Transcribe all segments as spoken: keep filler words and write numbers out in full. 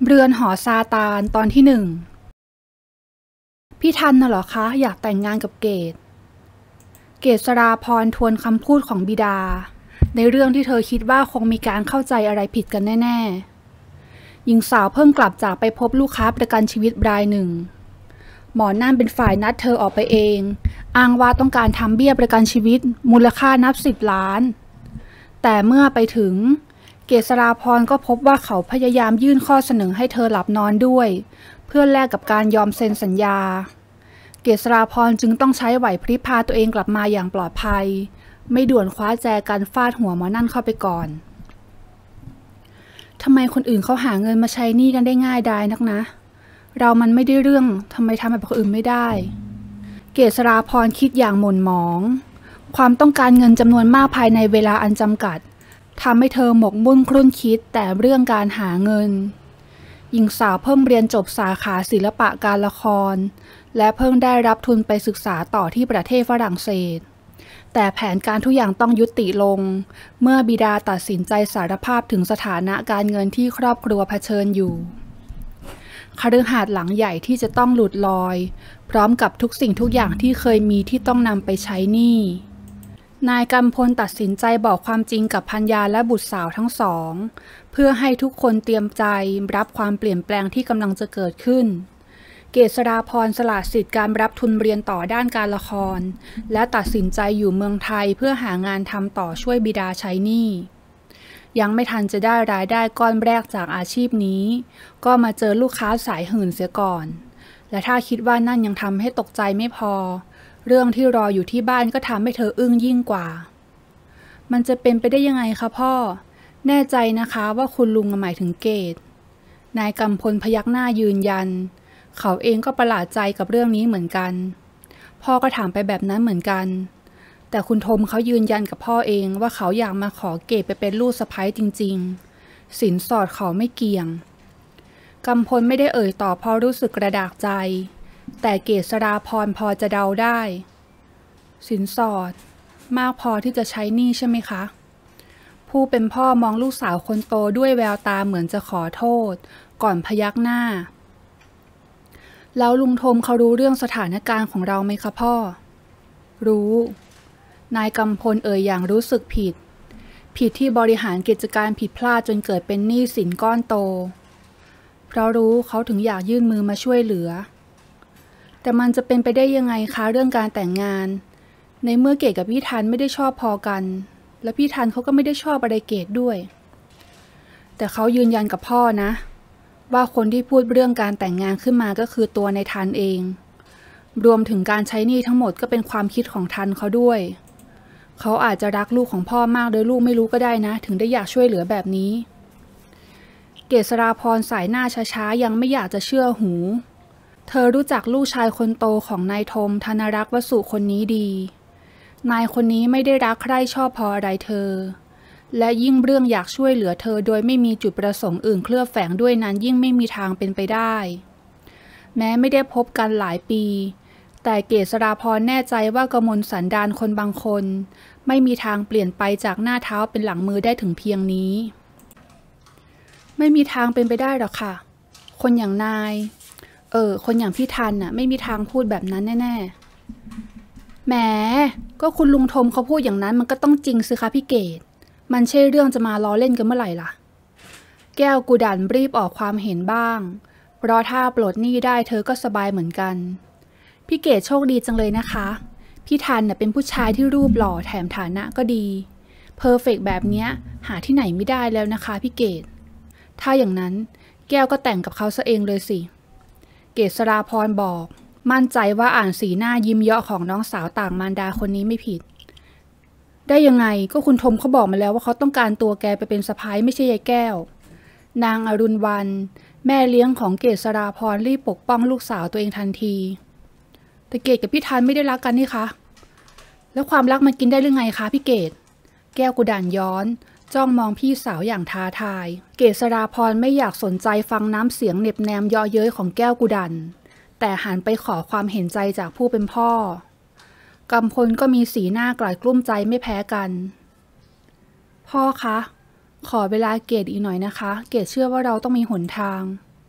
เรือนหอซาตานตอนที่หนึ่งพี่ทันน่ะเหรอคะอยากแต่งงานกับเกศเกษราพรทวนคำพูดของบิดาในเรื่องที่เธอคิดว่าคงมีการเข้าใจอะไรผิดกันแน่ๆหญิงสาวเพิ่งกลับจากไปพบลูกค้าประกันชีวิตรายหนึ่งหมอนั่นเป็นฝ่ายนัดเธอออกไปเองอ้างว่าต้องการทำเบี้ยประกันชีวิตมูลค่านับสิบล้านแต่เมื่อไปถึงเกษราพรก็พบว่าเขาพยายามยื่นข้อเสนอให้เธอหลับนอนด้วยเพื่อแลกกับการยอมเซ็นสัญญาเกษราพรจึงต้องใช้ไหวพริบพาตัวเองกลับมาอย่างปลอดภัยไม่ด่วนคว้าแจกันฟาดหัวหมอนั่นเข้าไปก่อนทำไมคนอื่นเขาหาเงินมาใช้หนี้กันได้ง่ายดายนักนะเรามันไม่ได้เรื่องทำไมทำแบบคนอื่นไม่ได้เกษราพรคิดอย่างหม่นหมองความต้องการเงินจำนวนมากภายในเวลาอันจำกัดทำให้เธอหมกมุ่นครุ่นคิดแต่เรื่องการหาเงินหญิงสาวเพิ่งเรียนจบสาขาศิลปะการละครและเพิ่งได้รับทุนไปศึกษาต่อที่ประเทศฝรั่งเศสแต่แผนการทุกอย่างต้องยุติลงเมื่อบิดาตัดสินใจสารภาพถึงสถานะการเงินที่ครอบครัวเผชิญอยู่คฤหาสน์หลังใหญ่ที่จะต้องหลุดลอยพร้อมกับทุกสิ่งทุกอย่างที่เคยมีที่ต้องนำไปใช้หนี้นายกำพลตัดสินใจบอกความจริงกับภรรยาและบุตรสาวทั้งสองเพื่อให้ทุกคนเตรียมใจรับความเปลี่ยนแปลงที่กำลังจะเกิดขึ้นเกษราพรสละสิทธิ์การรับทุนเรียนต่อด้านการละครและตัดสินใจอยู่เมืองไทยเพื่อหางานทำต่อช่วยบิดาใช้หนี้ยังไม่ทันจะได้รายได้ก้อนแรกจากอาชีพนี้ก็มาเจอลูกค้าสายหื่นเสียก่อนและถ้าคิดว่านั่นยังทำให้ตกใจไม่พอเรื่องที่รออยู่ที่บ้านก็ทำให้เธออึ้งยิ่งกว่ามันจะเป็นไปได้ยังไงคะพ่อแน่ใจนะคะว่าคุณลุงหมายถึงเกศนายกำพลพยักหน้ายืนยันเขาเองก็ประหลาดใจกับเรื่องนี้เหมือนกันพ่อก็ถามไปแบบนั้นเหมือนกันแต่คุณธมเขายืนยันกับพ่อเองว่าเขาอยากมาขอเกศไปเป็นลูกสะใภ้จริงๆสินสอดเขาไม่เกี่ยงกำพลไม่ได้เอ่ยตอบเพราะรู้สึกกระดากใจแต่เกษราพรพอจะเดาได้สินสอดมากพอที่จะใช้หนี้ใช่ไหมคะผู้เป็นพ่อมองลูกสาวคนโตด้วยแววตาเหมือนจะขอโทษก่อนพยักหน้าแล้วลุงธมเขารู้เรื่องสถานการณ์ของเราไหมคะพ่อรู้นายกำพลเอ่ยอย่างรู้สึกผิดผิดที่บริหารกิจการผิดพลาดจนเกิดเป็นหนี้สินก้อนโตเพราะรู้เขาถึงอยากยื่นมือมาช่วยเหลือแต่มันจะเป็นไปได้ยังไงคะเรื่องการแต่งงานในเมื่อเกศกับพี่ทันไม่ได้ชอบพอกันและพี่ทันเขาก็ไม่ได้ชอบอะไรเกศด้วยแต่เขายืนยันกับพ่อนะว่าคนที่พูดเรื่องการแต่งงานขึ้นมาก็คือตัวในทันเองรวมถึงการใช้หนี้ทั้งหมดก็เป็นความคิดของทันเขาด้วยเขาอาจจะรักลูกของพ่อมากโดยลูกไม่รู้ก็ได้นะถึงได้อยากช่วยเหลือแบบนี้เกษราพรสายหน้าช้าๆยังไม่อยากจะเชื่อหูเธอรู้จักลูกชายคนโตของนายธมธนรักษ์วสุคนนี้ดีนายคนนี้ไม่ได้รักใคร่ชอบพออะไรเธอและยิ่งเรื่องอยากช่วยเหลือเธอโดยไม่มีจุดประสงค์อื่นเคลือบแฝงด้วยนั้นยิ่งไม่มีทางเป็นไปได้แม้ไม่ได้พบกันหลายปีแต่เกษราพรแน่ใจว่ากมลสันดานคนบางคนไม่มีทางเปลี่ยนไปจากหน้าเท้าเป็นหลังมือได้ถึงเพียงนี้ไม่มีทางเป็นไปได้หรอกค่ะคนอย่างนายเออคนอย่างพี่ทันน่ะไม่มีทางพูดแบบนั้นแน่ๆแหมก็คุณลุงธมเขาพูดอย่างนั้นมันก็ต้องจริงสิคะพี่เกศมันใช่เรื่องจะมาล้อเล่นกันเมื่อไหร่ล่ะแก้วกุดันรีบออกความเห็นบ้างเพราะถ้าปลดหนี้ได้เธอก็สบายเหมือนกันพี่เกศโชคดีจังเลยนะคะพี่ทันน่ะเป็นผู้ชายที่รูปหล่อแถมฐานะก็ดีเพอร์เฟกต์แบบเนี้ยหาที่ไหนไม่ได้แล้วนะคะพี่เกศถ้าอย่างนั้นแก้วก็แต่งกับเขาซะเองเลยสิเกษราพรบอกมั่นใจว่าอ่านสีหน้ายิ้มเยาะของน้องสาวต่างมารดาคนนี้ไม่ผิดได้ยังไงก็คุณธมเขาบอกมาแล้วว่าเขาต้องการตัวแกไปเป็นสะใภ้ไม่ใช่ยายแก้วนางอรุณวรรณแม่เลี้ยงของเกษราพรรีบปกป้องลูกสาวตัวเองทันทีแต่เกศกับพี่ทันไม่ได้รักกันนี่คะแล้วความรักมันกินได้หรือไงคะพี่เกศแก้วกุดันย้อนจ้องมองพี่สาวอย่างท้าทายเกษราพรไม่อยากสนใจฟังน้ำเสียงเหน็บแนมเยาะเย้ยของแก้วกุดันแต่หันไปขอความเห็นใจจากผู้เป็นพ่อกำพลก็มีสีหน้ากลาดกลุ้มใจไม่แพ้กันพ่อคะขอเวลาเกศอีกหน่อยนะคะเกศเชื่อว่าเราต้องมีหนทาง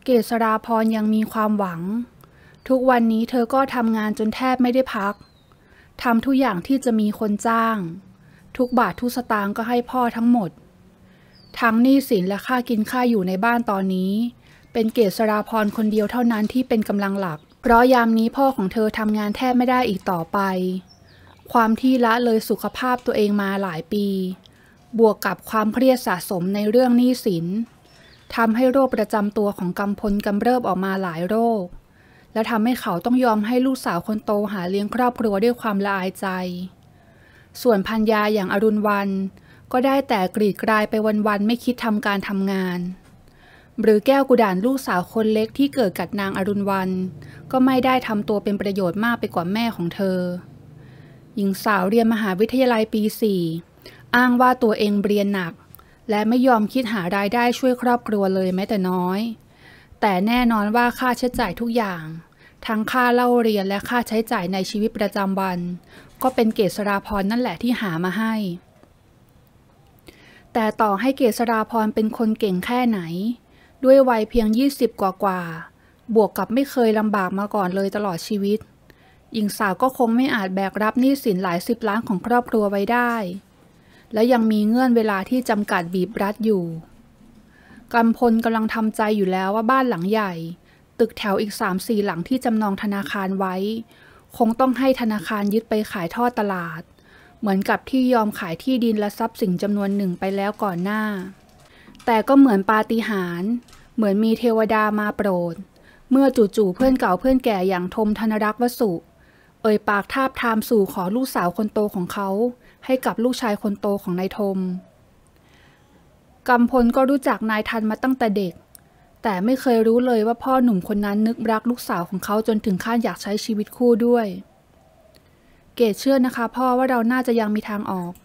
เกษราพรยังมีความหวังทุกวันนี้เธอก็ทำงานจนแทบไม่ได้พักทำทุกอย่างที่จะมีคนจ้างทุกบาททุกสตางค์ก็ให้พ่อทั้งหมดทั้งหนี้สินและค่ากินค่าอยู่ในบ้านตอนนี้เป็นเกษราพรคนเดียวเท่านั้นที่เป็นกำลังหลักเพราะยามนี้พ่อของเธอทำงานแทบไม่ได้อีกต่อไปความที่ละเลยสุขภาพตัวเองมาหลายปีบวกกับความเครียดสะสมในเรื่องหนี้สินทำให้โรคประจำตัวของกำพลกำเริบออกมาหลายโรคและทำให้เขาต้องยอมให้ลูกสาวคนโตหาเลี้ยงครอบครัวด้วยความละอายใจส่วนภรรยาอย่างอรุณวรรณก็ได้แต่กรีดกรายไปวันๆไม่คิดทำการทำงานหรือแก้วกุด่านลูกสาวคนเล็กที่เกิดกับนางอรุณวรรณก็ไม่ได้ทำตัวเป็นประโยชน์มากไปกว่าแม่ของเธอหญิงสาวเรียนมหาวิทยาลัยปีสี่อ้างว่าตัวเองเรียนหนักและไม่ยอมคิดหารายได้ช่วยครอบครัวเลยแม้แต่น้อยแต่แน่นอนว่าค่าใช้จ่ายทุกอย่างทั้งค่าเล่าเรียนและค่าใช้จ่ายในชีวิตประจำวันก็เป็นเกษราพรนั่นแหละที่หามาให้แต่ต่อให้เกษราพรเป็นคนเก่งแค่ไหนด้วยวัยเพียงยี่สิบกว่าๆบวกกับไม่เคยลำบากมาก่อนเลยตลอดชีวิตหญิงสาวก็คงไม่อาจแบกรับหนี้สินหลายสิบล้านของครอบครัวไว้ได้และยังมีเงื่อนเวลาที่จำกัดบีบรัดอยู่กำพลกำลังทำใจอยู่แล้วว่าบ้านหลังใหญ่ตึกแถวอีก สามสี่ หลังที่จำนองธนาคารไว้คงต้องให้ธนาคารยึดไปขายทอดตลาดเหมือนกับที่ยอมขายที่ดินและทรัพย์สินจำนวนหนึ่งไปแล้วก่อนหน้าแต่ก็เหมือนปาฏิหาริย์เหมือนมีเทวดามาโปรดเมื่อจู่ๆเพื่อนเก่าเพื่อนแก่อย่างทมธนรักษ์วสุเอ่ยปากทาบทามสู่ขอลูกสาวคนโตของเขาให้กับลูกชายคนโตของนายทมกำพลก็รู้จักนายทันมาตั้งแต่เด็กแต่ไม่เคยรู้เลยว่าพ่อหนุ่มคนนั้นนึกรักลูกสาวของเขาจนถึงขั้นอยากใช้ชีวิตคู่ด้วยเกดเชื่อนะคะพ่อว่าเราน่าจะยังมีทางออก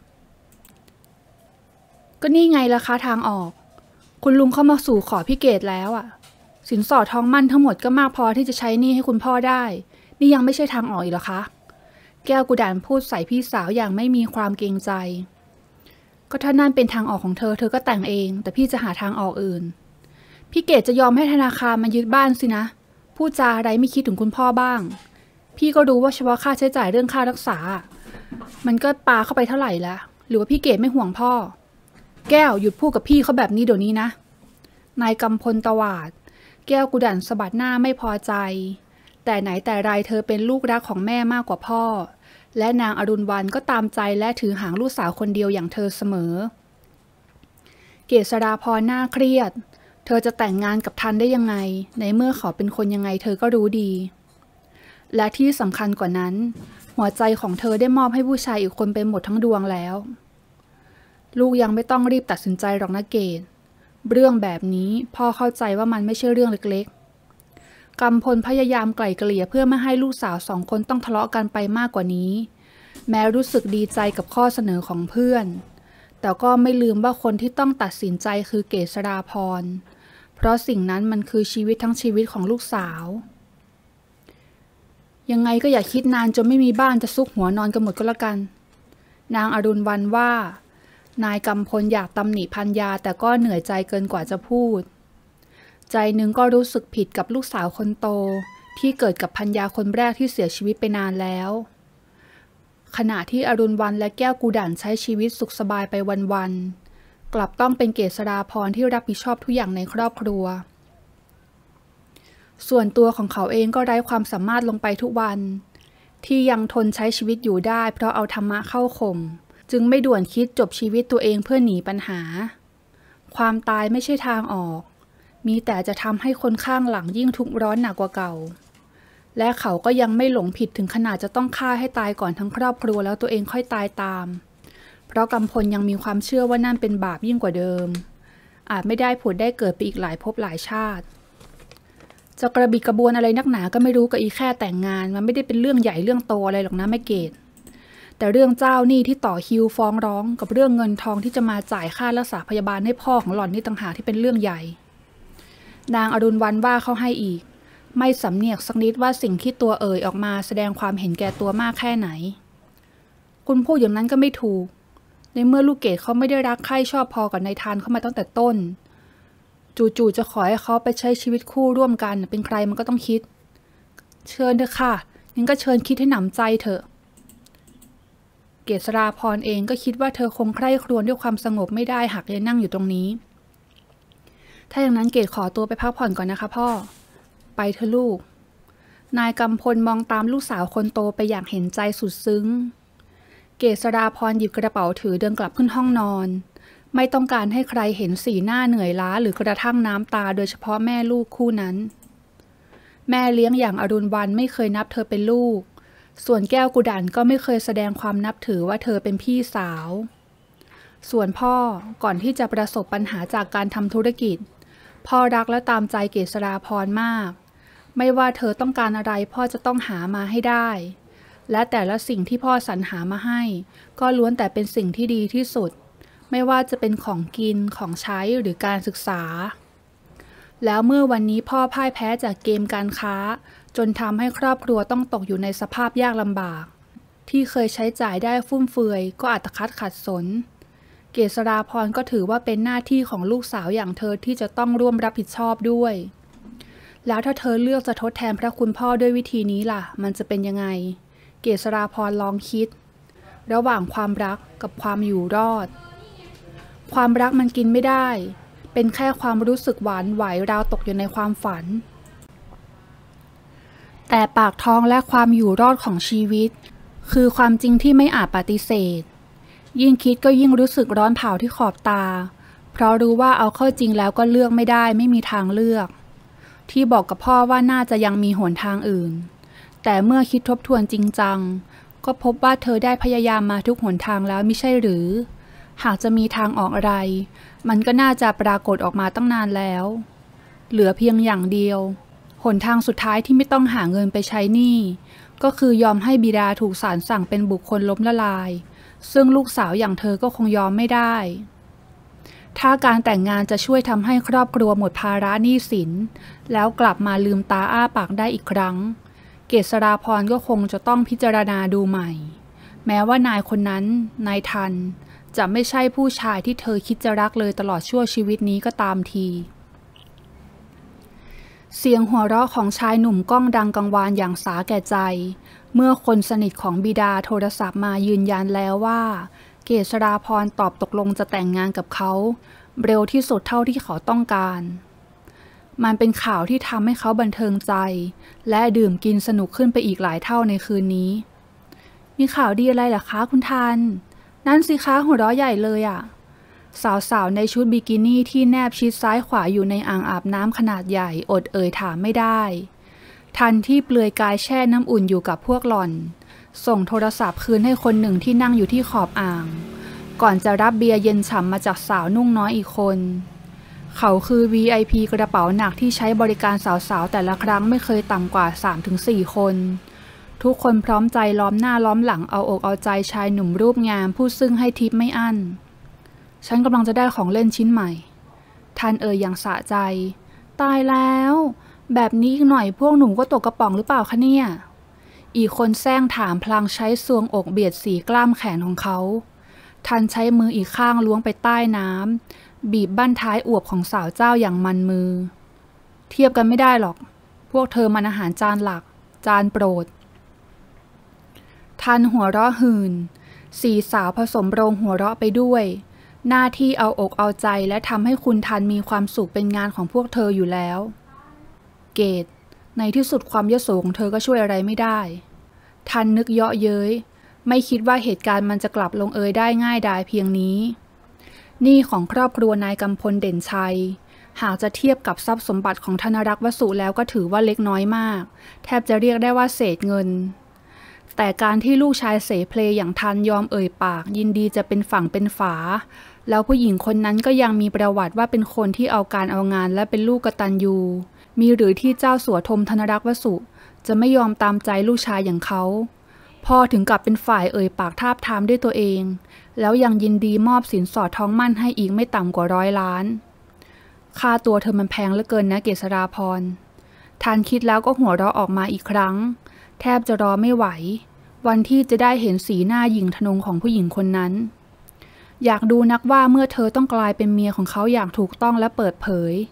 ก็นี่ไงล่ะคะทางออกคุณลุงเข้ามาสู่ขอพี่เกดแล้วอ่ะสินสอดทองมั่นทั้งหมดก็มากพอที่จะใช้หนี้ให้คุณพ่อได้นี่ยังไม่ใช่ทางออกอีกเหรอคะแก้วกุด่านพูดใส่พี่สาวอย่างไม่มีความเกรงใจก็ถ้านั่นเป็นทางออกของเธอเธอก็แต่งเองแต่พี่จะหาทางออกอื่นพี่เกดจะยอมให้ธนาคารมายึดบ้านสินะพูดจาอะไรไม่คิดถึงคุณพ่อบ้างพี่ก็รู้ว่าเฉพาะค่าใช้จ่ายเรื่องค่ารักษามันก็ปาเข้าไปเท่าไหร่ละหรือว่าพี่เกดไม่ห่วงพ่อแก้วหยุดพูดกับพี่เขาแบบนี้เดี๋ยวนี้นะนายกำพลตวาดแก้วกุด่านสะบัดหน้าไม่พอใจแต่ไหนแต่ไรเธอเป็นลูกรักของแม่มากกว่าพ่อและนางอรุณวรรณก็ตามใจและถือหางลูกสาวคนเดียวอย่างเธอเสมอเกษราพรหน้าเครียดเธอจะแต่งงานกับทันได้ยังไงในเมื่อเขาเป็นคนยังไงเธอก็รู้ดีและที่สำคัญกว่านั้นหัวใจของเธอได้มอบให้ผู้ชายอีกคนไปหมดทั้งดวงแล้วลูกยังไม่ต้องรีบตัดสินใจหรอกนะเกดเรื่องแบบนี้พ่อเข้าใจว่ามันไม่ใช่เรื่องเล็กๆกำพลพยายามไกล่เกลี่ยเพื่อไม่ให้ลูกสาวสองคนต้องทะเลาะกันไปมากกว่านี้แม้รู้สึกดีใจกับข้อเสนอของเพื่อนแต่ก็ไม่ลืมว่าคนที่ต้องตัดสินใจคือเกษราพรเพราะสิ่งนั้นมันคือชีวิตทั้งชีวิตของลูกสาวยังไงก็อย่าคิดนานจนไม่มีบ้านจะซุกหัวนอนกันหมดก็แล้วกันนางอรุณวรรณว่านายกำพลอยากตำหนิภรรยาแต่ก็เหนื่อยใจเกินกว่าจะพูดใจหนึ่งก็รู้สึกผิดกับลูกสาวคนโตที่เกิดกับภรรยาคนแรกที่เสียชีวิตไปนานแล้วขณะที่อรุณวรรณและแก้วกุด่านใช้ชีวิตสุขสบายไปวันๆกลับต้องเป็นเกษราพรที่รับผิดชอบทุกอย่างในครอบครัวส่วนตัวของเขาเองก็ไร้ความสามารถลงไปทุกวันที่ยังทนใช้ชีวิตอยู่ได้เพราะเอาธรรมะเข้าข่มจึงไม่ด่วนคิดจบชีวิตตัวเองเพื่อหนีปัญหาความตายไม่ใช่ทางออกมีแต่จะทำให้คนข้างหลังยิ่งทุกข์ร้อนหนักกว่าเก่าและเขาก็ยังไม่หลงผิดถึงขนาดจะต้องฆ่าให้ตายก่อนทั้งครอบครัวแล้วตัวเองค่อยตายตามเพราะกำพลยังมีความเชื่อว่านั่นเป็นบาปยิ่งกว่าเดิมอาจไม่ได้ผุดได้เกิดไปอีกหลายภพหลายชาติจะกระบิดกระบวนอะไรนักหนาก็ไม่รู้กับอีแค่แต่งงานมันไม่ได้เป็นเรื่องใหญ่เรื่องโตอะไรหรอกนะแม่เกดแต่เรื่องเจ้าหนี้ที่ต่อคิวฟ้องร้องกับเรื่องเงินทองที่จะมาจ่ายค่ารักษาพยาบาลให้พ่อของหล่อนนี่ต่างหากที่เป็นเรื่องใหญ่นางอรุณวรรณว่าเขาให้อีกไม่สำเนียกสักนิดว่าสิ่งที่ตัวเอ่ยออกมาแสดงความเห็นแก่ตัวมากแค่ไหนคุณพูดอย่างนั้นก็ไม่ถูกในเมื่อลูกเกดเขาไม่ได้รักใคร่ชอบพอกับนายทานเข้ามาตั้งแต่ต้นจู่ๆจะขอให้เขาไปใช้ชีวิตคู่ร่วมกันเป็นใครมันก็ต้องคิดเชิญเถอะค่ะงั้นก็เชิญคิดให้หนำใจเถอะเกษราพรเองก็คิดว่าเธอคงใคร่ครวญด้วยความสงบไม่ได้หากยังนั่งอยู่ตรงนี้ถ้าอย่างนั้นเกศขอตัวไปพักผ่อนก่อนนะคะพ่อไปเถอะลูกนายกำพลมองตามลูกสาวคนโตไปอย่างเห็นใจสุดซึ้งเกษราพรหยิบกระเป๋าถือเดินกลับขึ้นห้องนอนไม่ต้องการให้ใครเห็นสีหน้าเหนื่อยล้าหรือกระทั่งน้ำตาโดยเฉพาะแม่ลูกคู่นั้นแม่เลี้ยงอย่างอรุณวรรณไม่เคยนับเธอเป็นลูกส่วนแก้วกุดันก็ไม่เคยแสดงความนับถือว่าเธอเป็นพี่สาวส่วนพ่อก่อนที่จะประสบปัญหาจากการทำธุรกิจพ่อรักและตามใจเกษราพรมากไม่ว่าเธอต้องการอะไรพ่อจะต้องหามาให้ได้และแต่ละสิ่งที่พ่อสรรหามาให้ก็ล้วนแต่เป็นสิ่งที่ดีที่สุดไม่ว่าจะเป็นของกินของใช้หรือการศึกษาแล้วเมื่อวันนี้พ่อพ่ายแพ้จากเกมการค้าจนทำให้ครอบครัวต้องตกอยู่ในสภาพยากลำบากที่เคยใช้จ่ายได้ฟุ่มเฟือยก็อัตคัดขัดสนเกษราพรก็ถือว่าเป็นหน้าที่ของลูกสาวอย่างเธอที่จะต้องร่วมรับผิดชอบด้วยแล้วถ้าเธอเลือกจะทดแทนพระคุณพ่อด้วยวิธีนี้ล่ะมันจะเป็นยังไงเกษราพรลองคิดระหว่างความรักกับความอยู่รอดความรักมันกินไม่ได้เป็นแค่ความรู้สึกหวานไหวราวตกอยู่ในความฝันแต่ปากท้องและความอยู่รอดของชีวิตคือความจริงที่ไม่อาจปฏิเสธยิ่งคิดก็ยิ่งรู้สึกร้อนเผาที่ขอบตาเพราะรู้ว่าเอาเข้าจริงแล้วก็เลือกไม่ได้ไม่มีทางเลือกที่บอกกับพ่อว่าน่าจะยังมีหนทางอื่นแต่เมื่อคิดทบทวนจริงจังก็พบว่าเธอได้พยายามมาทุกหนทางแล้วไม่ใช่หรือหากจะมีทางออกอะไรมันก็น่าจะปรากฏออกมาตั้งนานแล้วเหลือเพียงอย่างเดียวหนทางสุดท้ายที่ไม่ต้องหาเงินไปใช้หนี้ก็คือยอมให้บิดาถูกศาลสั่งเป็นบุคคลล้มละลายซึ่งลูกสาวอย่างเธอก็คงยอมไม่ได้ถ้าการแต่งงานจะช่วยทำให้ครอบครัวหมดภาระหนี้สินแล้วกลับมาลืมตาอ้าปากได้อีกครั้งเกษราพรก็คงจะต้องพิจารณาดูใหม่แม้ว่านายคนนั้นนายทันจะไม่ใช่ผู้ชายที่เธอคิดจะรักเลยตลอดชั่วชีวิตนี้ก็ตามทีเสียงหัวเราะของชายหนุ่มก้องดังกังวานอย่างสาแก่ใจเมื่อคนสนิทของบิดาโทรศัพท์มายืนยันแล้วว่าเกษราพรตอบตกลงจะแต่งงานกับเขาเร็วที่สุดเท่าที่เขาต้องการมันเป็นข่าวที่ทำให้เขาบันเทิงใจและดื่มกินสนุกขึ้นไปอีกหลายเท่าในคืนนี้มีข่าวดีอะไรล่ะคะคุณทันนั่นสิคะหัวเราะใหญ่เลยอ่ะสาวๆในชุดบิกินี่ที่แนบชิดซ้ายขวาอยู่ในอ่างอาบน้ำขนาดใหญ่อดเอ่ยถามไม่ได้ทันที่เปลือยกายแช่น้ำอุ่นอยู่กับพวกหล่อนส่งโทรศัพท์คืนให้คนหนึ่งที่นั่งอยู่ที่ขอบอ่างก่อนจะรับเบียร์เย็นฉ่ำมาจากสาวนุ่งน้อยอีกคนเขาคือ วี ไอ พี กระเป๋าหนักที่ใช้บริการสาวๆแต่ละครั้งไม่เคยต่ำกว่า สามถึงสี่ คนทุกคนพร้อมใจล้อมหน้าล้อมหลังเอาอกเอาใจชายหนุ่มรูปงามผู้ซึ่งให้ทิปไม่อั้นฉันกำลังจะได้ของเล่นชิ้นใหม่ทันเอ่ยอย่างสะใจตายแล้วแบบนี้อีกหน่อยพวกหนุ่มก็ตกกระป๋องหรือเปล่าคะเนี่ยอีกคนแซงถามพลางใช้ซวงอกเบียดสีกล้ามแขนของเขาทันใช้มืออีกข้างล้วงไปใต้น้ำบีบบั้นท้ายอวบของสาวเจ้าอย่างมันมือเทียบกันไม่ได้หรอกพวกเธอมันอาหารจานหลักจานโปรดทันหัวเราะหื่นสี่สาวผสมโรงหัวเราะไปด้วยหน้าที่เอาอกเอาใจและทำให้คุณทันมีความสุขเป็นงานของพวกเธออยู่แล้วเกตในที่สุดความยโสของเธอก็ช่วยอะไรไม่ได้ทันนึกเยาะเย้ยไม่คิดว่าเหตุการณ์มันจะกลับลงเอยได้ง่ายดายเพียงนี้หนี้ของครอบครัวนายกำพลเด่นชัยหากจะเทียบกับทรัพย์สมบัติของธนรักษ์วสุแล้วก็ถือว่าเล็กน้อยมากแทบจะเรียกได้ว่าเศษเงินแต่การที่ลูกชายเสเพลอย่างทันยอมเอ่ยปากยินดีจะเป็นฝั่งเป็นฝาแล้วผู้หญิงคนนั้นก็ยังมีประวัติว่าเป็นคนที่เอาการเอางานและเป็นลูกกตัญญูมีหรือที่เจ้าสัวธมธนรักษ์วสุจะไม่ยอมตามใจลูกชายอย่างเขาพ่อถึงกับเป็นฝ่ายเอ่ยปากทาบทามด้วยตัวเองแล้วยังยินดีมอบสินสอดทองมั่นให้อีกไม่ต่ำกว่าร้อยล้านค่าตัวเธอมันแพงเหลือเกินนะเกษราพรทันคิดแล้วก็หัวเราะออกมาอีกครั้งแทบจะรอไม่ไหววันที่จะได้เห็นสีหน้าหยิ่งทะนงของผู้หญิงคนนั้นอยากดูนักว่าเมื่อเธอต้องกลายเป็นเมียของเขาอย่างถูกต้องและเปิดเผย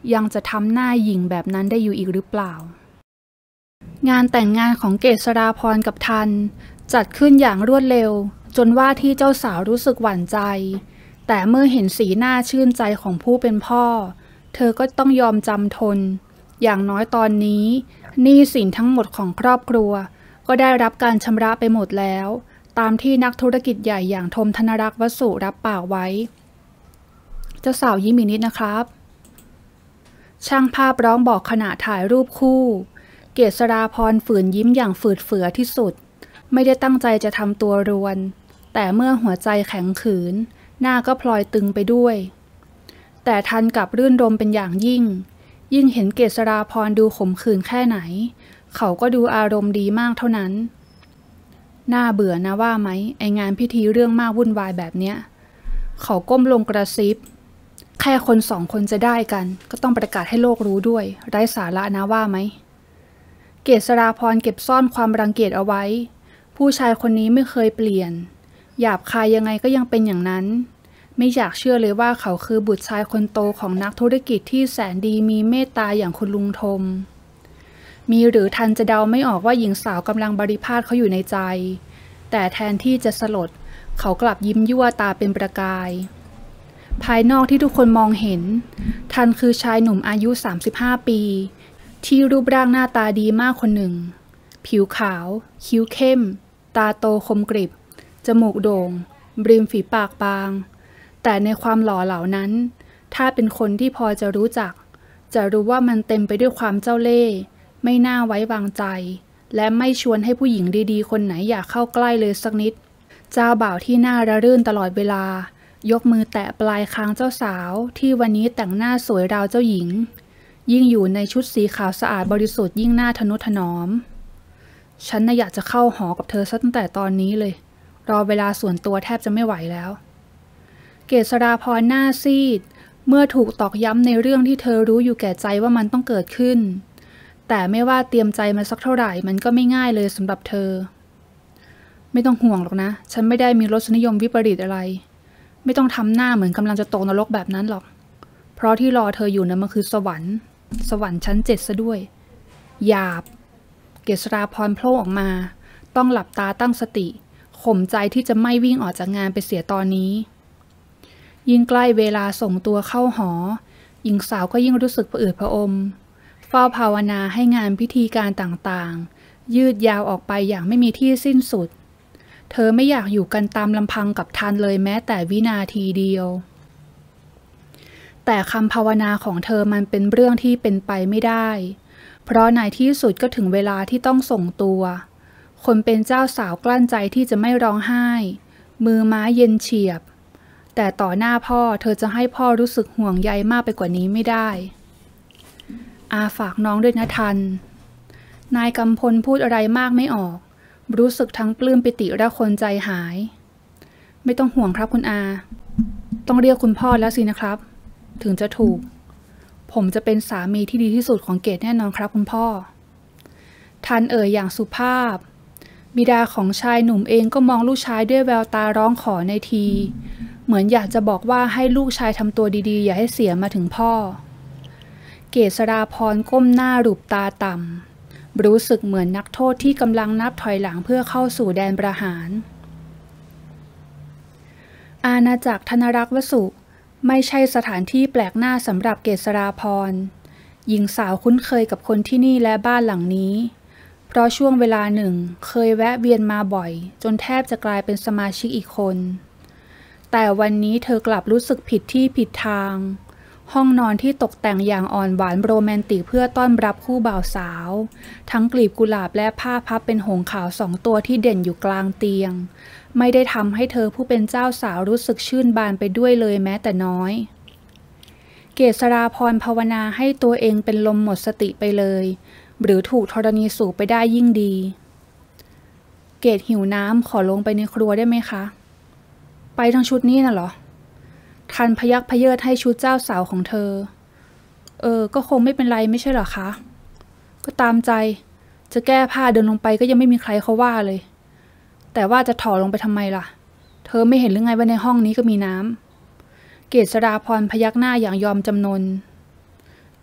ยังจะทำหน้าหยิ่งแบบนั้นได้อยู่อีกหรือเปล่างานแต่งงานของเกษราพรกับทันจัดขึ้นอย่างรวดเร็วจนว่าที่เจ้าสาวรู้สึกหวั่นใจแต่เมื่อเห็นสีหน้าชื่นใจของผู้เป็นพ่อเธอก็ต้องยอมจำทนอย่างน้อยตอนนี้หนี้สินทั้งหมดของครอบครัวก็ได้รับการชำระไปหมดแล้วตามที่นักธุรกิจใหญ่อย่างธมธนรักษ์วสุรับปากไว้เจ้าสาวยิ้มอีกนิดนะครับช่างภาพร้องบอกขณะถ่ายรูปคู่เกษราพรฝืนยิ้มอย่างฝืดเฝือที่สุดไม่ได้ตั้งใจจะทำตัวรวนแต่เมื่อหัวใจแข็งขืนหน้าก็พลอยตึงไปด้วยแต่ทันกับรื่นรมเป็นอย่างยิ่งยิ่งเห็นเกษราพรดูขมขื่นแค่ไหนเขาก็ดูอารมณ์ดีมากเท่านั้นน่าเบื่อนะว่าไหมไองานพิธีเรื่องมากวุ่นวายแบบเนี้ยเขาก้มลงกระซิบแค่คนสองคนจะได้กันก็ต้องประกาศให้โลกรู้ด้วยไร้สาระนะว่าไหมเกษราพรเก็บซ่อนความรังเกียจเอาไว้ผู้ชายคนนี้ไม่เคยเปลี่ยนหยาบคายยังไงก็ยังเป็นอย่างนั้นไม่อยากเชื่อเลยว่าเขาคือบุตรชายคนโตของนักธุรกิจที่แสนดีมีเมตตาอย่างคุณลุงทมมีหรือทันจะเดาไม่ออกว่าหญิงสาวกำลังบริพาทเขาอยู่ในใจแต่แทนที่จะสลดเขากลับยิ้มยั่วตาเป็นประกายภายนอกที่ทุกคนมองเห็นทันคือชายหนุ่มอายุสามสิบห้าปีที่รูปร่างหน้าตาดีมากคนหนึ่งผิวขาวคิ้วเข้มตาโตคมกริบจมูกโด่งริมฝีปากบางแต่ในความหล่อเหล่านั้นถ้าเป็นคนที่พอจะรู้จักจะรู้ว่ามันเต็มไปด้วยความเจ้าเล่ห์ไม่น่าไว้วางใจและไม่ชวนให้ผู้หญิงดีๆคนไหนอยากเข้าใกล้เลยสักนิดเจ้าบ่าวที่น่าระรื่นตลอดเวลายกมือแตะปลายคางเจ้าสาวที่วันนี้แต่งหน้าสวยราวเจ้าหญิงยิ่งอยู่ในชุดสีขาวสะอาดบริสุทธิ์ยิ่งน่าทนุถนอมฉันน่ะอยากจะเข้าหอกับเธอซะตั้งแต่ตอนนี้เลยรอเวลาส่วนตัวแทบจะไม่ไหวแล้วเกษราพรหน้าซีดเมื่อถูกตอกย้ำในเรื่องที่เธอรู้อยู่แก่ใจว่ามันต้องเกิดขึ้นแต่ไม่ว่าเตรียมใจมาสักเท่าไหร่มันก็ไม่ง่ายเลยสำหรับเธอไม่ต้องห่วงหรอกนะฉันไม่ได้มีรสนิยมวิปริตอะไรไม่ต้องทำหน้าเหมือนกำลังจะตกนรกแบบนั้นหรอกเพราะที่รอเธออยู่นั้นมันคือสวรรค์สวรรค์ชั้นเจ็ดซะด้วยหยาบเกษราพรโผล่ออกมาต้องหลับตาตั้งสติข่มใจที่จะไม่วิ่งออกจากงานไปเสียตอนนี้ยิ่งใกล้เวลาส่งตัวเข้าหอหญิงสาวก็ยิ่งรู้สึกผะอืดผะอมเฝ้าภาวนาให้งานพิธีการต่างๆยืดยาวออกไปอย่างไม่มีที่สิ้นสุดเธอไม่อยากอยู่กันตามลำพังกับทันเลยแม้แต่วินาทีเดียวแต่คำภาวนาของเธอมันเป็นเรื่องที่เป็นไปไม่ได้เพราะในที่สุดก็ถึงเวลาที่ต้องส่งตัวคนเป็นเจ้าสาวกลั้นใจที่จะไม่ร้องไห้มือม้าเย็นเฉียบแต่ต่อหน้าพ่อเธอจะให้พ่อรู้สึกห่วงใยมากไปกว่านี้ไม่ได้อาฝากน้องด้วยนะทันนายกำพลพูดอะไรมากไม่ออกรู้สึกทั้งปลื้มปิติและคนใจหายไม่ต้องห่วงครับคุณอาต้องเรียกคุณพ่อแล้วสินะครับถึงจะถูกผมจะเป็นสามีที่ดีที่สุดของเกดแน่นอนครับคุณพ่อทันเอ่ยอย่างสุภาพบิดาของชายหนุ่มเองก็มองลูกชายด้วยแววตาร้องขอในทีเหมือนอยากจะบอกว่าให้ลูกชายทำตัวดีๆอย่าให้เสียมาถึงพ่อเกษราพรก้มหน้าหลุบตาต่ำรู้สึกเหมือนนักโทษที่กำลังนับถอยหลังเพื่อเข้าสู่แดนประหารอาณาจักรธนรักษ์วสุไม่ใช่สถานที่แปลกหน้าสำหรับเกษราพรหญิงสาวคุ้นเคยกับคนที่นี่และบ้านหลังนี้เพราะช่วงเวลาหนึ่งเคยแวะเวียนมาบ่อยจนแทบจะกลายเป็นสมาชิกอีกคนแต่วันนี้เธอกลับรู้สึกผิดที่ผิดทางห้องนอนที่ตกแต่งอย่างอ่อนหวานโรแมนติกเพื่อต้อนรับคู่บ่าวสาวทั้งกลีบกุหลาบและผ้าพับเป็นหงส์ขาวสองตัวที่เด่นอยู่กลางเตียงไม่ได้ทำให้เธอผู้เป็นเจ้าสาวรู้สึกชื่นบานไปด้วยเลยแม้แต่น้อยเกษราพรภาวนาให้ตัวเองเป็นลมหมดสติไปเลยหรือถูกธรณีสูบไปได้ยิ่งดีเกดหิวน้ำขอลงไปในครัวได้ไหมคะไปทั้งชุดนี้น่ะเหรอทันพยักพเยิดให้ชุดเจ้าสาวของเธอเออก็คงไม่เป็นไรไม่ใช่หรอคะก็ตามใจจะแก้ผ้าเดินลงไปก็ยังไม่มีใครเขาว่าเลยแต่ว่าจะถอดลงไปทำไมล่ะเธอไม่เห็นหรือไงว่าในห้องนี้ก็มีน้ำเกษราพรพยักหน้าอย่างยอมจำนน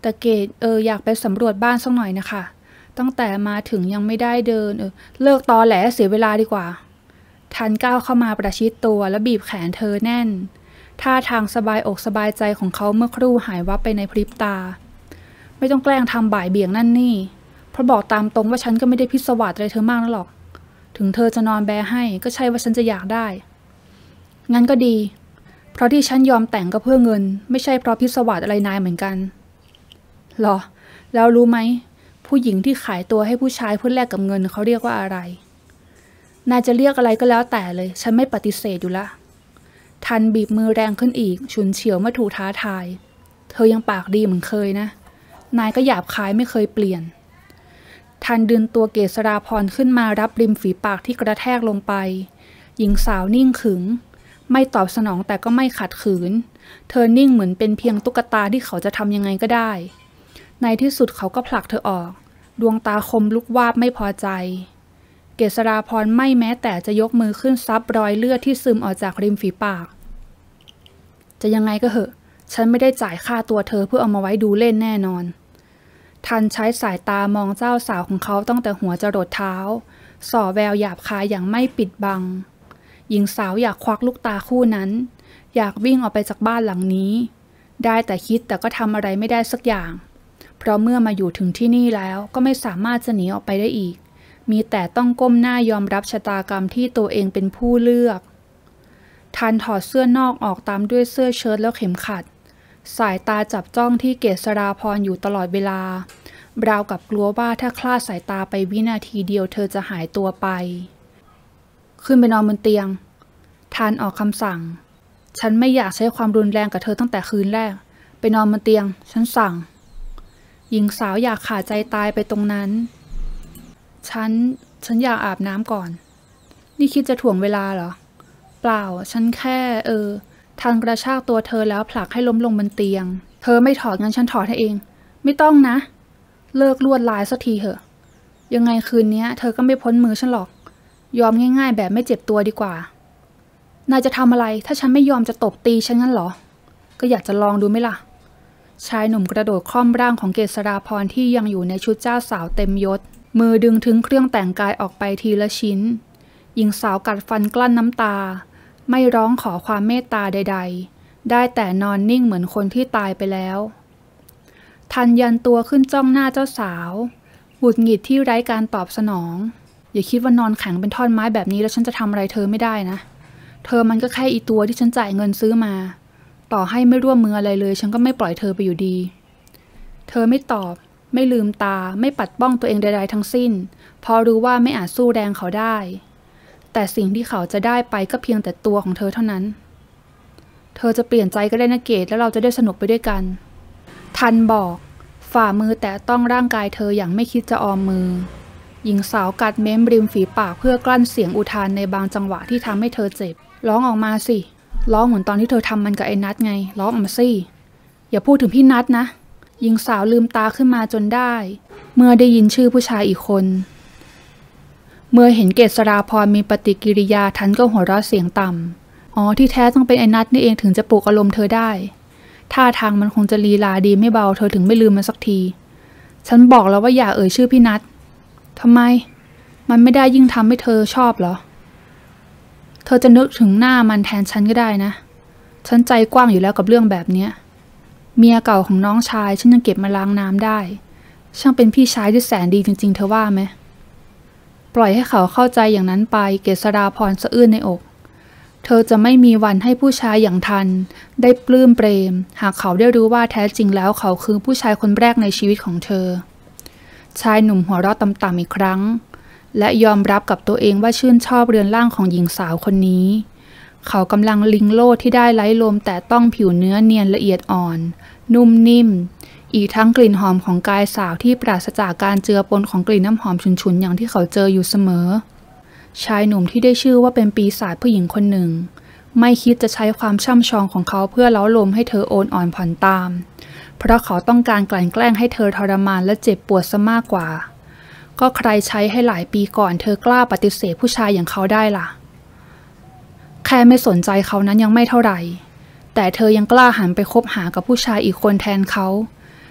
แต่เกดเอออยากไปสำรวจบ้านสักหน่อยนะคะตั้งแต่มาถึงยังไม่ได้เดินเออเลิกตอแหลเสียเวลาดีกว่าทันก้าวเข้ามาประชิดตัวและบีบแขนเธอแน่นท่าทางสบายอกสบายใจของเขาเมื่อครู่หายวับไปในพริบตาไม่ต้องแกล้งทำบ่ายเบี่ยงนั่นนี่เพราะบอกตามตรงว่าฉันก็ไม่ได้พิศวาสอะไรเธอมากนักหรอกถึงเธอจะนอนแบให้ก็ใช่ว่าฉันจะอยากได้งั้นก็ดีเพราะที่ฉันยอมแต่งก็เพื่อเงินไม่ใช่เพราะพิศวาสอะไรนายเหมือนกันหรอแล้วรู้ไหมผู้หญิงที่ขายตัวให้ผู้ชายเพื่อแลกกับเงินเขาเรียกว่าอะไรนายจะเรียกอะไรก็แล้วแต่เลยฉันไม่ปฏิเสธอยู่ละทันบีบมือแรงขึ้นอีกฉุนเฉียวเมื่อถูกท้าทายเธอยังปากดีเหมือนเคยนะนายก็หยาบคายไม่เคยเปลี่ยนทันดึงตัวเกษราพรขึ้นมารับริมฝีปากที่กระแทกลงไปหญิงสาวนิ่งขึงไม่ตอบสนองแต่ก็ไม่ขัดขืนเธอนิ่งเหมือนเป็นเพียงตุ๊กตาที่เขาจะทำยังไงก็ได้ในที่สุดเขาก็ผลักเธอออกดวงตาคมลุกวาบไม่พอใจเกษราพรไม่แม้แต่จะยกมือขึ้นซับรอยเลือดที่ซึมออกจากริมฝีปากจะยังไงก็เหอะฉันไม่ได้จ่ายค่าตัวเธอเพื่อเอามาไว้ดูเล่นแน่นอนทันใช้สายตามองเจ้าสาวของเขาตั้งแต่หัวจรดเท้าส่อแววหยาบคายอย่างไม่ปิดบังหญิงสาวอยากควักลูกตาคู่นั้นอยากวิ่งออกไปจากบ้านหลังนี้ได้แต่คิดแต่ก็ทำอะไรไม่ได้สักอย่างเพราะเมื่อมาอยู่ถึงที่นี่แล้วก็ไม่สามารถจะหนีออกไปได้อีกมีแต่ต้องก้มหน้ายอมรับชะตากรรมที่ตัวเองเป็นผู้เลือกทันถอดเสื้อนอกออกตามด้วยเสื้อเชิ้ตแล้วเข็มขัดสายตาจับจ้องที่เกษราพรอยู่ตลอดเวลาราวกับกลัวว่าถ้าคลาดสายตาไปวินาทีเดียวเธอจะหายตัวไปขึ้นไปนอนบนเตียงทันออกคำสั่งฉันไม่อยากใช้ความรุนแรงกับเธอตั้งแต่คืนแรกไปนอนบนเตียงฉันสั่งหญิงสาวอยากขาดใจตายไปตรงนั้นฉันฉันอยากอาบน้ำก่อนนี่คิดจะถ่วงเวลาเหรอเปล่าฉันแค่เออทันกระชากตัวเธอแล้วผลักให้ล้มลงบนเตียงเธอไม่ถอดงั้นฉันถอดให้เองไม่ต้องนะเลิกลวดลายสักทีเถอะยังไงคืนนี้เธอก็ไม่พ้นมือฉันหรอกยอมง่ายๆแบบไม่เจ็บตัวดีกว่านายจะทำอะไรถ้าฉันไม่ยอมจะตบตีฉันงั้นเหรอก็อยากจะลองดูไหมล่ะชายหนุ่มกระโดดคล่อมร่างของเกษราพรที่ยังอยู่ในชุดเจ้าสาวเต็มยศมือดึงถึงเครื่องแต่งกายออกไปทีละชิ้นหญิงสาวกัดฟันกลั้นน้ำตาไม่ร้องขอความเมตตาใดๆได้แต่นอนนิ่งเหมือนคนที่ตายไปแล้วทันยันตัวขึ้นจ้องหน้าเจ้าสาวหงุดหงิดที่ไร้การตอบสนองอย่าคิดว่านอนแข็งเป็นท่อนไม้แบบนี้แล้วฉันจะทำอะไรเธอไม่ได้นะเธอมันก็แค่อีตัวที่ฉันจ่ายเงินซื้อมาต่อให้ไม่ร่วมมืออะไรเลยฉันก็ไม่ปล่อยเธอไปอยู่ดีเธอไม่ตอบไม่ลืมตาไม่ปัดป้องตัวเองใดๆทั้งสิ้นเพราะรู้ว่าไม่อาจสู้แรงเขาได้แต่สิ่งที่เขาจะได้ไปก็เพียงแต่ตัวของเธอเท่านั้นเธอจะเปลี่ยนใจก็ได้นะเกดแล้วเราจะได้สนุกไปด้วยกันทันบอกฝ่ามือแต่ต้องร่างกายเธออย่างไม่คิดจะออมมือหญิงสาวกัดเม้มริมฝีปากเพื่อกลั้นเสียงอุทานในบางจังหวะที่ทำให้เธอเจ็บร้องออกมาสิร้องเหมือนตอนที่เธอทำมันกับไอ้นัทไงร้องออกมาสิอย่าพูดถึงพี่นัทนะหญิงสาวลืมตาขึ้นมาจนได้เมื่อได้ยินชื่อผู้ชายอีกคนเมื่อเห็นเกษราพรมีปฏิกิริยาทันก็หัวเราะเสียงต่ำอ๋อที่แท้ต้องเป็นไอ้นัทนี่เองถึงจะปลุกอารมณ์เธอได้ท่าทางมันคงจะลีลาดีไม่เบาเธอถึงไม่ลืมมันสักทีฉันบอกแล้วว่าอย่าเอ่ยชื่อพี่นัททำไมมันไม่ได้ยิ่งทำให้เธอชอบเหรอเธอจะนึกถึงหน้ามันแทนฉันก็ได้นะฉันใจกว้างอยู่แล้วกับเรื่องแบบนี้เมียเก่าของน้องชายฉันยังเก็บมาล้างน้ำได้ช่างเป็นพี่ชายที่แสนดีจริงๆเธอว่าไหมปล่อยให้เขาเข้าใจอย่างนั้นไปเกษราพรสะอื้นในอกเธอจะไม่มีวันให้ผู้ชายอย่างทันได้ปลื้มเปรมหากเขาได้รู้ว่าแท้จริงแล้วเขาคือผู้ชายคนแรกในชีวิตของเธอชายหนุ่มหัวเราะต่ำๆอีกครั้งและยอมรับกับตัวเองว่าชื่นชอบเรือนร่างของหญิงสาวคนนี้เขากำลังลิงโลดที่ได้ไล้ลมแต่ต้องผิวเนื้อเนียนละเอียดอ่อนนุ่มนิ่มอีกทั้งกลิ่นหอมของกายสาวที่ปราศจากการเจือปนของกลิ่นน้ำหอมฉุนๆอย่างที่เขาเจออยู่เสมอชายหนุ่มที่ได้ชื่อว่าเป็นปีศาจผู้หญิงคนหนึ่งไม่คิดจะใช้ความช่ำชองของเขาเพื่อเล้าลมให้เธอโอนอ่อนผ่อนตามเพราะเขาต้องการกลั่นแกล้งให้เธอทรมานและเจ็บปวดซะมากกว่าก็ใครใช้ให้หลายปีก่อนเธอกล้าปฏิเสธผู้ชายอย่างเขาได้ล่ะแค่ไม่สนใจเขานั้นยังไม่เท่าไหร่แต่เธอยังกล้าหันไปคบหากับผู้ชายอีกคนแทนเขา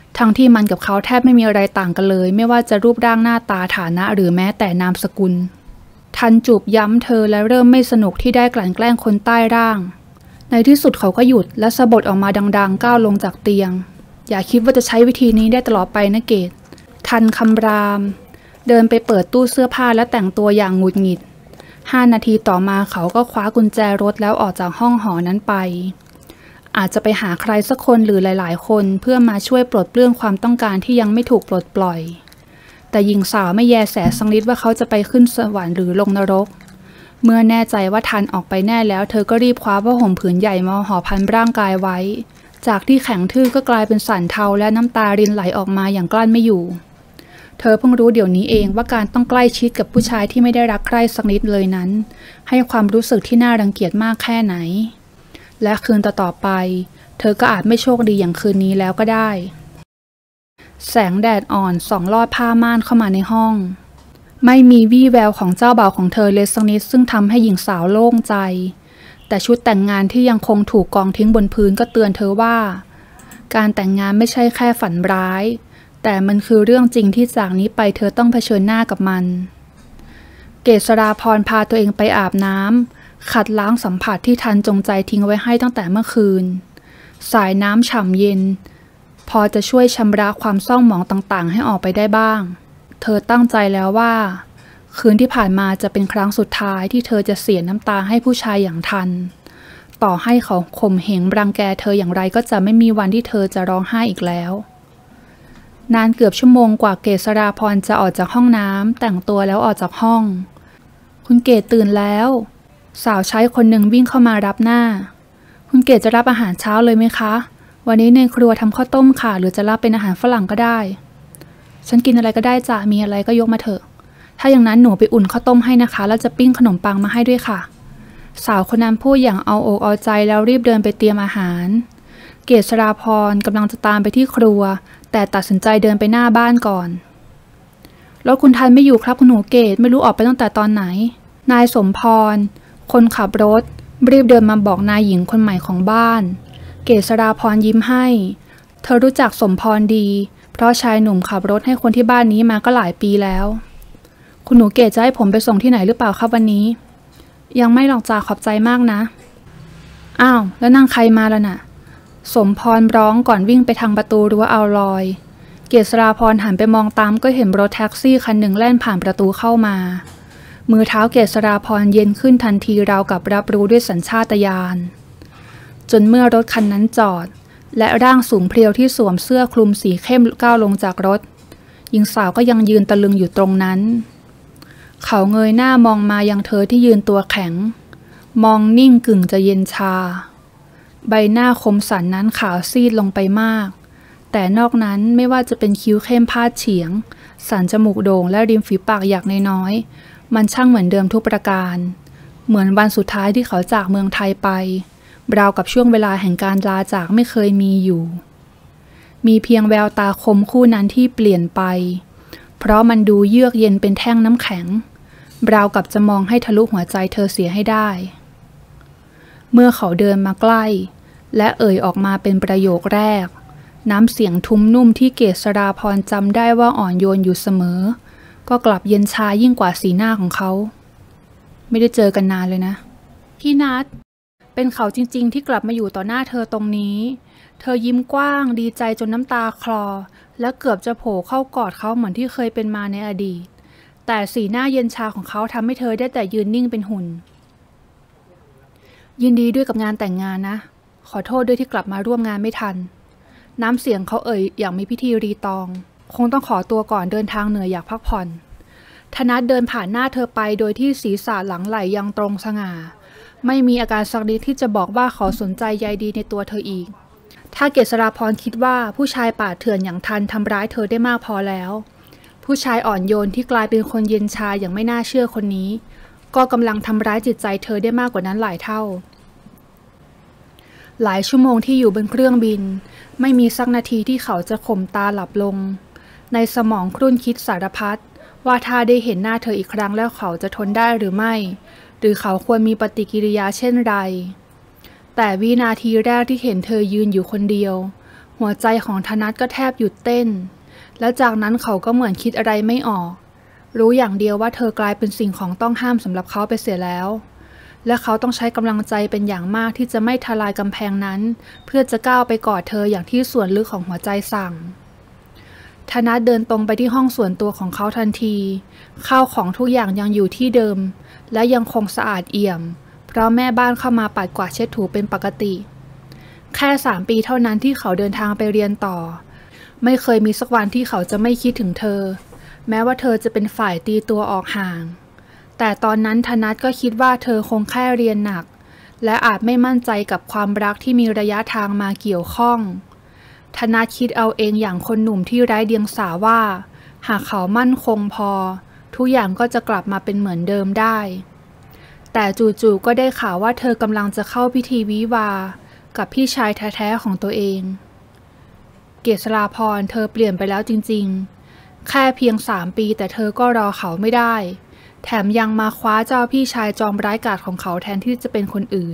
ทั้งที่มันกับเขาแทบไม่มีอะไรต่างกันเลยไม่ว่าจะรูปร่างหน้าตาฐานะหรือแม้แต่นามสกุลทันจูบย้ำเธอและเริ่มไม่สนุกที่ได้กลั่นแกล้งคนใต้ร่างในที่สุดเขาก็หยุดและสะบัดออกมาดังๆก้าวลงจากเตียงอย่าคิดว่าจะใช้วิธีนี้ได้ตลอดไปนะเกตทันคำรามเดินไปเปิดตู้เสื้อผ้าและแต่งตัวอย่างหงุดหงิดห้านาทีต่อมาเขาก็คว้ากุญแจรถแล้วออกจากห้องหอนั้นไปอาจจะไปหาใครสักคนหรือหลายๆคนเพื่อมาช่วยปลดเปลื้องความต้องการที่ยังไม่ถูกปลดปล่อยแต่หญิงสาวไม่แยแสสักนิดว่าเขาจะไปขึ้นสวรรค์หรือลงนรกเมื่อแน่ใจว่าทันออกไปแน่แล้วเธอก็รีบคว้าผ้าห่มผืนใหญ่มาห่อพันร่างกายไว้จากที่แข็งทื่อก็กลายเป็นสันเทาและน้ำตารินไหลออกมาอย่างกลั้นไม่อยู่เธอเพิ่งรู้เดี๋ยวนี้เองว่าการต้องใกล้ชิดกับผู้ชายที่ไม่ได้รักใคร่สักนิดเลยนั้นให้ความรู้สึกที่น่ารังเกียจมากแค่ไหนและคืนต่อๆไปเธอก็อาจไม่โชคดีอย่างคืนนี้แล้วก็ได้แสงแดดอ่อนส่องลอดผ้าม่านเข้ามาในห้องไม่มีวี่แววของเจ้าบ่าวของเธอเลยสักนิดซึ่งทำให้หญิงสาวโล่งใจแต่ชุดแต่งงานที่ยังคงถูกกองทิ้งบนพื้นก็เตือนเธอว่าการแต่งงานไม่ใช่แค่ฝันร้ายแต่มันคือเรื่องจริงที่จากนี้ไปเธอต้องเผชิญหน้ากับมันเกษราพรพาตัวเองไปอาบน้ำขัดล้างสัมผัสที่ทันจงใจทิ้งไว้ให้ตั้งแต่เมื่อคืนสายน้ำฉ่ำเย็นพอจะช่วยชำระความเศร้าหมองต่างๆให้ออกไปได้บ้างเธอตั้งใจแล้วว่าคืนที่ผ่านมาจะเป็นครั้งสุดท้ายที่เธอจะเสียน้ำตาให้ผู้ชายอย่างทันต่อให้เขาข่มเหงรังแกเธออย่างไรก็จะไม่มีวันที่เธอจะร้องไห้อีกแล้วนานเกือบชั่วโมงกว่าเกษราพรจะออกจากห้องน้ำแต่งตัวแล้วออกจากห้องคุณเกศตื่นแล้วสาวใช้คนหนึ่งวิ่งเข้ามารับหน้าคุณเกศจะรับอาหารเช้าเลยไหมคะวันนี้ในครัวทำข้าวต้มค่ะหรือจะรับเป็นอาหารฝรั่งก็ได้ฉันกินอะไรก็ได้จ้ะมีอะไรก็ยกมาเถอะถ้าอย่างนั้นหนูไปอุ่นข้าวต้มให้นะคะแล้วจะปิ้งขนมปังมาให้ด้วยค่ะสาวคนนั้นพูดอย่างเอาอกเอาใจแล้วรีบเดินไปเตรียมอาหารเกษราพรกำลังจะตามไปที่ครัวแต่ตัดสินใจเดินไปหน้าบ้านก่อนรถคุณทันไม่อยู่ครับคุณหนูเกศไม่รู้ออกไปตั้งแต่ตอนไหนนายสมพรคนขับรถรีบเดินมาบอกนายหญิงคนใหม่ของบ้านเกษราพรยิ้มให้เธอรู้จักสมพรดีเพราะชายหนุ่มขับรถให้คนที่บ้านนี้มาก็หลายปีแล้วคุณหนูเกศจะให้ผมไปส่งที่ไหนหรือเปล่าครับวันนี้ยังไม่หรอกจ้าขอบใจมากนะอ้าวแล้วนางใครมาล่ะน่ะสมพรร้องก่อนวิ่งไปทางประตูรั้วอัลลอยเกษราพรหันไปมองตามก็เห็นรถแท็กซี่คันหนึ่งแล่นผ่านประตูเข้ามามือเท้าเกษราพรเย็นขึ้นทันทีราวกับรับรู้ด้วยสัญชาตญาณจนเมื่อรถคันนั้นจอดและร่างสูงเพรียวที่สวมเสื้อคลุมสีเข้มก้าวลงจากรถหญิงสาวก็ยังยืนตะลึงอยู่ตรงนั้นเขาเงยหน้ามองมายังเธอที่ยืนตัวแข็งมองนิ่งกึ่งจะเย็นชาใบหน้าคมสันนั้นขาวซีดลงไปมากแต่นอกนั้นไม่ว่าจะเป็นคิ้วเข้มพาดเฉียงสันจมูกโด่งและริมฝีปากหยักน้อยๆมันช่างเหมือนเดิมทุกประการเหมือนวันสุดท้ายที่เขาจากเมืองไทยไปราวกับช่วงเวลาแห่งการลาจากไม่เคยมีอยู่มีเพียงแววตาคมคู่นั้นที่เปลี่ยนไปเพราะมันดูเยือกเย็นเป็นแท่งน้ำแข็งราวกับจะมองให้ทะลุหัวใจเธอเสียให้ได้เมื่อเขาเดินมาใกล้และเอ่ยออกมาเป็นประโยคแรกน้ำเสียงทุ้มนุ่มที่เกษราพรจำได้ว่าอ่อนโยนอยู่เสมอก็กลับเย็นชายิ่งกว่าสีหน้าของเขาไม่ได้เจอกันนานเลยนะพี่นัทเป็นเขาจริงๆที่กลับมาอยู่ต่อหน้าเธอตรงนี้เธอยิ้มกว้างดีใจจนน้ำตาคลอและเกือบจะโผล่เข้ากอดเขาเหมือนที่เคยเป็นมาในอดีตแต่สีหน้าเย็นชาของเขาทำให้เธอได้แต่ยืนนิ่งเป็นหุ่นยินดีด้วยกับงานแต่งงานนะขอโทษด้วยที่กลับมาร่วมงานไม่ทันน้ำเสียงเขาเอ่ยอย่างมีพิธีรีตองคงต้องขอตัวก่อนเดินทางเหนื่อยอยากพักผ่อนธนัทเดินผ่านหน้าเธอไปโดยที่ศีรษะหลังไหลยังตรงสง่าไม่มีอาการสักนิดที่จะบอกว่าเขาสนใจใยดีในตัวเธออีกถ้าเกษราพรคิดว่าผู้ชายป่าเถื่อนอย่างทันทำร้ายเธอได้มากพอแล้วผู้ชายอ่อนโยนที่กลายเป็นคนเย็นชาอย่างไม่น่าเชื่อคนนี้ก็กำลังทำร้ายจิตใจเธอได้มากกว่านั้นหลายเท่าหลายชั่วโมงที่อยู่บนเครื่องบินไม่มีสักนาทีที่เขาจะข่มตาหลับลงในสมองครุ่นคิดสารพัดว่าถ้าได้เห็นหน้าเธออีกครั้งแล้วเขาจะทนได้หรือไม่หรือเขาควรมีปฏิกิริยาเช่นไรแต่วินาทีแรกที่เห็นเธอยืนอยู่คนเดียวหัวใจของธนัทก็แทบหยุดเต้นและจากนั้นเขาก็เหมือนคิดอะไรไม่ออกรู้อย่างเดียวว่าเธอกลายเป็นสิ่งของต้องห้ามสำหรับเขาไปเสียแล้วและเขาต้องใช้กำลังใจเป็นอย่างมากที่จะไม่ทลายกำแพงนั้นเพื่อจะก้าวไปกอดเธออย่างที่ส่วนลึกของหัวใจสั่งธนัทเดินตรงไปที่ห้องส่วนตัวของเขาทันทีข้าวของทุกอย่างยังอยู่ที่เดิมและยังคงสะอาดเอี่ยมเพราะแม่บ้านเข้ามาปัดกวาดเช็ดถูเป็นปกติแค่สามปีเท่านั้นที่เขาเดินทางไปเรียนต่อไม่เคยมีสักวันที่เขาจะไม่คิดถึงเธอแม้ว่าเธอจะเป็นฝ่ายตีตัวออกห่างแต่ตอนนั้นธนัทก็คิดว่าเธอคงแค่เรียนหนักและอาจไม่มั่นใจกับความรักที่มีระยะทางมาเกี่ยวข้องธนัทคิดเอาเองอย่างคนหนุ่มที่ไร้เดียงสาว่าหากเขามั่นคงพอทุกอย่างก็จะกลับมาเป็นเหมือนเดิมได้แต่จู่ๆก็ได้ข่าวว่าเธอกำลังจะเข้าพิธีวิวาห์กับพี่ชายแท้ๆของตัวเองเกษราพรเธอเปลี่ยนไปแล้วจริงๆแค่เพียงสามปีแต่เธอก็รอเขาไม่ได้แถมยังมาคว้าเจ้าพี่ชายจอมร้ายกาจของเขาแทนที่จะเป็นคนอื่น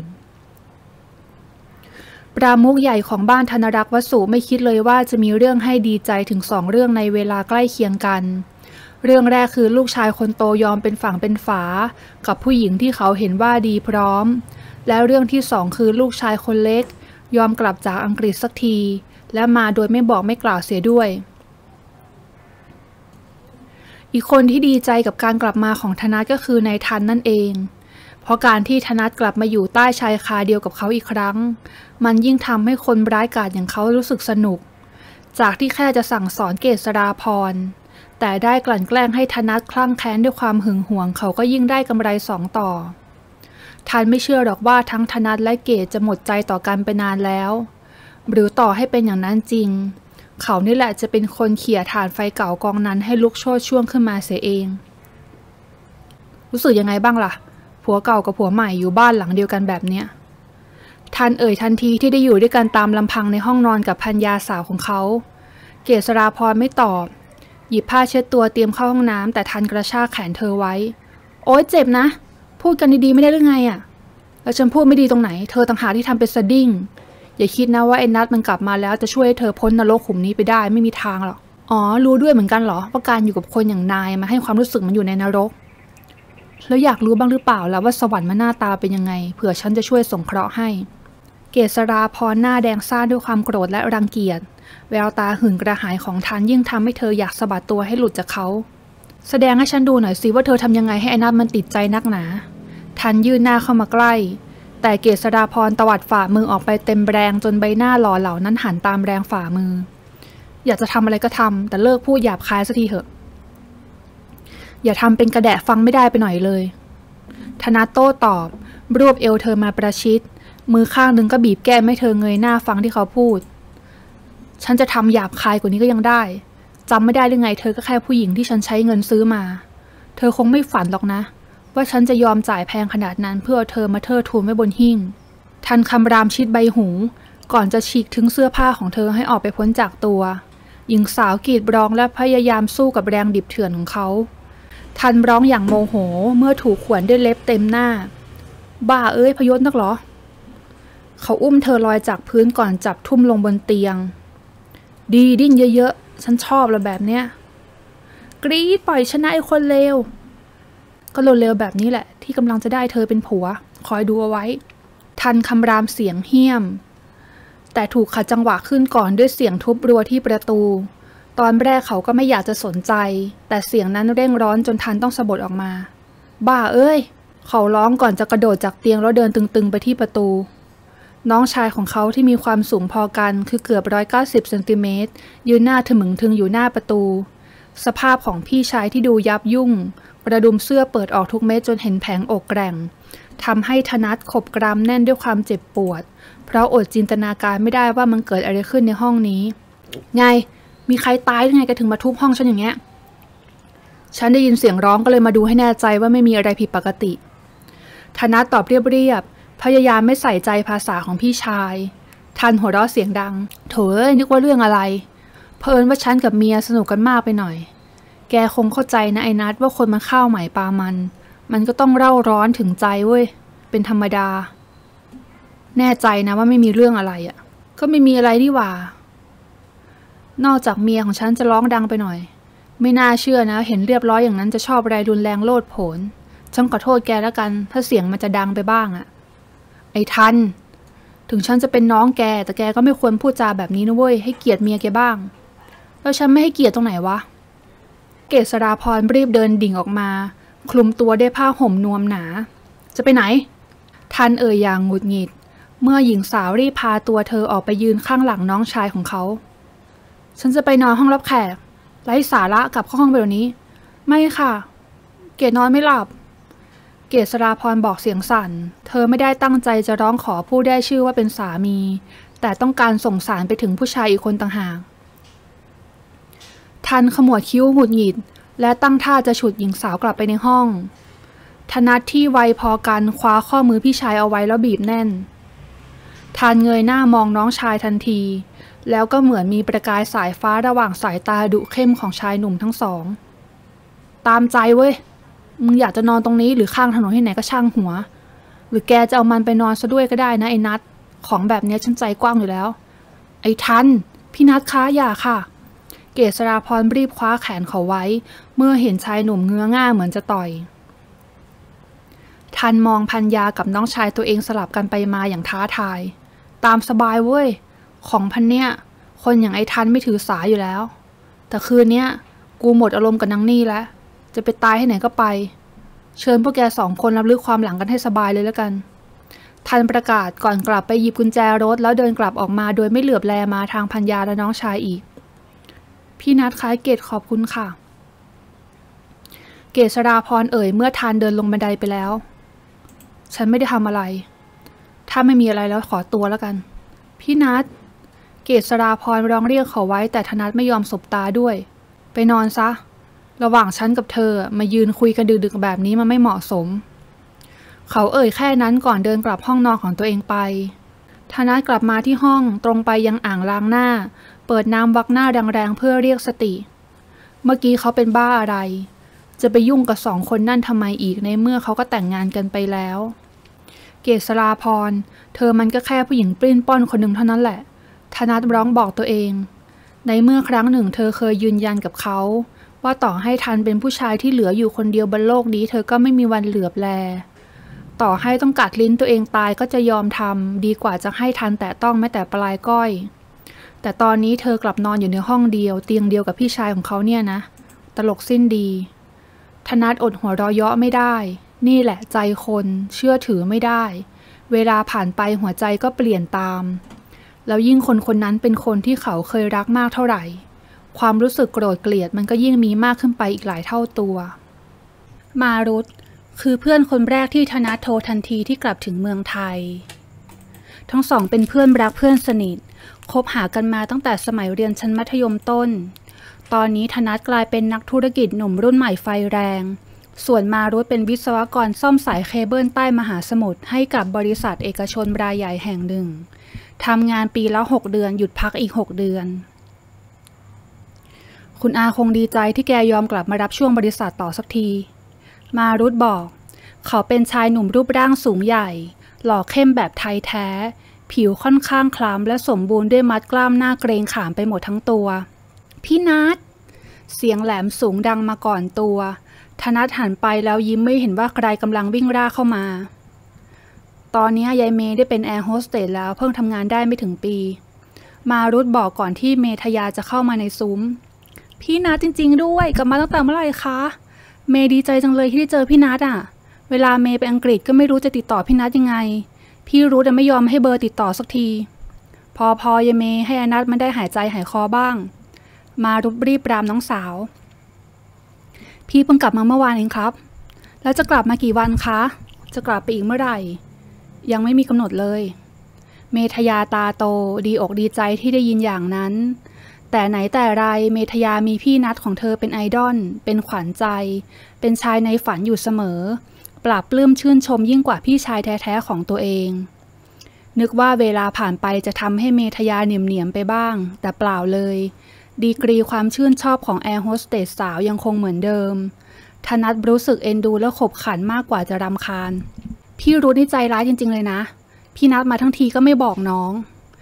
ปรามุขใหญ่ของบ้านธนรักษ์วสุไม่คิดเลยว่าจะมีเรื่องให้ดีใจถึงสองเรื่องในเวลาใกล้เคียงกันเรื่องแรกคือลูกชายคนโตยอมเป็นฝั่งเป็นฝากับผู้หญิงที่เขาเห็นว่าดีพร้อมและเรื่องที่สองคือลูกชายคนเล็กยอมกลับจากอังกฤษสักทีและมาโดยไม่บอกไม่กล่าวเสียด้วยอีกคนที่ดีใจกับการกลับมาของธนัทก็คือนายทันนั่นเองเพราะการที่ธนัทกลับมาอยู่ใต้ชายคาเดียวกับเขาอีกครั้งมันยิ่งทำให้คนร้ายกาจอย่างเขารู้สึกสนุกจากที่แค่จะสั่งสอนเกษราพรแต่ได้กลั่นแกล้งให้ธนัทคลั่งแค้นด้วยความหึงหวงเขาก็ยิ่งได้กำไรสองต่อทันไม่เชื่อหรอกว่าทั้งธนัทและเกศจะหมดใจต่อกันไปนานแล้วหรือต่อให้เป็นอย่างนั้นจริงเขานี่แหละจะเป็นคนเขี่ยถ่านไฟเก่ากองนั้นให้ลุกโชติช่วงขึ้นมาเสียเองรู้สึกยังไงบ้างล่ะผัวเก่ากับผัวใหม่อยู่บ้านหลังเดียวกันแบบเนี้ยทันเอ่ยทันทีที่ได้อยู่ด้วยกันตามลำพังในห้องนอนกับภรรยาสาวของเขาเกษราพรไม่ตอบหยิบผ้าเช็ดตัวเตรียมเข้าห้องน้ำแต่ทันกระชากแขนเธอไว้โอ๊ยเจ็บนะพูดกันดีๆไม่ได้หรือไงอ่ะแล้วฉันพูดไม่ดีตรงไหนเธอต่างหากที่ทำเป็นสดิ้งอย่าคิดนะว่าไอ้นัทมันกลับมาแล้วจะช่วยให้เธอพ้นนรกขุมนี้ไปได้ไม่มีทางหรอกอ๋อรู้ด้วยเหมือนกันเหรอว่าการอยู่กับคนอย่างนายมาให้ความรู้สึกมันอยู่ในนรกแล้วอยากรู้บ้างหรือเปล่าแล้วว่าสวรรค์มันหน้าตาเป็นยังไงเผื่อฉันจะช่วยสงเคราะห์ให้เกษราพรหน้าแดงซ่าด้วยความโกรธและรังเกียจแววตาหึงกระหายของทันยิ่งทำให้เธออยากสะบัดตัวให้หลุดจากเขาแสดงให้ฉันดูหน่อยสิว่าเธอทำยังไงให้ไอ้นัทมันติดใจนักหนาทันยื่นหน้าเข้ามาใกล้แต่เกษราพรตวัดฝ่ามือออกไปเต็มแรงจนใบหน้าหล่อเหลานั้นหันตามแรงฝ่ามืออยากจะทำอะไรก็ทำแต่เลิกพูดหยาบคายสักทีเถอะอย่าทำเป็นกระแดะฟังไม่ได้ไปหน่อยเลยธนัทโต้ตอบรวบเอวเธอมาประชิดมือข้างหนึ่งก็บีบแก้มให้เธอเงยหน้าฟังที่เขาพูดฉันจะทำหยาบคายกว่านี้ก็ยังได้จำไม่ได้หรือไงเธอก็แค่ผู้หญิงที่ฉันใช้เงินซื้อมาเธอคงไม่ฝันหรอกนะว่าฉันจะยอมจ่ายแพงขนาดนั้นเพื่อเธอมาเทิดทูนไว้บนหิ้งทันคำรามชิดใบหูก่อนจะฉีกถึงเสื้อผ้าของเธอให้ออกไปพ้นจากตัวหญิงสาวกรีดร้องและพยายามสู้กับแรงดิบเถื่อนของเขาทันร้องอย่างโมโหเมื่อถูกข่วนด้วยเล็บเต็มหน้าบ้าเอ้ยพยศนักหรอเขาอุ้มเธอลอยจากพื้นก่อนจับทุ่มลงบนเตียงดีดิ้นเยอะๆฉันชอบละแบบเนี้ยกรี๊ดปล่อยชนะไอ้คนเลวก็เร็วๆแบบนี้แหละที่กำลังจะได้เธอเป็นผัวคอยดูเอาไว้ทันคำรามเสียงเหี้ยมแต่ถูกขัดจังหวะขึ้นก่อนด้วยเสียงทุบรัวที่ประตูตอนแรกเขาก็ไม่อยากจะสนใจแต่เสียงนั้นเร่งร้อนจนทันต้องสะบัดออกมาบ้าเอ้ยเขาร้องก่อนจะกระโดดจากเตียงแล้วเดินตึงๆไปที่ประตูน้องชายของเขาที่มีความสูงพอกันคือเกือบร้อยเก้าสิบเซนติเมตรยืนหน้าถมึงทึงอยู่หน้าประตูสภาพของพี่ชายที่ดูยับยุ่งกระดุมเสื้อเปิดออกทุกเม็ดจนเห็นแผงอกแกร่งทำให้ธนัทขบกรามแน่นด้วยความเจ็บปวดเพราะอดจินตนาการไม่ได้ว่ามันเกิดอะไรขึ้นในห้องนี้ไงมีใครตายหรือไงแกถึงมาทุบห้องฉันอย่างเงี้ยฉันได้ยินเสียงร้องก็เลยมาดูให้แน่ใจว่าไม่มีอะไรผิดปกติธนัทตอบเรียบๆพยายามไม่ใส่ใจภาษาของพี่ชายทันหัวเราะเสียงดังโถ่เอ้ยนึกว่าเรื่องอะไรเพิ่นว่าฉันกับเมียสนุกกันมากไปหน่อยแกคงเข้าใจนะไอ้นัทว่าคนมันข้าวใหม่ปลามันมันก็ต้องเร่าร้อนถึงใจเว้ยเป็นธรรมดาแน่ใจนะว่าไม่มีเรื่องอะไรอ่ะก็ไม่มีอะไรนี่หว่านอกจากเมียของฉันจะร้องดังไปหน่อยไม่น่าเชื่อนะเห็นเรียบร้อยอย่างนั้นจะชอบอะไรรุนแรงโลดโผนฉันขอโทษแกแล้วกันถ้าเสียงมันจะดังไปบ้างอะไอ้ทันถึงฉันจะเป็นน้องแกแต่แกก็ไม่ควรพูดจาแบบนี้นะเว้ยให้เกียรติเมียแกบ้างแล้วฉันไม่ให้เกียรติตรงไหนวะเกษราพรรีบเดินดิ่งออกมาคลุมตัวด้วยผ้าห่มนวมหนาจะไปไหนทันเอ่ยอย่างหงุดหงิดเมื่อหญิงสาวรีบพาตัวเธอออกไปยืนข้างหลังน้องชายของเขาฉันจะไปนอนห้องรับแขกไร้สาระกลับเข้าห้องไปเดี๋ยวนี้ไม่ค่ะเกดนอนไม่หลับเกษราพรบอกเสียงสั่นเธอไม่ได้ตั้งใจจะร้องขอผู้ได้ชื่อว่าเป็นสามีแต่ต้องการส่งสารไปถึงผู้ชายอีกคนต่างหากทันขมวดคิ้วหงุดหงิดและตั้งท่าจะฉุดหญิงสาวกลับไปในห้องธนัทที่ไวพอกันคว้าข้อมือพี่ชายเอาไว้แล้วบีบแน่นทันเงยหน้ามองน้องชายทันทีแล้วก็เหมือนมีประกายสายฟ้าระหว่างสายตาดุเข้มของชายหนุ่มทั้งสองตามใจเว้ยมึงอยากจะนอนตรงนี้หรือข้างถนนที่ไหนก็ช่างหัวหรือแกจะเอามันไปนอนซะด้วยก็ได้นะไอ้นัทของแบบนี้ฉันใจกว้างอยู่แล้วไอ้ทันพี่นัทคะอย่าค่ะเกษราพรรีบคว้าแขนเขาไว้เมื่อเห็นชายหนุ่มเงื้อง่าเหมือนจะต่อยทันมองพัญญากับน้องชายตัวเองสลับกันไปมาอย่างท้าทายตามสบายเว้ยของพันเนี่ยคนอย่างไอ้ทันไม่ถือสาอยู่แล้วแต่คืนเนี้ยกูหมดอารมณ์กับนางนี่แล้วจะไปตายให้ไหนก็ไปเชิญพวกแกสองคนรับลึกความหลังกันให้สบายเลยแล้วกันทันประกาศก่อนกลับไปหยิบกุญแจรถแล้วเดินกลับออกมาโดยไม่เหลือบแลมาทางพัญญาและน้องชายอีกพี่นัทคล้ายเกตขอบคุณค่ะเกษราพรเอ่ยเมื่อทันเดินลงบันไดไปแล้วฉันไม่ได้ทำอะไรถ้าไม่มีอะไรแล้วขอตัวแล้วกันพี่นัทเกษราพรร้องเรียกเขาไว้แต่ธนัทไม่ยอมสบตาด้วยไปนอนซะระหว่างฉันกับเธอมายืนคุยกันดึกๆแบบนี้มันไม่เหมาะสมเขาเอ่ยแค่นั้นก่อนเดินกลับห้องนอนของตัวเองไปธนัทกลับมาที่ห้องตรงไปยังอ่างล้างหน้าเปิดน้ำวักหน้าแรงๆเพื่อเรียกสติเมื่อกี้เขาเป็นบ้าอะไรจะไปยุ่งกับสองคนนั่นทำไมอีกในเมื่อเขาก็แต่งงานกันไปแล้วเกษราพรเธอมันก็แค่ผู้หญิงปลิ้นป้อนคนหนึ่งเท่านั้นแหละธนัทร้องบอกตัวเองในเมื่อครั้งหนึ่งเธอเคยยืนยันกับเขาว่าต่อให้ทันเป็นผู้ชายที่เหลืออยู่คนเดียวบนโลกนี้เธอก็ไม่มีวันเหลือบแลต่อให้ต้องกัดลิ้นตัวเองตายก็จะยอมทำดีกว่าจะให้ทันแต่ต้องแม้แต่ปลายก้อยแต่ตอนนี้เธอกลับนอนอยู่ในห้องเดียวเตียงเดียวกับพี่ชายของเขาเนี่ยนะตลกสิ้นดีธนัทอดหัวเราะเยาะไม่ได้นี่แหละใจคนเชื่อถือไม่ได้เวลาผ่านไปหัวใจก็เปลี่ยนตามแล้วยิ่งคนคนนั้นเป็นคนที่เขาเคยรักมากเท่าไหร่ความรู้สึกโกรธเกลียดมันก็ยิ่งมีมากขึ้นไปอีกหลายเท่าตัวมารุตคือเพื่อนคนแรกที่ธนัทโทรทันทีที่กลับถึงเมืองไทยทั้งสองเป็นเพื่อนรักเพื่อนสนิทคบหากันมาตั้งแต่สมัยเรียนชั้นมัธยมต้นตอนนี้ธนัทกลายเป็นนักธุรกิจหนุ่มรุ่นใหม่ไฟแรงส่วนมารุตเป็นวิศวกรซ่อมสายเคเบิลใต้มหาสมุทรให้กับบริษัทเอกชนรายใหญ่แห่งหนึ่งทำงานปีละหกเดือนหยุดพักอีกหกเดือนคุณอาคงดีใจที่แกยอมกลับมารับช่วงบริษัทต่อสักทีมารุตบอกเขาเป็นชายหนุ่มรูปร่างสูงใหญ่หล่อเข้มแบบไทยแท้ผิวค่อนข้างคล้ำและสมบูรณ์ด้วยมัดกล้ามหน้าเกรงขามไปหมดทั้งตัวพี่นัทเสียงแหลมสูงดังมาก่อนตัวธนัทหันไปแล้วยิ้มไม่เห็นว่าใครกำลังวิ่งร่าเข้ามาตอนนี้ยายเมย์ได้เป็นแอร์โฮสเตสแล้วเพิ่งทำงานได้ไม่ถึงปีมารุตบอกก่อนที่เมธยาจะเข้ามาในซุ้มพี่นัทจริงๆด้วยกลับมาตั้งแต่เมื่อไหร่คะเมย์ดีใจจังเลยที่ได้เจอพี่นัทอ่ะเวลาเมย์ไปอังกฤษก็ไม่รู้จะติดต่อพี่นัทยังไงพี่รู้แต่ไม่ยอมให้เบอร์ติดต่อสักทีพอพอยายเมย์ให้อนัทมันได้หายใจหายคอบ้างมารุตรีบปรามน้องสาวพี่เพิ่งกลับมาเมื่อวานเองครับแล้วจะกลับมากี่วันคะจะกลับไปอีกเมื่อไหร่ยังไม่มีกำหนดเลยเมธยาตาโตดีอกดีใจที่ได้ยินอย่างนั้นแต่ไหนแต่ไรเมธยามีพี่นัทของเธอเป็นไอดอลเป็นขวัญใจเป็นชายในฝันอยู่เสมอปราบปลื้มชื่นชมยิ่งกว่าพี่ชายแท้ๆของตัวเองนึกว่าเวลาผ่านไปจะทำให้เมธยาเหนียมๆไปบ้างแต่เปล่าเลยดีกรีความชื่นชอบของแอร์โฮสเตสสาวยังคงเหมือนเดิมธนัทรู้สึกเอ็นดูและขบขันมากกว่าจะรำคาญพี่รู้ในใจร้ายจริงๆเลยนะพี่นัทมาทั้งทีก็ไม่บอกน้อง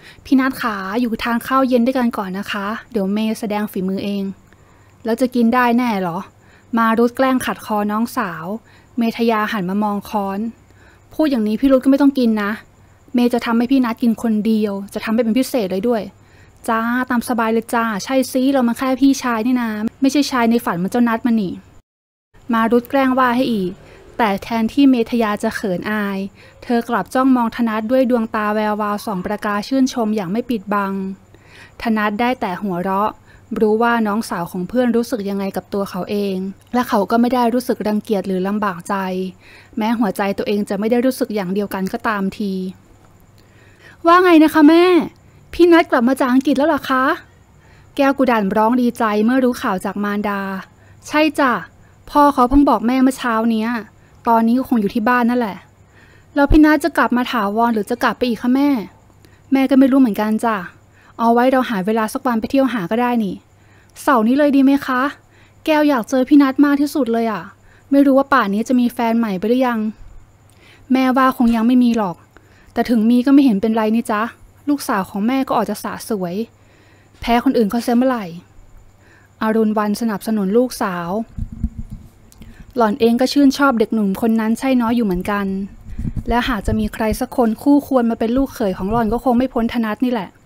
พี่นัทขาอยู่ทานข้าวเย็นด้วยกันก่อนนะคะเดี๋ยวเมย์แสดงฝีมือเองแล้วจะกินได้แน่เหรอมารุธแกล้งขัดคอน้องสาวเมทยาหันมามองค้อนพูดอย่างนี้พี่รุธก็ไม่ต้องกินนะเมย์จะทำให้พี่นัทกินคนเดียวจะทำให้เป็นพิเศษเลยด้วยจ้าตามสบายเลยจ้าใช่ซิเรามาแค่พี่ชายนี่นะไม่ใช่ชายในฝันเหมือนเจ้านัทมันนี่มารุธแกล้งว่าให้อีกแต่แทนที่เมทยาจะเขินอายเธอกลับจ้องมองธนัทด้วยดวงตาแวววาวส่องประกายชื่นชมอย่างไม่ปิดบังธนัทได้แต่หัวเราะรู้ว่าน้องสาวของเพื่อนรู้สึกยังไงกับตัวเขาเองและเขาก็ไม่ได้รู้สึกรังเกียจหรือลำบากใจแม้หัวใจตัวเองจะไม่ได้รู้สึกอย่างเดียวกันก็ตามทีว่าไงนะคะแม่พี่นัทกลับมาจากอังกฤษแล้วเหรอคะแก้วกุดันร้องดีใจเมื่อรู้ข่าวจากมารดาใช่จ้ะพ่อเขาเพิ่งบอกแม่เมื่อเช้านี้ตอนนี้ก็คงอยู่ที่บ้านนั่นแหละแล้วพี่นัทจะกลับมาถาวรหรือจะกลับไปอีกคะแม่แม่ก็ไม่รู้เหมือนกันจ้ะเอาไว้เราหาเวลาสักวันไปเที่ยวหาก็ได้นี่เสาร์นี้เลยดีไหมคะแก้วอยากเจอพี่นัทมากที่สุดเลยอ่ะไม่รู้ว่าป่านนี้จะมีแฟนใหม่ไปหรือยังแม่ว่าคงยังไม่มีหรอกแต่ถึงมีก็ไม่เห็นเป็นไรนี่จ๊ะลูกสาวของแม่ก็ออกจะสะสวยแพ้คนอื่นเขาเสียเมื่อไหร่อรุณวรรณสนับสนุนลูกสาวหล่อนเองก็ชื่นชอบเด็กหนุ่มคนนั้นใช่น้อยอยู่เหมือนกันและหากจะมีใครสักคนคู่ควรมาเป็นลูกเขยของหล่อนก็คงไม่พ้นธนัทนี่แหละ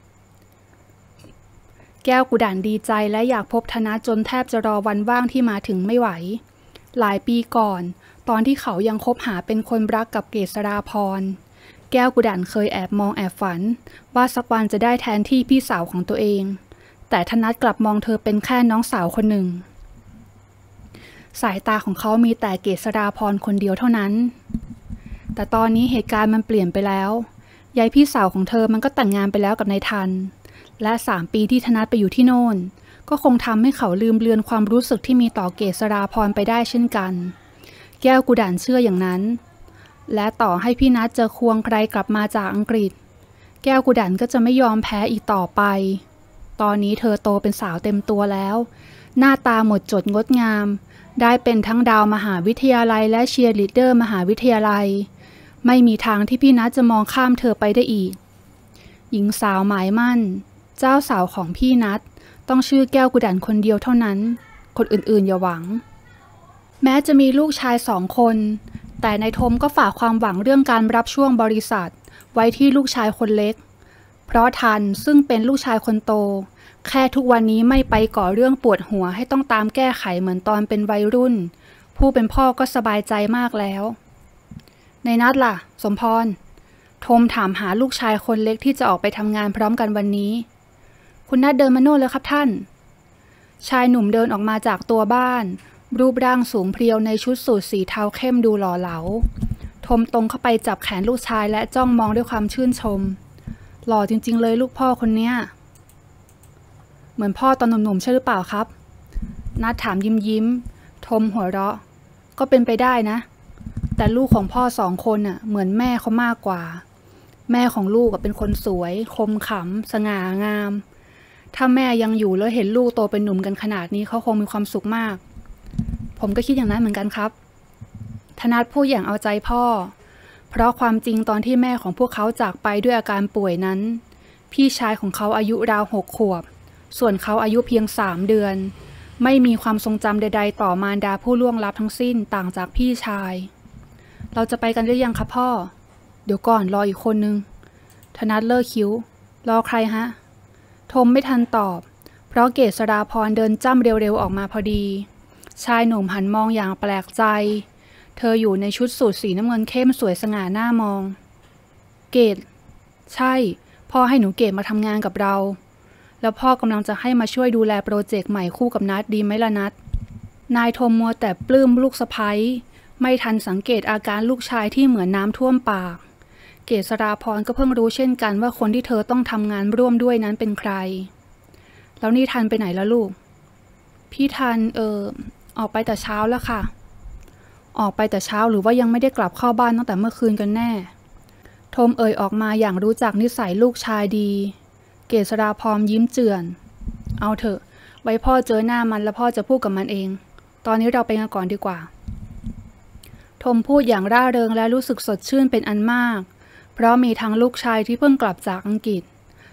แก้วกุดันดีใจและอยากพบธนัทจนแทบจะรอวันว่างที่มาถึงไม่ไหวหลายปีก่อนตอนที่เขายังคบหาเป็นคนรักกับเกษราพรแก้วกุดันเคยแอบมองแอบฝันว่าสักวันจะได้แทนที่พี่สาวของตัวเองแต่ธนัทกลับมองเธอเป็นแค่น้องสาวคนหนึ่งสายตาของเขามีแต่เกษราพรคนเดียวเท่านั้นแต่ตอนนี้เหตุการณ์มันเปลี่ยนไปแล้วยายพี่สาวของเธอมันก็แต่งงานไปแล้วกับนายทันและสามปีที่ธนัทไปอยู่ที่โน่นก็คงทำให้เขาลืมเลือนความรู้สึกที่มีต่อเกษราพรไปได้เช่นกันแก้วกุดันเชื่ออย่างนั้นและต่อให้พี่นัทจะควงใครกลับมาจากอังกฤษแก้วกุดันก็จะไม่ยอมแพ้อีกต่อไปตอนนี้เธอโตเป็นสาวเต็มตัวแล้วหน้าตาหมดจดงดงามได้เป็นทั้งดาวมหาวิทยาลัยและเชียร์ลีดเดอร์มหาวิทยาลัยไม่มีทางที่พี่นัทจะมองข้ามเธอไปได้อีกหญิงสาวหมายมั่นเจ้าสาวของพี่นัทต้องชื่อแก้วกุดันคนเดียวเท่านั้นคนอื่นๆอย่าหวังแม้จะมีลูกชายสองคนแต่นายทมก็ฝากความหวังเรื่องการรับช่วงบริษัทไว้ที่ลูกชายคนเล็กเพราะทันซึ่งเป็นลูกชายคนโตแค่ทุกวันนี้ไม่ไปก่อเรื่องปวดหัวให้ต้องตามแก้ไขเหมือนตอนเป็นวัยรุ่นผู้เป็นพ่อก็สบายใจมากแล้วในนัดล่ะสมพรทมถามหาลูกชายคนเล็กที่จะออกไปทำงานพร้อมกันวันนี้คุณนัดเดินมาโน่นแล้วครับท่านชายหนุ่มเดินออกมาจากตัวบ้านรูปร่างสูงเพรียวในชุดสูทสีเทาเข้มดูหล่อเหลาทมตรงเข้าไปจับแขนลูกชายและจ้องมองด้วยความชื่นชมหล่อจริงๆเลยลูกพ่อคนเนี้ยเหมือนพ่อตอนหนุ่มๆใช่หรือเปล่าครับนัดถามยิ้มยิ้มทมหัวเราะก็เป็นไปได้นะแต่ลูกของพ่อสองคนน่ะเหมือนแม่เขามากกว่าแม่ของลูกเป็นคนสวยคมขำสง่างามถ้าแม่ยังอยู่แล้วเห็นลูกโตเป็นหนุ่มกันขนาดนี้เขาคงมีความสุขมากผมก็คิดอย่างนั้นเหมือนกันครับธนัทพูดอย่างเอาใจพ่อเพราะความจริงตอนที่แม่ของพวกเขาจากไปด้วยอาการป่วยนั้นพี่ชายของเขาอายุราวหกขวบส่วนเขาอายุเพียงสามเดือนไม่มีความทรงจำใดๆต่อมารดาผู้ล่วงลับทั้งสิ้นต่างจากพี่ชายเราจะไปกันหรือยังคะพ่อเดี๋ยวก่อนรออีกคนนึงธนัทเลิกคิ้วรอใครฮะทมไม่ทันตอบเพราะเกษราพรเดินจ้ำเร็วๆออกมาพอดีชายหนุ่มหันมองอย่างแปลกใจเธออยู่ในชุดสูทสีน้ำเงินเข้มสวยสง่าหน้ามองเกดใช่พ่อให้หนูเกดมาทำงานกับเราแล้วพ่อกำลังจะให้มาช่วยดูแลโปรเจกต์ใหม่คู่กับนัทดีไหมล่ะนัทนายทมมัวแต่ปลื้มลูกสะใภ้ไม่ทันสังเกตอาการลูกชายที่เหมือนน้ำท่วมปากเกษราพรก็เพิ่งรู้เช่นกันว่าคนที่เธอต้องทำงานร่วมด้วยนั้นเป็นใครแล้วนี่ทันไปไหนแล้วลูกพี่ทันเออออกไปแต่เช้าแล้วค่ะออกไปแต่เช้าหรือว่ายังไม่ได้กลับเข้าบ้านตั้งแต่เมื่อคืนกันแน่ทมเอ่ยออกมาอย่างรู้จักนิสัยลูกชายดีเกษราพรยิ้มเจือนเอาเถอะไว้พ่อเจอหน้ามันแล้วพ่อจะพูดกับมันเองตอนนี้เราไปกันก่อนดีกว่าทมพูดอย่างร่าเริงและรู้สึกสดชื่นเป็นอันมากเพราะมีทั้งลูกชายที่เพิ่งกลับจากอังกฤษ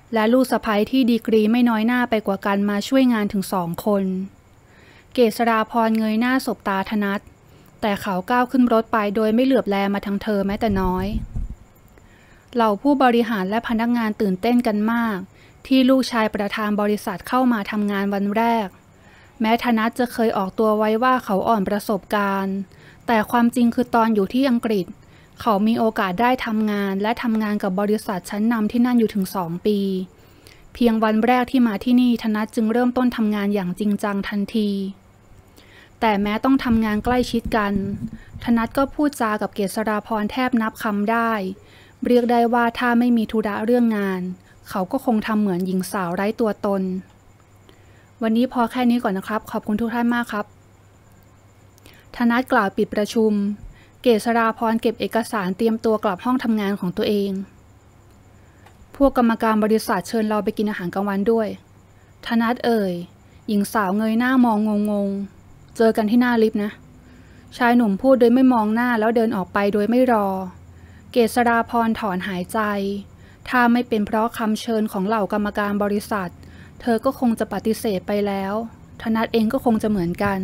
และลูกสะใภ้ที่ดีกรีไม่น้อยหน้าไปกว่ากันมาช่วยงานถึงสองคนเกษราพรเงยหน้าสบตาธนัทแต่เขาก้าวขึ้นรถไปโดยไม่เหลือบแลมาทางเธอแม้แต่น้อยเหล่าผู้บริหารและพนักงานตื่นเต้นกันมากที่ลูกชายประธานบริษัทเข้ามาทำงานวันแรกแม้ธนัทจะเคยออกตัวไว้ว่าเขาอ่อนประสบการณ์แต่ความจริงคือตอนอยู่ที่อังกฤษเขามีโอกาสได้ทำงานและทำงานกับบริษัทชั้นนำที่นั่นอยู่ถึงสองปีเพียงวันแรกที่มาที่นี่ธนัทจึงเริ่มต้นทำงานอย่างจริงจังทันทีแต่แม้ต้องทำงานใกล้ชิดกันธนัทก็พูดจากับเกษราพรแทบนับคำได้เรียกได้ว่าถ้าไม่มีธุระเรื่องงานเขาก็คงทำเหมือนหญิงสาวไร้ตัวตนวันนี้พอแค่นี้ก่อนนะครับขอบคุณทุกท่านมากครับธนัทกล่าวปิดประชุมเกษราพรเก็บเอกสารเตรียมตัวกลับห้องทำงานของตัวเองพวกกรรมการบริษัทเชิญเราไปกินอาหารกลางวันด้วยธนัทเอ่ยหญิงสาวเงยหน้ามองงงๆเจอกันที่หน้าลิฟต์นะชายหนุ่มพูดโดยไม่มองหน้าแล้วเดินออกไปโดยไม่รอเกษราพรถอนหายใจถ้าไม่เป็นเพราะคำเชิญของเหล่ากรรมการบริษัทเธอก็คงจะปฏิเสธไปแล้วธนัทเองก็คงจะเหมือนกัน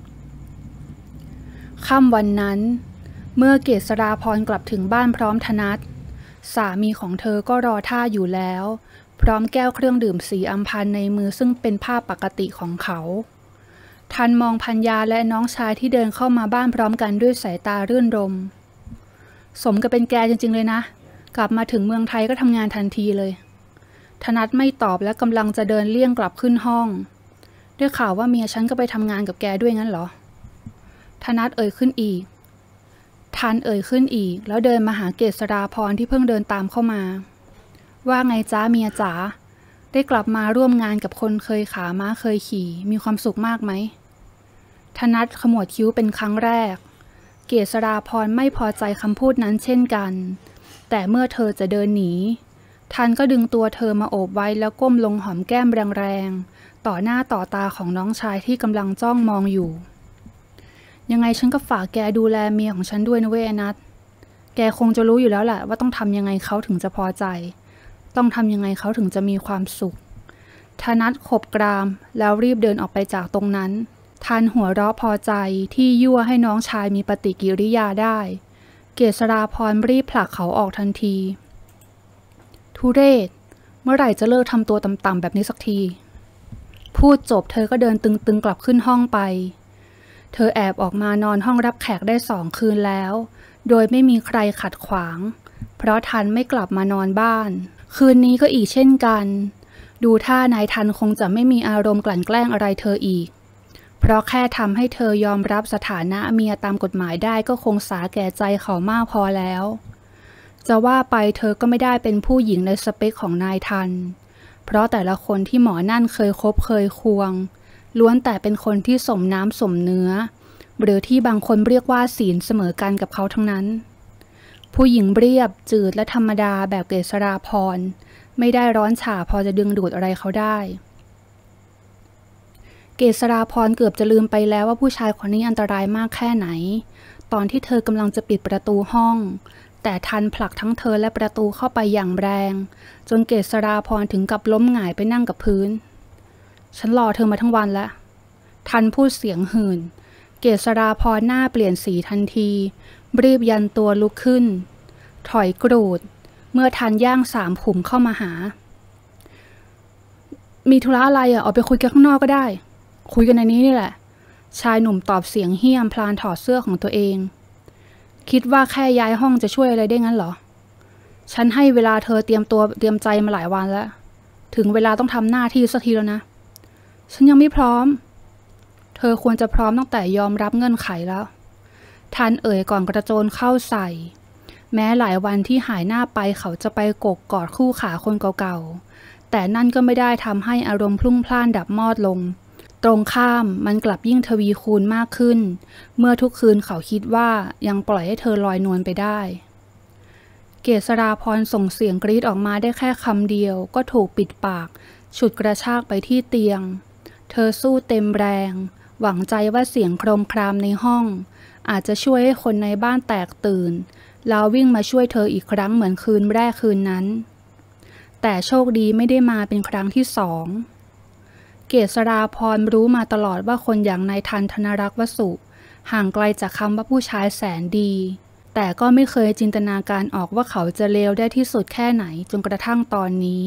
ค่ำวันนั้นเมื่อเกษราพรกลับถึงบ้านพร้อมธนัทสามีของเธอก็รอท่าอยู่แล้วพร้อมแก้วเครื่องดื่มสีอัมพันธ์ในมือซึ่งเป็นภาพปกติของเขาทันมองพัญญาและน้องชายที่เดินเข้ามาบ้านพร้อมกันด้วยสายตารื่นรมสมกับเป็นแกจริงๆเลยนะกลับมาถึงเมืองไทยก็ทำงานทันทีเลยธนัทไม่ตอบและกำลังจะเดินเลี่ยงกลับขึ้นห้องได้ข่าวว่าเมียฉันก็ไปทำงานกับแกด้วยงั้นเหรอธนัทเอ่ยขึ้นอีกทันเอ่ยขึ้นอีกแล้วเดินมาหาเกษราพรที่เพิ่งเดินตามเข้ามาว่าไงจ้าเมียจ๋าได้กลับมาร่วมงานกับคนเคยขาม้าเคยขี่มีความสุขมากไหมธนัทขมวดคิ้วเป็นครั้งแรกเกษราพรไม่พอใจคำพูดนั้นเช่นกันแต่เมื่อเธอจะเดินหนีทันก็ดึงตัวเธอมาโอบไว้แล้วก้มลงหอมแก้มแรงๆต่อหน้าต่อตาของน้องชายที่กำลังจ้องมองอยู่ยังไงฉันก็ฝากแกดูแลเมียของฉันด้วยนะเว้ยนัทแกคงจะรู้อยู่แล้วแหละว่าต้องทำยังไงเขาถึงจะพอใจต้องทำยังไงเขาถึงจะมีความสุขธนัทขบกรามแล้วรีบเดินออกไปจากตรงนั้นทันหัวเราะพอใจที่ยั่วให้น้องชายมีปฏิกิริยาได้เกษราพรรีบผลักเขาออกทันทีทุเรศเมื่อไหร่จะเลิกทำตัวต่ำๆแบบนี้สักทีพูดจบเธอก็เดินตึงๆกลับขึ้นห้องไปเธอแอบออกมานอนห้องรับแขกได้สองคืนแล้วโดยไม่มีใครขัดขวางเพราะทันไม่กลับมานอนบ้านคืนนี้ก็อีกเช่นกันดูท่านายทันคงจะไม่มีอารมณ์กลั่นแกล้งอะไรเธออีกเพราะแค่ทำให้เธอยอมรับสถานะเมียตามกฎหมายได้ก็คงสาแก่ใจเขามากพอแล้วจะว่าไปเธอก็ไม่ได้เป็นผู้หญิงในสเปคของนายทันเพราะแต่ละคนที่หมอนั่นเคยคบเคยควงล้วนแต่เป็นคนที่สมน้ำสมเนื้อหรือที่บางคนเรียกว่าศีลเสมอกันกับเขาทั้งนั้นผู้หญิงเรียบจืดและธรรมดาแบบเกษราพรไม่ได้ร้อนฉ่าพอจะดึงดูดอะไรเขาได้เกษราพรเกือบจะลืมไปแล้วว่าผู้ชายคนนี้อันตรายมากแค่ไหนตอนที่เธอกำลังจะปิดประตูห้องแต่ทันผลักทั้งเธอและประตูเข้าไปอย่างแรงจนเกษราพรถึงกับล้มหงายไปนั่งกับพื้นฉันรอเธอมาทั้งวันแล้วทันพูดเสียงหื่นเกษราพรหน้าเปลี่ยนสีทันทีรีบยันตัวลุกขึ้นถอยกรูดเมื่อทันย่างสามขุมเข้ามาหามีธุระอะไรอ่ะออกไปคุยกันข้างนอกก็ได้คุยกันในนี้นี่แหละชายหนุ่มตอบเสียงเหี้ยมพลางถอดเสื้อของตัวเองคิดว่าแค่ย้ายห้องจะช่วยอะไรได้งั้นเหรอฉันให้เวลาเธอเตรียมตัวเตรียมใจมาหลายวันแล้วถึงเวลาต้องทำหน้าที่สักทีแล้วนะฉันยังไม่พร้อมเธอควรจะพร้อมตั้งแต่ยอมรับเงื่อนไขแล้วทันเอ่ยก่อนกระโจนเข้าใส่แม้หลายวันที่หายหน้าไปเขาจะไปกกกอดคู่ขาคนเก่าๆแต่นั่นก็ไม่ได้ทำให้อารมณ์พลุ่งพล่านดับมอดลงตรงข้ามมันกลับยิ่งทวีคูณมากขึ้นเมื่อทุกคืนเขาคิดว่ายังปล่อยให้เธอลอยนวลไปได้เกษราพรส่งเสียงกรีดออกมาได้แค่คำเดียวก็ถูกปิดปากฉุดกระชากไปที่เตียงเธอสู้เต็มแรงหวังใจว่าเสียงโครมครามในห้องอาจจะช่วยให้คนในบ้านแตกตื่นแล้ววิ่งมาช่วยเธออีกครั้งเหมือนคืนแรกคืนนั้นแต่โชคดีไม่ได้มาเป็นครั้งที่สองเกษราพรรู้มาตลอดว่าคนอย่างนายทันธนรักษ์วสุห่างไกลจากคำว่าผู้ชายแสนดีแต่ก็ไม่เคยจินตนาการออกว่าเขาจะเลวได้ที่สุดแค่ไหนจนกระทั่งตอนนี้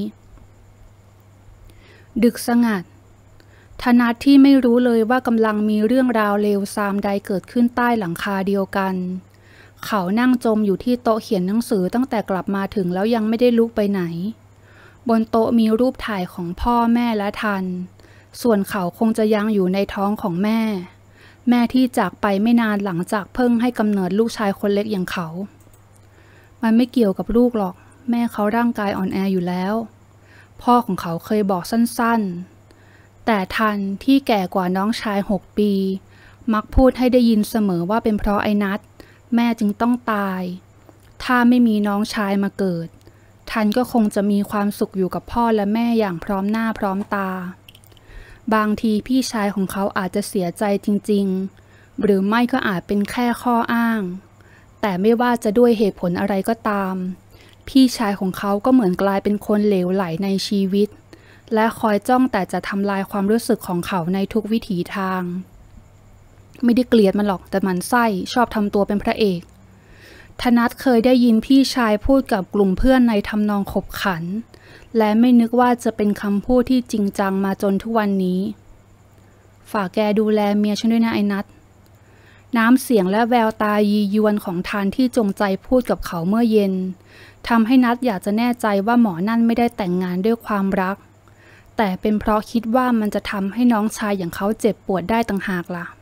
ดึกสงัดธนัทที่ไม่รู้เลยว่ากำลังมีเรื่องราวเลวทรามใดเกิดขึ้นใต้หลังคาเดียวกันเขานั่งจมอยู่ที่โต๊ะเขียนหนังสือตั้งแต่กลับมาถึงแล้วยังไม่ได้ลุกไปไหนบนโต๊ะมีรูปถ่ายของพ่อแม่และทันส่วนเขาคงจะยังอยู่ในท้องของแม่แม่ที่จากไปไม่นานหลังจากเพิ่งให้กำเนิดลูกชายคนเล็กอย่างเขามันไม่เกี่ยวกับลูกหรอกแม่เขาร่างกายอ่อนแออยู่แล้วพ่อของเขาเคยบอกสั้นๆแต่ทันที่แก่กว่าน้องชายหกปีมักพูดให้ได้ยินเสมอว่าเป็นเพราะไอ้นัทแม่จึงต้องตายถ้าไม่มีน้องชายมาเกิดทันก็คงจะมีความสุขอยู่กับพ่อและแม่อย่างพร้อมหน้าพร้อมตาบางทีพี่ชายของเขาอาจจะเสียใจจริงๆหรือไม่ก็อาจเป็นแค่ข้ออ้างแต่ไม่ว่าจะด้วยเหตุผลอะไรก็ตามพี่ชายของเขาก็เหมือนกลายเป็นคนเหลวไหลในชีวิตและคอยจ้องแต่จะทำลายความรู้สึกของเขาในทุกวิถีทางไม่ได้เกลียดมันหรอกแต่มันไส้ชอบทำตัวเป็นพระเอกธนัทเคยได้ยินพี่ชายพูดกับกลุ่มเพื่อนในทำนองขบขันและไม่นึกว่าจะเป็นคำพูดที่จริงจังมาจนทุกวันนี้ฝากแกดูแลเมียฉันด้วยนะไอ้นัทน้ำเสียงและแววตายียวนของทันที่จงใจพูดกับเขาเมื่อเย็นทำให้นัทอยากจะแน่ใจว่าหมอนั่นไม่ได้แต่งงานด้วยความรักแต่เป็นเพราะคิดว่ามันจะทำให้น้องชายอย่างเขาเจ็บปวดได้ต่างหากล่ะ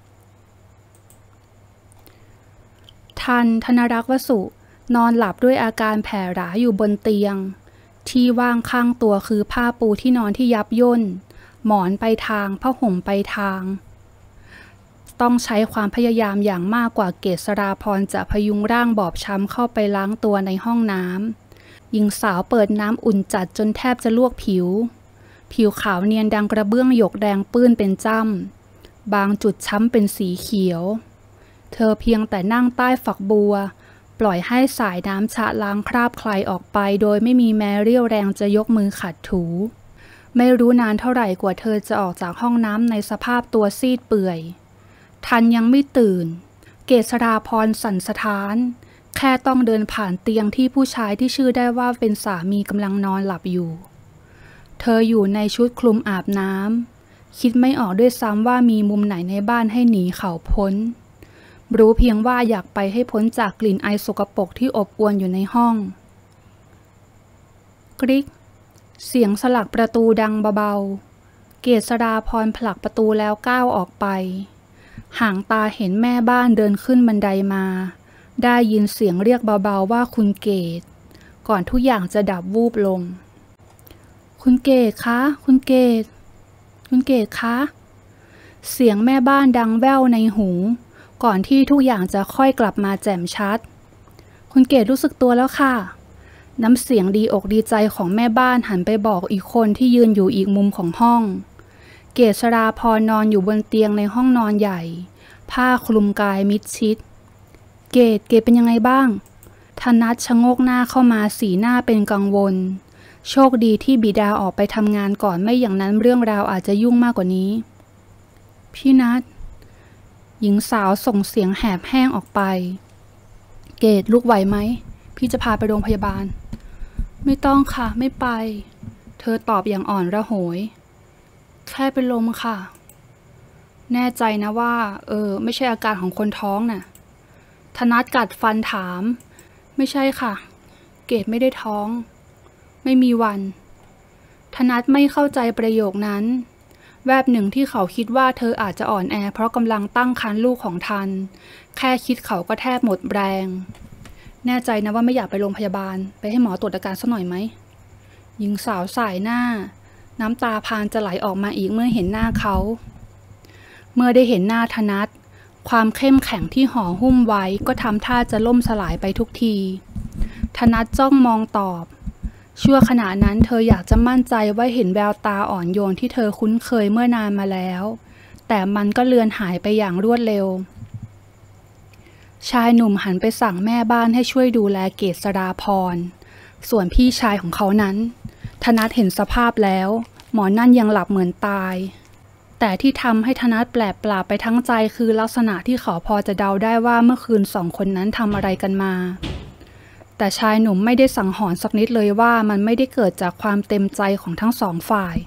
ทันธนรักษ์วสุนอนหลับด้วยอาการแผ่หราอยู่บนเตียงที่ว่างข้างตัวคือผ้าปูที่นอนที่ยับย่นหมอนไปทางผ้าห่มไปทางต้องใช้ความพยายามอย่างมากกว่าเกษราพรจะพยุงร่างบอบช้ำเข้าไปล้างตัวในห้องน้ำหญิงสาวเปิดน้ำอุ่นจัดจนแทบจะลวกผิวผิวขาวเนียนดังกระเบื้องหยกแดงปื้นเป็นจ้ำบางจุดช้ำเป็นสีเขียวเธอเพียงแต่นั่งใต้ฝักบัวปล่อยให้สายน้ำชะล้างคราบใครออกไปโดยไม่มีแม้เรี่ยวแรงจะยกมือขัดถูไม่รู้นานเท่าไหร่กว่าเธอจะออกจากห้องน้ำในสภาพตัวซีดเปื่อยทันยังไม่ตื่นเกษราพรสั่นสะท้านแค่ต้องเดินผ่านเตียงที่ผู้ชายที่ชื่อได้ว่าเป็นสามีกำลังนอนหลับอยู่เธออยู่ในชุดคลุมอาบน้ำคิดไม่ออกด้วยซ้ำว่ามีมุมไหนในบ้านให้หนีเขาพ้นรู้เพียงว่าอยากไปให้พ้นจากกลิ่นไอสกปรกที่อบอวลอยู่ในห้องกริ๊กเสียงสลักประตูดังเบาๆเกษราพรผลักประตูแล้วก้าวออกไปห่างตาเห็นแม่บ้านเดินขึ้นบันไดมาได้ยินเสียงเรียกเบาๆว่าคุณเกศก่อนทุกอย่างจะดับวูบลงคุณเกศคะคุณเกศคุณเกศคะเสียงแม่บ้านดังแว่วในหูก่อนที่ทุกอย่างจะค่อยกลับมาแจ่มชัดคุณเกศรู้สึกตัวแล้วค่ะน้ำเสียงดีอกดีใจของแม่บ้านหันไปบอกอีกคนที่ยืนอยู่อีกมุมของห้องเกษราพรนอนอยู่บนเตียงในห้องนอนใหญ่ผ้าคลุมกายมิดชิดเกศเกศเป็นยังไงบ้างธนัทชะโงกหน้าเข้ามาสีหน้าเป็นกังวลโชคดีที่บิดาออกไปทำงานก่อนไม่อย่างนั้นเรื่องราวอาจจะยุ่งมากกว่านี้พี่นัทหญิงสาวส่งเสียงแหบแห้งออกไปเกศลูกไหวไหมพี่จะพาไปโรงพยาบาลไม่ต้องค่ะไม่ไปเธอตอบอย่างอ่อนระหยแค่เป็นลมค่ะแน่ใจนะว่าเออไม่ใช่อาการของคนท้องน่ะธนัทกัดฟันถามไม่ใช่ค่ะเกศไม่ได้ท้องไม่มีวันธนัทไม่เข้าใจประโยคนั้นแวบหนึ่งที่เขาคิดว่าเธออาจจะอ่อนแอเพราะกำลังตั้งครรภ์ลูกของทันแค่คิดเขาก็แทบหมดแรงแน่ใจนะว่าไม่อยากไปโรงพยาบาลไปให้หมอตรวจอาการสักหน่อยไหมหญิงสาวสายหน้าน้ำตาพานจะไหลออกมาอีกเมื่อเห็นหน้าเขาเมื่อได้เห็นหน้าธนัทความเข้มแข็งที่ห่อหุ้มไว้ก็ทำท่าจะล่มสลายไปทุกทีธนัทจ้องมองตอบชั่วขณะนั้นเธออยากจะมั่นใจว่าเห็นแววตาอ่อนโยนที่เธอคุ้นเคยเมื่อนานมาแล้วแต่มันก็เลือนหายไปอย่างรวดเร็วชายหนุ่มหันไปสั่งแม่บ้านให้ช่วยดูแลเกษราพรส่วนพี่ชายของเขานั้นธนัทเห็นสภาพแล้วหมอนั่นยังหลับเหมือนตายแต่ที่ทำให้ธนัทแปลกประหลาดไปทั้งใจคือลักษณะที่เขาพอจะเดาได้ว่าเมื่อคืนสองคนนั้นทำอะไรกันมาแต่ชายหนุ่มไม่ได้สังหรณ์สักนิดเลยว่ามันไม่ได้เกิดจากความเต็มใจของทั้งสองฝ่าย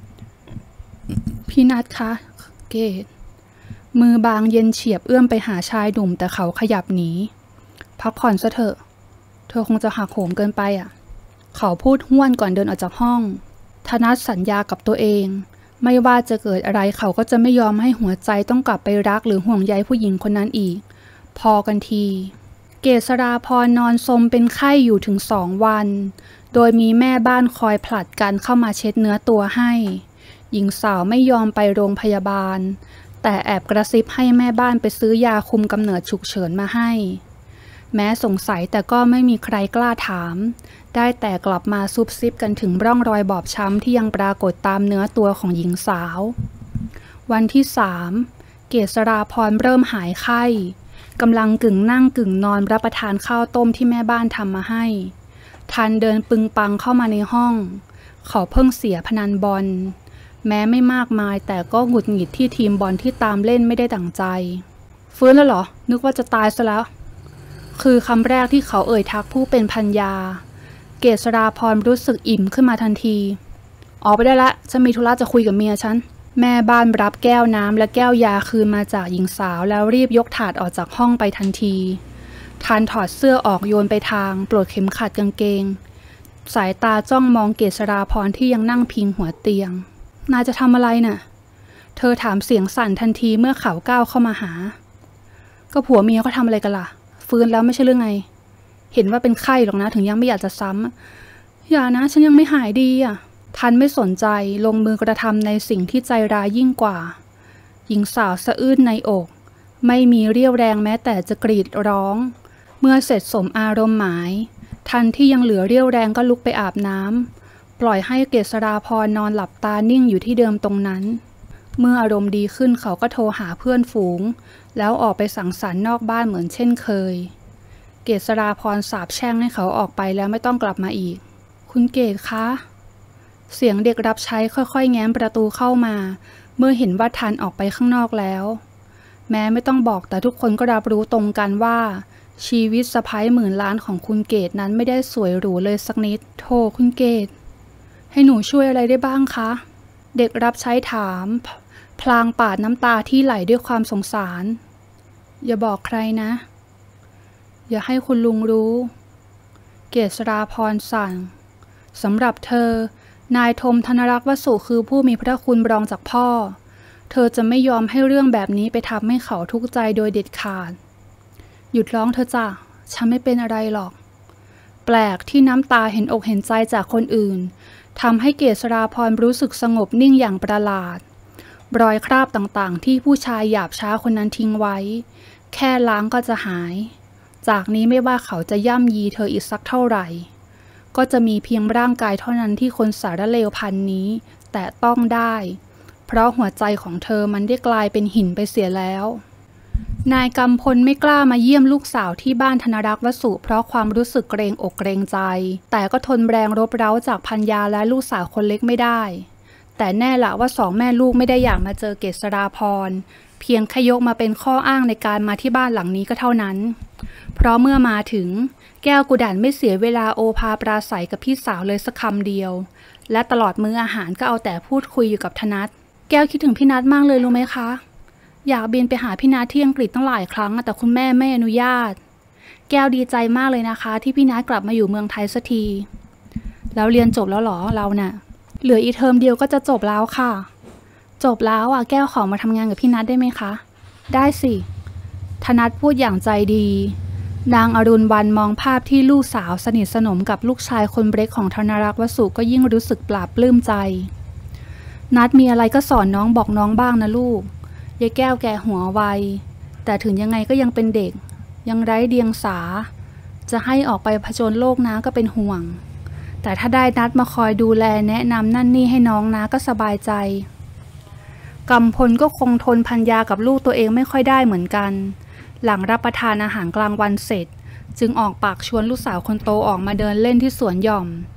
พี่นัทคะเกตมือบางเย็นเฉียบเอื้อมไปหาชายหนุ่มแต่เขาขยับหนีพักผ่อนซะเถอะเธอคงจะหักโหมเกินไปอ่ะเขาพูดห้วนก่อนเดินออกจากห้องธนัทสัญญากับตัวเองไม่ว่าจะเกิดอะไรเขาก็จะไม่ยอมให้หัวใจต้องกลับไปรักหรือห่วงใยผู้หญิงคนนั้นอีกพอกันทีเกษราพรนอนสมเป็นไข้อยู่ถึงสองวันโดยมีแม่บ้านคอยผลัดกันเข้ามาเช็ดเนื้อตัวให้หญิงสาวไม่ยอมไปโรงพยาบาลแต่แอบกระซิบให้แม่บ้านไปซื้อยาคุมกำเนิดฉุกเฉินมาให้แม้สงสัยแต่ก็ไม่มีใครกล้าถามได้แต่กลับมาซุบซิบกันถึงร่องรอยบอบช้ำที่ยังปรากฏตามเนื้อตัวของหญิงสาววันที่สามเกษราพรเริ่มหายไข้กำลังกึ่งนั่งกึ่งนอนรับประทานข้าวต้มที่แม่บ้านทำมาให้ทันเดินปึงปังเข้ามาในห้องเขาเพิ่งเสียพนันบอลแม้ไม่มากมายแต่ก็หงุดหงิดที่ทีมบอลที่ตามเล่นไม่ได้ดั่งใจฟื้นแล้วเหรอนึกว่าจะตายซะแล้วคือคำแรกที่เขาเอ่ยทักผู้เป็นภรรยาเกษราพรรู้สึกอิ่มขึ้นมาทันทีออกไปได้ละฉันมีธุระจะคุยกับเมียฉันแม่บ้านรับแก้วน้ำและแก้วยาคืนมาจากหญิงสาวแล้วรีบยกถาดออกจากห้องไปทันทีทันถอดเสื้อออกโยนไปทางปลดเข็มขัดกางเกงสายตาจ้องมองเกษราพรที่ยังนั่งพิงหัวเตียงนายจะทำอะไรน่ะเธอถามเสียงสั่นทันทีเมื่อเขาก้าวเข้ามาหาก็ผัวเมียก็ทำอะไรกันล่ะฟื้นแล้วไม่ใช่เรื่องไงเห็นว่าเป็นไข้หรอกนะถึงยังไม่อยากจะซ้ำอย่านะฉันยังไม่หายดีอ่ะทันไม่สนใจลงมือกระทำในสิ่งที่ใจร้ายยิ่งกว่าหญิงสาวสะอื้นในอกไม่มีเรี่ยวแรงแม้แต่จะกรีดร้องเมื่อเสร็จสมอารมณ์หมายทันที่ยังเหลือเรี่ยวแรงก็ลุกไปอาบน้ำปล่อยให้เกษราพรนอนหลับตานิ่งอยู่ที่เดิมตรงนั้นเมื่ออารมณ์ดีขึ้นเขาก็โทรหาเพื่อนฝูงแล้วออกไปสังสรรค์นอกบ้านเหมือนเช่นเคยเกษราพรสาปแช่งให้เขาออกไปแล้วไม่ต้องกลับมาอีกคุณเกศคะเสียงเด็กรับใช้ค่อยๆแง้มประตูเข้ามาเมื่อเห็นว่าทันออกไปข้างนอกแล้วแม้ไม่ต้องบอกแต่ทุกคนก็รับรู้ตรงกันว่าชีวิตสะใภ้หมื่นล้านของคุณเกศนั้นไม่ได้สวยหรูเลยสักนิดโธ่คุณเกศให้หนูช่วยอะไรได้บ้างคะเด็กรับใช้ถามพลางปาดน้ำตาที่ไหลด้วยความสงสารอย่าบอกใครนะอย่าให้คุณลุงรู้เกษราพรสั่งสำหรับเธอนายธมธนรักษ์วสุคือผู้มีพระคุณรองจากพ่อเธอจะไม่ยอมให้เรื่องแบบนี้ไปทำให้เขาทุกข์ใจโดยเด็ดขาดหยุดร้องเธอจ้ะฉันไม่เป็นอะไรหรอกแปลกที่น้ำตาเห็นอกเห็นใจจากคนอื่นทำให้เกษราพรรู้สึกสงบนิ่งอย่างประหลาดรอยคราบต่างๆที่ผู้ชายหยาบช้าคนนั้นทิ้งไว้แค่ล้างก็จะหายจากนี้ไม่ว่าเขาจะย่ำยีเธออีกสักเท่าไหร่ก็จะมีเพียงร่างกายเท่านั้นที่คนสารเลวพันนี้แต่ต้องได้เพราะหัวใจของเธอมันได้กลายเป็นหินไปเสียแล้วนายกำพลไม่กล้ามาเยี่ยมลูกสาวที่บ้านธนรักษ์วสุเพราะความรู้สึกเกรงอกเกรงใจแต่ก็ทนแรงรบเร้าจากภรรยาและลูกสาวคนเล็กไม่ได้แต่แน่ละว่าสองแม่ลูกไม่ได้อยากมาเจอเกษราพรเพียงแค่ยกมาเป็นข้ออ้างในการมาที่บ้านหลังนี้ก็เท่านั้นเพราะเมื่อมาถึงแก้วกุดันไม่เสียเวลาโอภาปราศัยกับพี่สาวเลยสักคำเดียวและตลอดมื้ออาหารก็เอาแต่พูดคุยอยู่กับธนัทแก้วคิดถึงพี่นัทมากเลยรู้ไหมคะอยากบินไปหาพี่นัทที่อังกฤษตั้งหลายครั้งแต่คุณแม่ไม่อนุญาตแก้วดีใจมากเลยนะคะที่พี่นัทกลับมาอยู่เมืองไทยสักทีแล้วเรียนจบแล้วหรอเราน่ะเหลืออีกเทอมเดียวก็จะจบแล้วค่ะจบแล้วอ่ะแก้วขอมาทำงานกับพี่นัทได้ไหมคะได้สิธนัทพูดอย่างใจดีนางอรุณวรรณมองภาพที่ลูกสาวสนิทสนมกับลูกชายคนเล็กของธนรักษ์วสุก็ยิ่งรู้สึกปลาบปลื้มใจนัทมีอะไรก็สอนน้องบอกน้องบ้างนะลูกยายแก้วแก่หัวไวแต่ถึงยังไงก็ยังเป็นเด็กยังไร้เดียงสาจะให้ออกไปผจญโลกนะก็เป็นห่วงแต่ถ้าได้นัดมาคอยดูแลแนะนำนั่นนี่ให้น้องนะก็สบายใจกำพลก็คงทนภรรยากับลูกตัวเองไม่ค่อยได้เหมือนกันหลังรับประทานอาหารกลางวันเสร็จจึงออกปากชวนลูกสาวคนโตออกมาเดินเล่นที่สวนหย่อม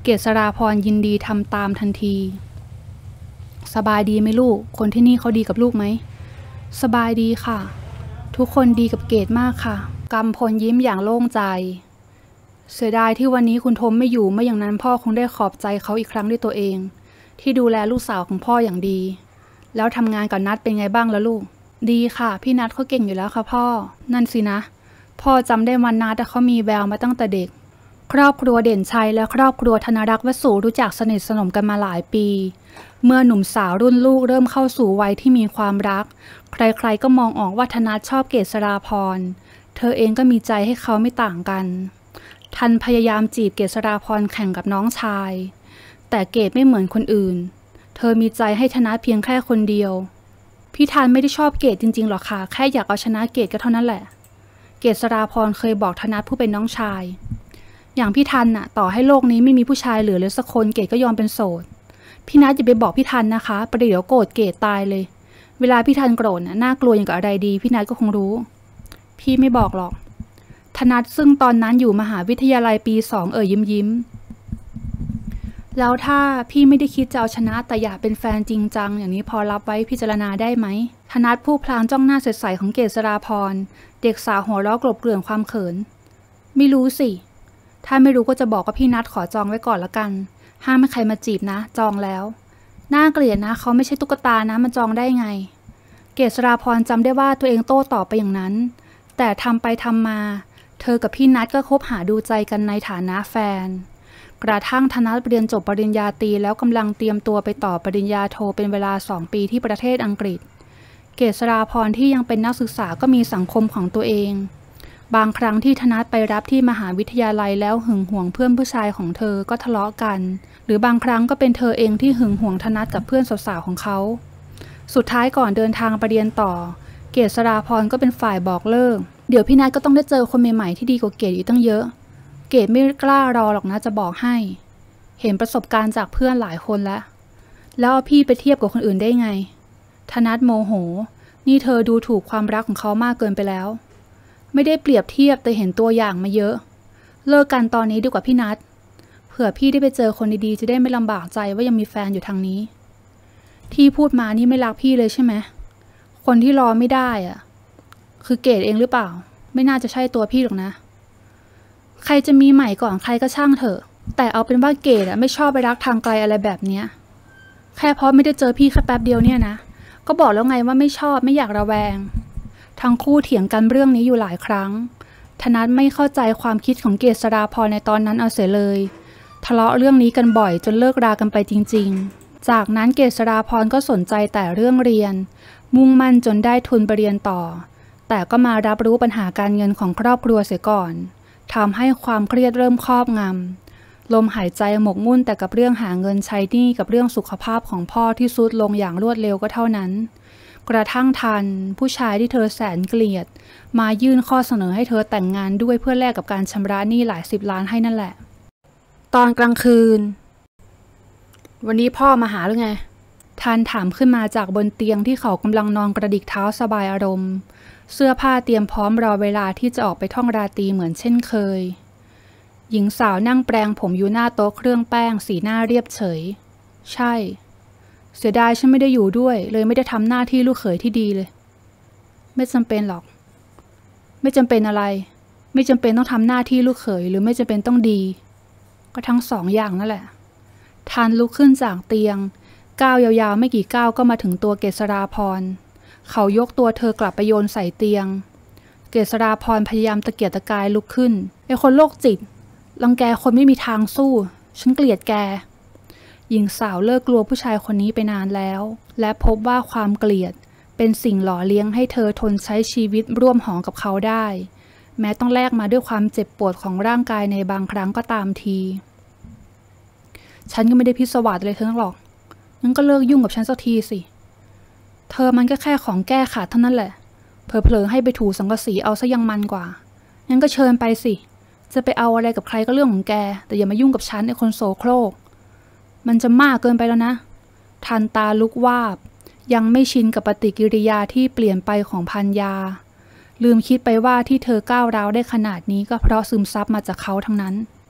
เกษราพรยินดีทำตามทันทีสบายดีไหมลูกคนที่นี่เขาดีกับลูกไหมสบายดีค่ะทุกคนดีกับเกดมากค่ะกำพลยิ้มอย่างโล่งใจเสียดายที่วันนี้คุณทมไม่อยู่ไม่อย่างนั้นพ่อคงได้ขอบใจเขาอีกครั้งด้วยตัวเองที่ดูแลลูกสาวของพ่ออย่างดีแล้วทำงานกับนัดเป็นไงบ้างล่ะลูกดีค่ะพี่นัดเขาเก่งอยู่แล้วค่ะพ่อนั่นสินะพ่อจำได้วันนัดเขามีแววมาตั้งแต่เด็กครอบครัวเด่นชัยและครอบครัวธนรักษ์วสุรู้จักสนิทสนมกันมาหลายปีเมื่อหนุ่มสาวรุ่นลูกเริ่มเข้าสู่วัยที่มีความรักใครๆก็มองออกว่าธนัทชอบเกษราพรเธอเองก็มีใจให้เขาไม่ต่างกันทันพยายามจีบเกษราพรแข่งกับน้องชายแต่เกดไม่เหมือนคนอื่นเธอมีใจให้ธนัทเพียงแค่คนเดียวพี่ทันไม่ได้ชอบเกดจริงๆหรอกค่ะแค่อยากเอาชนะเกดก็เท่านั้นแหละเกษราพรเคยบอกธนัทผู้เป็นน้องชายอย่างพี่ทันน่ะต่อให้โลกนี้ไม่มีผู้ชายเหลือเลยสักคนเกดก็ยอมเป็นโสดพี่นัทอย่าไปบอกพี่ทันนะคะประเดี๋ยวโกรธเกดตายเลยเวลาพี่ทันโกรธน่ะน่ากลัวอย่างกับอะไรดีพี่นัทก็คงรู้พี่ไม่บอกหรอกธนัทซึ่งตอนนั้นอยู่มหาวิทยาลัยปีสองเอ่ยยิ้มยิ้มแล้วถ้าพี่ไม่ได้คิดจะเอาชนะแต่อยากเป็นแฟนจริงจังอย่างนี้พอรับไว้พิจารณาได้ไหมธนัทผู้พลางจ้องหน้าใสๆของเกษราพรเด็กสาวหัวเราะกลบเกลื่อนความเขินไม่รู้สิถ้าไม่รู้ก็จะบอกว่าพี่นัทขอจองไว้ก่อนละกันห้ามไม่ใครมาจีบนะจองแล้วน่าเกลียดนะเขาไม่ใช่ตุ๊กตานะมันจองได้ไงเกษราพรจำได้ว่าตัวเองโต้ตอบไปอย่างนั้นแต่ทำไปทำมาเธอกับพี่นัทก็คบหาดูใจกันในฐานะแฟนกระทั่งธนัทเรียนจบปริญญาตรีแล้วกำลังเตรียมตัวไปต่อปริญญาโทเป็นเวลาสองปีที่ประเทศอังกฤษเกษราพรที่ยังเป็นนักศึกษาก็มีสังคมของตัวเองบางครั้งที่ธนัทไปรับที่มหาวิทยาลัยแล้วหึงหวงเพื่อนผู้ชายของเธอก็ทะเลาะกันหรือบางครั้งก็เป็นเธอเองที่หึงหวงธนัทกับเพื่อนสาวๆของเขาสุดท้ายก่อนเดินทางไปเรียนต่อเกษราพรก็เป็นฝ่ายบอกเลิกเดี๋ยวพี่นัทก็ต้องได้เจอคนใหม่ๆที่ดีกว่าเกดอีกตั้งเยอะเกดไม่กล้ารอหรอกนะจะบอกให้เห็นประสบการณ์จากเพื่อนหลายคนแล้วแล้วเอาพี่ไปเทียบกับคนอื่นได้ไงธนัทโมโหนี่เธอดูถูกความรักของเขามากเกินไปแล้วไม่ได้เปรียบเทียบแต่เห็นตัวอย่างมาเยอะเลิกกันตอนนี้ดีกว่าพี่นัทเผื่อพี่ได้ไปเจอคนดีๆจะได้ไม่ลำบากใจว่ายังมีแฟนอยู่ทางนี้ที่พูดมานี่ไม่รักพี่เลยใช่ไหมคนที่รอไม่ได้อ่ะคือเกดเองหรือเปล่าไม่น่าจะใช่ตัวพี่หรอกนะใครจะมีใหม่ก่อนใครก็ช่างเถอะแต่เอาเป็นว่าเกดอะไม่ชอบไปรักทางไกลอะไรแบบเนี้ยแค่เพราะไม่ได้เจอพี่แค่แป๊บเดียวเนี่ยนะก็บอกแล้วไงว่าไม่ชอบไม่อยากระแวงทั้งคู่เถียงกันเรื่องนี้อยู่หลายครั้งธนัทไม่เข้าใจความคิดของเกษราพรในตอนนั้นเอาเสียเลยทะเลาะเรื่องนี้กันบ่อยจนเลิกรากันไปจริงๆจากนั้นเกษราพรก็สนใจแต่เรื่องเรียนมุ่งมั่นจนได้ทุนไปเรียนต่อแต่ก็มารับรู้ปัญหาการเงินของครอบครัวเสียก่อนทำให้ความเครียดเริ่มครอบงำลมหายใจหมกมุ่นแต่กับเรื่องหาเงินใช้หนี้กับเรื่องสุขภาพของพ่อที่ทรุดลงอย่างรวดเร็วก็เท่านั้นกระทั่งทันผู้ชายที่เธอแสนเกลียดมายื่นข้อเสนอให้เธอแต่งงานด้วยเพื่อแลกกับการชำระหนี้หลายสิบล้านให้นั่นแหละตอนกลางคืนวันนี้พ่อมาหาหรือไงทันถามขึ้นมาจากบนเตียงที่เขากำลังนอนกระดิกเท้าสบายอารมณ์เสื้อผ้าเตรียมพร้อมรอเวลาที่จะออกไปท่องราตรีเหมือนเช่นเคยหญิงสาวนั่งแปรงผมอยู่หน้าโต๊ะเครื่องแป้งสีหน้าเรียบเฉยใช่เสียดายฉันไม่ได้อยู่ด้วยเลยไม่ได้ทำหน้าที่ลูกเขยที่ดีเลยไม่จำเป็นหรอกไม่จำเป็นอะไรไม่จำเป็นต้องทำหน้าที่ลูกเขยหรือไม่จำเป็นต้องดีก็ทั้งสองอย่างนั่นแหละทันลุกขึ้นจากเตียงก้าวยาวๆไม่กี่ก้าวก็มาถึงตัวเกษราพรเขายกตัวเธอกลับไปโยนใส่เตียงเกษราพรพยายามตะเกียกตะกายลุกขึ้นไอ้คนโรคจิตรังแกคนไม่มีทางสู้ฉันเกลียดแกหญิงสาวเลิกกลัวผู้ชายคนนี้ไปนานแล้วและพบว่าความเกลียดเป็นสิ่งหล่อเลี้ยงให้เธอทนใช้ชีวิตร่วมหอกับเขาได้แม้ต้องแลกมาด้วยความเจ็บปวดของร่างกายในบางครั้งก็ตามทีฉันก็ไม่ได้พิศวาสอะไรเธอหรอกงั้นก็เลิกยุ่งกับฉันสักทีสิเธอมันก็แค่ของแก้ขาดเท่านั้นแหละเผลอๆให้ไปถูสังกะสีเอาซะยังมันกว่างั้นก็เชิญไปสิจะไปเอาอะไรกับใครก็เรื่องของแกแต่อย่ามายุ่งกับฉันไอ้คนโสโครกมันจะมากเกินไปแล้วนะทันตาลุกวาบยังไม่ชินกับปฏิกิริยาที่เปลี่ยนไปของพันยาลืมคิดไปว่าที่เธอก้าวร้าวได้ขนาดนี้ก็เพราะซึมซับมาจากเขาทั้งนั้น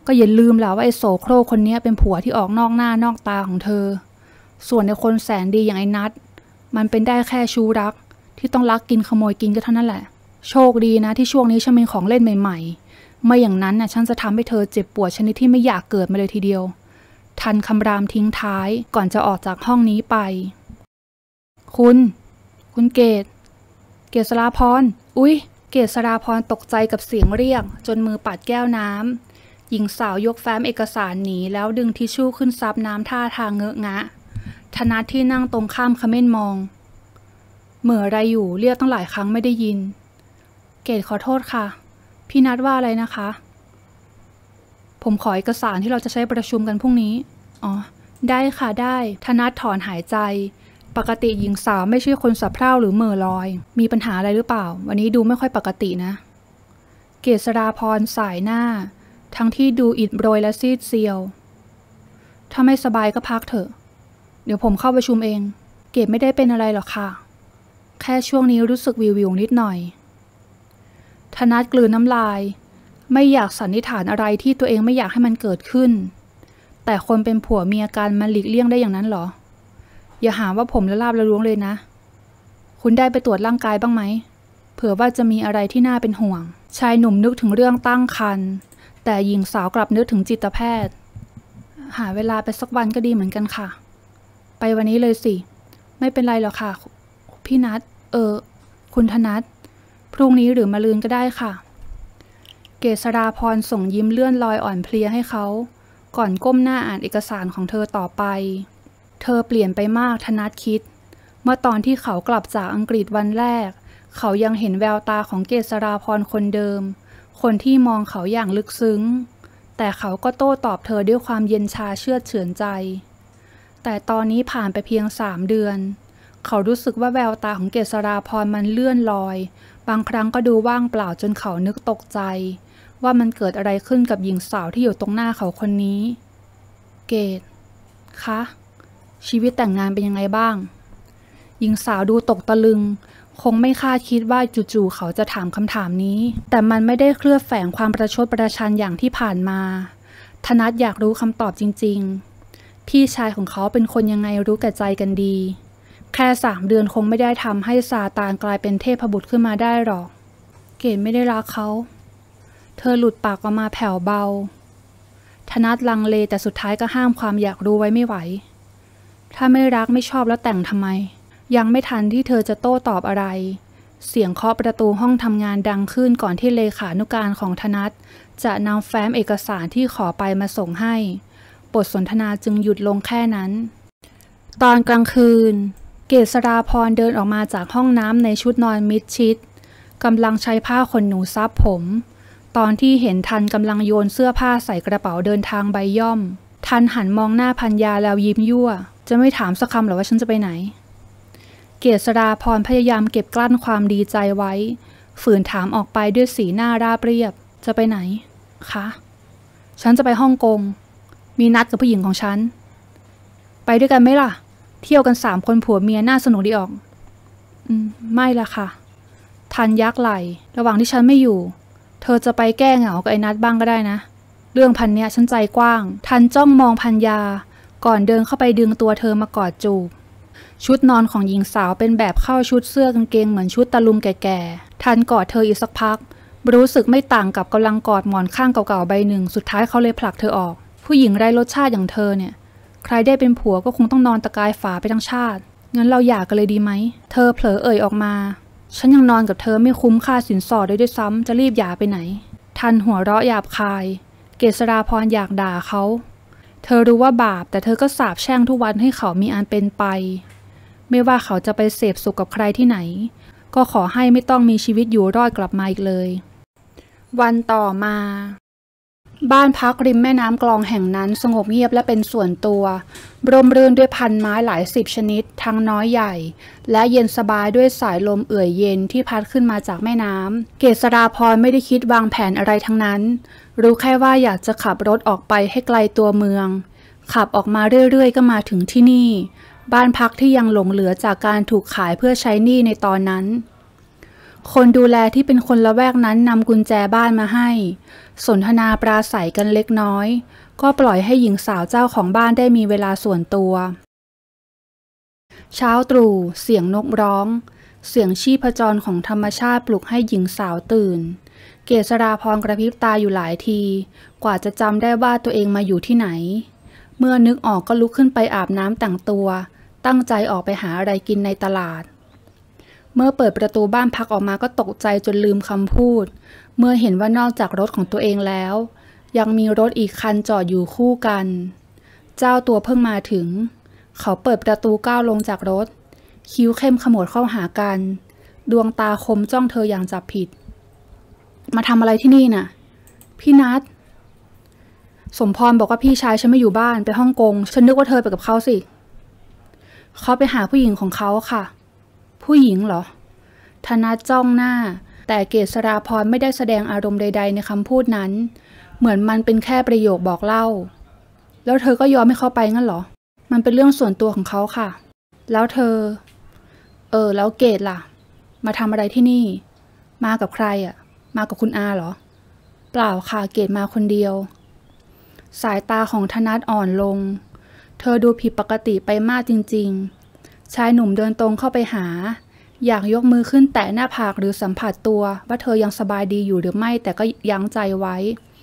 ก็อย่าลืมแล้วว่าไอ้โสโครกคนนี้เป็นผัวที่ออกนอกหน้านอกตาของเธอส่วนในคนแสนดีอย่างไอ้นัทมันเป็นได้แค่ชู้รักที่ต้องลักกินขโมยกินก็เท่านั้นแหละโชคดีนะที่ช่วงนี้ฉันมีของเล่นใหม่ๆไม่อย่างนั้นน่ะฉันจะทำให้เธอเจ็บปวดชนิดที่ไม่อยากเกิดมาเลยทีเดียวทันคำรามทิ้งท้ายก่อนจะออกจากห้องนี้ไปคุณคุณเกศเกษราพรอุ๊ยเกษราพรตกใจกับเสียงเรียกจนมือปัดแก้วน้ำหญิงสาวยกแฟ้มเอกสารหนีแล้วดึงทิชชู่ขึ้นซับน้ำท่าทางเงอะงะธนัทที่นั่งตรงข้ามเขม่นมองเหม่ออะไรอยู่เรียกตั้งหลายครั้งไม่ได้ยินเกศขอโทษค่ะพี่นัทว่าอะไรนะคะผมขอเอกสารที่เราจะใช้ประชุมกันพรุ่งนี้อ๋อได้ค่ะได้ธนัทถอนหายใจปกติหญิงสาวไม่ใช่คนสับเพร่าหรือเหม่อลอยมีปัญหาอะไรหรือเปล่าวันนี้ดูไม่ค่อยปกตินะเกษราพรสายหน้าทั้งที่ดูอิดโรยและซีดเซียวถ้าไม่สบายก็พักเถอะเดี๋ยวผมเข้าประชุมเองเกศไม่ได้เป็นอะไรหรอกค่ะแค่ช่วงนี้รู้สึกวิววิวนิดหน่อยธนัทกลืนน้ำลายไม่อยากสันนิษฐานอะไรที่ตัวเองไม่อยากให้มันเกิดขึ้นแต่คนเป็นผัวเมียกันมันหลีกเลี่ยงได้อย่างนั้นเหรออย่าหาว่าผมละลาบละล้วงเลยนะคุณได้ไปตรวจร่างกายบ้างไหมเผื่อว่าจะมีอะไรที่น่าเป็นห่วงชายหนุ่มนึกถึงเรื่องตั้งครรภ์แต่หญิงสาวกลับนึกถึงจิตแพทย์หาเวลาไปสักวันก็ดีเหมือนกันค่ะไปวันนี้เลยสิไม่เป็นไรหรอกค่ะพี่นัทเออคุณธนัทพรุ่งนี้หรือมะรืนก็ได้ค่ะเกษราพรส่งยิ้มเลื่อนลอยอ่อนเพลียให้เขาก่อนก้มหน้าอ่านเอกสารของเธอต่อไปเธอเปลี่ยนไปมากธนัทคิดเมื่อตอนที่เขากลับจากอังกฤษวันแรกเขายังเห็นแววตาของเกษราพรคนเดิมคนที่มองเขาอย่างลึกซึ้งแต่เขาก็โต้ตอบเธอด้วยความเย็นชาเชือดเฉือนใจแต่ตอนนี้ผ่านไปเพียงสามเดือนเขารู้สึกว่าแววตาของเกษราพรมันเลื่อนลอยบางครั้งก็ดูว่างเปล่าจนเขานึกตกใจว่ามันเกิดอะไรขึ้นกับหญิงสาวที่อยู่ตรงหน้าเขาคนนี้เกศคะชีวิตแต่งงานเป็นยังไงบ้างหญิงสาวดูตกตะลึงคงไม่คาดคิดว่าจู่ๆเขาจะถามคำถามนี้แต่มันไม่ได้เคลือบแฝงความประชดประชันอย่างที่ผ่านมาธนัทอยากรู้คำตอบจริงๆพี่ชายของเขาเป็นคนยังไงรู้แก่ใจกันดีแค่สามเดือนคงไม่ได้ทำให้ซาตานกลายเป็นเทพบุตรขึ้นมาได้หรอกเกศไม่ได้รักเขาเธอหลุดปากออกมาแผ่วเบาธนัทลังเลแต่สุดท้ายก็ห้ามความอยากรู้ไว้ไม่ไหวถ้าไม่รักไม่ชอบแล้วแต่งทำไมยังไม่ทันที่เธอจะโต้ตอบอะไรเสียงเคาะประตูห้องทำงานดังขึ้นก่อนที่เลขานุการของธนัทจะนำแฟ้มเอกสารที่ขอไปมาส่งให้บทสนทนาจึงหยุดลงแค่นั้นตอนกลางคืนเกษราพรเดินออกมาจากห้องน้ำในชุดนอนมิดชิดกำลังใช้ผ้าขนหนูซับผมตอนที่เห็นทันกำลังโยนเสื้อผ้าใส่กระเป๋าเดินทางใบย่อมทันหันมองหน้าพัญญาแล้วยิ้มยั่วจะไม่ถามสักคำหรอว่าฉันจะไปไหนเกษราพรพยายามเก็บกลั้นความดีใจไว้ฝืนถามออกไปด้วยสีหน้าราบเรียบจะไปไหนคะฉันจะไปฮ่องกงมีนัดกับผู้หญิงของฉันไปด้วยกันไหมล่ะเที่ยวกันสามคนผัวเมียน่าสนุกดีออกอืมไม่ละค่ะทันยักไหลระหว่างที่ฉันไม่อยู่เธอจะไปแก้เหงากับไอ้นัดบ้างก็ได้นะเรื่องพันเนี้ยฉันใจกว้างทันจ้องมองพัญญาก่อนเดินเข้าไปดึงตัวเธอมากอดจูบชุดนอนของหญิงสาวเป็นแบบเข้าชุดเสื้อกางเกงเหมือนชุดตะลุงแก่ๆทันกอดเธออีกสักพักรู้สึกไม่ต่างกับกำลังกอดหมอนข้างเก่าๆใบหนึ่งสุดท้ายเขาเลยผลักเธอออกผู้หญิงไร้รสชาติอย่างเธอเนี่ยใครได้เป็นผัวก็คงต้องนอนตะกายฝาไปทั้งชาติงั้นเราหย่ากันเลยดีไหมเธอเผลอเอ่ยออกมาฉันยังนอนกับเธอไม่คุ้มค่าสินสอดเลยด้วยซ้ำจะรีบหย่าไปไหนทันหัวเราะหยาบคายเกษราพรอยากด่าเขาเธอรู้ว่าบาปแต่เธอก็สาปแช่งทุกวันให้เขามีอันเป็นไปไม่ว่าเขาจะไปเสพสุขกับใครที่ไหนก็ขอให้ไม่ต้องมีชีวิตอยู่รอดกลับมาอีกเลยวันต่อมาบ้านพักริมแม่น้ำกลองแห่งนั้นสงบเงียบและเป็นส่วนตัวร่มรื่นด้วยพันไม้หลายสิบชนิดทั้งน้อยใหญ่และเย็นสบายด้วยสายลมเอื่อยเย็นที่พัดขึ้นมาจากแม่น้ำเกษราพรไม่ได้คิดวางแผนอะไรทั้งนั้นรู้แค่ว่าอยากจะขับรถออกไปให้ไกลตัวเมืองขับออกมาเรื่อยๆก็มาถึงที่นี่บ้านพักที่ยังหลงเหลือจากการถูกขายเพื่อใช้หนี้ในตอนนั้นคนดูแลที่เป็นคนละแวกนั้นนำกุญแจบ้านมาให้สนทนาปราศัยกันเล็กน้อยก็ปล่อยให้หญิงสาวเจ้าของบ้านได้มีเวลาส่วนตัวเช้าตรู่เสียงนกร้องเสียงชีพจรของธรรมชาติปลุกให้หญิงสาวตื่นเกษราพรกระพริบตาอยู่หลายทีกว่าจะจำได้ว่าตัวเองมาอยู่ที่ไหนเมื่อนึกออกก็ลุกขึ้นไปอาบน้ำแต่งตัวตั้งใจออกไปหาอะไรกินในตลาดเมื่อเปิดประตูบ้านพักออกมาก็ตกใจจนลืมคำพูดเมื่อเห็นว่านอกจากรถของตัวเองแล้วยังมีรถอีกคันจอดอยู่คู่กันเจ้าตัวเพิ่งมาถึงเขาเปิดประตูก้าวลงจากรถคิ้วเข้มขมวดเข้าหากันดวงตาคมจ้องเธออย่างจับผิดมาทำอะไรที่นี่น่ะพี่นัทสมพรบอกว่าพี่ชายฉันไม่อยู่บ้านไปฮ่องกงฉันนึกว่าเธอไปกับเขาสิเขาไปหาผู้หญิงของเขาค่ะผู้หญิงเหรอธนัทจ้องหน้าแต่เกษราพรไม่ได้แสดงอารมณ์ใดๆในคำพูดนั้นเหมือนมันเป็นแค่ประโยคบอกเล่าแล้วเธอก็ยอมให้เขาไปงั้นเหรอมันเป็นเรื่องส่วนตัวของเขาค่ะแล้วเธอเออแล้วเกศล่ะมาทำอะไรที่นี่มากับใครอ่ะมากับคุณอาเหรอเปล่าค่ะเกศมาคนเดียวสายตาของธนัทอ่อนลงเธอดูผิดปกติไปมากจริงๆชายหนุ่มเดินตรงเข้าไปหาอยากยกมือขึ้นแตะหน้าผากหรือสัมผัสตัวว่าเธอยังสบายดีอยู่หรือไม่แต่ก็ยั้งใจไว้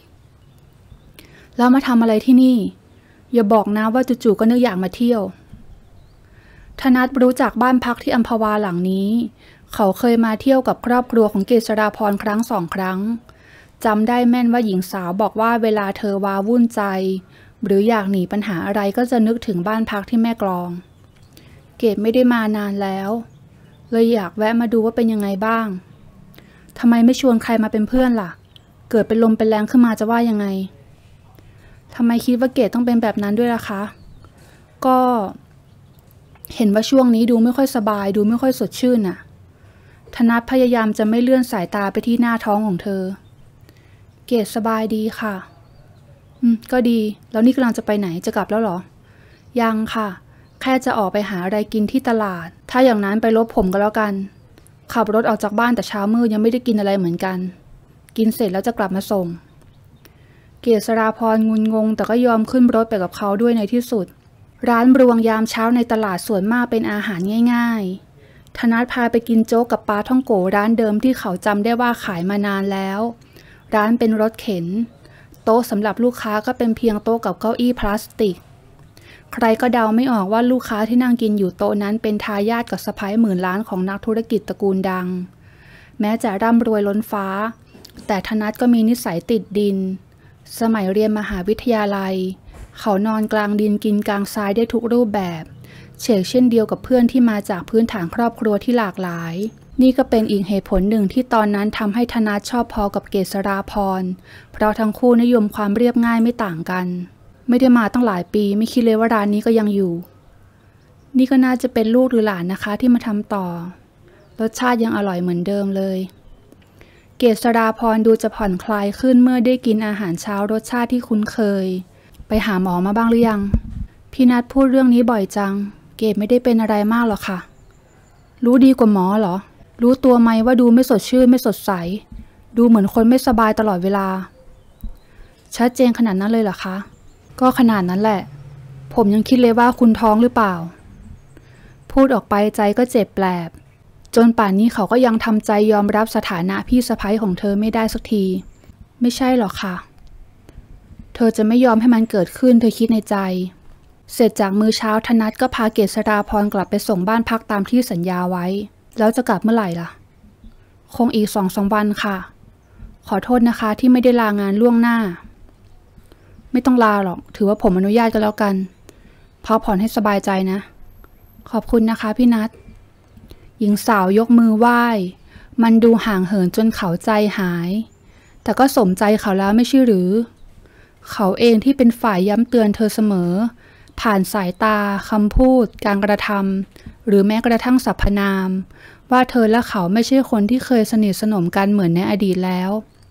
แล้วมาทำอะไรที่นี่อย่าบอกนะว่าจู่ๆก็นึกอยากมาเที่ยวธนัทรู้จักบ้านพักที่อัมพวาหลังนี้เขาเคยมาเที่ยวกับครอบครัวของเกษราพรครั้งสองครั้งจำได้แม่นว่าหญิงสาวบอกว่าเวลาเธอว้าวุ่นใจหรืออยากหนีปัญหาอะไรก็จะนึกถึงบ้านพักที่แม่กลองเกศไม่ได้มานานแล้วเลยอยากแวะมาดูว่าเป็นยังไงบ้างทำไมไม่ชวนใครมาเป็นเพื่อนล่ะเกิดเป็นลมเป็นแรงขึ้นมาจะว่ายังไงทำไมคิดว่าเกศต้องเป็นแบบนั้นด้วยล่ะคะก็เห็นว่าช่วงนี้ดูไม่ค่อยสบายดูไม่ค่อยสดชื่นน่ะธนัทพยายามจะไม่เลื่อนสายตาไปที่หน้าท้องของเธอเกศสบายดีค่ะอืมก็ดีแล้วนี่กำลังจะไปไหนจะกลับแล้วเหรอยังค่ะแค่จะออกไปหาอะไรกินที่ตลาดถ้าอย่างนั้นไปลบผมก็แล้วกันขับรถออกจากบ้านแต่เช้ามืดยังไม่ได้กินอะไรเหมือนกันกินเสร็จแล้วจะกลับมาส่งเกษราพรงุนงงแต่ก็ยอมขึ้นรถไปกับเขาด้วยในที่สุดร้านรวงยามเช้าในตลาดส่วนมากเป็นอาหารง่ายๆธนัทพาไปกินโจ๊กกับปลาท่องโกร้านเดิมที่เขาจำได้ว่าขายมานานแล้วร้านเป็นรถเข็นโต๊ะสำหรับลูกค้าก็เป็นเพียงโต๊ะกับเก้าอี้พลาสติกใครก็เดาไม่ออกว่าลูกค้าที่นั่งกินอยู่โต๊ะนั้นเป็นทายาทกับสะใภ้หมื่นล้านของนักธุรกิจตระกูลดังแม้จะร่ำรวยล้นฟ้าแต่ธนัทก็มีนิสัยติดดินสมัยเรียนมหาวิทยาลัยเขานอนกลางดินกินกลางทรายได้ทุกรูปแบบเฉกเช่นเดียวกับเพื่อนที่มาจากพื้นฐานครอบครัวที่หลากหลายนี่ก็เป็นอีกเหตุผลหนึ่งที่ตอนนั้นทำให้ธนัทชอบพอกับเกษราพรเพราะทั้งคู่นิยมความเรียบง่ายไม่ต่างกันไม่ได้มาตั้งหลายปีไม่คิดเลยว่าร้านนี้ก็ยังอยู่นี่ก็น่าจะเป็นลูกหรือหลานนะคะที่มาทำต่อรสชาติยังอร่อยเหมือนเดิมเลยเกษราพรดูจะผ่อนคลายขึ้นเมื่อได้กินอาหารเช้ารสชาติที่คุ้นเคยไปหาหมอมาบ้างหรือยังพี่นัทพูดเรื่องนี้บ่อยจังเกศไม่ได้เป็นอะไรมากหรอกค่ะรู้ดีกว่าหมอเหรอรู้ตัวไหมว่าดูไม่สดชื่นไม่สดใสดูเหมือนคนไม่สบายตลอดเวลาชัดเจนขนาดนั้นเลยเหรอคะก็ขนาดนั้นแหละผมยังคิดเลยว่าคุณท้องหรือเปล่าพูดออกไปใจก็เจ็บแปลบจนป่านนี้เขาก็ยังทำใจยอมรับสถานะพี่สะใภ้ของเธอไม่ได้สักทีไม่ใช่หรอกค่ะเธอจะไม่ยอมให้มันเกิดขึ้นเธอคิดในใจเสร็จจากมื้อเช้าธนัทก็พาเกษราพรกลับไปส่งบ้านพักตามที่สัญญาไว้แล้วจะกลับเมื่อไหร่ล่ะคงอีกสองสามวันค่ะขอโทษนะคะที่ไม่ได้ลางานล่วงหน้าไม่ต้องลาหรอกถือว่าผมอนุญาตก็แล้วกันพักผ่อนให้สบายใจนะขอบคุณนะคะพี่นัทหญิงสาวยกมือไหว้มันดูห่างเหินจนเขาใจหายแต่ก็สมใจเขาแล้วไม่ใช่หรือเขาเองที่เป็นฝ่ายย้ำเตือนเธอเสมอผ่านสายตาคำพูดการกระทำหรือแม้กระทั่งสรรพนามว่าเธอและเขาไม่ใช่คนที่เคยสนิทสนมกันเหมือนในอดีตแล้ว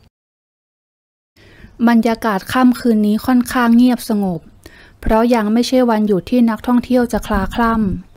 บรรยากาศค่ำคืนนี้ค่อนข้างเงียบสงบเพราะยังไม่ใช่วันหยุดที่นักท่องเที่ยวจะคลาคล่ำ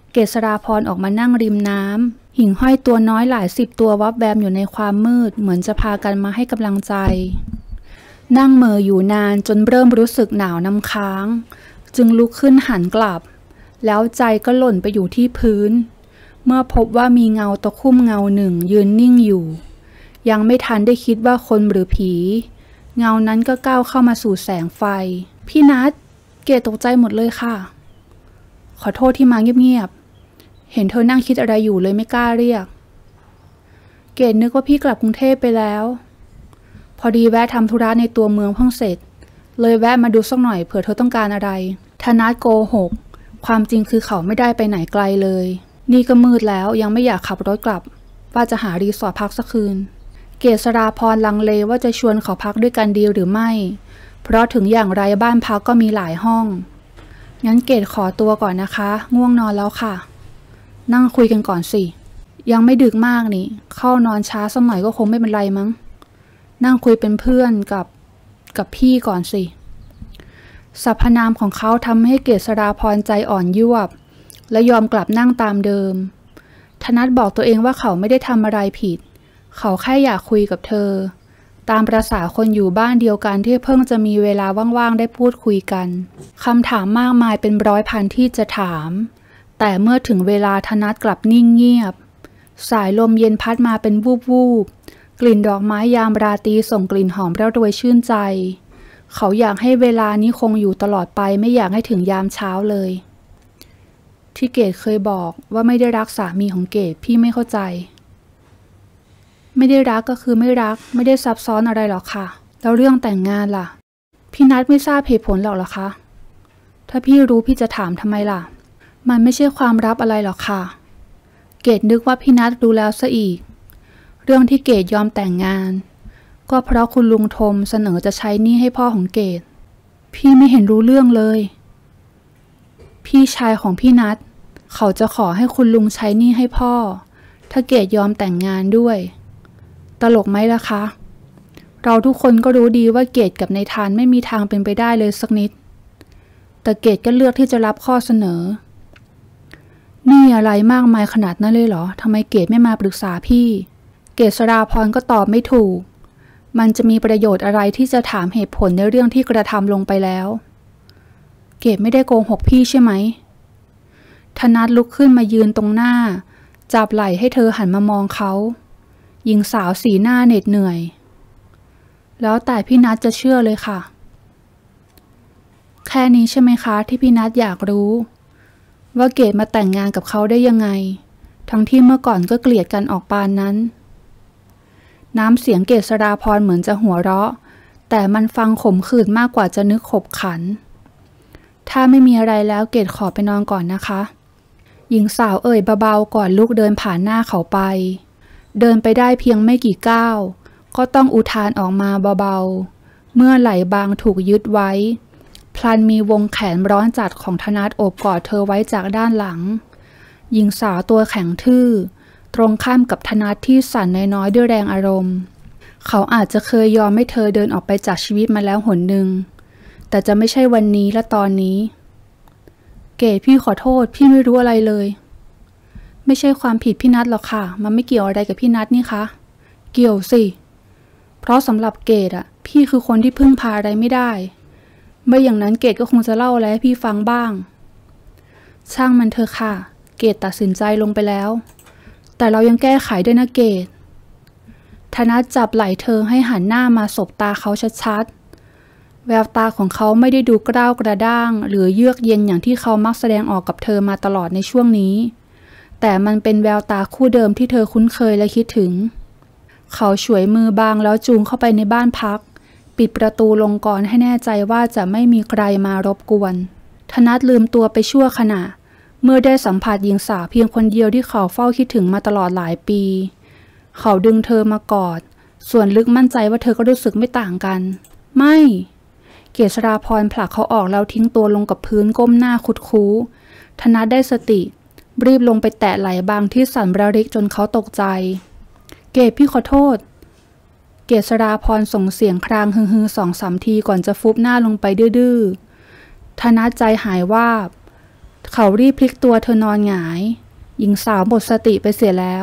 เกษราพรออกมานั่งริมน้ำหิ่งห้อยตัวน้อยหลายสิบตัววับแวมอยู่ในความมืดเหมือนจะพากันมาให้กำลังใจนั่งเหม่ออยู่นานจนเริ่มรู้สึกหนาวน้ำค้างจึงลุกขึ้นหันกลับแล้วใจก็หล่นไปอยู่ที่พื้นเมื่อพบว่ามีเงาตะคุ่มเงาหนึ่งยืนนิ่งอยู่ยังไม่ทันได้คิดว่าคนหรือผีเงานั้นก็ก้าวเข้ามาสู่แสงไฟพี่นัทเกดตกใจหมดเลยค่ะขอโทษที่มาเงียบๆเห็นเธอนั่งคิดอะไรอยู่เลยไม่กล้าเรียกเกดนึกว่าพี่กลับกรุงเทพไปแล้วพอดีแวะทำธุระในตัวเมืองเพิ่งเสร็จเลยแวะมาดูสักหน่อยเผื่อเธอต้องการอะไรธนัทโกหกความจริงคือเขาไม่ได้ไปไหนไกลเลยนี่ก็มืดแล้วยังไม่อยากขับรถกลับว่าจะหารีสอร์ทพักสักคืนเกษราพรลังเลว่าจะชวนเขาพักด้วยกันดีหรือไม่เพราะถึงอย่างไรบ้านพักก็มีหลายห้องงั้นเกดขอตัวก่อนนะคะง่วงนอนแล้วค่ะนั่งคุยกันก่อนสิยังไม่ดึกมากนี่เข้านอนช้าสักหน่อยก็คงไม่เป็นไรมั้งนั่งคุยเป็นเพื่อนกับกับพี่ก่อนสิสรรพนามของเขาทำให้เกษราพรใจอ่อนยวบและยอมกลับนั่งตามเดิมธนัทบอกตัวเองว่าเขาไม่ได้ทำอะไรผิดเขาแค่อยากคุยกับเธอตามประสาคนอยู่บ้านเดียวกันที่เพิ่งจะมีเวลาว่างๆได้พูดคุยกันคำถามมากมายเป็นร้อยพันที่จะถามแต่เมื่อถึงเวลาธนัทกลับนิ่งเงียบสายลมเย็นพัดมาเป็นวูบๆกลิ่นดอกไม้ยามราตรีส่งกลิ่นหอมระรวยชื่นใจเขาอยากให้เวลานี้คงอยู่ตลอดไปไม่อยากให้ถึงยามเช้าเลยที่เกดเคยบอกว่าไม่ได้รักสามีของเกดพี่ไม่เข้าใจไม่ได้รักก็คือไม่รักไม่ได้ซับซ้อนอะไรหรอกค่ะแล้วเรื่องแต่งงานล่ะพี่นัทไม่ทราบเหตุผลหรอกเหรอคะถ้าพี่รู้พี่จะถามทำไมล่ะมันไม่ใช่ความลับอะไรหรอกค่ะเกดนึกว่าพี่นัทรู้แล้วซะอีกเรื่องที่เกดยอมแต่งงานก็เพราะคุณลุงทมเสนอจะใช้หนี้ให้พ่อของเกดพี่ไม่เห็นรู้เรื่องเลยพี่ชายของพี่นัทเขาจะขอให้คุณลุงใช้หนี้ให้พ่อถ้าเกดยอมแต่งงานด้วยตลกไหมล่ะคะเราทุกคนก็รู้ดีว่าเกดกับนายธานไม่มีทางเป็นไปได้เลยสักนิดแต่เกดก็เลือกที่จะรับข้อเสนอนี่อะไรมากมายขนาดนั้นเลยเหรอทำไมเกดไม่มาปรึกษาพี่เกษราพรก็ตอบไม่ถูกมันจะมีประโยชน์อะไรที่จะถามเหตุผลในเรื่องที่กระทำลงไปแล้วเกดไม่ได้โกหกพี่ใช่ไหมธนัทลุกขึ้นมายืนตรงหน้าจับไหล่ให้เธอหันมามองเขาหญิงสาวสีหน้าเหน็ดเหนื่อยแล้วแต่พี่นัทจะเชื่อเลยค่ะแค่นี้ใช่ไหมคะที่พี่นัทอยากรู้ว่าเกดมาแต่งงานกับเขาได้ยังไงทั้งที่เมื่อก่อนก็เกลียดกันออกปานนั้นน้ำเสียงเกษราพรเหมือนจะหัวเราะแต่มันฟังขมขื่นมากกว่าจะนึกขบขันถ้าไม่มีอะไรแล้วเกดขอไปนอนก่อนนะคะหญิงสาวเอ่ยเบาๆก่อนลุกเดินผ่านหน้าเขาไปเดินไปได้เพียงไม่กี่ก้าวก็ต้องอุทานออกมาเบาๆเมื่อไหล่บางถูกยึดไว้พลันมีวงแขนร้อนจัดของธนัทโอบกอดเธอไว้จากด้านหลังหญิงสาวตัวแข็งทื่อตรงข้ามกับธนัทที่สั่นน้อยๆด้วยแรงอารมณ์เขาอาจจะเคยยอมให้เธอเดินออกไปจากชีวิตมาแล้วหนหนึ่งแต่จะไม่ใช่วันนี้และตอนนี้เกดพี่ขอโทษพี่ไม่รู้อะไรเลยไม่ใช่ความผิดพี่นัทหรอกค่ะมันไม่เกี่ยวอะไรกับพี่นัทนี่คะเกี่ยวสิเพราะสำหรับเกดอะพี่คือคนที่พึ่งพาอะไรไม่ได้ไม่อย่างนั้นเกดก็คงจะเล่าอะไรให้พี่ฟังบ้างช่างมันเถอะค่ะเกดตัดสินใจลงไปแล้วแต่เรายังแก้ไขด้วยนะเกดธนัทจับไหล่เธอให้หันหน้ามาสบตาเขาชัดๆแววตาของเขาไม่ได้ดูกร้าวกระด้างหรือเยือกเย็นอย่างที่เขามักแสดงออกกับเธอมาตลอดในช่วงนี้แต่มันเป็นแววตาคู่เดิมที่เธอคุ้นเคยและคิดถึงเขาฉวยมือบางแล้วจูงเข้าไปในบ้านพักปิดประตูลงก่อนให้แน่ใจว่าจะไม่มีใครมารบกวนธนัทลืมตัวไปชั่วขณะเมื่อได้สัมผัสหญิงสาวเพียงคนเดียวที่เขาเฝ้าคิดถึงมาตลอดหลายปีเขาดึงเธอมากอดส่วนลึกมั่นใจว่าเธอก็รู้สึกไม่ต่างกันไม่เกษราพรผลักเขาออกแล้วทิ้งตัวลงกับพื้นก้มหน้าคุดคู้ธนัทได้สติรีบลงไปแตะไหล่บางที่สั่นระริกจนเขาตกใจเกดพี่ขอโทษเกษราพรส่งเสียงครางฮือๆสองสามทีก่อนจะฟุบหน้าลงไปดื้อๆธนัทใจหายวาบเขารีบพลิกตัวเธอนอนหงายหญิงสาวหมดสติไปเสียแล้ว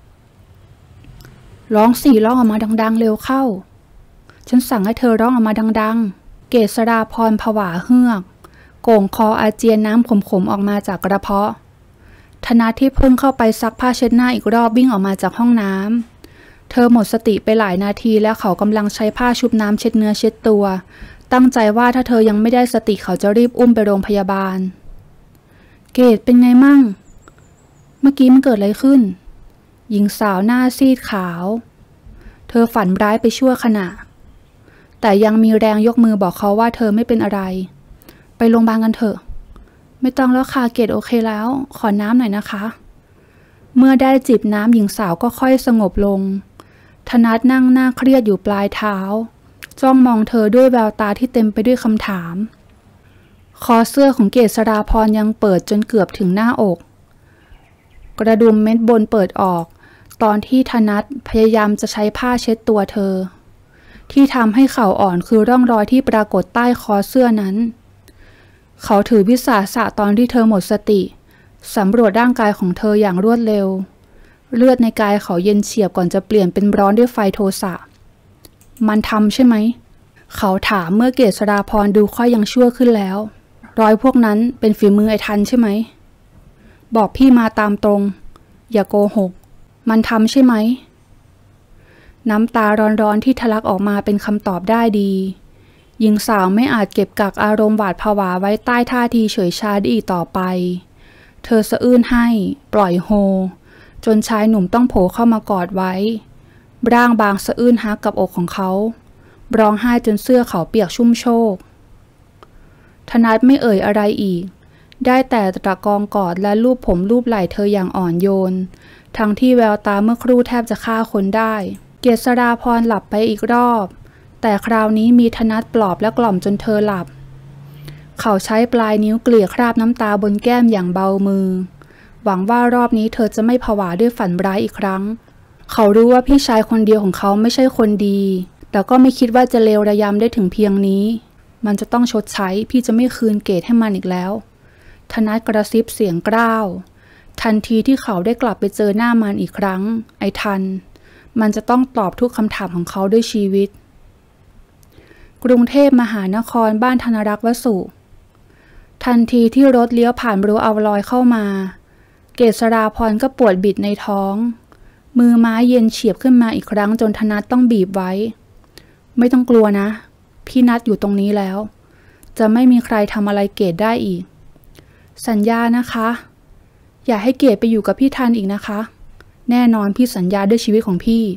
ร้องสี่ร้องออกมาดังๆเร็วเข้าฉันสั่งให้เธอร้องออกมาดังๆเกษราพรผวาเฮือกโก่งคออาเจียนน้ำขมๆออกมาจากกระเพาะธนัทที่เพิ่งเข้าไปซักผ้าเช็ดหน้าอีกรอบวิ่งออกมาจากห้องน้ำเธอหมดสติไปหลายนาทีแล้วเขากำลังใช้ผ้าชุบน้ำเช็ดเนื้อเช็ดตัวตั้งใจว่าถ้าเธอยังไม่ได้สติเขาจะรีบอุ้มไปโรงพยาบาลเกดเป็นไงมั่งเมื่อกี้มันเกิดอะไรขึ้นหญิงสาวหน้าซีดขาวเธอฝันร้ายไปชั่วขณะแต่ยังมีแรงยกมือบอกเขาว่าเธอไม่เป็นอะไรไปโรงพยาบาลกันเถอะไม่ต้องแล้วค่ะเกดโอเคแล้วขอน้ำหน่อยนะคะเมื่อได้จิบน้ำหญิงสาวก็ค่อยสงบลงธนัทนั่งหน้าเครียดอยู่ปลายเท้าจ้องมองเธอด้วยแววตาที่เต็มไปด้วยคำถามคอเสื้อของเกษราพรยังเปิดจนเกือบถึงหน้าอกกระดุมเม็ดบนเปิดออกตอนที่ธนัทพยายามจะใช้ผ้าเช็ดตัวเธอที่ทำให้เข่าอ่อนคือร่องรอยที่ปรากฏใต้คอเสื้อนั้นเขาถือวิสาสะตอนที่เธอหมดสติสำรวจร่างกายของเธออย่างรวดเร็วเลือดในกายเขาเย็นเฉียบก่อนจะเปลี่ยนเป็นร้อนด้วยไฟโทสะมันทำใช่ไหมเขาถามเมื่อเกษราพรดูค่อยยังชั่วขึ้นแล้วรอยพวกนั้นเป็นฝีมือไอ้ทันใช่ไหมบอกพี่มาตามตรงอย่าโกหกมันทำใช่ไหมน้ำตาร้อนๆที่ทะลักออกมาเป็นคำตอบได้ดีหญิงสาวไม่อาจเก็บกักอารมณ์หวาดผวาไว้ใต้ท่าทีเฉยชาได้อีกต่อไปเธอสะอื้นให้ปล่อยโฮจนชายหนุ่มต้องโผล่เข้ามากอดไว้ร่างบางสะอื้นฮักกับอกของเขาร้องไห้จนเสื้อเขาเปียกชุ่มโชกธนัทไม่เอ่ยอะไรอีกได้แต่ตะกองกอดและลูบผมลูบไหล่เธออย่างอ่อนโยนทั้งที่แววตาเมื่อครู่แทบจะฆ่าคนได้เกษราพรหลับไปอีกรอบแต่คราวนี้มีธนัทปลอบและกล่อมจนเธอหลับเขาใช้ปลายนิ้วเกลี่ยคราบน้ำตาบนแก้มอย่างเบามือหวังว่ารอบนี้เธอจะไม่ผวาด้วยฝันร้ายอีกครั้งเขารู้ว่าพี่ชายคนเดียวของเขาไม่ใช่คนดีแต่ก็ไม่คิดว่าจะเลวระยำได้ถึงเพียงนี้มันจะต้องชดใช้พี่จะไม่คืนเกตให้มันอีกแล้วธนัทกระซิบเสียงกร้าวทันทีที่เขาได้กลับไปเจอหน้ามันอีกครั้งไอ้ทันมันจะต้องตอบทุกคำถามของเขาด้วยชีวิตกรุงเทพมหานครบ้านธนรักษ์วสุทันทีที่รถเลี้ยวผ่านรั้วอวลอยเข้ามาเกษราพรก็ปวดบิดในท้องมือไม้เย็นเฉียบขึ้นมาอีกครั้งจนธนัทต้องบีบไว้ไม่ต้องกลัวนะพี่นัทอยู่ตรงนี้แล้วจะไม่มีใครทำอะไรเกดได้อีกสัญญานะคะอย่าให้เกดไปอยู่กับพี่ทันอีกนะคะแน่นอนพี่สัญญาด้วยชีวิตของพี่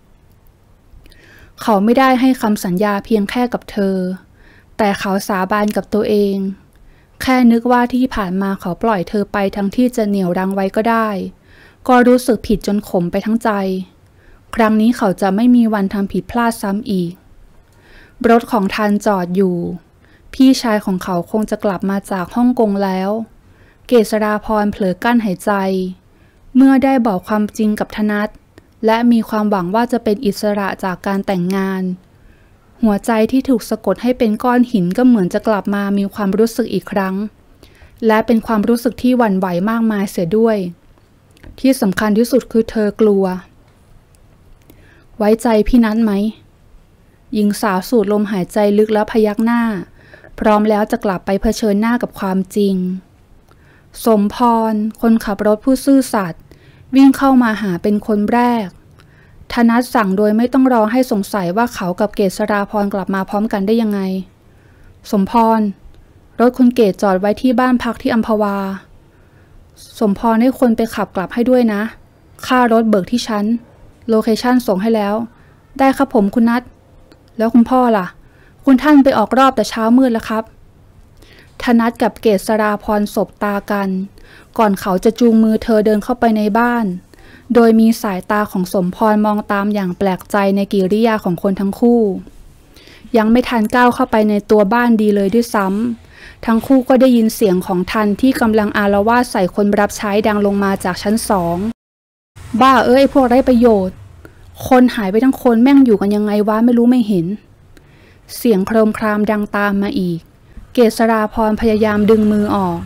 เขาไม่ได้ให้คำสัญญาเพียงแค่กับเธอแต่เขาสาบานกับตัวเองแค่นึกว่าที่ผ่านมาเขาปล่อยเธอไปทั้งที่จะเหนี่ยวรั้งไว้ก็ได้ก็รู้สึกผิดจนขมไปทั้งใจครั้งนี้เขาจะไม่มีวันทำผิดพลาดซ้ำอีกรถของทันจอดอยู่พี่ชายของเขาคงจะกลับมาจากฮ่องกงแล้วเกษราพรเผลอกั้นหายใจเมื่อได้บอกความจริงกับธนัทและมีความหวังว่าจะเป็นอิสระจากการแต่งงานหัวใจที่ถูกสะกดให้เป็นก้อนหินก็เหมือนจะกลับมามีความรู้สึกอีกครั้งและเป็นความรู้สึกที่หวั่นไหวมากมายเสียด้วยที่สำคัญที่สุดคือเธอกลัวไว้ใจพี่นัทไหมหญิงสาวสูดลมหายใจลึกแล้วพยักหน้าพร้อมแล้วจะกลับไปเผชิญหน้ากับความจริงสมพรคนขับรถผู้ซื่อสัตย์วิ่งเข้ามาหาเป็นคนแรกธนัทสั่งโดยไม่ต้องรอให้สงสัยว่าเขากับเกษราพรกลับมาพร้อมกันได้ยังไงสมพรรถคุณเกศจอดไว้ที่บ้านพักที่อัมพวาสมพรให้คนไปขับกลับให้ด้วยนะค่ารถเบิกที่ชั้นโลเคชั่นส่งให้แล้วได้ครับผมคุณนัทแล้วคุณพ่อล่ะคุณท่านไปออกรอบแต่เช้ามืดแล้วครับธนัทกับเกษราพรสบตากันก่อนเขาจะจูงมือเธอเดินเข้าไปในบ้านโดยมีสายตาของสมพรมองตามอย่างแปลกใจในกิริยาของคนทั้งคู่ยังไม่ทันก้าวเข้าไปในตัวบ้านดีเลยด้วยซ้ำทั้งคู่ก็ได้ยินเสียงของทันที่กำลังอาละวาดใส่คนรับใช้ดังลงมาจากชั้นสองบ้าเอ้ยพวกไร้ประโยชน์คนหายไปทั้งคนแม่งอยู่กันยังไงวะไม่รู้ไม่เห็นเสียงโครมครามดังตามมาอีกเกษราพรพยายามดึงมือออก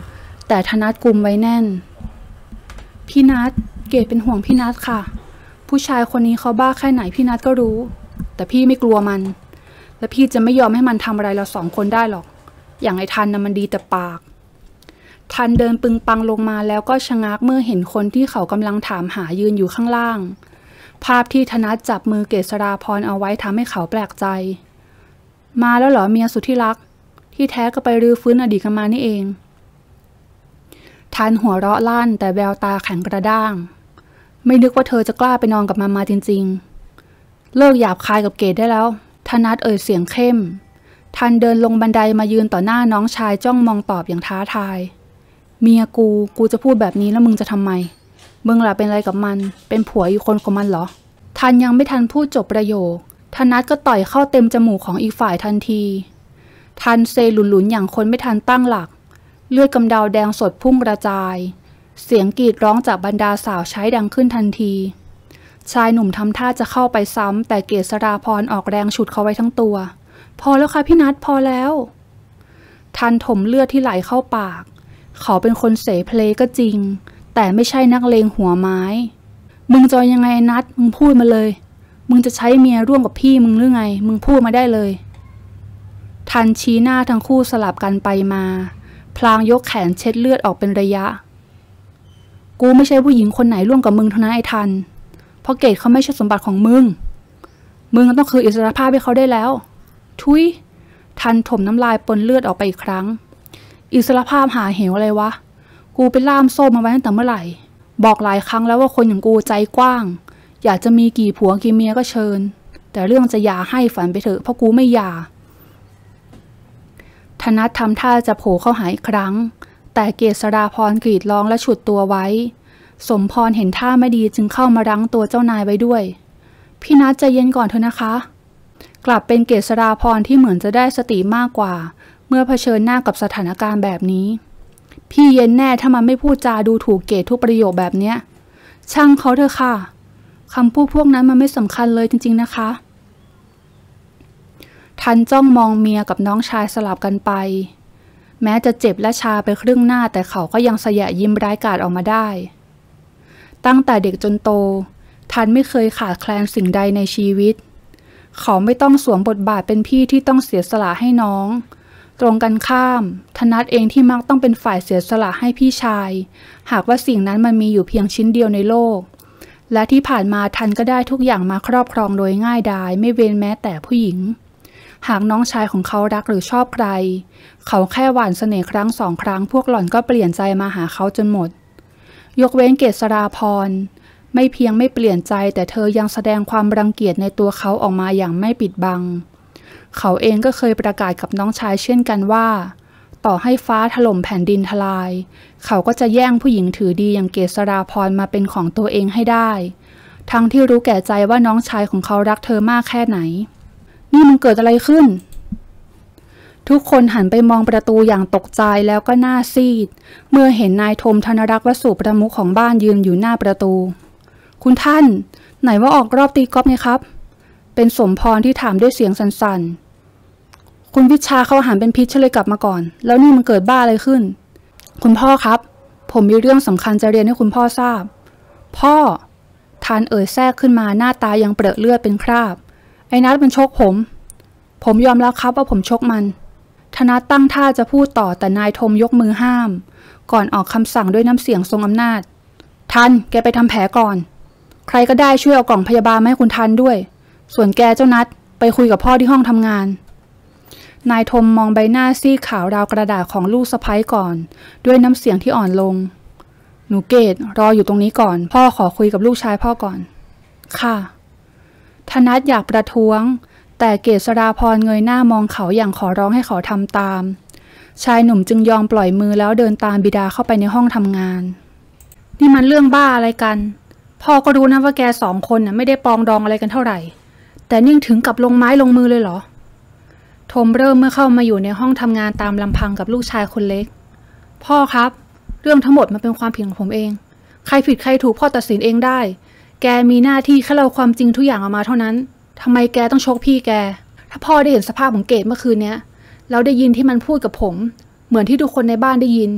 แต่ธนัทกุมไว้แน่นพี่นัทเกดเป็นห่วงพี่นัทค่ะผู้ชายคนนี้เขาบ้าแค่ไหนพี่นัทก็รู้แต่พี่ไม่กลัวมันและพี่จะไม่ยอมให้มันทำอะไรเราสองคนได้หรอกอย่างไอ้ทันน่ะมันดีแต่ปากทันเดินปึงปังลงมาแล้วก็ชะงักเมื่อเห็นคนที่เขากำลังถามหายืนอยู่ข้างล่างภาพที่ธนัทจับมือเกษราพรเอาไว้ทำให้เขาแปลกใจมาแล้วเหรอเมียสุดที่รักที่แท้ก็ไปรื้อฟื้นอดีตกันมานี่เองทันหัวเราะลั่นแต่แววตาแข็งกระด้างไม่นึกว่าเธอจะกล้าไปนอนกับมันมาจริงๆเลิกหยาบคายกับเกดได้แล้วธนัทเอ่ยเสียงเข้มทันเดินลงบันไดมายืนต่อหน้าน้องชายจ้องมองตอบอย่างท้าทายเมียกูกูจะพูดแบบนี้แล้วมึงจะทำไมมึงล่ะเป็นอะไรกับมันเป็นผัวอีกคนของมันเหรอทันยังไม่ทันพูดจบประโยคธนัทก็ต่อยเข้าเต็มจมูกของอีกฝ่ายทันทีทันเซหลุนๆอย่างคนไม่ทันตั้งหลักเลือดกำเดาแดงสดพุ่งกระจายเสียงกรีดร้องจากบรรดาสาวใช้ดังขึ้นทันทีชายหนุ่มทำท่าจะเข้าไปซ้ำแต่เกษราพรออกแรงฉุดเขาไว้ทั้งตัวพอแล้วค่ะพี่นัทพอแล้วทันถมเลือดที่ไหลเข้าปากเขาเป็นคนเสเพลก็จริงแต่ไม่ใช่นักเลงหัวไม้มึงจะยังไงนัทมึงพูดมาเลยมึงจะใช้เมียร่วมกับพี่มึงหรือไงมึงพูดมาได้เลยทันชี้หน้าทั้งคู่สลับกันไปมาพลางยกแขนเช็ดเลือดออกเป็นระยะกูไม่ใช่ผู้หญิงคนไหนร่วมกับมึงเท่านั้นไอ้ทันเพราะเกดเขาไม่ใช่สมบัติของมึงมึงต้องคืนอิสรภาพให้เขาได้แล้วทุยทันถมน้ำลายปนเลือดออกไปอีกครั้งอิสรภาพหาเหวอะไรวะกูเป็นล่ามโซ่มาไว้ตั้งแต่เมื่อไหร่บอกหลายครั้งแล้วว่าคนอย่างกูใจกว้างอยากจะมีกี่ผัวกี่เมียก็เชิญแต่เรื่องจะหย่าให้ฝันไปเถอะเพราะกูไม่หย่าธนัททำท่าจะโผล่เข้าหาอีกครั้งแต่เกษราพรกรีดร้องและฉุดตัวไว้สมพรเห็นท่าไม่ดีจึงเข้ามารั้งตัวเจ้านายไว้ด้วยพี่นัทใจเย็นก่อนเถอะนะคะกลับเป็นเกษราพรที่เหมือนจะได้สติมากกว่าเมื่อเผชิญหน้ากับสถานการณ์แบบนี้พี่เย็นแน่ถ้ามันไม่พูดจาดูถูกเกดทุกประโยคแบบเนี้ยช่างเขาเถอะค่ะคำพูดพวกนั้นมันไม่สำคัญเลยจริงๆนะคะทันจ้องมองเมียกับน้องชายสลับกันไปแม้จะเจ็บและชาไปครึ่งหน้าแต่เขาก็ยังสยะยิ้มร้ายกาจออกมาได้ตั้งแต่เด็กจนโตทันไม่เคยขาดแคลนสิ่งใดในชีวิตเขาไม่ต้องสวมบทบาทเป็นพี่ที่ต้องเสียสละให้น้องตรงกันข้ามธนัทเองที่มักต้องเป็นฝ่ายเสียสละให้พี่ชายหากว่าสิ่งนั้นมันมีอยู่เพียงชิ้นเดียวในโลกและที่ผ่านมาทันก็ได้ทุกอย่างมาครอบครองโดยง่ายดายไม่เว้นแม้แต่ผู้หญิงหากน้องชายของเขารักหรือชอบใครเขาแค่หว่านเสน่ห์ครั้งสองครั้งพวกหล่อนก็เปลี่ยนใจมาหาเขาจนหมดยกเว้นเกษราพรไม่เพียงไม่เปลี่ยนใจแต่เธอยังแสดงความรังเกียจในตัวเขาออกมาอย่างไม่ปิดบังเขาเองก็เคยประกาศกับน้องชายเช่นกันว่าต่อให้ฟ้าถล่มแผ่นดินทลายเขาก็จะแย่งผู้หญิงถือดีอย่างเกษราพรมาเป็นของตัวเองให้ได้ทั้งที่รู้แก่ใจว่าน้องชายของเขารักเธอมากแค่ไหนนี่มันเกิดอะไรขึ้นทุกคนหันไปมองประตูอย่างตกใจแล้วก็หน้าซีดเมื่อเห็นนายธมธนรักษ์วสุประมุขของบ้านยืนอยู่หน้าประตูคุณท่านไหนว่าออกรอบตีกอล์ฟไงครับเป็นสมพรที่ถามด้วยเสียงสั่นๆคุณวิชาเขาหันเป็นพิษเลยกลับมาก่อนแล้วนี่มันเกิดบ้าอะไรขึ้นคุณพ่อครับผมมีเรื่องสำคัญจะเรียนให้คุณพ่อทราบพ่อทานเอ่ยแทรกขึ้นมาหน้าตายังเปรอะเลือดเป็นคราบไอ้นัทมันชกผมผมยอมรับครับว่าผมชกมันธนัทตั้งท่าจะพูดต่อแต่นายธมยกมือห้ามก่อนออกคำสั่งด้วยน้ำเสียงทรงอำนาจทันแกไปทำแผลก่อนใครก็ได้ช่วยเอากล่องพยาบาลมาให้คุณทันด้วยส่วนแกเจ้านัทไปคุยกับพ่อที่ห้องทำงานนายธมมองใบหน้าซีดขาวราวกระดาษของลูกสะใภ้ก่อนด้วยน้ำเสียงที่อ่อนลงหนูเกดรออยู่ตรงนี้ก่อนพ่อขอคุยกับลูกชายพ่อก่อนค่ะธนัทอยากประท้วงแต่เกษราพรเงยหน้ามองเขาอย่างขอร้องให้เขาทำตามชายหนุ่มจึงยอมปล่อยมือแล้วเดินตามบิดาเข้าไปในห้องทำงานนี่มันเรื่องบ้าอะไรกันพ่อก็รู้นะว่าแกสองคนน่ะไม่ได้ปองดองอะไรกันเท่าไหร่แต่นิ่งถึงกับลงไม้ลงมือเลยเหรอธมเริ่มเมื่อเข้ามาอยู่ในห้องทำงานตามลำพังกับลูกชายคนเล็กพ่อครับเรื่องทั้งหมดมันเป็นความผิดของผมเองใครผิดใครถูกพ่อตัดสินเองได้แกมีหน้าที่แค่เล่าความจริงทุกอย่างออกมาเท่านั้นทำไมแกต้องชกพี่แกถ้าพ่อได้เห็นสภาพของเกดเมื่อคืนนี้แล้วได้ยินที่มันพูดกับผมเหมือนที่ทุกคนในบ้านได้ยิน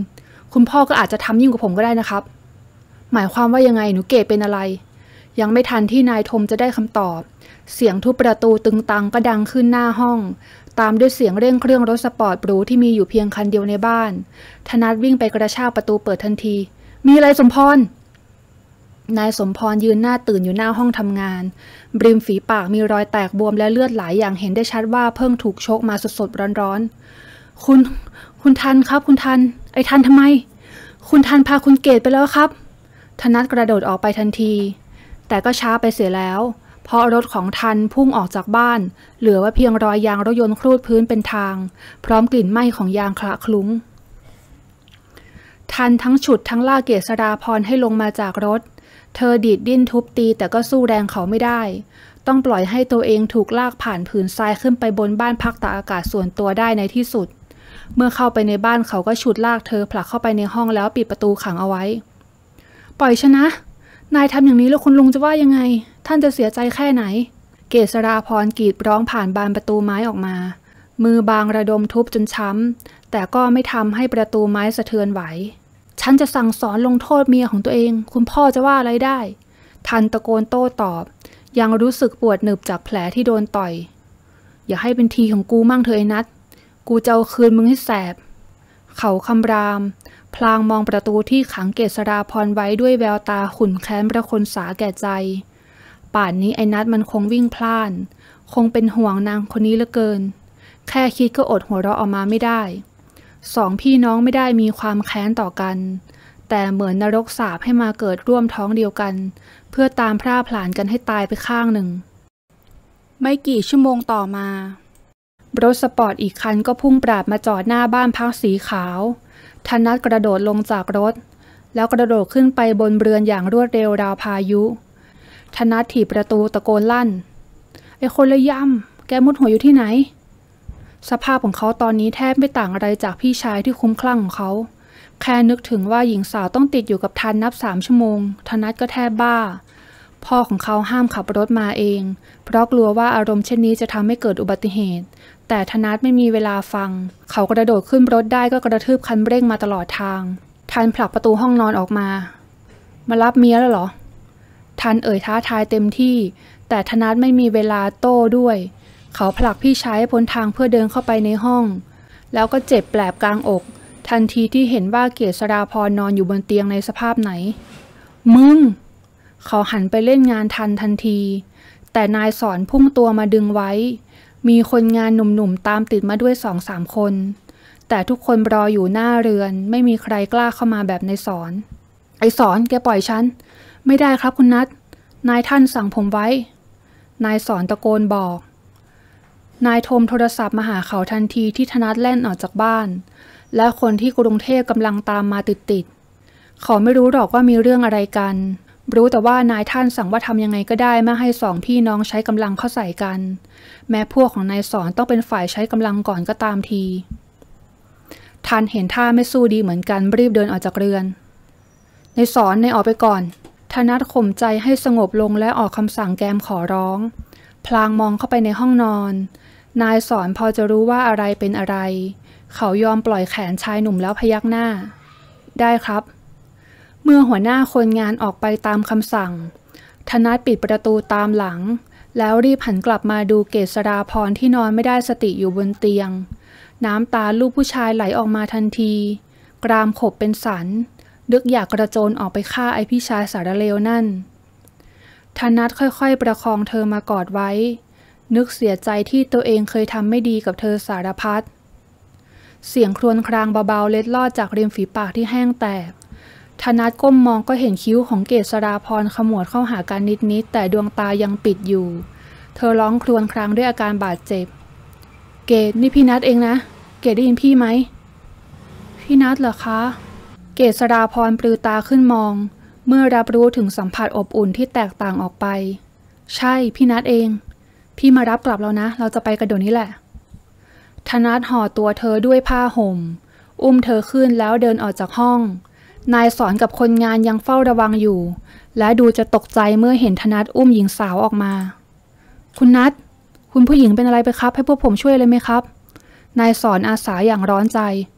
คุณพ่อก็อาจจะทำยิ่งกว่าผมก็ได้นะครับหมายความว่ายังไงหนูเกดเป็นอะไรยังไม่ทันที่นายทมจะได้คำตอบเสียงทุบประตูตึงตังก็ดังขึ้นหน้าห้องตามด้วยเสียงเร่งเครื่องรถสปอร์ตหรูที่มีอยู่เพียงคันเดียวในบ้านธนัทวิ่งไปกระชากประตูเปิดทันทีมีอะไรสมพรนายสมพรยืนหน้าตื่นอยู่หน้าห้องทำงานริมฝีปากมีรอยแตกบวมและเลือดไหล อย่างเห็นได้ชัดว่าเพิ่งถูกชกมาสดๆร้อนๆคุณคุณทันครับคุณทันไอ้ทันทำไมคุณทันพาคุณเกดไปแล้วครับธนัทกระโดดออกไปทันทีแต่ก็ช้าไปเสียแล้วเพราะรถของทันพุ่งออกจากบ้านเหลือไว้เพียงรอยยางรถยนต์ครูดพื้นเป็นทางพร้อมกลิ่นไหม้ของยางคละคลุ้งทันทั้งฉุดทั้งลากเกษราพรให้ลงมาจากรถเธอดีดดิ้นทุบตีแต่ก็สู้แรงเขาไม่ได้ต้องปล่อยให้ตัวเองถูกลากผ่านผืนทรายขึ้นไปบนบ้านพักตากอากาศส่วนตัวได้ในที่สุดเมื่อเข้าไปในบ้านเขาก็ฉุดลากเธอผลักเข้าไปในห้องแล้วปิดประตูขังเอาไว้ปล่อยฉันนะนายทำอย่างนี้แล้วคุณลุงจะว่ายังไงท่านจะเสียใจแค่ไหนเกษราพรกรีดร้องผ่านบานประตูไม้ออกมามือบางระดมทุบจนช้ำแต่ก็ไม่ทำให้ประตูไม้สะเทือนไหวฉันจะสั่งสอนลงโทษเมียของตัวเองคุณพ่อจะว่าอะไรได้ทันตะโกนโต้ตอบยังรู้สึกปวดหนึบจากแผลที่โดนต่อยอย่าให้เป็นทีของกูมั่งเถอะไอ้นัทกูจะเอาคืนมึงให้แสบเขาคำรามพลางมองประตูที่ขังเกษราพรไว้ด้วยแววตาขุ่นแค้นประคนสาแก่ใจป่านนี้ไอ้นัทมันคงวิ่งพล่านคงเป็นห่วงนางคนนี้เหลือเกินแค่คิดก็อดหัวเราะออกมาไม่ได้สองพี่น้องไม่ได้มีความแค้นต่อกันแต่เหมือนนรกสาปให้มาเกิดร่วมท้องเดียวกันเพื่อตามพร่าผลาญกันให้ตายไปข้างหนึ่งไม่กี่ชั่วโมงต่อมารถสปอร์ตอีกคันก็พุ่งปราดมาจอดหน้าบ้านพักสีขาวธนัทกระโดดลงจากรถแล้วกระโดดขึ้นไปบนเรือนอย่างรวดเร็วราวพายุธนัทถีบประตูตะโกนลั่นไอ้คนละย่ำแกมุดหัวอยู่ที่ไหนสภาพของเขาตอนนี้แทบไม่ต่างอะไรจากพี่ชายที่คุ้มคลั่งของเขาแค่นึกถึงว่าหญิงสาวต้องติดอยู่กับทันนับสามชั่วโมงธนัทก็แทบบ้าพ่อของเขาห้ามขับรถมาเองเพราะกลัวว่าอารมณ์เช่นนี้จะทำให้เกิดอุบัติเหตุแต่ธนัทไม่มีเวลาฟังเขากระโดดขึ้นรถได้ก็กระทืบคันเร่งมาตลอดทางทันผลักประตูห้องนอนออกมามารับเมียแล้วเหรอทันเอ่ยท้าทายเต็มที่แต่ธนัทไม่มีเวลาโต้ด้วยเขาผลักพี่ชายให้พ้นทางเพื่อเดินเข้าไปในห้องแล้วก็เจ็บแปลบกลางอกทันทีที่เห็นว่าเกษราพรนอนอยู่บนเตียงในสภาพไหนมึงเขาหันไปเล่นงานทันทันทีแต่นายสอนพุ่งตัวมาดึงไว้มีคนงานหนุ่มๆตามติดมาด้วยสองสามคนแต่ทุกคนรออยู่หน้าเรือนไม่มีใครกล้าเข้ามาแบบนายสอนไอ้สอนแกปล่อยฉันไม่ได้ครับคุณนัทนายท่านสั่งผมไว้นายสอนตะโกนบอกนายทมโทรศัพท์มาหาเขาทันทีที่ธนัทแล่นออกจากบ้านและคนที่กรุงเทพกำลังตามมาติดๆเขาไม่รู้หรอกว่ามีเรื่องอะไรกันรู้แต่ว่านายท่านสั่งว่าทำยังไงก็ได้ไม่ให้สองพี่น้องใช้กำลังเข้าใส่กันแม้พวกของนายสอนต้องเป็นฝ่ายใช้กำลังก่อนก็ตามทีทันเห็นท่าไม่สู้ดีเหมือนกันรีบเดินออกจากเรือนนายสอนนายออกไปก่อนธนัทข่มใจให้สงบลงและออกคำสั่งแกมขอร้องพลางมองเข้าไปในห้องนอนนายสอนพอจะรู้ว่าอะไรเป็นอะไรเขายอมปล่อยแขนชายหนุ่มแล้วพยักหน้าได้ครับเมื่อหัวหน้าคนงานออกไปตามคำสั่งธนัทปิดประตูตามหลังแล้วรีบหันกลับมาดูเกษราพรที่นอนไม่ได้สติอยู่บนเตียงน้ำตาลูกผู้ชายไหลออกมาทันทีกรามขบเป็นสันนึกอยากกระโจนออกไปฆ่าไอ้พี่ชายสารเลวนั่นธนัทค่อยๆประคองเธอมากอดไว้นึกเสียใจที่ตัวเองเคยทำไม่ดีกับเธอสารพัดเสียงครวญครางเบาๆเล็ดลอดจากริมฝีปากที่แห้งแตกธนัทก้มมองก็เห็นคิ้วของเกษราพรขมวดเข้าหากันนิดๆแต่ดวงตายังปิดอยู่เธอร้องครวญครางด้วยอาการบาดเจ็บเกดนี่พี่นัทเองนะเกดได้ยินพี่ไหมพี่นัทเหรอคะเกษราพรปลือตาขึ้นมองเมื่อรับรู้ถึงสัมผัสอบอุ่นที่แตกต่างออกไปใช่พี่นัทเองพี่มารับกลับแล้วนะเราจะไปกันเดี๋ยวนี้แหละธนัทห่อตัวเธอด้วยผ้าห่มอุ้มเธอขึ้นแล้วเดินออกจากห้องนายสอนกับคนงานยังเฝ้าระวังอยู่และดูจะตกใจเมื่อเห็นธนัทอุ้มหญิงสาวออกมาคุณนัทคุณผู้หญิงเป็นอะไรไปครับให้พวกผมช่วยเลยไหมครับนายสอนอาสาอย่างร้อนใจ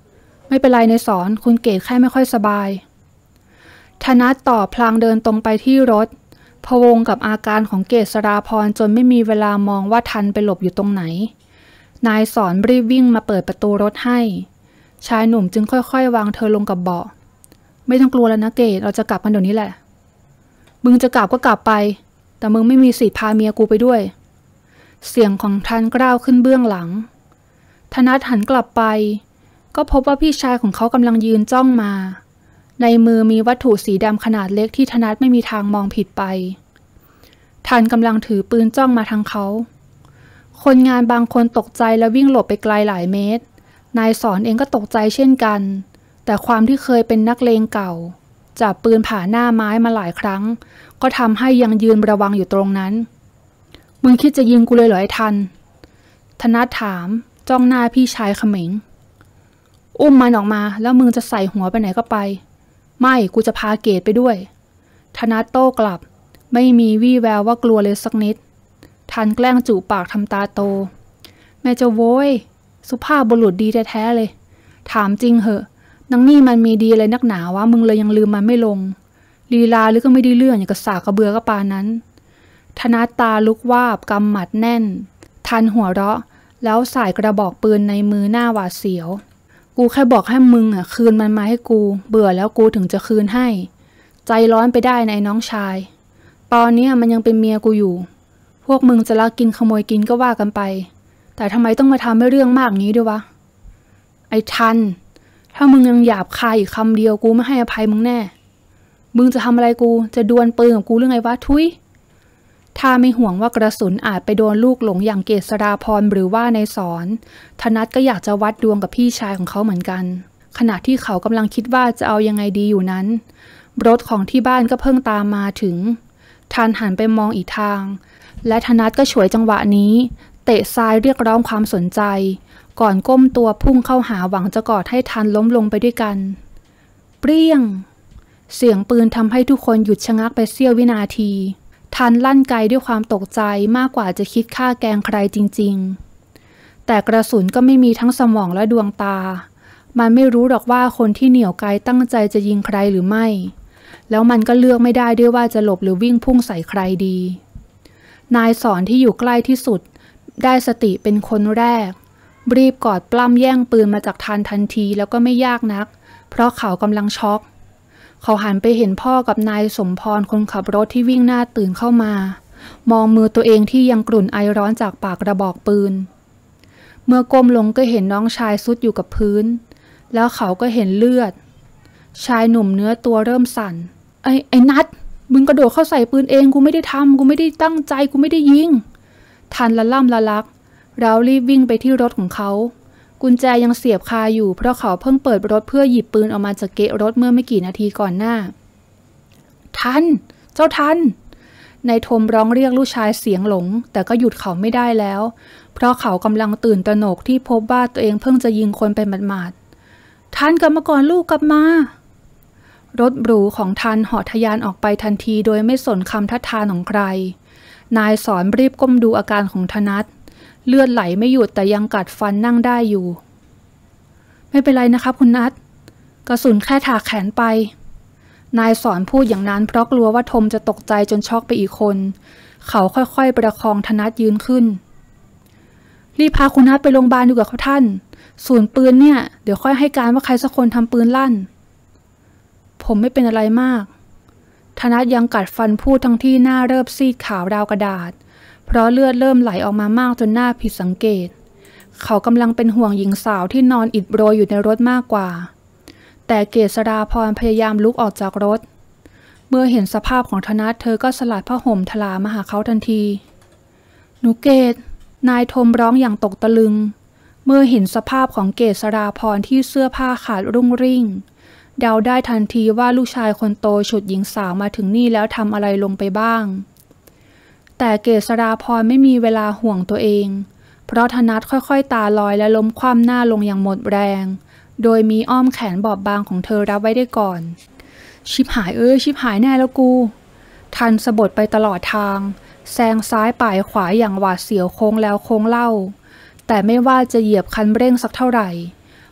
ไม่เป็นไรในสอนคุณเกศแค่ไม่ค่อยสบายธนัทตอบพลางเดินตรงไปที่รถพะวงกับอาการของเกษราพรจนไม่มีเวลามองว่าทันไปหลบอยู่ตรงไหนนายสอนรีบวิ่งมาเปิดประตูรถให้ชายหนุ่มจึงค่อยๆวางเธอลงกับเบาะไม่ต้องกลัวแล้วนะเกศเราจะกลับกันเดี๋ยวนี้แหละมึงจะกลับก็กลับไปแต่มึงไม่มีสิทธิ์พาเมียกูไปด้วยเสียงของทันกล้าวขึ้นเบื้องหลังธนัทหันกลับไปก็พบว่าพี่ชายของเขากำลังยืนจ้องมาในมือมีวัตถุสีดำขนาดเล็กที่ธนัทไม่มีทางมองผิดไปทันกำลังถือปืนจ้องมาทางเขาคนงานบางคนตกใจและวิ่งหลบไปไกลหลายเมตรนายสอนเองก็ตกใจเช่นกันแต่ความที่เคยเป็นนักเลงเก่าจับปืนผ่าหน้าไม้มาหลายครั้งก็ทำให้ยังยืนระวังอยู่ตรงนั้นมึงคิดจะยิงกูเลยเหรอไอ้ทันธนัทถามจ้องหน้าพี่ชายเขม็งอุ้มมันออกมาแล้วมึงจะใส่หัวไปไหนก็ไปไม่กูจะพาเกศไปด้วยธนัทโต้กลับไม่มีวี่แววว่ากลัวเลยสักนิดทันแกล้งจูบปากทำตาโตแม่เจ้าโว้ยสุภาพบุรุษดีแท้ๆเลยถามจริงเหอะนางนี่มันมีดีอะไรนักหนาวะมึงเลยยังลืมมันไม่ลงลีลาหรือก็ไม่ได้เรื่องอย่างกระสากกระเบือกระปานั้นธนัทตาลุกวาบกำหมัดแน่นทันหัวเราะแล้วสายกระบอกปืนในมือหน้าหวาดเสียวกูแค่บอกให้มึงอ่ะคืนมันมาให้กูเบื่อแล้วกูถึงจะคืนให้ใจร้อนไปได้นายน้องชายตอนนี้มันยังเป็นเมียกูอยู่พวกมึงจะลักกินขโมยกินก็ว่ากันไปแต่ทำไมต้องมาทำให้เรื่องมากนี้ด้วยวะไอ้ทันถ้ามึงยังหยาบคายอีกคำเดียวกูไม่ให้อภัยมึงแน่มึงจะทำอะไรกูจะดวลปืนกับกูหรือไงวะทุยถ้าไม่ห่วงว่ากระสุนอาจไปโดนลูกหลงอย่างเกษราพรหรือว่าในสอนธนัทก็อยากจะวัดดวงกับพี่ชายของเขาเหมือนกันขณะที่เขากำลังคิดว่าจะเอายังไงดีอยู่นั้นรถของที่บ้านก็เพิ่งตามมาถึงทันหันไปมองอีกทางและธนัทก็ฉวยจังหวะนี้เตะซ้ายเรียกร้องความสนใจก่อนก้มตัวพุ่งเข้าหาหวังจะกอดให้ทันล้มลงไปด้วยกันเปรี้ยงเสียงปืนทำให้ทุกคนหยุดชะงักไปเสี้ยววินาทีทันลั่นไกด้วยความตกใจมากกว่าจะคิดฆ่าแกล้งใครจริงๆแต่กระสุนก็ไม่มีทั้งสมองและดวงตามันไม่รู้หรอกว่าคนที่เหนี่ยวไกตั้งใจจะยิงใครหรือไม่แล้วมันก็เลือกไม่ได้ด้วยว่าจะหลบหรือวิ่งพุ่งใส่ใครดีนายสอนที่อยู่ใกล้ที่สุดได้สติเป็นคนแรกรีบกอดปล้ำแย่งปืนมาจากทันทันทีแล้วก็ไม่ยากนักเพราะเขากำลังช็อกเขาหันไปเห็นพ่อกับนายสมพรคนขับรถที่วิ่งหน้าตื่นเข้ามามองมือตัวเองที่ยังกรุ่นไอร้อนจากปากกระบอกปืนเมื่อก้มลงก็เห็นน้องชายซุดอยู่กับพื้นแล้วเขาก็เห็นเลือดชายหนุ่มเนื้อตัวเริ่มสั่นไอ้ไอ้นัทมึงกระโดดเข้าใส่ปืนเองกูไม่ได้ทำกูไม่ได้ตั้งใจกูไม่ได้ยิงทันละล่ำละลักเรารีบวิ่งไปที่รถของเขากุญแจยังเสียบคาอยู่เพราะเขาเพิ่งเปิดรถเพื่อหยิบปืนออกมาจากเกะรถเมื่อไม่กี่นาทีก่อนหน้าทันเจ้าทันนายทมร้องเรียกลูกชายเสียงหลงแต่ก็หยุดเขาไม่ได้แล้วเพราะเขากำลังตื่นตระหนกที่พบว่าตัวเองเพิ่งจะยิงคนไปหมาดๆทันกลับมาก่อนลูกกลับมารถหรูของทันเหาะทะยานออกไปทันทีโดยไม่สนคำทัดทานของใครนายสอนรีบก้มดูอาการของธนัทเลือดไหลไม่หยุดแต่ยังกัดฟันนั่งได้อยู่ไม่เป็นไรนะครับคุณนัทกระสุนแค่ถากแขนไปนายสอนพูดอย่างนั้นเพราะกลัวว่าทมจะตกใจจนช็อกไปอีกคนเขาค่อยๆประคองธนัทยืนขึ้นรีบพาคุณนัทไปโรงพยาบาลดีกว่าครับท่านศูนย์ปืนเนี่ยเดี๋ยวค่อยให้การว่าใครสักคนทำปืนลั่นผมไม่เป็นอะไรมากธนัทยังกัดฟันพูดทั้งที่หน้าเริ่มซีดขาวราวกระดาษเพราะเลือดเริ่มไหลออกมามากจนหน้าผิดสังเกตเขากำลังเป็นห่วงหญิงสาวที่นอนอิดโรยอยู่ในรถมากกว่าแต่เกษราพรพยายามลุกออกจากรถเมื่อเห็นสภาพของธนัทเธอก็สลัดผ้าห่มทลามาหาเขาทันทีหนูเกศนายทมร้องอย่างตกตะลึงเมื่อเห็นสภาพของเกษราพรที่เสื้อผ้าขาดรุ่งริ่งเดาได้ทันทีว่าลูกชายคนโตฉุดหญิงสาวมาถึงนี่แล้วทำอะไรลงไปบ้างแต่เกษราพรไม่มีเวลาห่วงตัวเองเพราะธนัทค่อยๆตาลอยและล้มคว่ำหน้าลงอย่างหมดแรงโดยมีอ้อมแขนบอบบางของเธอรับไว้ได้ก่อนชิบหายเอ้ยชิบหายแน่แล้วกูทันสะบัดไปตลอดทางแซงซ้ายป่ายขวาอย่างหวาดเสียวโค้งแล้วโค้งเล่าแต่ไม่ว่าจะเหยียบคันเร่งสักเท่าไหร่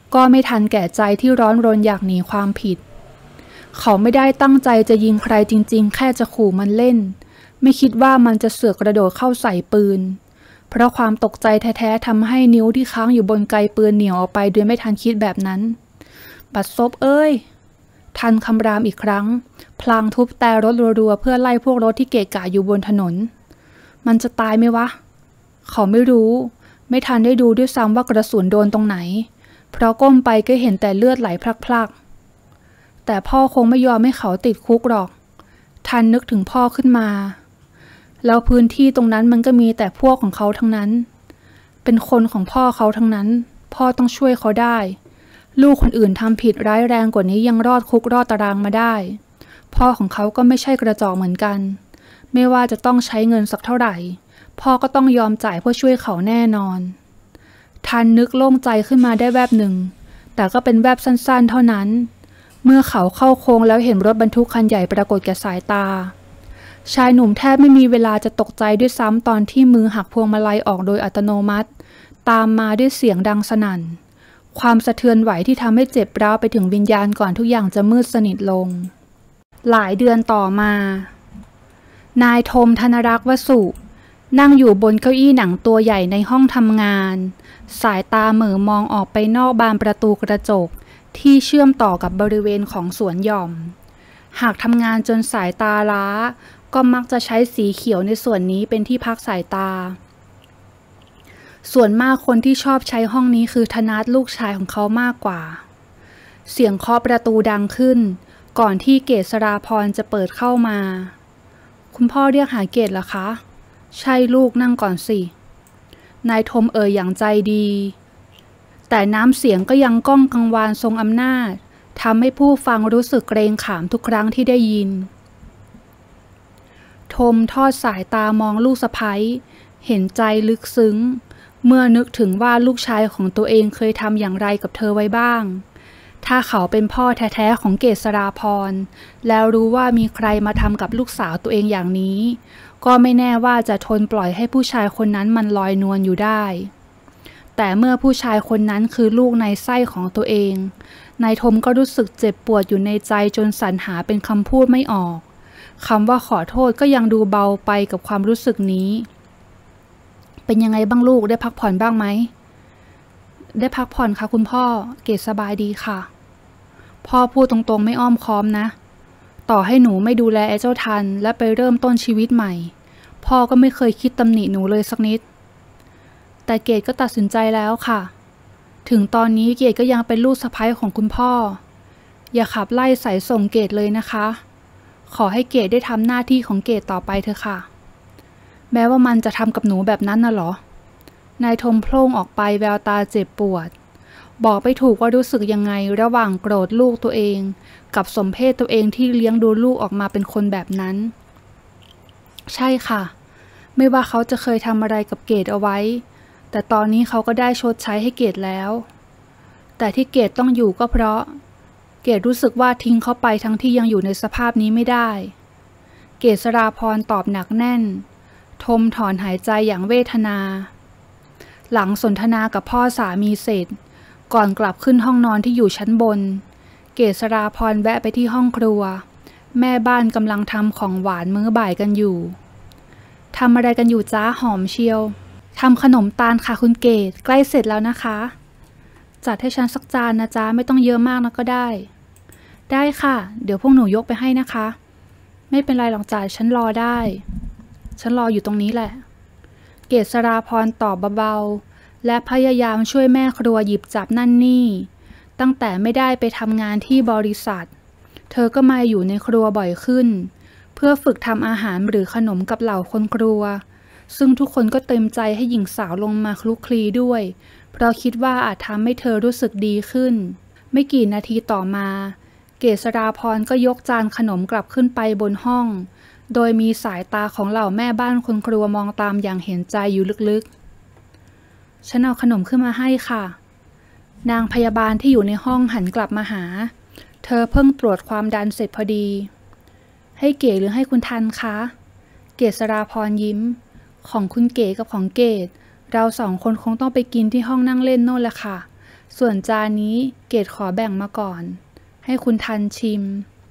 ก็ไม่ทันแก่ใจที่ร้อนรนอยากหนีความผิดเขาไม่ได้ตั้งใจจะยิงใครจริงๆแค่จะขู่มันเล่นไม่คิดว่ามันจะเสือกกระโดดเข้าใส่ปืนเพราะความตกใจแท้ๆทำให้นิ้วที่ค้างอยู่บนไกปืนเหนียวออกไปโดยไม่ทันคิดแบบนั้นบัดซบเอ้ยทันคำรามอีกครั้งพลางทุบแต่รถรัวๆเพื่อไล่พวกรถที่เกะกะอยู่บนถนนมันจะตายไหมวะเขาไม่รู้ไม่ทันได้ดูด้วยซ้ำว่ากระสุนโดนตรงไหนเพราะก้มไปก็เห็นแต่เลือดไหลพลักๆแต่พ่อคงไม่ยอมให้เขาติดคุกหรอกทันนึกถึงพ่อขึ้นมาแล้วพื้นที่ตรงนั้นมันก็มีแต่พวกของเขาทั้งนั้นเป็นคนของพ่อเขาทั้งนั้นพ่อต้องช่วยเขาได้ลูกคนอื่นทำผิดร้ายแรงกว่านี้ยังรอดคุกรอดตารางมาได้พ่อของเขาก็ไม่ใช่กระจอกเหมือนกันไม่ว่าจะต้องใช้เงินสักเท่าไหร่พ่อก็ต้องยอมจ่ายเพื่อช่วยเขาแน่นอนทันนึกโล่งใจขึ้นมาได้แวบหนึ่งแต่ก็เป็นแวบสั้นๆเท่านั้นเมื่อเขาเข้าโค้งแล้วเห็นรถบรรทุกคันใหญ่ปรากฏแก่สายตาชายหนุ่มแทบไม่มีเวลาจะตกใจด้วยซ้ำตอนที่มือหักพวงมาลัยออกโดยอัตโนมัติตามมาด้วยเสียงดังสนั่นความสะเทือนไหวที่ทำให้เจ็บร้าวไปถึงวิญญาณก่อนทุกอย่างจะมืดสนิทลงหลายเดือนต่อมานายธมธนรักษ์วสุนั่งอยู่บนเก้าอี้หนังตัวใหญ่ในห้องทำงานสายตาเหม่อมองออกไปนอกบานประตูกระจกที่เชื่อมต่อกับบริเวณของสวนหย่อมหากทำงานจนสายตาล้าก็มักจะใช้สีเขียวในส่วนนี้เป็นที่พักสายตาส่วนมากคนที่ชอบใช้ห้องนี้คือธนัทลูกชายของเขามากกว่าเสียงเคาะประตูดังขึ้นก่อนที่เกษราพรจะเปิดเข้ามาคุณพ่อเรียกหาเกศเหรอคะใช่ลูกนั่งก่อนสินายธมเอ่ยอย่างใจดีแต่น้ำเสียงก็ยังก้องกังวานทรงอำนาจทำให้ผู้ฟังรู้สึกเกรงขามทุกครั้งที่ได้ยินธมทอดสายตามองลูกสะใภ้เห็นใจลึกซึ้งเมื่อนึกถึงว่าลูกชายของตัวเองเคยทำอย่างไรกับเธอไว้บ้างถ้าเขาเป็นพ่อแท้ๆของเกษราพรแล้วรู้ว่ามีใครมาทำกับลูกสาวตัวเองอย่างนี้ก็ไม่แน่ว่าจะทนปล่อยให้ผู้ชายคนนั้นมันลอยนวลอยู่ได้แต่เมื่อผู้ชายคนนั้นคือลูกในไส้ของตัวเองนายธมก็รู้สึกเจ็บปวดอยู่ในใจจนสรรหาเป็นคำพูดไม่ออกคำว่าขอโทษก็ยังดูเบาไปกับความรู้สึกนี้เป็นยังไงบ้างลูกได้พักผ่อนบ้างไหมได้พักผ่อนค่ะคุณพ่อเกศสบายดีค่ะพ่อพูดตรงๆไม่อ้อมค้อมนะต่อให้หนูไม่ดูแลไอ้เจ้าทันและไปเริ่มต้นชีวิตใหม่พ่อก็ไม่เคยคิดตำหนิหนูเลยสักนิดแต่เกศก็ตัดสินใจแล้วค่ะถึงตอนนี้เกศก็ยังเป็นลูกสะใภ้ของคุณพ่ออย่าขับไล่สายส่งเกศเลยนะคะขอให้เกศได้ทำหน้าที่ของเกศต่อไปเถอะค่ะแม้ว่ามันจะทำกับหนูแบบนั้นน่ะเหรอนายธมโพล่งออกไปแววตาเจ็บปวดบอกไม่ถูกว่ารู้สึกยังไงระหว่างโกรธลูกตัวเองกับสมเพศตัวเองที่เลี้ยงดูลูกออกมาเป็นคนแบบนั้นใช่ค่ะไม่ว่าเขาจะเคยทำอะไรกับเกศเอาไว้แต่ตอนนี้เขาก็ได้ชดใช้ให้เกศแล้วแต่ที่เกศต้องอยู่ก็เพราะเกศรู้สึกว่าทิ้งเขาไปทั้งที่ยังอยู่ในสภาพนี้ไม่ได้เกษราพรตอบหนักแน่นธมถอนหายใจอย่างเวทนาหลังสนทนากับพ่อสามีเสร็จก่อนกลับขึ้นห้องนอนที่อยู่ชั้นบนเกษราพรแวะไปที่ห้องครัวแม่บ้านกำลังทำของหวานมื้อบ่ายกันอยู่ทำอะไรกันอยู่จ้าหอมเชียวทำขนมตาลค่ะคุณเกศใกล้เสร็จแล้วนะคะจัดให้ฉันสักจานนะจ๊ะไม่ต้องเยอะมากนะก็ได้ได้ค่ะเดี๋ยวพวกหนูยกไปให้นะคะไม่เป็นไรหรอกจ้ะฉันรอได้ฉันรออยู่ตรงนี้แหละเกษราพรตอบเบาๆและพยายามช่วยแม่ครัวหยิบจับนั่นนี่ตั้งแต่ไม่ได้ไปทำงานที่บริษัทเธอก็มาอยู่ในครัวบ่อยขึ้นเพื่อฝึกทำอาหารหรือขนมกับเหล่าคนครัวซึ่งทุกคนก็เต็มใจให้หญิงสาวลงมาคลุกคลีด้วยเพราะคิดว่าอาจทำให้เธอรู้สึกดีขึ้นไม่กี่นาทีต่อมาเกษราพรก็ยกจานขนมกลับขึ้นไปบนห้องโดยมีสายตาของเหล่าแม่บ้านคนครัวมองตามอย่างเห็นใจอยู่ลึกๆฉันเอาขนมขึ้นมาให้ค่ะนางพยาบาลที่อยู่ในห้องหันกลับมาหาเธอเพิ่งตรวจความดันเสร็จพอดีให้เก๋หรือให้คุณทันคะเกษราพรยิ้มของคุณเก๋กับของเกศเราสองคนคงต้องไปกินที่ห้องนั่งเล่นโน่นแหละค่ะส่วนจานนี้เกดขอแบ่งมาก่อนให้คุณทันชิม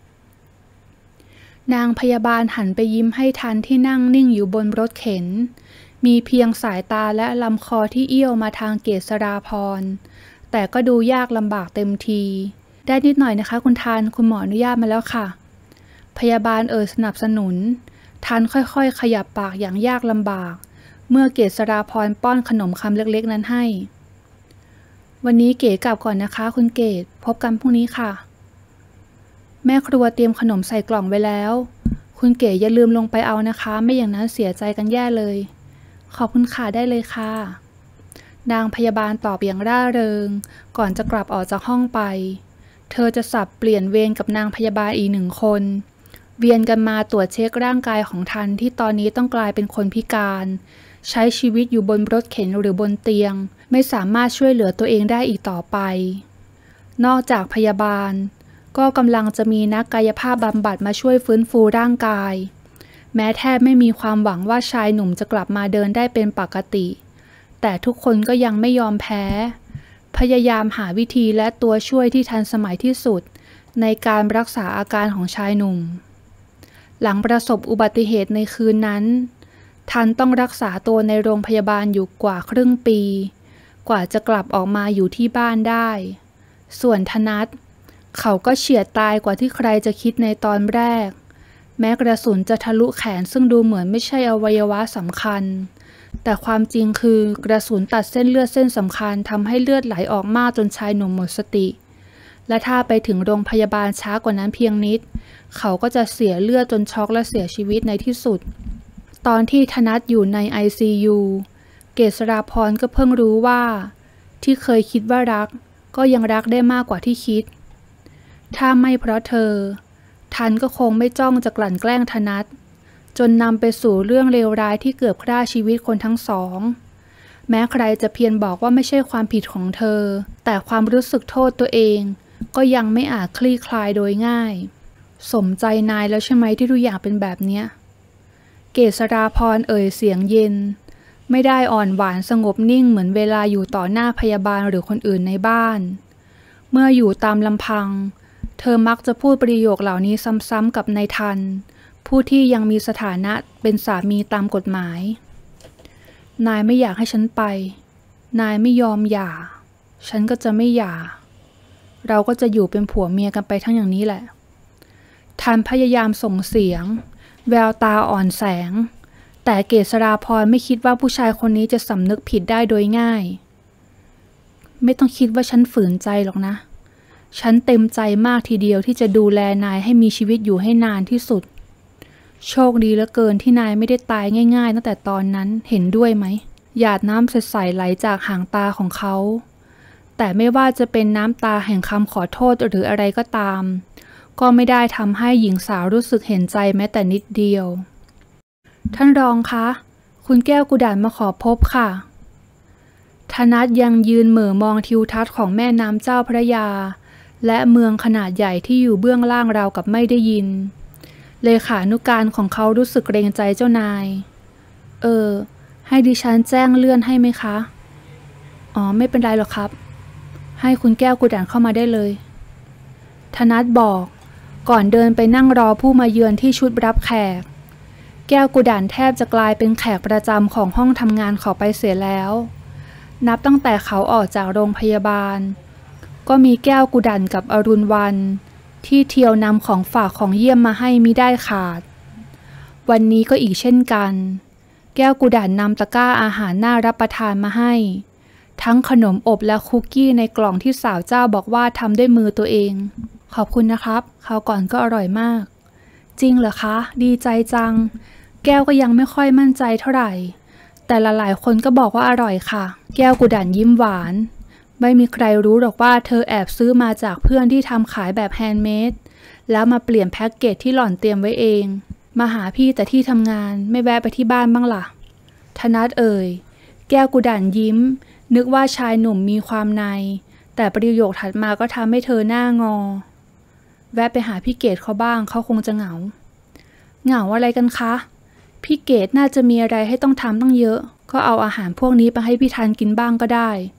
นางพยาบาลหันไปยิ้มให้ทันที่นั่งนิ่งอยู่บนรถเข็นมีเพียงสายตาและลำคอที่เอี้ยวมาทางเกษราพรแต่ก็ดูยากลำบากเต็มทีได้นิดหน่อยนะคะคุณทันคุณหมออนุญาตมาแล้วค่ะพยาบาลเอ่ยสนับสนุนทันค่อยๆขยับปากอย่างยากลำบากเมื่อเกษราพรป้อนขนมคำเล็กๆนั้นให้วันนี้เก๋กลับก่อนนะคะคุณเกศพบกันพรุ่งนี้ค่ะแม่ครัวเตรียมขนมใส่กล่องไว้แล้วคุณเก๋อย่าลืมลงไปเอานะคะไม่อย่างนั้นเสียใจกันแย่เลยขอบคุณค่ะได้เลยค่ะนางพยาบาลตอบอย่างร่าเริงก่อนจะกลับออกจากห้องไปเธอจะสับเปลี่ยนเวรกับนางพยาบาลอีกหนึ่งคนเวียนกันมาตรวจเช็คร่างกายของทันที่ตอนนี้ต้องกลายเป็นคนพิการใช้ชีวิตอยู่บนรถเข็นหรือบนเตียงไม่สามารถช่วยเหลือตัวเองได้อีกต่อไปนอกจากพยาบาลก็กำลังจะมีนักกายภาพบำบัดมาช่วยฟื้นฟูร่างกายแม้แทบไม่มีความหวังว่าชายหนุ่มจะกลับมาเดินได้เป็นปกติแต่ทุกคนก็ยังไม่ยอมแพ้พยายามหาวิธีและตัวช่วยที่ทันสมัยที่สุดในการรักษาอาการของชายหนุ่มหลังประสบอุบัติเหตุในคืนนั้นทันต้องรักษาตัวในโรงพยาบาลอยู่กว่าครึ่งปีกว่าจะกลับออกมาอยู่ที่บ้านได้ส่วนธนัทเขาก็เฉียดตายกว่าที่ใครจะคิดในตอนแรกแม้กระสุนจะทะลุแขนซึ่งดูเหมือนไม่ใช่อวัยวะสำคัญแต่ความจริงคือกระสุนตัดเส้นเลือดเส้นสำคัญทำให้เลือดไหลออกมากจนชายหนุ่มหมดสติและถ้าไปถึงโรงพยาบาลช้ากว่านั้นเพียงนิดเขาก็จะเสียเลือดจนช็อกและเสียชีวิตในที่สุดตอนที่ธนัทอยู่ใน ไอ ซี ยู เกษราพรก็เพิ่งรู้ว่าที่เคยคิดว่ารักก็ยังรักได้มากกว่าที่คิดถ้าไม่เพราะเธอทันก็คงไม่จ้องจะกลั่นแกล้งธนัทจนนำไปสู่เรื่องเลวร้ายที่เกือบฆ่าชีวิตคนทั้งสองแม้ใครจะเพียรบอกว่าไม่ใช่ความผิดของเธอแต่ความรู้สึกโทษตัวเองก็ยังไม่อาจคลี่คลายโดยง่ายสมใจนายแล้วใช่ไหมที่ทุกอย่างเป็นแบบเนี้ยเกษราพรเอ่ยเสียงเย็นไม่ได้อ่อนหวานสงบนิ่งเหมือนเวลาอยู่ต่อหน้าพยาบาลหรือคนอื่นในบ้านเมื่ออยู่ตามลำพังเธอมักจะพูดประโยคเหล่านี้ซ้ำๆกับนายทันผู้ที่ยังมีสถานะเป็นสามีตามกฎหมายนายไม่อยากให้ฉันไปนายไม่ยอมหย่าฉันก็จะไม่หย่าเราก็จะอยู่เป็นผัวเมียกันไปทั้งอย่างนี้แหละทันพยายามส่งเสียงแววตาอ่อนแสงแต่เกษราพรไม่คิดว่าผู้ชายคนนี้จะสำนึกผิดได้โดยง่ายไม่ต้องคิดว่าฉันฝืนใจหรอกนะฉันเต็มใจมากทีเดียวที่จะดูแลนายให้มีชีวิตอยู่ให้นานที่สุดโชคดีเหลือเกินที่นายไม่ได้ตายง่ายๆตั้งแต่ตอนนั้นเห็นด้วยไหมหยาดน้ำใสๆไหลจากหางตาของเขาแต่ไม่ว่าจะเป็นน้ำตาแห่งคำขอโทษหรืออะไรก็ตามก็ไม่ได้ทำให้หญิงสาวรู้สึกเห็นใจแม้แต่นิดเดียวท่านรองคะคุณแก้วกุดาลมาขอพบค่ะธนัทยังยืนเหม่อมองทิวทัศน์ของแม่น้ำเจ้าพระยาและเมืองขนาดใหญ่ที่อยู่เบื้องล่างราวกับไม่ได้ยินเลขานุการของเขารู้สึกเกรงใจเจ้านายเออให้ดิฉันแจ้งเลื่อนให้ไหมคะอ๋อไม่เป็นไรหรอกครับให้คุณแก้วกุดาลเข้ามาได้เลยธนัทบอกก่อนเดินไปนั่งรอผู้มาเยือนที่ชุดรับแขกแก้วกุดาลแทบจะกลายเป็นแขกประจำของห้องทำงานเขาไปเสียแล้วนับตั้งแต่เขาออกจากโรงพยาบาลก็มีแก้วกุดาลกับอรุณวรรณที่เที่ยวนำของฝากของเยี่ยมมาให้มิได้ขาดวันนี้ก็อีกเช่นกันแก้วกุดาลนำตะกร้าอาหารน่ารับประทานมาให้ทั้งขนมอบและคุกกี้ในกล่องที่สาวเจ้าบอกว่าทำด้วยมือตัวเองขอบคุณนะครับคราวก่อนก็อร่อยมากจริงเหรอคะดีใจจังแก้วก็ยังไม่ค่อยมั่นใจเท่าไหร่แต่หลายๆคนก็บอกว่าอร่อยค่ะแก้วกุดาลยิ้มหวานไม่มีใครรู้หรอกว่าเธอแอบซื้อมาจากเพื่อนที่ทำขายแบบแฮนด์เมดแล้วมาเปลี่ยนแพ็กเกจที่หล่อนเตรียมไว้เองมาหาพี่แต่ที่ทำงานไม่แวะไปที่บ้านบ้างล่ะธนัทเอ่ยแก้วกุดาลยิ้มนึกว่าชายหนุ่มมีความในแต่ประโยคถัดมาก็ทำให้เธอหน้างอแวะไปหาพี่เกดเขาบ้างเขาคงจะเหงาเหงาอะไรกันคะพี่เกดน่าจะมีอะไรให้ต้องทำตั้งเยอะก็เอาอาหารพวกนี้ไปให้พี่ทันกินบ้างก็ได้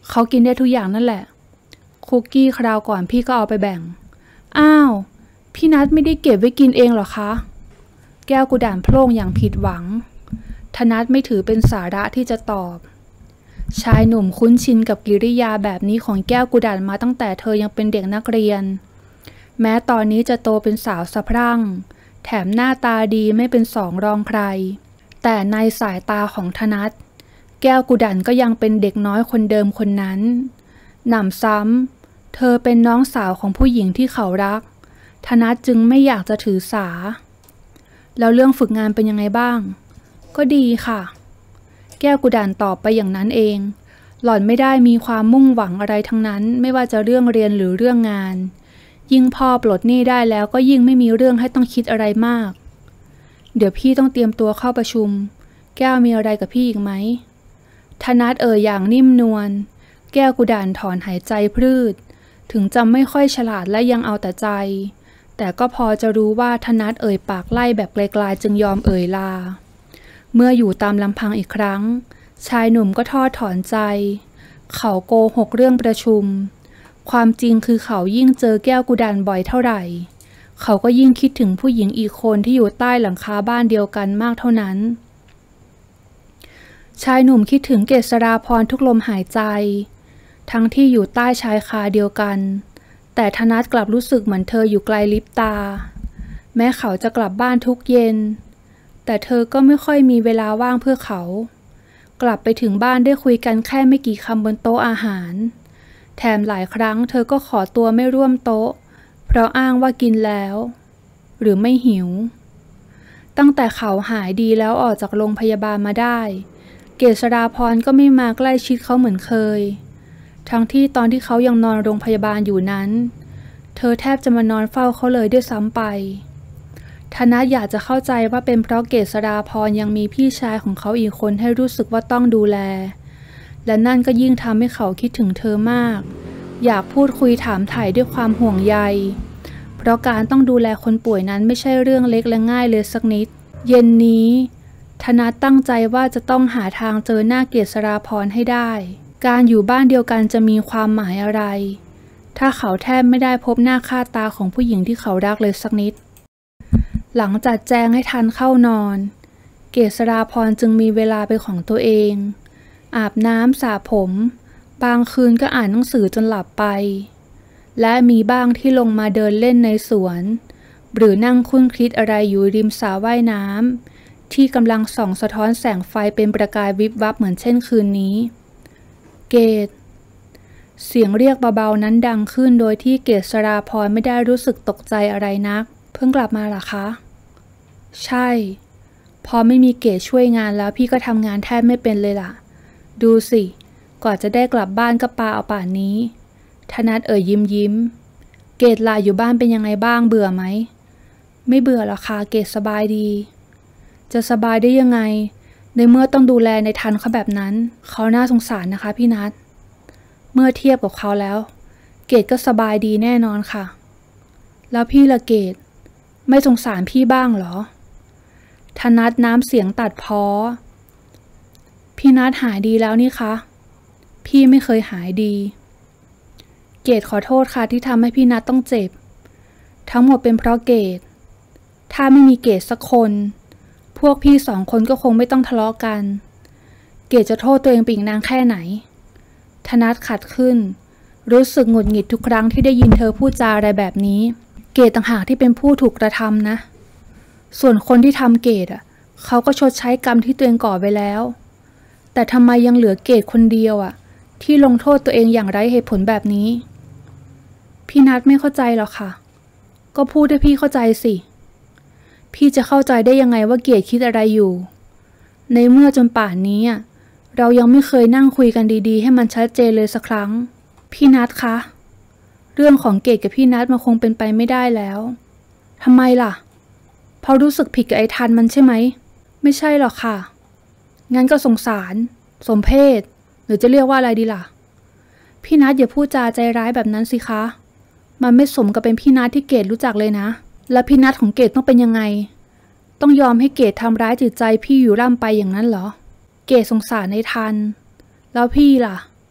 เขากินได้ทุกอย่างนั่นแหละคุกกี้คราวก่อนพี่ก็เอาไปแบ่งอ้าวพี่นัทไม่ได้เก็บไว้กินเองหรอคะแก้วกุดานโพล่งอย่างผิดหวังธนัทไม่ถือเป็นสาระที่จะตอบชายหนุ่มคุ้นชินกับกิริยาแบบนี้ของแก้วกุดานมาตั้งแต่เธอยังเป็นเด็กนักเรียนแม้ตอนนี้จะโตเป็นสาวสะพรั่งแถมหน้าตาดีไม่เป็นสองรองใครแต่ในสายตาของธนัทแก้วกุดานก็ยังเป็นเด็กน้อยคนเดิมคนนั้นหนำซ้ำเธอเป็นน้องสาวของผู้หญิงที่เขารักธนัทจึงไม่อยากจะถือสาแล้วเรื่องฝึกงานเป็นยังไงบ้างก็ดีค่ะแก้วกุดานตอบไปอย่างนั้นเองหล่อนไม่ได้มีความมุ่งหวังอะไรทั้งนั้นไม่ว่าจะเรื่องเรียนหรือเรื่องงานยิ่งพ่อปลดหนี้ได้แล้วก็ยิ่งไม่มีเรื่องให้ต้องคิดอะไรมากเดี๋ยวพี่ต้องเตรียมตัวเข้าประชุมแก้วมีอะไรกับพี่อีกไหมธนัทเอ่ยอย่างนิ่มนวลแก้วกุดานถอนหายใจพรืดถึงจะไม่ค่อยฉลาดและยังเอาแต่ใจแต่ก็พอจะรู้ว่าธนัทเอ่ยปากไล่แบบไกลๆจึงยอมเอ่ยลาเมื่ออยู่ตามลำพังอีกครั้งชายหนุ่มก็ทอดถอนใจเขาโกหกเรื่องประชุมความจริงคือเขายิ่งเจอแก้วกุดานบ่อยเท่าไหร่เขาก็ยิ่งคิดถึงผู้หญิงอีกคนที่อยู่ใต้หลังคาบ้านเดียวกันมากเท่านั้นชายหนุ่มคิดถึงเกษราพรทุกลมหายใจทั้งที่อยู่ใต้ชายคาเดียวกันแต่ธนัทกลับรู้สึกเหมือนเธออยู่ไกลลิบตาแม้เขาจะกลับบ้านทุกเย็นแต่เธอก็ไม่ค่อยมีเวลาว่างเพื่อเขากลับไปถึงบ้านได้คุยกันแค่ไม่กี่คำบนโต๊ะอาหารแถมหลายครั้งเธอก็ขอตัวไม่ร่วมโต๊ะเพราะอ้างว่ากินแล้วหรือไม่หิวตั้งแต่เขาหายดีแล้วออกจากโรงพยาบาลมาได้เกษราพรก็ไม่มาใกล้ชิดเขาเหมือนเคยทั้งที่ตอนที่เขายังนอนโรงพยาบาลอยู่นั้นเธอแทบจะมานอนเฝ้าเขาเลยด้วยซ้ำไปธนัทอยากจะเข้าใจว่าเป็นเพราะเกษราพรยังมีพี่ชายของเขาอีกคนให้รู้สึกว่าต้องดูแลและนั่นก็ยิ่งทำให้เขาคิดถึงเธอมากอยากพูดคุยถามไถ่ด้วยความห่วงใยเพราะการต้องดูแลคนป่วยนั้นไม่ใช่เรื่องเล็กและง่ายเลยสักนิดเย็นนี้ธนัทตั้งใจว่าจะต้องหาทางเจอหน้าเกษราพรให้ได้การอยู่บ้านเดียวกันจะมีความหมายอะไรถ้าเขาแทบไม่ได้พบหน้าค่าตาของผู้หญิงที่เขารักเลยสักนิดหลังจัดแจงให้ทันเข้านอนเกษราพรจึงมีเวลาเป็นของตัวเองอาบน้ำสระผมบางคืนก็อ่านหนังสือจนหลับไปและมีบ้างที่ลงมาเดินเล่นในสวนหรือนั่งคุ้นคิดอะไรอยู่ริมสระว่ายน้ำที่กำลังส่องสะท้อนแสงไฟเป็นประกายวิบวับเหมือนเช่นคืนนี้เกศเสียงเรียกเบาๆนั้นดังขึ้นโดยที่เกษราพรไม่ได้รู้สึกตกใจอะไรนักเพิ่งกลับมาเหรอคะใช่พอไม่มีเกศช่วยงานแล้วพี่ก็ทำงานแทบไม่เป็นเลยล่ะดูสิกว่าจะได้กลับบ้านก็ปาเอาป่านนี้ธนัทเอ่ยยิ้มยิ้มเกศล่ะอยู่บ้านเป็นยังไงบ้างเบื่อไหมไม่เบื่อหรอกค่ะเกศสบายดีจะสบายได้ยังไงในเมื่อต้องดูแลในทันเขาแบบนั้นเขาน่าสงสารนะคะพี่นัทเมื่อเทียบกับเขาแล้วเกศก็สบายดีแน่นอนค่ะแล้วพี่ละเกศไม่สงสารพี่บ้างเหรอธนัทน้ำเสียงตัดพ้อพี่นัทหายดีแล้วนี่คะพี่ไม่เคยหายดีเกศขอโทษค่ะที่ทำให้พี่นัทต้องเจ็บทั้งหมดเป็นเพราะเกศถ้าไม่มีเกศสักคนพวกพี่สองคนก็คงไม่ต้องทะเลาะกันเกศจะโทษตัวเองไปอีกนานแค่ไหนธนัทขัดขึ้นรู้สึกหงุดหงิดทุกครั้งที่ได้ยินเธอพูดจาอะไรแบบนี้เกศต่างหากที่เป็นผู้ถูกกระทำนะส่วนคนที่ทำเกศอ่ะเขาก็ชดใช้กรรมที่ตัวเองก่อไปแล้วแต่ทำไมยังเหลือเกศคนเดียวอ่ะที่ลงโทษตัวเองอย่างไร้เหตุผลแบบนี้พี่นัทไม่เข้าใจหรอกค่ะก็พูดให้พี่เข้าใจสิพี่จะเข้าใจได้ยังไงว่าเกศคิดอะไรอยู่ในเมื่อจนป่านนี้อ่ะเรายังไม่เคยนั่งคุยกันดีๆให้มันชัดเจนเลยสักครั้งพี่นัทคะเรื่องของเกศกับพี่นัทมันคงเป็นไปไม่ได้แล้วทำไมล่ะเพราะรู้สึกผิดกับไอ้ทันมันใช่ไหมไม่ใช่หรอกค่ะงั้นก็สงสารสมเพชหรือจะเรียกว่าอะไรดีล่ะพี่นัทอย่าพูดจาใจร้ายแบบนั้นสิคะมันไม่สมกับเป็นพี่นัทที่เกศรู้จักเลยนะแล้วพี่นัทของเกศต้องเป็นยังไงต้องยอมให้เกศทำร้ายจิตใจพี่อยู่ร่ำไปอย่างนั้นเหรอเกศสงสารในทันแล้วพี่ล่ะ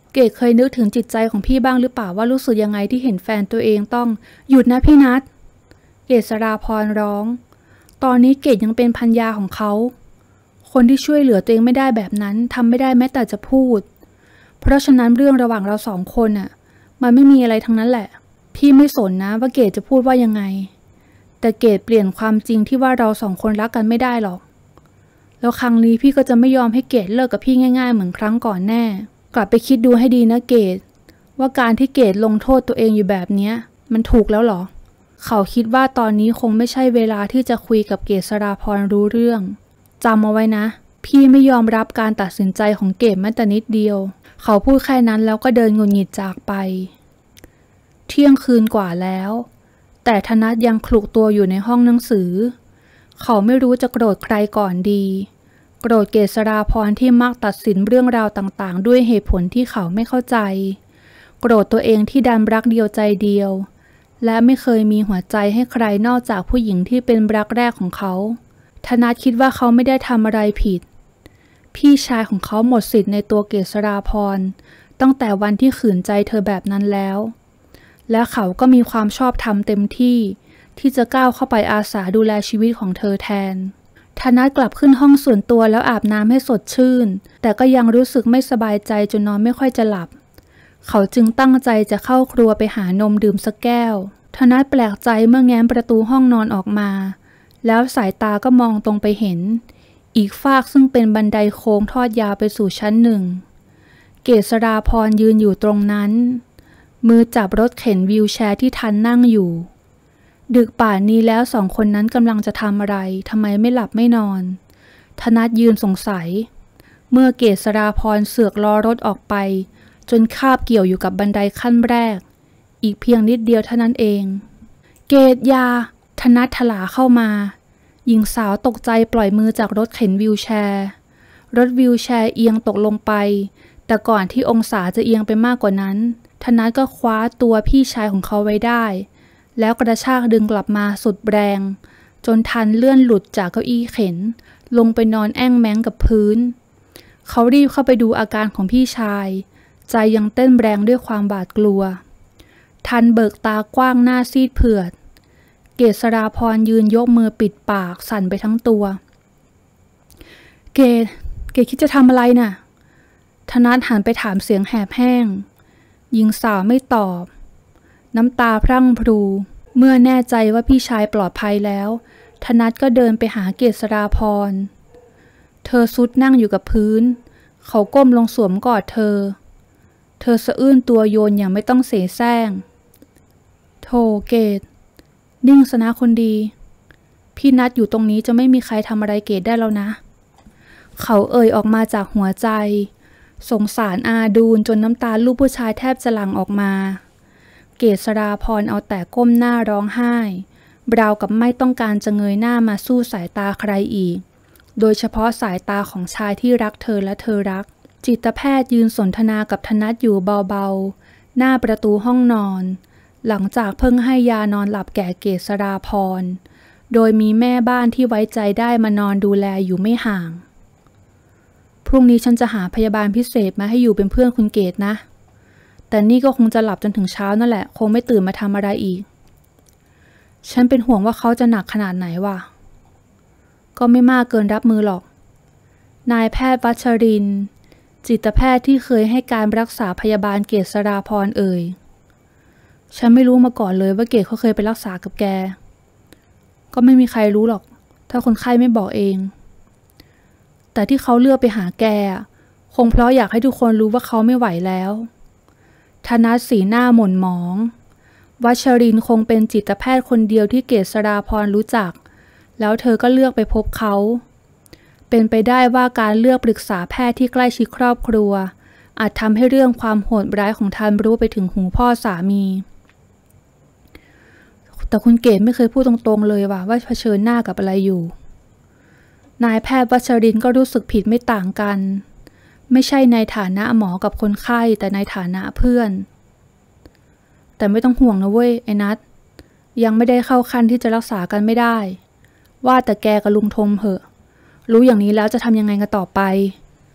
เกดเคยนึกถึงจิตใจของพี่บ้างหรือเปล่าว่ารู้สึกยังไงที่เห็นแฟนตัวเองต้องหยุดนะพี่นัทเกษราพรร้องตอนนี้เกดยังเป็นภรรยาของเขาคนที่ช่วยเหลือตัวเองไม่ได้แบบนั้นทำไม่ได้แม้แต่จะพูดเพราะฉะนั้นเรื่องระหว่างเราสองคนน่ะมันไม่มีอะไรทั้งนั้นแหละพี่ไม่สนนะว่าเกดจะพูดว่ายังไงแต่เกดเปลี่ยนความจริงที่ว่าเราสองคนรักกันไม่ได้หรอกแล้วครั้งนี้พี่ก็จะไม่ยอมให้เกดเลิกกับพี่ง่ายๆเหมือนครั้งก่อนแน่กลับไปคิดดูให้ดีนะเกดว่าการที่เกดลงโทษตัวเองอยู่แบบนี้มันถูกแล้วหรอเขาคิดว่าตอนนี้คงไม่ใช่เวลาที่จะคุยกับเกษราพรรู้เรื่องจำเอาไว้นะพี่ไม่ยอมรับการตัดสินใจของเกดแม้แต่นิดเดียวเขาพูดแค่นั้นแล้วก็เดินหงุดหงิดจากไปเที่ยงคืนกว่าแล้วแต่ธนัทยังคลุกตัวอยู่ในห้องหนังสือเขาไม่รู้จะโกรธใครก่อนดีโกรธเกษราพรที่มักตัดสินเรื่องราวต่างๆด้วยเหตุผลที่เขาไม่เข้าใจโกรธตัวเองที่ดันรักเดียวใจเดียวและไม่เคยมีหัวใจให้ใครนอกจากผู้หญิงที่เป็นรักแรกของเขาธนัทคิดว่าเขาไม่ได้ทำอะไรผิดพี่ชายของเขาหมดสิทธิ์ในตัวเกษราพรตั้งแต่วันที่ขืนใจเธอแบบนั้นแล้วและเขาก็มีความชอบธรรมเต็มที่ที่จะก้าวเข้าไปอาสาดูแลชีวิตของเธอแทนธนัทกลับขึ้นห้องส่วนตัวแล้วอาบน้ำให้สดชื่นแต่ก็ยังรู้สึกไม่สบายใจจนนอนไม่ค่อยจะหลับเขาจึงตั้งใจจะเข้าครัวไปหานมดื่มสักแก้วธนัทแปลกใจเมื่อแง้มประตูห้องนอนออกมาแล้วสายตาก็มองตรงไปเห็นอีกฟากซึ่งเป็นบันไดโค้งทอดยาวไปสู่ชั้นหนึ่งเกษราพรยืนอยู่ตรงนั้นมือจับรถเข็นวีลแชร์ที่ทันนั่งอยู่ดึกป่านนี้แล้วสองคนนั้นกำลังจะทำอะไรทำไมไม่หลับไม่นอนธนัทยืนสงสัยเมื่อเกษราพรเสือกล้อรถออกไปจนคาบเกี่ยวอยู่กับบันไดขั้นแรกอีกเพียงนิดเดียวเท่านั้นเองเกศยาธนัทถลาเข้ามาหญิงสาวตกใจปล่อยมือจากรถเข็นวีลแชร์รถวีลแชร์เอียงตกลงไปแต่ก่อนที่องศาจะเอียงไปมากกว่านั้นธนัทก็คว้าตัวพี่ชายของเขาไว้ได้แล้วกระชากดึงกลับมาสุดแรงจนทันเลื่อนหลุดจากเก้าอี้เข็นลงไปนอนแอ่งแม้งกับพื้นเขารีบเข้าไปดูอาการของพี่ชายใจยังเต้นแรงด้วยความบาดกลัวทันเบิกตากว้างหน้าซีดเผือดเกษราพรยืนยกมือปิดปากสั่นไปทั้งตัวเกศเกศคิดจะทำอะไรน่ะธนัทหันไปถามเสียงแหบแห้งหญิงสาวไม่ตอบน้ำตาพรั่งพรูเมื่อแน่ใจว่าพี่ชายปลอดภัยแล้วธนัทก็เดินไปหาเกษราพรเธอซุดนั่งอยู่กับพื้นเขาก้มลงสวมกอดเธอเธอสะอื้นตัวโยนอย่างไม่ต้องเสแสร้งโธ่เกศนิ่งซะนะคนดีพี่นัทอยู่ตรงนี้จะไม่มีใครทำอะไรเกศได้แล้วนะเขาเอ่ยออกมาจากหัวใจสงสารอาดูลจนน้ำตาลูกผู้ชายแทบจะหลั่งออกมาเกษราพรเอาแต่ก้มหน้าร้องไห้ราวกับไม่ต้องการจะเงยหน้ามาสู้สายตาใครอีกโดยเฉพาะสายตาของชายที่รักเธอและเธอรักจิตแพทย์ยืนสนทนากับธนัทอยู่เบาๆหน้าประตูห้องนอนหลังจากเพิ่งให้ยานอนหลับแก่เกษราพรโดยมีแม่บ้านที่ไว้ใจได้มานอนดูแลอยู่ไม่ห่างพรุ่งนี้ฉันจะหาพยาบาลพิเศษมาให้อยู่เป็นเพื่อนคุณเกศนะแต่นี่ก็คงจะหลับจนถึงเช้านั่นแหละคงไม่ตื่นมาทำอะไรอีกฉันเป็นห่วงว่าเขาจะหนักขนาดไหนวะก็ไม่มากเกินรับมือหรอกนายแพทย์วัชรินทร์จิตแพทย์ที่เคยให้การรักษาพยาบาลเกษราพรเอ่ยฉันไม่รู้มาก่อนเลยว่าเกศเขาเคยไปรักษากับแกก็ไม่มีใครรู้หรอกถ้าคนไข้ไม่บอกเองแต่ที่เขาเลือกไปหาแกคงเพราะอยากให้ทุกคนรู้ว่าเขาไม่ไหวแล้วธนัทสีหน้าหม่นหมองวัชรินทร์คงเป็นจิตแพทย์คนเดียวที่เกษราพรรู้จักแล้วเธอก็เลือกไปพบเขาเป็นไปได้ว่าการเลือกปรึกษาแพทย์ที่ใกล้ชิดครอบครัวอาจทำให้เรื่องความโหดร้ายของทันรู้ไปถึงหูพ่อสามีแต่คุณเกศไม่เคยพูดตรงๆเลยว่าว่าเผชิญหน้ากับอะไรอยู่นายแพทย์วัชรินทร์ก็รู้สึกผิดไม่ต่างกันไม่ใช่ในฐานะหมอกับคนไข้แต่ในฐานะเพื่อนแต่ไม่ต้องห่วงนะเว้ยไอ้นัทยังไม่ได้เข้าขั้นที่จะรักษากันไม่ได้ว่าแต่แกกับลุงทมเหอะรู้อย่างนี้แล้วจะทำยังไงกันต่อไป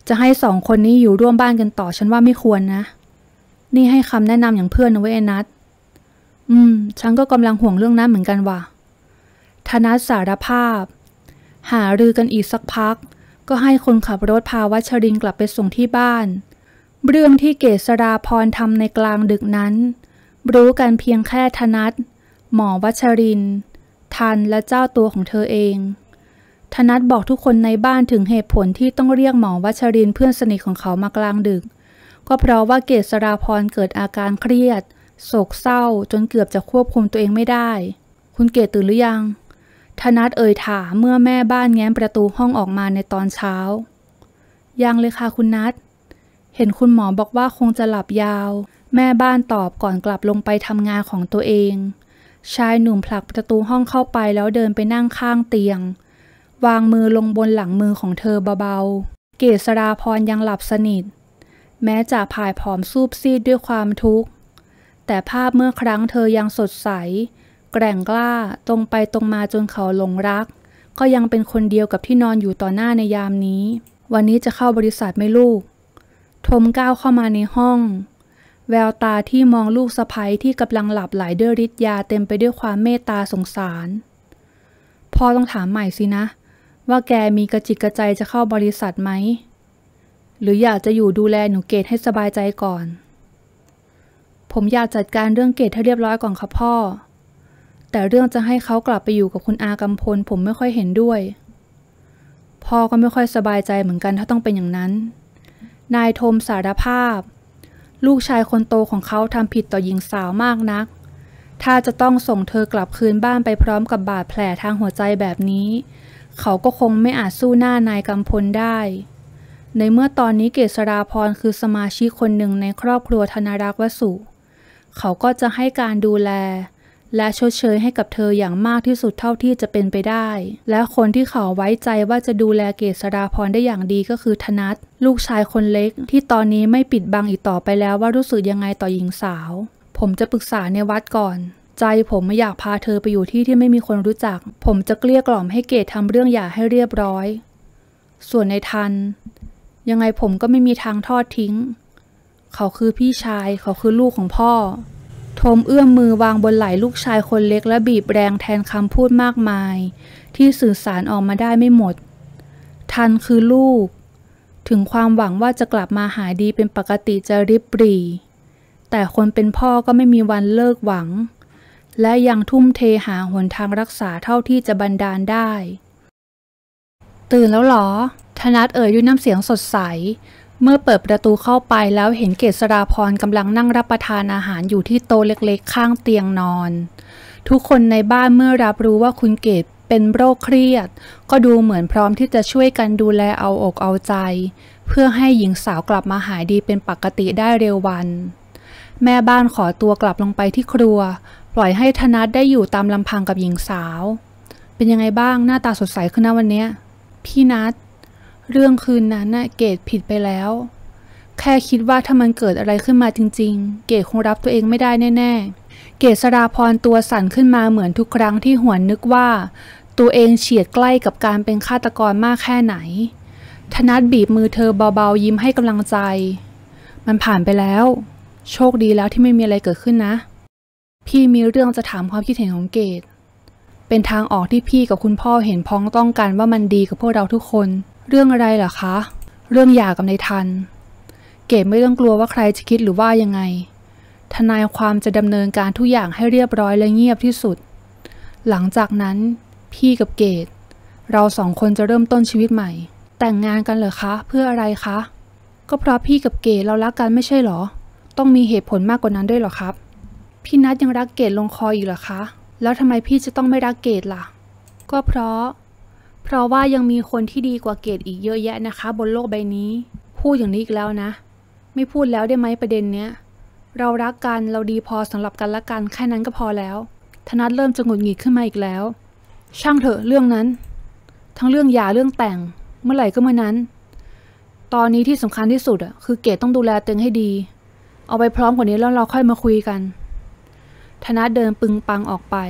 จะให้สองคนนี้อยู่ร่วมบ้านกันต่อฉันว่าไม่ควรนะนี่ให้คำแนะนำอย่างเพื่อนนะเว้ยนัทอืมฉันก็กำลังห่วงเรื่องนั้นเหมือนกันว่ะธนัทสารภาพหารือกันอีกสักพักก็ให้คนขับรถพาวัชรินทร์กลับไปส่งที่บ้านเรื่องที่เกษราพรทำในกลางดึกนั้นรู้กันเพียงแค่ธนัทหมอวัชรินทร์ทันและเจ้าตัวของเธอเองธนัทบอกทุกคนในบ้านถึงเหตุผลที่ต้องเรียกหมอวัชรินทร์เพื่อนสนิทของเขามากลางดึกก็เพราะว่าเกษราพรเกิดอาการเครียดโศกเศร้าจนเกือบจะควบคุมตัวเองไม่ได้คุณเกศตื่นหรือยังธนัทเอ่ยถามเมื่อแม่บ้านแง้มประตูห้องออกมาในตอนเช้ายังเลยค่ะคุณนัทเห็นคุณหมอบอกว่าคงจะหลับยาวแม่บ้านตอบก่อนกลับลงไปทำงานของตัวเองชายหนุ่มผลักประตูห้องเข้าไปแล้วเดินไปนั่งข้างเตียงวางมือลงบนหลังมือของเธอเบาๆเกษราพรยังหลับสนิทแม้จะผายผอมซูบซีดด้วยความทุกข์แต่ภาพเมื่อครั้งเธอยังสดใสแกร่งกล้าตรงไปตรงมาจนเขาหลงรักก็ยังเป็นคนเดียวกับที่นอนอยู่ต่อหน้าในยามนี้วันนี้จะเข้าบริษัทไหมลูกทมก้าวเข้ามาในห้องแววตาที่มองลูกสะใภ้ที่กำลังหลับไหลด้วยฤทธิ์ยาเต็มไปด้วยความเมตตาสงสารพ่อต้องถามใหม่สินะว่าแกมีกระจิตกระใจจะเข้าบริษัทไหมหรืออยากจะอยู่ดูแลหนูเกดให้สบายใจก่อนผมอยากจัดการเรื่องเกดให้เรียบร้อยก่อนครับพ่อแต่เรื่องจะให้เขากลับไปอยู่กับคุณอากำพลผมไม่ค่อยเห็นด้วยพ่อก็ไม่ค่อยสบายใจเหมือนกันถ้าต้องเป็นอย่างนั้นนายทมสารภาพลูกชายคนโตของเขาทำผิดต่อหญิงสาวมากนักถ้าจะต้องส่งเธอกลับคืนบ้านไปพร้อมกับบาดแผลทางหัวใจแบบนี้เขาก็คงไม่อาจสู้หน้านายกำพลได้ในเมื่อตอนนี้เกษราพรคือสมาชิกคนหนึ่งในครอบครัวธนรักษ์วสุเขาก็จะให้การดูแลและชดเชยให้กับเธออย่างมากที่สุดเท่าที่จะเป็นไปได้และคนที่เขาไว้ใจว่าจะดูแลเกษราพรได้อย่างดีก็คือธนัทลูกชายคนเล็กที่ตอนนี้ไม่ปิดบังอีกต่อไปแล้วว่ารู้สึกยังไงต่อหญิงสาวผมจะปรึกษาในวัดก่อนใจผมไม่อยากพาเธอไปอยู่ที่ที่ไม่มีคนรู้จักผมจะเกลี้ยกล่อมให้เกศทำเรื่องหย่าให้เรียบร้อยส่วนในทันยังไงผมก็ไม่มีทางทอดทิ้งเขาคือพี่ชายเขาคือลูกของพ่อทมเอื้อมมือวางบนไหล่ลูกชายคนเล็กและบีบแรงแทนคำพูดมากมายที่สื่อสารออกมาได้ไม่หมดทันคือลูกถึงความหวังว่าจะกลับมาหายดีเป็นปกติจะริบหรี่แต่คนเป็นพ่อก็ไม่มีวันเลิกหวังและยังทุ่มเทหาหนทางรักษาเท่าที่จะบันดาลได้ตื่นแล้วหรอธนัทเอ่ยด้วยน้ำเสียงสดใสเมื่อเปิดประตูเข้าไปแล้วเห็นเกษราพรกำลังนั่งรับประทานอาหารอยู่ที่โต๊ะเล็กๆข้างเตียงนอนทุกคนในบ้านเมื่อรับรู้ว่าคุณเกศเป็นโรคเครียดก็ดูเหมือนพร้อมที่จะช่วยกันดูแลเอาอกเอาใจเพื่อให้หญิงสาวกลับมาหายดีเป็นปกติได้เร็ววันแม่บ้านขอตัวกลับลงไปที่ครัวปล่อยให้ธนัทได้อยู่ตามลำพังกับหญิงสาวเป็นยังไงบ้างหน้าตาสดใสขึ้นนะวันนี้พี่นัทเรื่องคืนนั้นน่ะเกดผิดไปแล้วแค่คิดว่าถ้ามันเกิดอะไรขึ้นมาจริงๆเกดคงรับตัวเองไม่ได้แน่ๆเกษราพรตัวสั่นขึ้นมาเหมือนทุกครั้งที่หวนนึกว่าตัวเองเฉียดใกล้กับการเป็นฆาตกรมากแค่ไหนธนัทบีบมือเธอเบาๆยิ้มให้กำลังใจมันผ่านไปแล้วโชคดีแล้วที่ไม่มีอะไรเกิดขึ้นนะพี่มีเรื่องจะถามความคิดเห็นของเกดเป็นทางออกที่พี่กับคุณพ่อเห็นพ้องต้องกันว่ามันดีกับพวกเราทุกคนเรื่องอะไรเหรอคะเรื่องหย่ากับนายทันเกดไม่ต้องกลัวว่าใครจะคิดหรือว่ายังไงทนายความจะดำเนินการทุกอย่างให้เรียบร้อยและเงียบที่สุดหลังจากนั้นพี่กับเกดเราสองคนจะเริ่มต้นชีวิตใหม่แต่งงานกันเหรอคะเพื่ออะไรคะก็เพราะพี่กับเกดเรารักกันไม่ใช่หรอต้องมีเหตุผลมากกว่านั้นด้วยหรอครับพี่นัทยังรักเกดลงคออีกเหรอคะแล้วทำไมพี่จะต้องไม่รักเกดล่ะก็เพราะเพราะว่ายังมีคนที่ดีกว่าเกดอีกเยอะแยะนะคะบนโลกใบนี้พูดอย่างนี้อีกแล้วนะไม่พูดแล้วได้ไหมประเด็นเนี้ยเรารักกันเราดีพอสำหรับกันและกันแค่นั้นก็พอแล้วธนัทเริ่มจะหงุดหงิดขึ้นมาอีกแล้วช่างเถอะเรื่องนั้นทั้งเรื่องหย่าเรื่องแต่งเมื่อไหร่ก็เมื่อนั้นตอนนี้ที่สำคัญที่สุดอ่ะคือเกดต้องดูแลตัวเองให้ดีเอาไปพร้อมกว่านี้แล้วเราค่อยมาคุยกันธนัทเดินปึงปังออกไป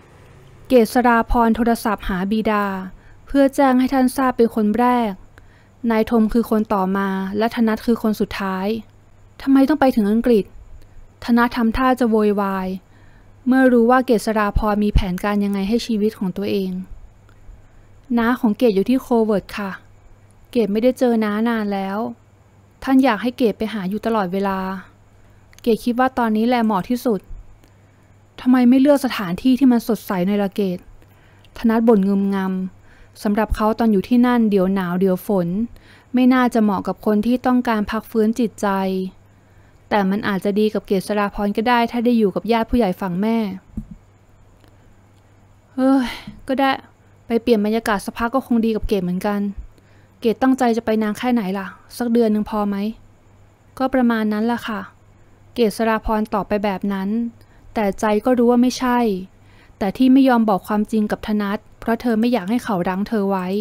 เกษราพรโทรศัพท์หาบิดาเพื่อแจ้งให้ท่านทราบเป็นคนแรกนายทมคือคนต่อมาและธนัทคือคนสุดท้ายทำไมต้องไปถึงอังกฤษธนัททำท่าจะโวยวายเมื่อรู้ว่าเกษราพรมีแผนการยังไงให้ชีวิตของตัวเองน้าของเกดอยู่ที่โคเวิร์ดค่ะเกดไม่ได้เจอน้านานแล้วท่านอยากให้เกดไปหาอยู่ตลอดเวลาเกดคิดว่าตอนนี้แหละเหมาะที่สุดทำไมไม่เลือกสถานที่ที่มันสดใสในละเกดธนัทบ่นงึมงำสำหรับเขาตอนอยู่ที่นั่นเดี๋ยวหนาวเดี๋ยวฝนไม่น่าจะเหมาะกับคนที่ต้องการพักฟื้นจิตใจแต่มันอาจจะดีกับเกษราพรก็ได้ถ้าได้อยู่กับญาติผู้ใหญ่ฝั่งแม่เฮ้ยก็ได้ไปเปลี่ยนบรรยากาศสักพักก็คงดีกับเกดเหมือนกันเกดตั้งใจจะไปนานแค่ไหนล่ะสักเดือนหนึ่งพอไหมก็ประมาณนั้นล่ะค่ะเกษราพรตอบไปแบบนั้นแต่ใจก็รู้ว่าไม่ใช่แต่ที่ไม่ยอมบอกความจริงกับธนัทเพราะเธอไม่อยากให้เขารั้งเธอไว้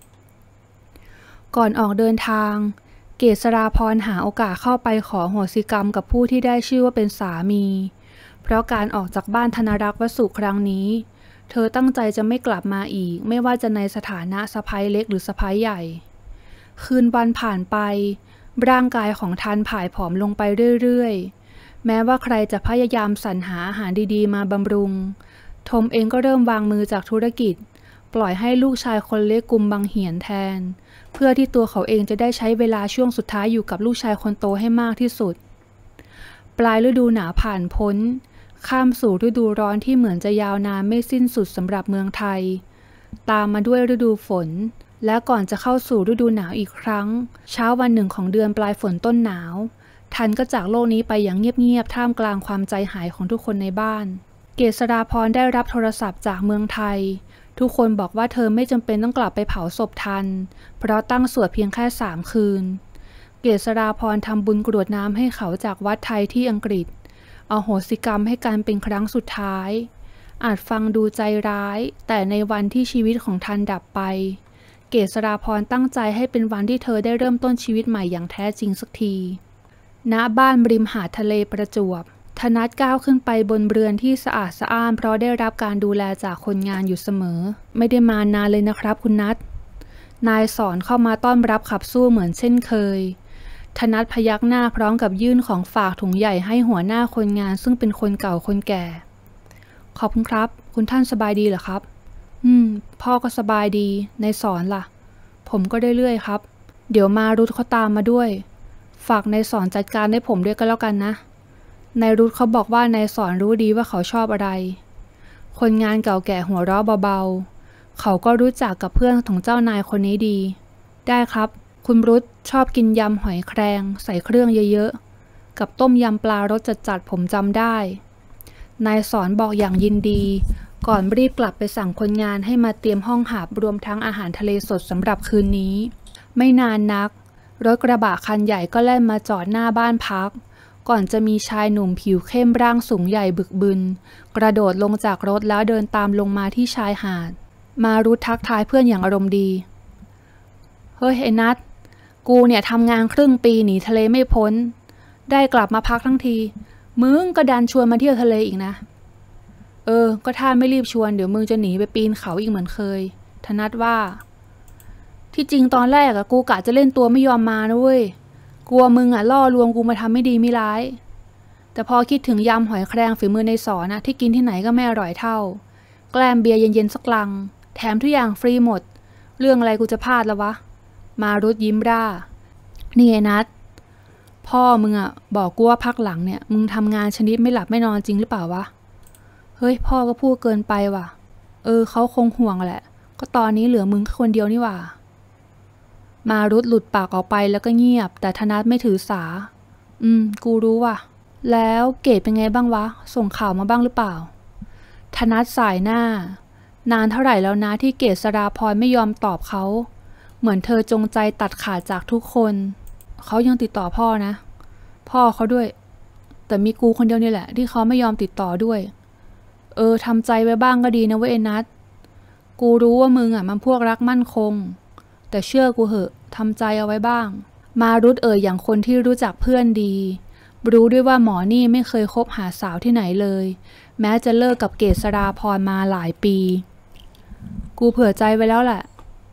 ก่อนออกเดินทางเกษราพรหาโอกาสเข้าไปขอโหสิกรรมกับผู้ที่ได้ชื่อว่าเป็นสามีเพราะการออกจากบ้านธนรักษ์วสุครั้งนี้เธอตั้งใจจะไม่กลับมาอีกไม่ว่าจะในสถานะสะใภ้เล็กหรือสะใภ้ใหญ่คืนวันผ่านไปร่างกายของทันผ่ายผอมลงไปเรื่อยๆแม้ว่าใครจะพยายามสรรหาอาหารดีๆมาบำรุงทมเองก็เริ่มวางมือจากธุรกิจปล่อยให้ลูกชายคนเล็กกุมบังเหียนแทนเพื่อที่ตัวเขาเองจะได้ใช้เวลาช่วงสุดท้ายอยู่กับลูกชายคนโตให้มากที่สุดปลายฤดูหนาวผ่านพ้นข้ามสู่ฤดูร้อนที่เหมือนจะยาวนานไม่สิ้นสุดสำหรับเมืองไทยตามมาด้วยฤดูฝนและก่อนจะเข้าสู่ฤดูหนาวอีกครั้งเช้าวันหนึ่งของเดือนปลายฝนต้นหนาวทันก็จากโลกนี้ไปอย่างเงียบๆท่ามกลางความใจหายของทุกคนในบ้านเกษราพรได้รับโทรศัพท์จากเมืองไทยทุกคนบอกว่าเธอไม่จำเป็นต้องกลับไปเผาศพทันเพราะตั้งสวดเพียงแค่สามคืนเกษราพรทำบุญกรวดน้ำให้เขาจากวัดไทยที่อังกฤษอโหสิกรรมให้กันเป็นครั้งสุดท้ายอาจฟังดูใจร้ายแต่ในวันที่ชีวิตของทันดับไปเกษราพรตั้งใจให้เป็นวันที่เธอได้เริ่มต้นชีวิตใหม่อย่างแท้จริงสักทีณบ้านริมหาดทะเลประจวบธนัทก้าวขึ้นไปบนเรือนที่สะอาดสะอ้านเพราะได้รับการดูแลจากคนงานอยู่เสมอไม่ได้มานานเลยนะครับคุณนัทนายสอนเข้ามาต้อนรับขับสู้เหมือนเช่นเคยธนัทพยักหน้าพร้อมกับยื่นของฝากถุงใหญ่ให้หัวหน้าคนงานซึ่งเป็นคนเก่าคนแก่ขอบคุณครับคุณท่านสบายดีเหรอครับอืมพ่อก็สบายดีนายสอนล่ะผมก็ได้เรื่อยครับเดี๋ยวมารุธเขาตามมาด้วยฝากนายสอนจัดการให้ผมด้วยก็แล้วกันนะนายรุธเขาบอกว่านายสอนรู้ดีว่าเขาชอบอะไรคนงานเก่าแก่หัวเราะเบาๆเขาก็รู้จักกับเพื่อนของเจ้านายคนนี้ดีได้ครับคุณรุธชอบกินยำหอยแครงใส่เครื่องเยอะๆกับต้มยำปลารสจัดๆผมจำได้นายสอนบอกอย่างยินดีก่อนรีบกลับไปสั่งคนงานให้มาเตรียมห้องหาบรวมทั้งอาหารทะเลสดสำหรับคืนนี้ไม่นานนักรถกระบะคันใหญ่ก็แล่นมาจอดหน้าบ้านพักก่อนจะมีชายหนุ่มผิวเข้มร่างสูงใหญ่บึกบึนกระโดดลงจากรถแล้วเดินตามลงมาที่ชายหาดมารุธทักทายเพื่อนอย่างอารมณ์ดีเฮ้ยไอ้นัทกูเนี่ยทำงานครึ่งปีหนีทะเลไม่พ้นได้กลับมาพักทั้งทีมึงก็ดันชวนมาเที่ยวทะเลอีกนะเออก็ถ้าไม่รีบชวนเดี๋ยวมึงจะหนีไปปีนเขาอีกเหมือนเคยธนัทว่าที่จริงตอนแรกอะกูกะจะเล่นตัวไม่ยอมมานะเว้ยกลัวมึงอะล่อลวงกูมาทำไม่ดีไม่ร้ายแต่พอคิดถึงยำหอยแครงฝีมือในสอนนะที่กินที่ไหนก็ไม่อร่อยเท่าแกล้มเบียร์เย็นๆสักลังแถมทุกอย่างฟรีหมดเรื่องอะไรกูจะพลาดละวะมารุธยิ้มร่านี่ไอ้นัทพ่อมึงอะบอกกูว่าพักหลังเนี่ยมึงทำงานชนิดไม่หลับไม่นอนจริงหรือเปล่าวะเฮ้ยพ่อก็พูดเกินไปว่ะเออเขาคงห่วงแหละก็ตอนนี้เหลือมึงแค่คนเดียวนี่หว่ามารุธหลุดปากออกไปแล้วก็เงียบแต่ธนัทไม่ถือสาอืมกูรู้ว่ะแล้วเกดเป็นไงบ้างวะส่งข่าวมาบ้างหรือเปล่าธนัทสายหน้านานเท่าไหร่แล้วนะที่เกษราพรไม่ยอมตอบเขาเหมือนเธอจงใจตัดขาดจากทุกคนเขายังติดต่อพ่อนะพ่อเขาด้วยแต่มีกูคนเดียวนี่แหละที่เขาไม่ยอมติดต่อด้วยเออทำใจไว้บ้างก็ดีนะเว้ยนัทกูรู้ว่ามึงอ่ะมันพวกรักมั่นคงแต่เชื่อกูเหอะทำใจเอาไว้บ้างมารุธเอ่ยอย่างคนที่รู้จักเพื่อนดีรู้ด้วยว่าหมอนี่ไม่เคยคบหาสาวที่ไหนเลยแม้จะเลิกกับเกษราพรมาหลายปีกูเผื่อใจไว้แล้วแหละ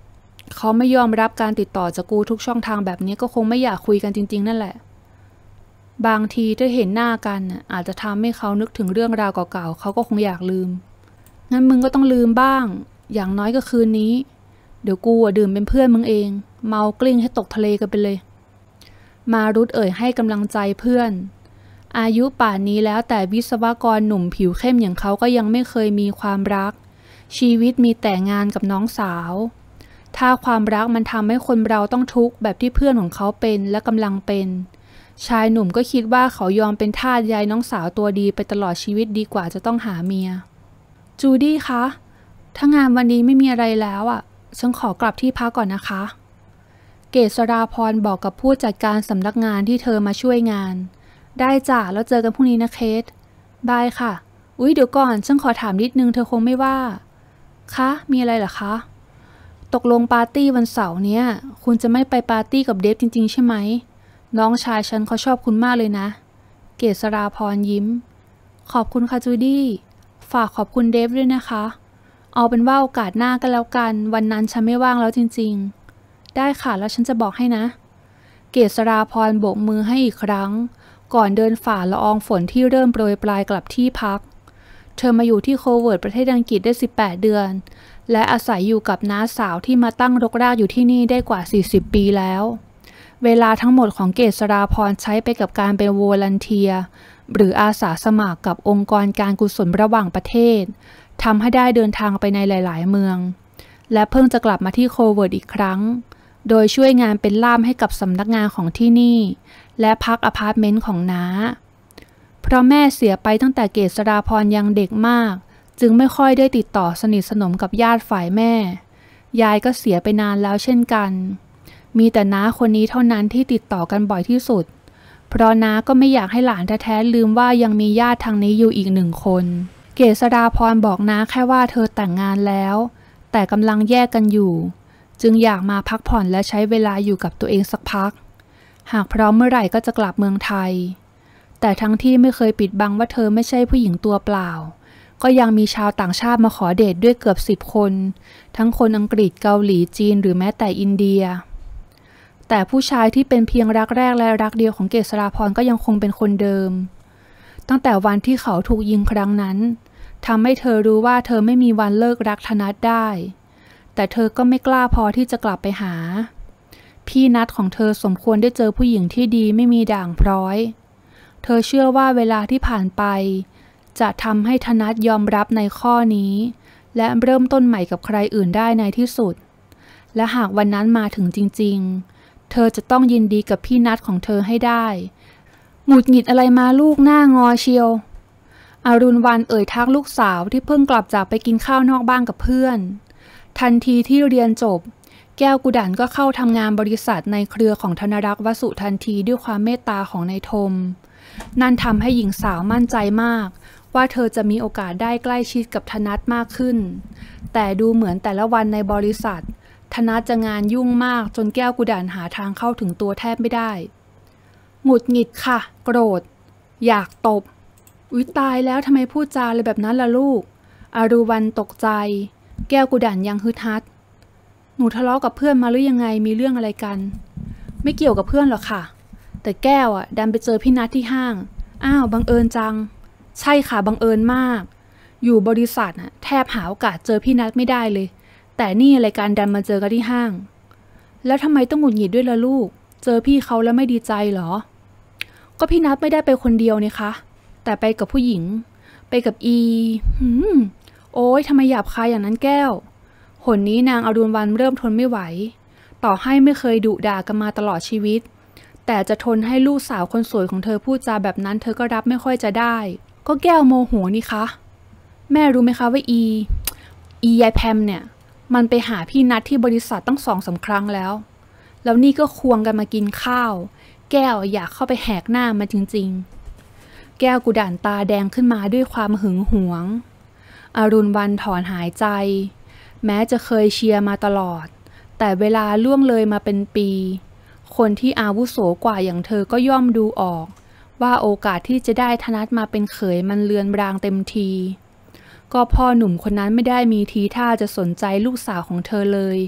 เขาไม่ยอมรับการติดต่อจากกูทุกช่องทางแบบนี้ก็คงไม่อยากคุยกันจริงๆนั่นแหละบางทีถ้าเห็นหน้ากันอาจจะทำให้เขานึกถึงเรื่องราวเก่าๆเขาก็คงอยากลืมงั้นมึงก็ต้องลืมบ้างอย่างน้อยก็คืนนี้เดี๋ยวกูดื่มเป็นเพื่อนมึงเองเมากลิ้งให้ตกทะเลกันไปเลยมารุธเอ่ยให้กำลังใจเพื่อนอายุป่านนี้แล้วแต่วิศวกรหนุ่มผิวเข้มอย่างเขาก็ยังไม่เคยมีความรักชีวิตมีแต่งานกับน้องสาวถ้าความรักมันทำให้คนเราต้องทุกข์แบบที่เพื่อนของเขาเป็นและกำลังเป็นชายหนุ่มก็คิดว่าเขายอมเป็นทาสยายน้องสาวตัวดีไปตลอดชีวิตดีกว่าจะต้องหาเมียจูดี้คะถ้างานวันนี้ไม่มีอะไรแล้วอ่ะฉันขอกลับที่พักก่อนนะคะเกษราพรบอกกับผู้จัดการสำนักงานที่เธอมาช่วยงานได้จ้ะแล้วเจอกันพรุ่งนี้นะเคทบายค่ะอุ๊ยเดี๋ยวก่อนฉันขอถามนิดนึงเธอคงไม่ว่าคะมีอะไรเหรอคะตกลงปาร์ตี้วันเสาร์เนี้ยคุณจะไม่ไปปาร์ตี้กับเดฟจริงๆใช่ไหมน้องชายฉันเขาชอบคุณมากเลยนะเกษราพรยิ้มขอบคุณค่ะจูดี้ฝากขอบคุณเดฟด้วยนะคะเอาเป็นว่าโอกาสหน้ากันแล้วกันวันนั้นฉันไม่ว่างแล้วจริงๆได้ค่ะแล้วฉันจะบอกให้นะเกษราพรโบกมือให้อีกครั้งก่อนเดินฝ่าละอองฝนที่เริ่มโปรยปลายกลับที่พักเธอมาอยู่ที่โคเวิร์ดประเทศอังกฤษได้สิบแปดเดือนและอาศัยอยู่กับน้าสาวที่มาตั้งรกรากอยู่ที่นี่ได้กว่าสี่สิบปีแล้วเวลาทั้งหมดของเกษราพรใช้ไปกับการเป็นวอลันเทียร์หรืออาสาสมัครกับองค์กรการกุศลระหว่างประเทศทำให้ได้เดินทางไปในหลายๆเมืองและเพิ่งจะกลับมาที่โคเวิร์ดอีกครั้งโดยช่วยงานเป็นล่ามให้กับสำนักงานของที่นี่และพักอพาร์ตเมนต์ของน้าเพราะแม่เสียไปตั้งแต่เกษราพรยังเด็กมากจึงไม่ค่อยได้ติดต่อสนิทสนมกับญาติฝ่ายแม่ยายก็เสียไปนานแล้วเช่นกันมีแต่น้าคนนี้เท่านั้นที่ติดต่อกันบ่อยที่สุดเพราะน้าก็ไม่อยากให้หลานแท้ๆลืมว่ายังมีญาติทางนี้อยู่อีกหนึ่งคนเกษราพรบอกน้าแค่ว่าเธอแต่งงานแล้วแต่กำลังแยกกันอยู่จึงอยากมาพักผ่อนและใช้เวลาอยู่กับตัวเองสักพักหากพร้อมเมื่อไหร่ก็จะกลับเมืองไทยแต่ทั้งที่ไม่เคยปิดบังว่าเธอไม่ใช่ผู้หญิงตัวเปล่าก็ยังมีชาวต่างชาติมาขอเดทด้วยเกือบสิบคนทั้งคนอังกฤษเกาหลีจีนหรือแม้แต่อินเดียแต่ผู้ชายที่เป็นเพียงรักแรกและรักเดียวของเกษราพรก็ยังคงเป็นคนเดิมตั้งแต่วันที่เขาถูกยิงครั้งนั้นทำให้เธอรู้ว่าเธอไม่มีวันเลิกรักธนัทได้แต่เธอก็ไม่กล้าพอที่จะกลับไปหาพี่นัทของเธอสมควรได้เจอผู้หญิงที่ดีไม่มีด่างพร้อยเธอเชื่อว่าเวลาที่ผ่านไปจะทำให้ธนัทยอมรับในข้อนี้และเริ่มต้นใหม่กับใครอื่นได้ในที่สุดและหากวันนั้นมาถึงจริงๆเธอจะต้องยินดีกับพี่นัทของเธอให้ได้หงุดหงิดอะไรมาลูกหน้างอเชียวอรุณวรรณเอ่ยทักลูกสาวที่เพิ่งกลับจากไปกินข้าวนอกบ้านกับเพื่อนทันทีที่เรียนจบแก้วกุดันก็เข้าทำงานบริษัทในเครือของธนรักษ์วสุทันทีด้วยความเมตตาของนายธมนั่นทำให้หญิงสาวมั่นใจมากว่าเธอจะมีโอกาสได้ใกล้ชิดกับธนัทมากขึ้นแต่ดูเหมือนแต่ละวันในบริษัทธนัทจะงานยุ่งมากจนแก้วกุดันหาทางเข้าถึงตัวแทบไม่ได้หงุดหงิดค่ะโกรธอยากตบอุ๊ยตายแล้วทำไมพูดจาอะไรแบบนั้นล่ะลูกอรุวรรณตกใจแก้วกุดันยังฮึดฮัดหนูทะเลาะกับเพื่อนมาหรือยังไงมีเรื่องอะไรกันไม่เกี่ยวกับเพื่อนหรอกค่ะแต่แก้วอ่ะดันไปเจอพี่นัทที่ห้างอ้าวบังเอิญจังใช่ค่ะบังเอิญมากอยู่บริษัทน่ะแทบหาโอกาสเจอพี่นัทไม่ได้เลยแต่นี่อะไรการดันมาเจอกันที่ห้างแล้วทำไมต้องหงุดหงิดด้วยล่ะลูกเจอพี่เขาแล้วไม่ดีใจเหรอก็พี่นัทไม่ได้ไปคนเดียวนี่คะแต่ไปกับผู้หญิงไปกับอีหืมโอ๊ยทำไมหยาบคายอย่างนั้นแก้วหนนี้นางอรุณวรรณเริ่มทนไม่ไหวต่อให้ไม่เคยดุด่ากันมาตลอดชีวิตแต่จะทนให้ลูกสาวคนสวยของเธอพูดจาแบบนั้นเธอก็รับไม่ค่อยจะได้ก็แก้วโมโหนี่คะแม่รู้ไหมคะว่าอีอียายแพมเนี่ยมันไปหาพี่นัทที่บริษัทตั้งสองสามครั้งแล้วแล้วนี่ก็ควงกันมากินข้าวแก้วอยากเข้าไปแหกหน้ามาจริงๆแก้วกุด่านตาแดงขึ้นมาด้วยความหึงหวงอรุณวรรณถอนหายใจแม้จะเคยเชียร์มาตลอดแต่เวลาล่วงเลยมาเป็นปีคนที่อาวุโสกว่าอย่างเธอก็ย่อมดูออกว่าโอกาสที่จะได้ธนัทมาเป็นเขยมันเลือนรางเต็มทีก็พ่อหนุ่มคนนั้นไม่ได้มีทีท่าจะสนใจลูกสาวของเธอเลย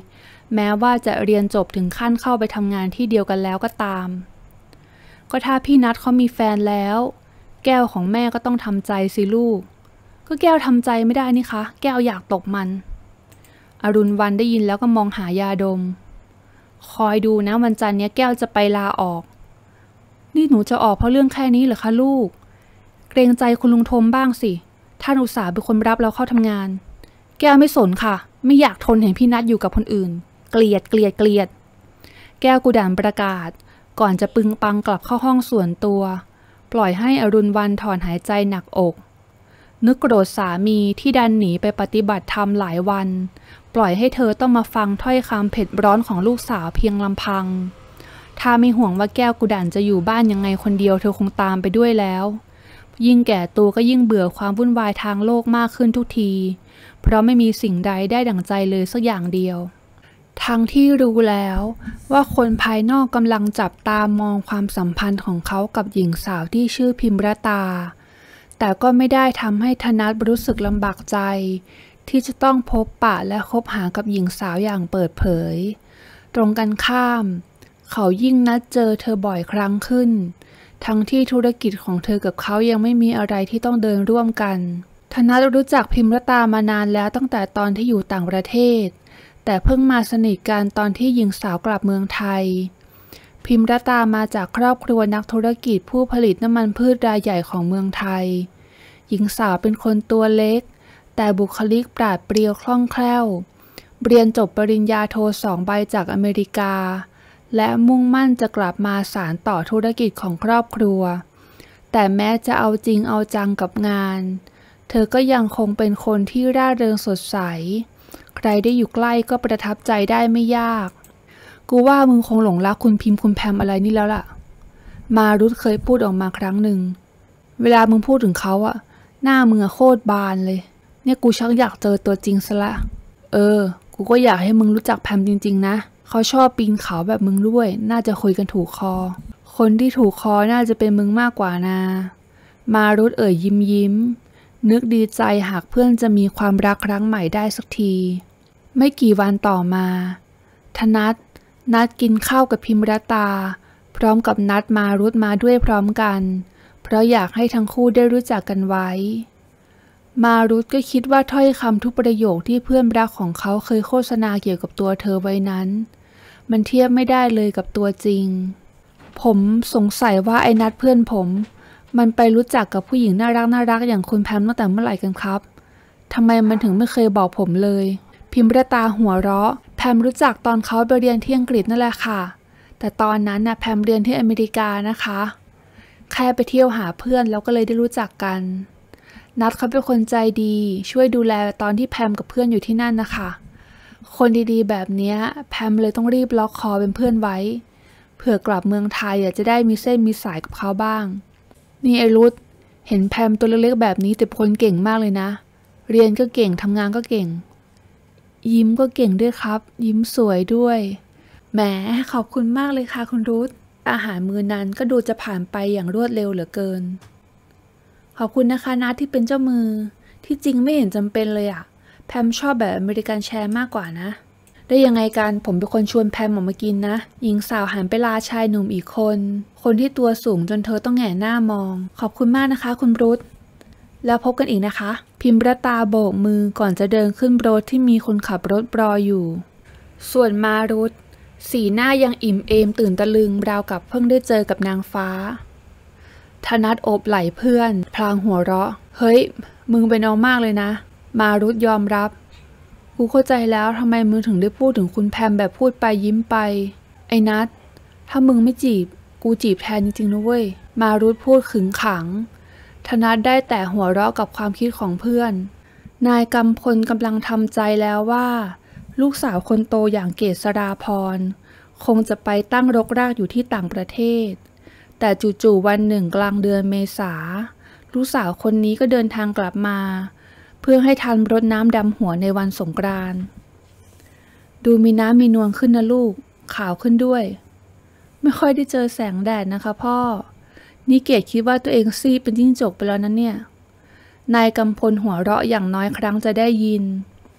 แม้ว่าจะเรียนจบถึงขั้นเข้าไปทำงานที่เดียวกันแล้วก็ตามก็ถ้าพี่นัทเขามีแฟนแล้วแก้วของแม่ก็ต้องทำใจสิลูกก็แก้วทำใจไม่ได้นี่คะแก้วอยากตบมันอรุณวรรณได้ยินแล้วก็มองหายาดมคอยดูนะวันจันทร์นี้แก้วจะไปลาออกนี่หนูจะออกเพราะเรื่องแค่นี้เหรอคะลูกเกรงใจคุณลุงทมบ้างสิท่านอุตส่าห์เป็นคนรับเราเข้าทำงานแก้วไม่สนค่ะไม่อยากทนเห็นพี่นัทอยู่กับคนอื่นเกลียดเกลียดเกลียดแก้วกุดานประกาศก่อนจะปึงปังกลับเข้าห้องส่วนตัวปล่อยให้อรุณวรรณถอนหายใจหนักอกนึกโกรธสามีที่ดันหนีไปปฏิบัติธรรมหลายวันปล่อยให้เธอต้องมาฟังถ้อยคำเผ็ดร้อนของลูกสาวเพียงลำพังถ้าไม่ห่วงว่าแก้วกุดานจะอยู่บ้านยังไงคนเดียวเธอคงตามไปด้วยแล้วยิ่งแก่ตัวก็ยิ่งเบื่อความวุ่นวายทางโลกมากขึ้นทุกทีเพราะไม่มีสิ่งใดได้ดั่งใจเลยสักอย่างเดียวทั้งที่รู้แล้วว่าคนภายนอกกำลังจับตามองความสัมพันธ์ของเขากับหญิงสาวที่ชื่อพิมรตาแต่ก็ไม่ได้ทำให้ธนัทรู้สึกลำบากใจที่จะต้องพบปะและคบหากับหญิงสาวอย่างเปิดเผยตรงกันข้ามเขายิ่งนัดเจอเธอบ่อยครั้งขึ้นทั้งที่ธุรกิจของเธอกับเขายังไม่มีอะไรที่ต้องเดินร่วมกันธนัทรู้จักพิมรตามานานแล้วตั้งแต่ตอนที่อยู่ต่างประเทศแต่เพิ่งมาสนิทกันตอนที่หญิงสาวกลับเมืองไทยพิมรตามาจากครอบครัวนักธุรกิจผู้ผลิตน้ำมันพืชรายใหญ่ของเมืองไทยหญิงสาวเป็นคนตัวเล็กแต่บุคลิกปราดเปรียวคล่องแคล่วเรียนจบปริญญาโทสองใบจากอเมริกาและมุ่งมั่นจะกลับมาสานต่อธุรกิจของครอบครัวแต่แม้จะเอาจริงเอาจังกับงานเธอก็ยังคงเป็นคนที่ร่าเริงสดใสใครได้อยู่ใกล้ก็ประทับใจได้ไม่ยากกูว่ามึงคงหลงรักคุณพิมพ์คุณแพมอะไรนี่แล้วล่ะมารุธเคยพูดออกมาครั้งหนึ่งเวลามึงพูดถึงเขาอะหน้ามึงโคตรบานเลยเนี่ยกูชักอยากเจอตัวจริงซะละเออกูก็อยากให้มึงรู้จักแพมจริงๆนะเขาชอบปีนเขาแบบมึงด้วยน่าจะคุยกันถูกคอคนที่ถูกคอน่าจะเป็นมึงมากกว่านะมารุธเอ่ยยิ้มยิ้มนึกดีใจหากเพื่อนจะมีความรักครั้งใหม่ได้สักทีไม่กี่วันต่อมาธนัทนัดกินข้าวกับพิมรตาพร้อมกับนัดมารุธมาด้วยพร้อมกันเพราะอยากให้ทั้งคู่ได้รู้จักกันไว้มารุธก็คิดว่าถ้อยคำทุกประโยคที่เพื่อนรักของเขาเคยโฆษณาเกี่ยวกับตัวเธอไว้นั้นมันเทียบไม่ได้เลยกับตัวจริงผมสงสัยว่าไอ้นัดเพื่อนผมมันไปรู้จักกับผู้หญิงน่ารักน่ารักอย่างคุณแพมตั้งแต่เมื่อไหร่กันครับทำไมมันถึงไม่เคยบอกผมเลยพิมรตาหัวเราะแพมรู้จักตอนเขาไปเรียนที่อังกฤษนั่นแหละค่ะแต่ตอนนั้นน่ะแพมเรียนที่อเมริกานะคะแค่ไปเที่ยวหาเพื่อนแล้วก็เลยได้รู้จักกันนัดเขาเป็นคนใจดีช่วยดูแลตอนที่แพมกับเพื่อนอยู่ที่นั่นนะคะคนดีๆแบบนี้แพมเลยต้องรีบล็อกคอเป็นเพื่อนไว้เผื่อกลับเมืองไทยจะได้มีเส้นมีสายกับเขาบ้างนี่ไอรุธเห็นแพมตัวเล็กๆแบบนี้แต่คนเก่งมากเลยนะเรียนก็เก่งทำงานก็เก่งยิ้มก็เก่งด้วยครับยิ้มสวยด้วยแหมขอบคุณมากเลยค่ะคุณรุธอาหารมื้อนั้นก็ดูจะผ่านไปอย่างรวดเร็วเหลือเกินขอบคุณนะคะนัทที่เป็นเจ้ามือที่จริงไม่เห็นจำเป็นเลยอะแพมชอบแบบอเมริกันแชร์มากกว่านะได้ยังไงกันผมเป็นคนชวนแพมออกมากินนะหญิงสาวหันไปลาชายหนุ่มอีกคนคนที่ตัวสูงจนเธอต้องแหง่หน้ามองขอบคุณมากนะคะคุณรุธแล้วพบกันอีกนะคะพิมรตาโบกมือก่อนจะเดินขึ้นรถที่มีคนขับรถรออยู่ส่วนมารุธสีหน้ายังอิ่มเอมตื่นตะลึงราวกับเพิ่งได้เจอกับนางฟ้าธนัทโอบไหล่เพื่อนพลางหัวเราะเฮ้ยมึงเป็นเอามากเลยนะมารุธยอมรับกูเข้าใจแล้วทำไมมึงถึงได้พูดถึงคุณแพมแบบพูดไปยิ้มไปไอ้นัทถ้ามึงไม่จีบกูจีบแทนจริงๆนะเว้ยมารุธพูดขึงขังธนัทได้แต่หัวเราะกับความคิดของเพื่อนนายกำพลกำลังทำใจแล้วว่าลูกสาวคนโตอย่างเกษราพรคงจะไปตั้งรกรากอยู่ที่ต่างประเทศแต่จู่ๆวันหนึ่งกลางเดือนเมษาลูกสาวคนนี้ก็เดินทางกลับมาเพื่อให้ทันรดน้ำดำหัวในวันสงกรานต์ดูมีน้ำมีนวลขึ้นนะลูกขาวขึ้นด้วยไม่ค่อยได้เจอแสงแดดนะคะพ่อนี่เกดคิดว่าตัวเองซีเป็นจิ้งจกไปแล้วนั้นเนี่ยนายกำพลหัวเราะอย่างน้อยครั้งจะได้ยิน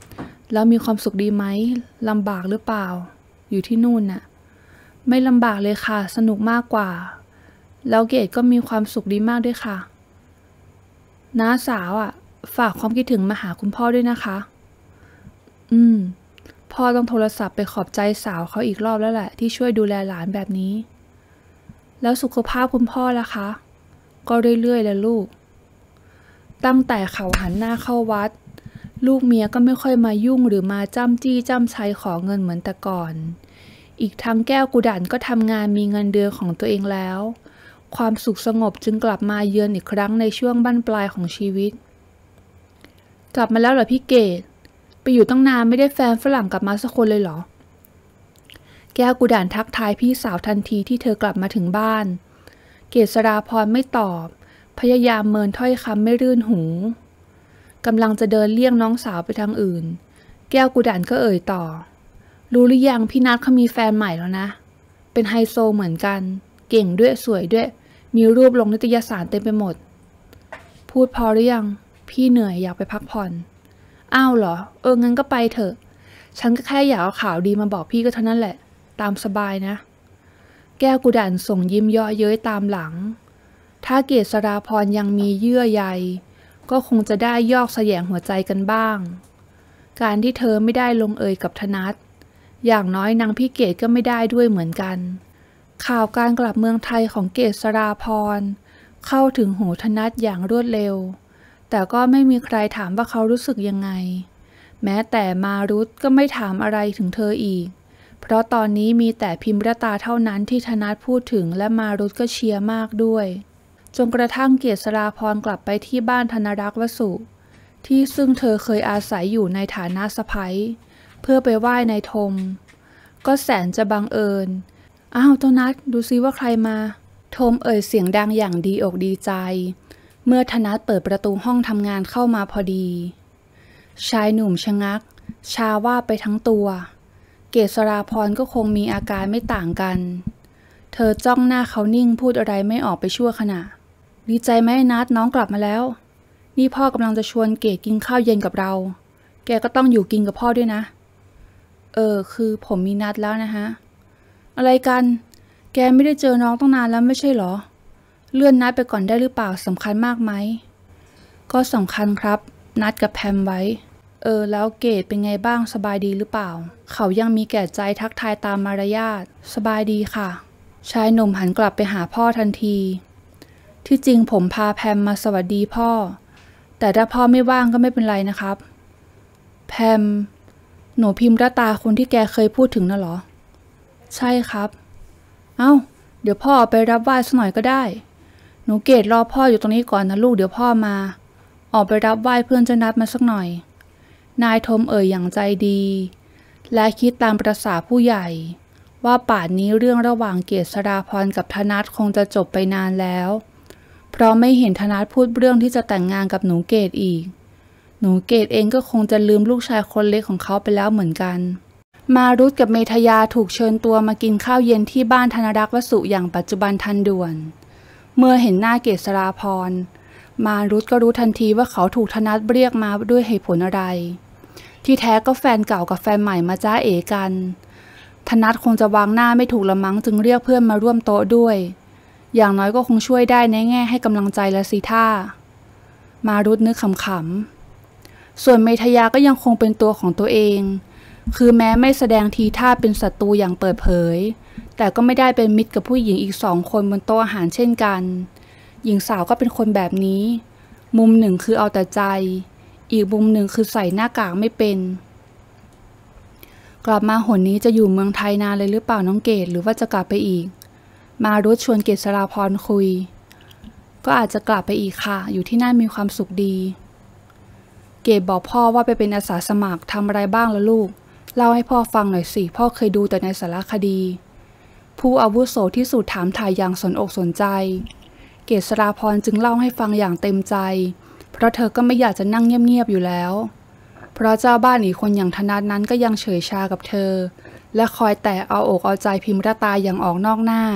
แล้วมีความสุขดีไหมลำบากหรือเปล่าอยู่ที่นู่นน่ะไม่ลำบากเลยค่ะสนุกมากกว่าแล้วเกดก็มีความสุขดีมากด้วยค่ะน้าสาวอ่ะฝากความคิดถึงมาหาคุณพ่อด้วยนะคะอืมพ่อต้องโทรศัพท์ไปขอบใจสาวเขาอีกรอบแล้วแหละที่ช่วยดูแลหลานแบบนี้แล้วสุขภาพคุณพ่อล่ะคะก็เรื่อยๆแหละลูกตั้งแต่เขาหันหน้าเข้าวัดลูกเมียก็ไม่ค่อยมายุ่งหรือมาจ้ำจี้จ้ำชัยขอเงินเหมือนแต่ก่อนอีกทั้งแก้วกุดันก็ทำงานมีเงินเดือนของตัวเองแล้วความสุขสงบจึงกลับมาเยือนอีกครั้งในช่วงบั้นปลายของชีวิตกลับมาแล้วเหรอพี่เกดไปอยู่ตั้งนานไม่ได้แฟนฝรั่งกลับมาสักคนเลยเหรอแก้วกุดันทักทายพี่สาวทันทีที่เธอกลับมาถึงบ้านเกษราพรไม่ตอบพยายามเมินถ้อยคำไม่รื่นหูกำลังจะเดินเลี่ยงน้องสาวไปทางอื่นแก้วกุดันก็เอ่ยต่อรู้หรือยังพี่นัทเขามีแฟนใหม่แล้วนะเป็นไฮโซเหมือนกันเก่งด้วยสวยด้วยมีรูปลงนิตยสารเต็มไปหมดพูดพอหรือยังพี่เหนื่อยอยากไปพักผ่อนอ้าวเหรอเอองั้นก็ไปเถอะฉันก็แค่อยากเอาข่าวดีมาบอกพี่ก็เท่านั้นแหละตามสบายนะแก้วกุดันส่งยิ้มเยาะเย้ยตามหลังถ้าเกษราพรยังมีเยื่อใยก็คงจะได้ยอกแสยงหัวใจกันบ้างการที่เธอไม่ได้ลงเอยกับธนัทอย่างน้อยนางพี่เกดก็ไม่ได้ด้วยเหมือนกันข่าวการกลับเมืองไทยของเกษราพรเข้าถึงหูธนัทอย่างรวดเร็วแต่ก็ไม่มีใครถามว่าเขารู้สึกยังไงแม้แต่มารุตก็ไม่ถามอะไรถึงเธออีกเพราะตอนนี้มีแต่พิมรตาเท่านั้นที่ธนัทพูดถึงและมารุตก็เชียร์มากด้วยจนกระทั่งเกษราพรกลับไปที่บ้านธนรักษ์วสุที่ซึ่งเธอเคยอาศัยอยู่ในฐานะสะใภ้เพื่อไปไหว้นายธมก็แสนจะบังเอิญอ้าวเจ้านัทดูซิว่าใครมาธมเอ่ยเสียงดังอย่างดีอกดีใจเมื่อธนัทเปิดประตูห้องทำงานเข้ามาพอดีชายหนุ่มชะงักชาว่าไปทั้งตัวเกษราพรก็คงมีอาการไม่ต่างกันเธอจ้องหน้าเขานิ่งพูดอะไรไม่ออกไปชั่วขณะดีใจไหมนัทน้องกลับมาแล้วนี่พ่อกำลังจะชวนเกดกินข้าวเย็นกับเราแกก็ต้องอยู่กินกับพ่อด้วยนะเออคือผมมีนัดแล้วนะฮะอะไรกันแกไม่ได้เจอน้องตั้งนานแล้วไม่ใช่เหรอเลื่อนนัดไปก่อนได้หรือเปล่าสำคัญมากไหมก็สำคัญครับนัดกับแพมไว้เออแล้วเกดเป็นไงบ้างสบายดีหรือเปล่าเขายังมีแก่ใจทักทายตามมารยาทสบายดีค่ะชายหนุ่มหันกลับไปหาพ่อทันทีที่จริงผมพาแพมมาสวัสดีพ่อแต่ถ้าพ่อไม่ว่างก็ไม่เป็นไรนะครับแพมหนูพิมรตาคนที่แกเคยพูดถึงน่ะเหรอใช่ครับเอ้าเดี๋ยวพ่อไปรับไหว้สักหน่อยก็ได้หนูเกดรอพ่ออยู่ตรงนี้ก่อนนะลูกเดี๋ยวพ่อมาออกไปรับไหว้เพื่อนเจ้านัทมาสักหน่อยนายธมเอ่ยอย่างใจดีและคิดตามประสาผู้ใหญ่ว่าป่านนี้เรื่องระหว่างเกษราพรกับธนัทคงจะจบไปนานแล้วเพราะไม่เห็นธนัทพูดเรื่องที่จะแต่งงานกับหนูเกดอีกหนูเกดเองก็คงจะลืมลูกชายคนเล็กของเขาไปแล้วเหมือนกันมารุตกับเมธยาถูกเชิญตัวมากินข้าวเย็นที่บ้านธนรักษ์วสุอย่างปัจจุบันทันด่วนเมื่อเห็นหน้าเกษราพรมารุตก็รู้ทันทีว่าเขาถูกธนัทเรียกมาด้วยเหตุผลอะไรที่แท้ก็แฟนเก่ากับแฟนใหม่มาจ้าเอกันธนัทคงจะวางหน้าไม่ถูกละมั้งจึงเรียกเพื่อนมาร่วมโต๊ะด้วยอย่างน้อยก็คงช่วยได้ในแง่ให้กำลังใจและสิท่ามารุตนึกขำๆส่วนเมธยาก็ยังคงเป็นตัวของตัวเองคือแม้ไม่แสดงทีท่าเป็นศัตรูอย่างเปิดเผยแต่ก็ไม่ได้เป็นมิตรกับผู้หญิงอีกสองคนบนโต๊ะอาหารเช่นกันหญิงสาวก็เป็นคนแบบนี้มุมหนึ่งคือเอาแต่ใจอีกมุมหนึ่งคือใส่หน้ากากไม่เป็นกลับมาหนนี้จะอยู่เมืองไทยนานเลยหรือเปล่าน้องเกดหรือว่าจะกลับไปอีกมารุตชวนเกษราพรคุยก็อาจจะกลับไปอีกค่ะอยู่ที่นั่นมีความสุขดีเกดบอกพ่อว่าไปเป็นอาสาสมัครทำอะไรบ้างล่ะลูกเล่าให้พ่อฟังหน่อยสิพ่อเคยดูแต่ในสารคดีผู้อาวุโสที่สุดถามถ่ายอย่างสนอกสนใจเกษราพรจึงเล่าให้ฟังอย่างเต็มใจเพราะเธอก็ไม่อยากจะนั่งเงียบๆอยู่แล้วเพราะเจ้าบ้านอีกคนอย่างธนัทนั้นก็ยังเฉยชากับเธอและคอยแต่เอาอกเอาใจพิมรตาอย่างออกนอกหน้า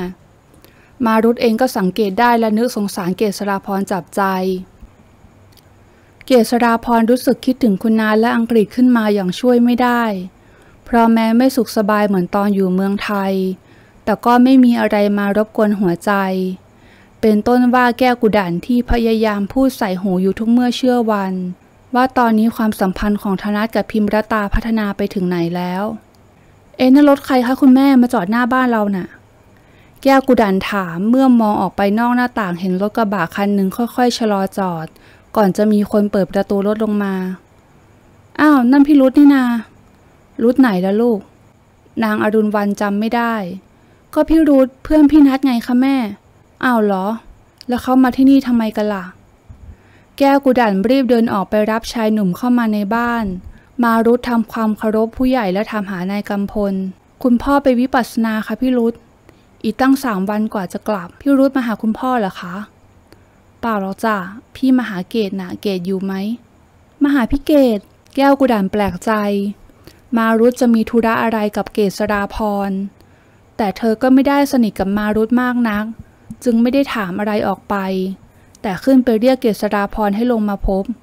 มารุตเองก็สังเกตได้และนึกสงสารเกษราพรจับใจเกษราพรรู้สึกคิดถึงคุณนาและอังกฤษขึ้นมาอย่างช่วยไม่ได้เพราะแม้ไม่สุขสบายเหมือนตอนอยู่เมืองไทยแต่ก็ไม่มีอะไรมารบกวนหัวใจเป็นต้นว่าแก้วกุดันที่พยายามพูดใส่หูอยู่ทุกเมื่อเชื่อวันว่าตอนนี้ความสัมพันธ์ของธนัทกับพิมรตาพัฒนาไปถึงไหนแล้วเอ๊ะนั่นรถใครคะคุณแม่มาจอดหน้าบ้านเราน่ะแก้วกุดันถามเมื่อมองออกไปนอกหน้าต่างเห็นรถกระบะคันหนึ่งค่อยๆชะลอจอดก่อนจะมีคนเปิดประตูรถลงมาอ้าวนั่นพี่รุธนี่นารุธไหนล่ะลูกนางอรุณวรรณจำไม่ได้ก็พี่รุธเพื่อนพี่นัทไงคะแม่อ้าวเหรอแล้วเขามาที่นี่ทำไมกันล่ะแก้วกุดันรีบเดินออกไปรับชายหนุ่มเข้ามาในบ้านมารุธทำความเคารพผู้ใหญ่และถามหานายกำพลคุณพ่อไปวิปัสสนาค่ะพี่รุธอีกตั้งสามวันกว่าจะกลับพี่รุธมาหาคุณพ่อเหรอคะเปล่าหรอกจ้ะพี่มาหาเกดนะเกดอยู่ไหมมาหาพี่เกดแก้วกุดันแปลกใจมารุธจะมีธุระอะไรกับเกษราพรแต่เธอก็ไม่ได้สนิทกับมารุธมากนักจึงไม่ได้ถามอะไรออกไปแต่ขึ้นไปเรียกเกษราพรให้ลงมาพบ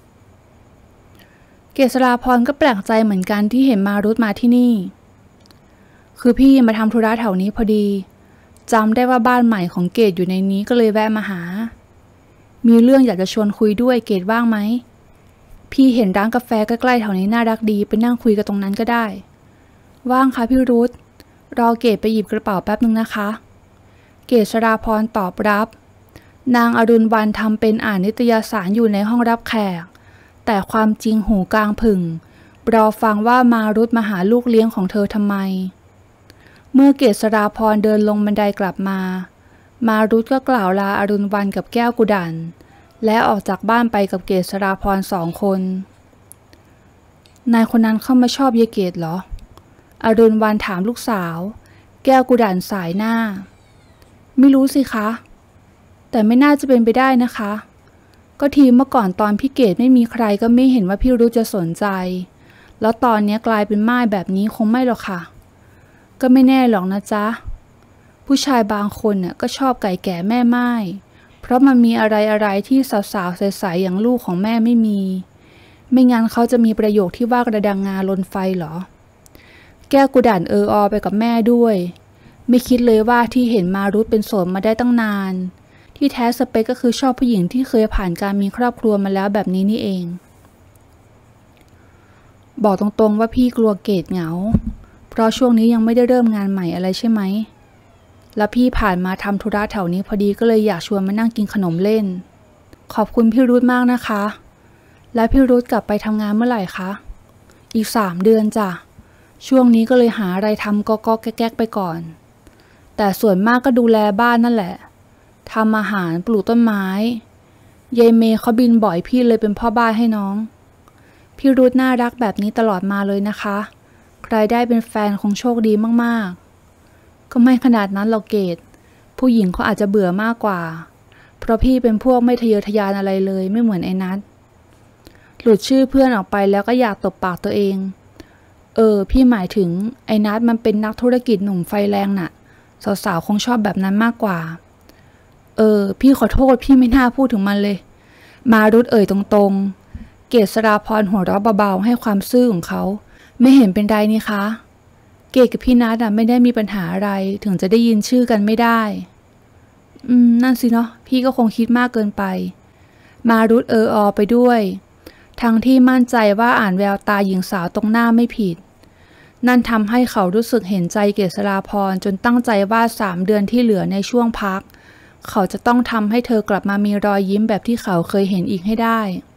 เกษราพรก็แปลกใจเหมือนกันที่เห็นมารุธมาที่นี่คือพี่มาทำธุระแถวนี้พอดีจำได้ว่าบ้านใหม่ของเกดอยู่ในนี้ก็เลยแวะมาหามีเรื่องอยากจะชวนคุยด้วยเกดว่างไหมพี่เห็นร้านกาแฟใกล้ๆแถวนี้น่ารักดีไปนั่งคุยกันตรงนั้นก็ได้ว่างค่ะพี่รุธรอเกดไปหยิบกระเป๋าแป๊บนึงนะคะเกษราพรตอบรับนางอรุณวรรณทำเป็นอ่านนิตยสารอยู่ในห้องรับแขกแต่ความจริงหูกลางผึ่งรอฟังว่ามารุธมาหาลูกเลี้ยงของเธอทำไมเมื่อเกษราพรเดินลงบันไดกลับมามารุธก็กล่าวลาอรุณวรรณกับแก้วกุดันและออกจากบ้านไปกับเกษราพรสองคนนายคนนั้นเข้ามาชอบยายเกดเหรออรุณวรรณถามลูกสาวแก้วกุดันสายหน้าไม่รู้สิคะแต่ไม่น่าจะเป็นไปได้นะคะก็ทีเมื่อก่อนตอนพี่เกดไม่มีใครก็ไม่เห็นว่าพี่รุธจะสนใจแล้วตอนนี้กลายเป็นม่ายแบบนี้คงไม่หรอกค่ะก็ไม่แน่หรอกนะจ๊ะผู้ชายบางคนน่ะก็ชอบไก่แก่แม่ไม้เพราะมันมีอะไรอะไรที่สาวๆใสๆอย่างลูกของแม่ไม่มีไม่งั้นเขาจะมีประโยคที่ว่ากระดังงาลนไฟเหรอแก้วกุดันเอออไปกับแม่ด้วยไม่คิดเลยว่าที่เห็นมารุธเป็นโสดมาได้ตั้งนานที่แท้สเปคก็คือชอบผู้หญิงที่เคยผ่านการมีครอบครัวมาแล้วแบบนี้นี่เองบอกตรงๆว่าพี่กลัวเกดเหงาเพราะช่วงนี้ยังไม่ได้เริ่มงานใหม่อะไรใช่ไหมแล้วพี่ผ่านมาทำธุระแถวนี้พอดีก็เลยอยากชวนมานั่งกินขนมเล่นขอบคุณพี่รุธมากนะคะแล้วพี่รุธกลับไปทำงานเมื่อไหร่คะอีกสามเดือนจ้ะช่วงนี้ก็เลยหาอะไรทำก็ก็แก๊กๆไปก่อนแต่ส่วนมากก็ดูแลบ้านนั่นแหละทำอาหารปลูกต้นไม้ยายเมย์เขาบินบ่อยพี่เลยเป็นพ่อบ้านให้น้องพี่รุธน่ารักแบบนี้ตลอดมาเลยนะคะใครได้เป็นแฟนคงโชคดีมากๆก็ไม่ขนาดนั้นหรอกเกดผู้หญิงเขาอาจจะเบื่อมากกว่าเพราะพี่เป็นพวกไม่ทะเยอทะยานอะไรเลยไม่เหมือนไอ้นัทหลุดชื่อเพื่อนออกไปแล้วก็อยากตบปากตัวเองเออพี่หมายถึงไอ้นัทมันเป็นนักธุรกิจหนุ่มไฟแรงน่ะสาวๆคงชอบแบบนั้นมากกว่าเออพี่ขอโทษพี่ไม่น่าพูดถึงมันเลยมารุธเอ่ยตรงๆเกษราพรหัวเราะเบาๆให้ความซื่อของเขาไม่เห็นเป็นไรนี่คะเกดกับพี่นัทอ่ะไม่ได้มีปัญหาอะไรถึงจะได้ยินชื่อกันไม่ได้อืมนั่นสิเนาะพี่ก็คงคิดมากเกินไปมารุธเอออไปด้วยทั้งที่มั่นใจว่าอ่านแววตาหญิงสาวตรงหน้าไม่ผิดนั่นทำให้เขารู้สึกเห็นใจเกษราพรจนตั้งใจว่าสามเดือนที่เหลือในช่วงพักเขาจะต้องทำให้เธอกลับมามีรอยยิ้มแบบที่เขาเคยเห็นอีกให้ได้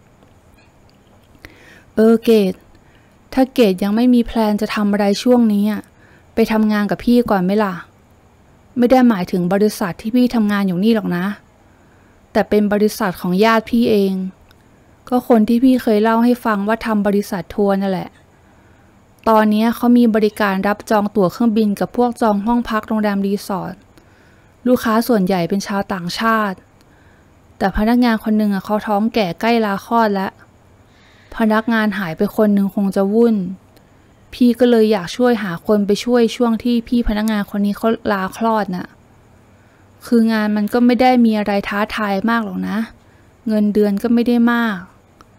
เออเกดถ้าเกดยังไม่มีแพลนจะทำอะไรช่วงนี้ไปทำงานกับพี่ก่อนไหมล่ะไม่ได้หมายถึงบริษัทที่พี่ทำงานอยู่นี่หรอกนะแต่เป็นบริษัทของญาติพี่เองก็คนที่พี่เคยเล่าให้ฟังว่าทำบริษัททัวร์นั่นแหละตอนนี้เขามีบริการรับจองตั๋วเครื่องบินกับพวกจองห้องพักโรงแรมรีสอร์ทลูกค้าส่วนใหญ่เป็นชาวต่างชาติแต่พนักงานคนหนึ่งเขาท้องแก่ใกล้ลาคลอดแล้วพนักงานหายไปคนหนึ่งคงจะวุ่นพี่ก็เลยอยากช่วยหาคนไปช่วยช่วงที่พี่พนักงานคนนี้เขาลาคลอดน่ะคืองานมันก็ไม่ได้มีอะไรท้าทายมากหรอกนะเงินเดือนก็ไม่ได้มาก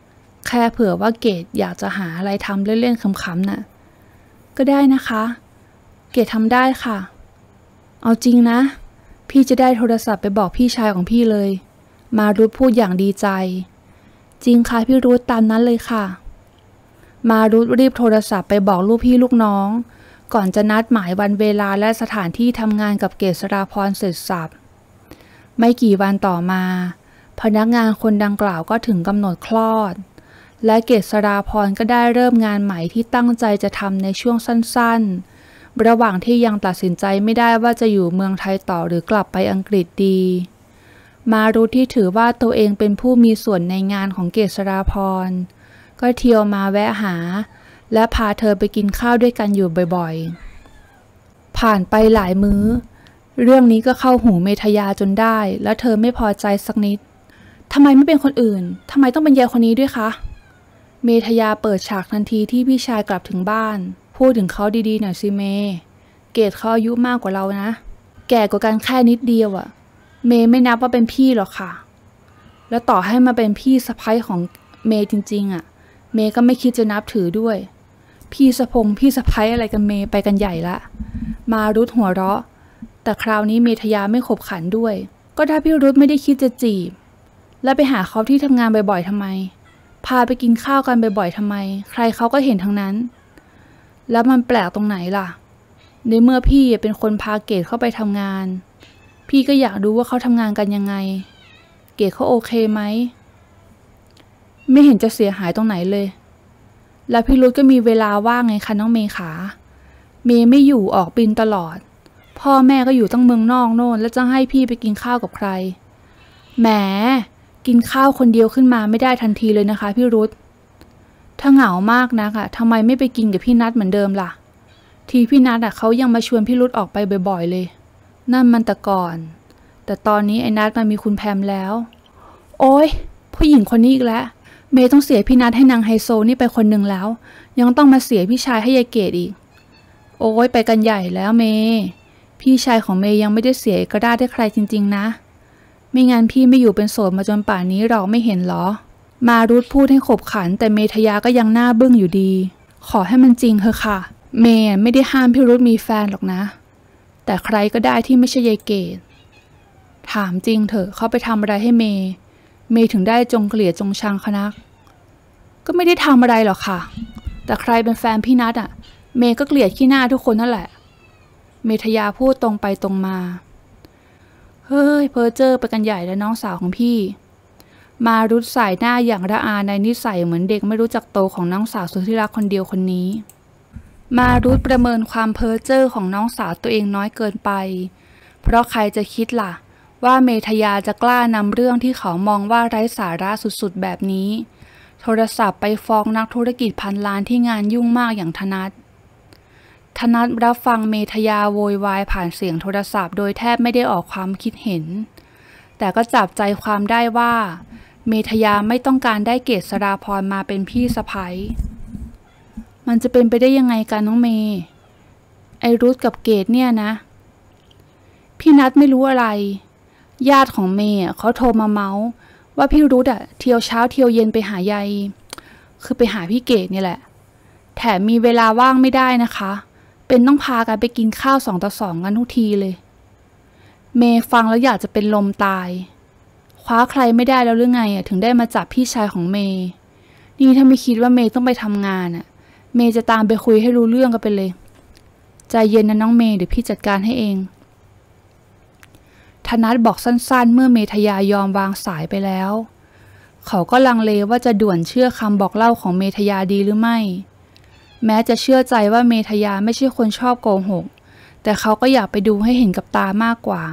แค่เผื่อว่าเกดอยากจะหาอะไรทำเล่นๆขำๆน่ะก็ได้นะคะเกดทำได้ค่ะเอาจริงนะพี่จะได้โทรศัพท์ไปบอกพี่ชายของพี่เลยมารุธพูดอย่างดีใจจริงค่ะพี่รุธตามนั้นเลยค่ะมารุธรีบโทรศัพท์ไปบอกลูกพี่ลูกน้องก่อนจะนัดหมายวันเวลาและสถานที่ทำงานกับเกษราพรเสร็จสับไม่กี่วันต่อมาพนักงานคนดังกล่าวก็ถึงกำหนดคลอดและเกษราพรก็ได้เริ่มงานใหม่ที่ตั้งใจจะทำในช่วงสั้นๆระหว่างที่ยังตัดสินใจไม่ได้ว่าจะอยู่เมืองไทยต่อหรือกลับไปอังกฤษดีมารุธที่ถือว่าตัวเองเป็นผู้มีส่วนในงานของเกษราพรก็เที่ยวมาแวะหาและพาเธอไปกินข้าวด้วยกันอยู่บ่อยๆผ่านไปหลายมื้อเรื่องนี้ก็เข้าหูเมธยาจนได้และเธอไม่พอใจสักนิดทำไมไม่เป็นคนอื่นทำไมต้องเป็นยายคนนี้ด้วยคะเมธยาเปิดฉากทันทีที่พี่ชายกลับถึงบ้านพูดถึงเขาดีๆหน่อยสิเมเกดเขาอายุมากกว่าเรานะแก่กว่ากันแค่นิดเดียวอะเมไม่นับว่าเป็นพี่หรอกค่ะแล้วต่อให้มาเป็นพี่สะใภ้ของเมจริงๆอะเมก็ไม่คิดจะนับถือด้วยพี่สะพงพี่สะใภ้อะไรกันเมไปกันใหญ่ละมารุธหัวเราะแต่คราวนี้เมธยาไม่ขบขันด้วยก็ถ้าพี่รุธไม่ได้คิดจะจีบแล้วไปหาเขาที่ทำงานบ่อยๆทำไมพาไปกินข้าวกันบ่อยๆทำไมใครเขาก็เห็นทั้งนั้นแล้วมันแปลกตรงไหนล่ะในเมื่อพี่เป็นคนพาเกดเข้าไปทำงานพี่ก็อยากดูว่าเขาทำงานกันยังไงเกดเขาโอเคไหมไม่เห็นจะเสียหายตรงไหนเลยแล้วพี่รุธก็มีเวลาว่างไงคะน้องเมย์ขาเมย์ไม่อยู่ออกบินตลอดพ่อแม่ก็อยู่ตั้งเมืองนอกโน่นแล้วจะให้พี่ไปกินข้าวกับใครแหมกินข้าวคนเดียวขึ้นมาไม่ได้ทันทีเลยนะคะพี่รุธถ้าเหงามากนักอะทำไมไม่ไปกินกับพี่นัทเหมือนเดิมล่ะทีพี่นัทอะเขายังมาชวนพี่รุธออกไปบ่อยๆเลยนั่นมันแต่ก่อนแต่ตอนนี้ไอ้นัทมันมีคุณแพมแล้วโอ๊ยผู้หญิงคนนี้อีกแล้วเมย์ต้องเสียพี่นัทให้นางไฮโซนี่ไปคนหนึ่งแล้วยังต้องมาเสียพี่ชายให้ยายเกดอีกโอ๊ยไปกันใหญ่แล้วเมย์พี่ชายของเมย์ยังไม่ได้เสียก็ได้ได้ใครจริงๆนะไม่งั้นพี่ไม่อยู่เป็นโสดมาจนป่านนี้เราไม่เห็นหรอมารุธพูดให้ขบขันแต่เมธยาก็ยังหน้าบึ้งอยู่ดีขอให้มันจริงเถอะค่ะเมย์ไม่ได้ห้ามพี่รุธมีแฟนหรอกนะแต่ใครก็ได้ที่ไม่ใช่ยายเกดถามจริงเถอะเขาไปทำอะไรให้เมย์เมย์ถึงได้จงเกลียดจงชังเขานักก็ไม่ได้ทำอะไรหรอกค่ะแต่ใครเป็นแฟนพี่นัทอ่ะเมย์ก็เกลียดขี้หน้าทุกคนนั่นแหละเมธยาพูดตรงไปตรงมาเฮ้ยเพ้อเจ้อไปกันใหญ่แล้วน้องสาวของพี่มารุธสายหน้าอย่างระอาในนิสัยเหมือนเด็กไม่รู้จักโตของน้องสาวสุดที่รักคนเดียวคนนี้มารุธประเมินความเพ้อเจ้อของน้องสาวตัวเองน้อยเกินไปเพราะใครจะคิดล่ะว่าเมธยาจะกล้านำเรื่องที่เขามองว่าไร้สาระสุดๆแบบนี้โทรศัพท์ไปฟ้องนักธุรกิจพันล้านที่งานยุ่งมากอย่างธนัทธนัทรับฟังเมธยาโวยวายผ่านเสียงโทรศัพท์โดยแทบไม่ได้ออกความคิดเห็นแต่ก็จับใจความได้ว่าเมธยาไม่ต้องการได้เกษราพรมาเป็นพี่สะใภ้มันจะเป็นไปได้ยังไงกันน้องเมย์ไอรุธกับเกดเนี่ยนะพี่นัทไม่รู้อะไรญาติของเมย์เขาโทรมาเมาส์ว่าพี่รุธอะเที่ยวเช้าเที่ยวเย็นไปหายายคือไปหาพี่เกดนี่แหละแถมมีเวลาว่างไม่ได้นะคะเป็นต้องพากันไปกินข้าวสองต่อสองกันทุกทีเลยเมย์ฟังแล้วอยากจะเป็นลมตายคว้าใครไม่ได้แล้วหรือไงอะถึงได้มาจับพี่ชายของเมย์นี่ถ้าไม่คิดว่าเมย์ต้องไปทำงานอะเมย์จะตามไปคุยให้รู้เรื่องกันไปเลยใจเย็นนะน้องเมย์เดี๋ยวพี่จัดการให้เองธนัทบอกสั้นๆเมื่อเมธยายอมวางสายไปแล้วเขาก็ลังเลว่าจะด่วนเชื่อคำบอกเล่าของเมธยาดีหรือไม่แม้จะเชื่อใจว่าเมธยาไม่ใช่คนชอบโกหกแต่เขาก็อยากไปดูให้เห็นกับตามากกว่า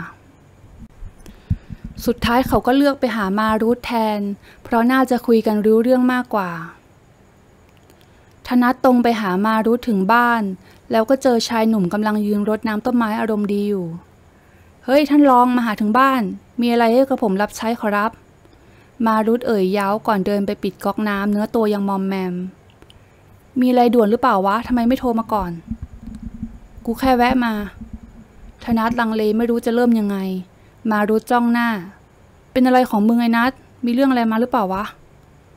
สุดท้ายเขาก็เลือกไปหามารุธแทนเพราะน่าจะคุยกันรู้เรื่องมากกว่าธนัทตรงไปหามารุธถึงบ้านแล้วก็เจอชายหนุ่มกำลังยืนรดน้ำต้นไม้อารมณ์ดีอยู่เฮ้ยท่านรองมาหาถึงบ้านมีอะไรให้กับผมรับใช้ขอรับมารุธเอ่ยเย้าก่อนเดินไปปิดก๊อกน้ำเนื้อตัวยังมอมแมมมีอะไรด่วนหรือเปล่าวะทำไมไม่โทรมาก่อนกูแค่แวะมาธนัทลังเลไม่รู้จะเริ่มยังไงมารุธจ้องหน้าเป็นอะไรของมึงไอ้นัทมีเรื่องอะไรมาหรือเปล่าวะ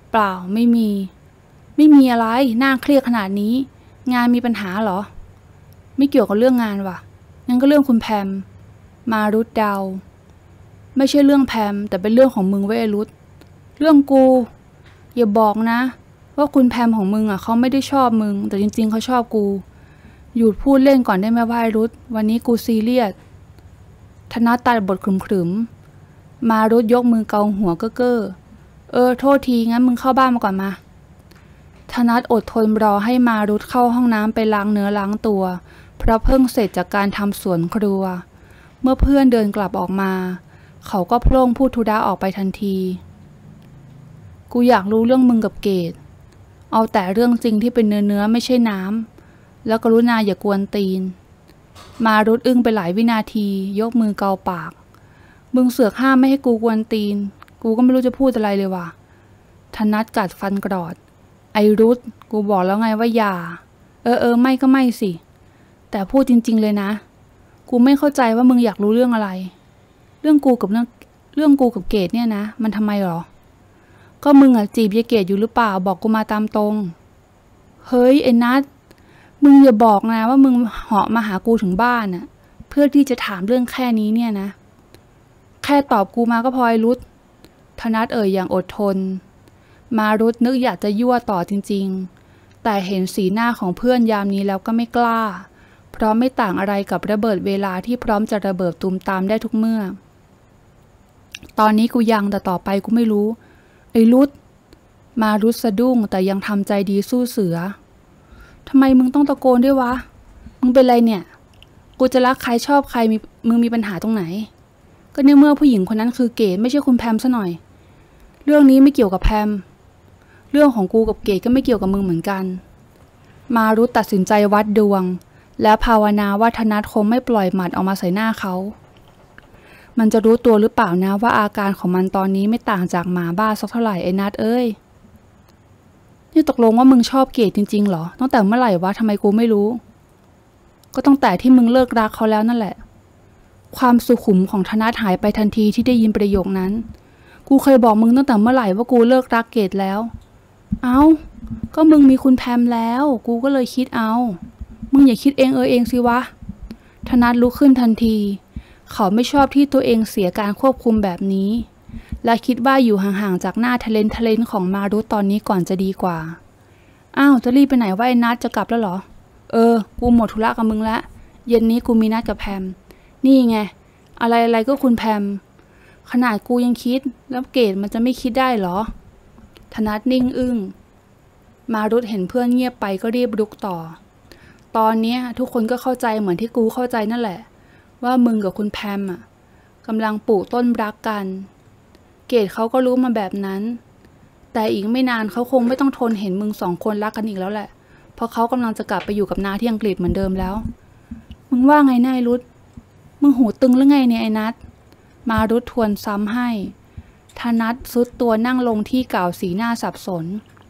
เปล่าไม่มีไม่มีอะไรน่าเครียดขนาดนี้งานมีปัญหาเหรอไม่เกี่ยวกับเรื่องงานว่ะงั้นก็เรื่องคุณแพมมารุธเดาไม่ใช่เรื่องแพมแต่เป็นเรื่องของมึงเว้ยรุธเรื่องกูอย่าบอกนะว่าคุณแพมของมึงอ่ะเขาไม่ได้ชอบมึงแต่จริงๆเขาชอบกูหยุดพูดเล่นก่อนได้ไหมว่ารุธวันนี้กูซีเรียสธนัทตัดบทขรึมๆมารุธยกมือเกาหัวเก้อเก้อเออโทษทีงั้นมึงเข้าบ้านมาก่อนมาธนัทอดทนรอให้มารุธเข้าห้องน้ำไปล้างเนื้อล้างตัวเพราะเพิ่งเสร็จจากการทำสวนครัวเมื่อเพื่อนเดินกลับออกมาเขาก็โพล่งพูดธุระออกไปทันทีกูอยากรู้เรื่องมึงกับเกดเอาแต่เรื่องจริงที่เป็นเนื้อเนื้อไม่ใช่น้ำแล้วกรุณาอย่ากวนตีนมารุธอึ้งไปหลายวินาทียกมือเกาปากมึงเสือกห้ามไม่ให้กูกวนตีนกูก็ไม่รู้จะพูดอะไรเลยว่ะธนัทกัดฟันกรอดไอรุธกูบอกแล้วไงว่าอย่าเออเออไม่ก็ไม่สิแต่พูดจริงๆเลยนะกูไม่เข้าใจว่ามึงอยากรู้เรื่องอะไรเรื่องกูกับเรื่องเรื่องกูกับเกดเนี่ยนะมันทำไมหรอก็มึงอ่ะจีบยายเกดอยู่หรือเปล่าบอกกูมาตามตรงเฮ้ยไอ้นัทมึงอย่าบอกนะว่ามึงเหาะมาหากูถึงบ้านน่ะเพื่อที่จะถามเรื่องแค่นี้เนี่ยนะแค่ตอบกูมาก็พอไอ้รุธธนัทเอ่ยอย่างอดทนมารุธนึกอยากจะยั่วต่อจริงๆแต่เห็นสีหน้าของเพื่อนยามนี้แล้วก็ไม่กล้าเพราะไม่ต่างอะไรกับระเบิดเวลาที่พร้อมจะระเบิดตูมตามได้ทุกเมื่อตอนนี้กูยังแต่ต่อไปกูไม่รู้ไอ้รุธมารุธสะดุ้งแต่ยังทำใจดีสู้เสือทำไมมึงต้องตะโกนด้วยวะมึงเป็นไรเนี่ยกูจะรักใครชอบใครมีมึงมีปัญหาตรงไหนก็ในเมื่อผู้หญิงคนนั้นคือเกดไม่ใช่คุณแพมซะหน่อยเรื่องนี้ไม่เกี่ยวกับแพมเรื่องของกูกับเกดก็ไม่เกี่ยวกับมึงเหมือนกันมารุธตัดสินใจวัดดวงและภาวนาว่าธนัทคงไม่ปล่อยหมัดออกมาใส่หน้าเขามันจะรู้ตัวหรือเปล่านะว่าอาการของมันตอนนี้ไม่ต่างจากหมาบ้าสักเท่าไหร่ไอ้นัทเอ้ยนี่ตกลงว่ามึงชอบเกดจริงๆเหรอตั้งแต่เมื่อไหร่วะทำไมกูไม่รู้ก็ตั้งแต่ที่มึงเลิกรักเขาแล้วนั่นแหละความสุขุมของธนัทหายไปทันทีที่ได้ยินประโยคนั้นกูเคยบอกมึงตั้งแต่เมื่อไหร่ว่ากูเลิกรักเกดแล้วเอ้าก็มึงมีคุณแพมแล้วกูก็เลยคิดเอามึงอย่าคิดเองเออเองสิวะธนัทลุกขึ้นทันทีเขาไม่ชอบที่ตัวเองเสียการควบคุมแบบนี้และคิดว่าอยู่ห่างๆจากหน้าทะเลนทะเลนของมารุธตอนนี้ก่อนจะดีกว่าอ้าวจะรีบไปไหนว่าไอ้นัทจะกลับแล้วเหรอเออกูหมดธุระกับมึงละเย็นนี้กูมีนัดกับแพมนี่ไงอะไรอะไรก็คุณแพมขนาดกูยังคิดแล้วเกดมันจะไม่คิดได้เหรอธนัทนิ่งอึ้งมารุธเห็นเพื่อนเงียบไปก็รีบลุกต่อตอนนี้ทุกคนก็เข้าใจเหมือนที่กูเข้าใจนั่นแหละว่ามึงกับคุณแพมอ่ะกำลังปลูกต้นรักกันเกดเขาก็รู้มาแบบนั้นแต่อีกไม่นานเขาคงไม่ต้องทนเห็นมึงสองคนรักกันอีกแล้วแหละเพราะเขากำลังจะกลับไปอยู่กับนาที่อังกฤษเหมือนเดิมแล้วมึงว่าไงนายรุธมึงหูตึงหรือไงเนี่ยไอ้นัทมารุธทวนซ้ำให้ธนัทซุดตัวนั่งลงที่เก่าสีหน้าสับสน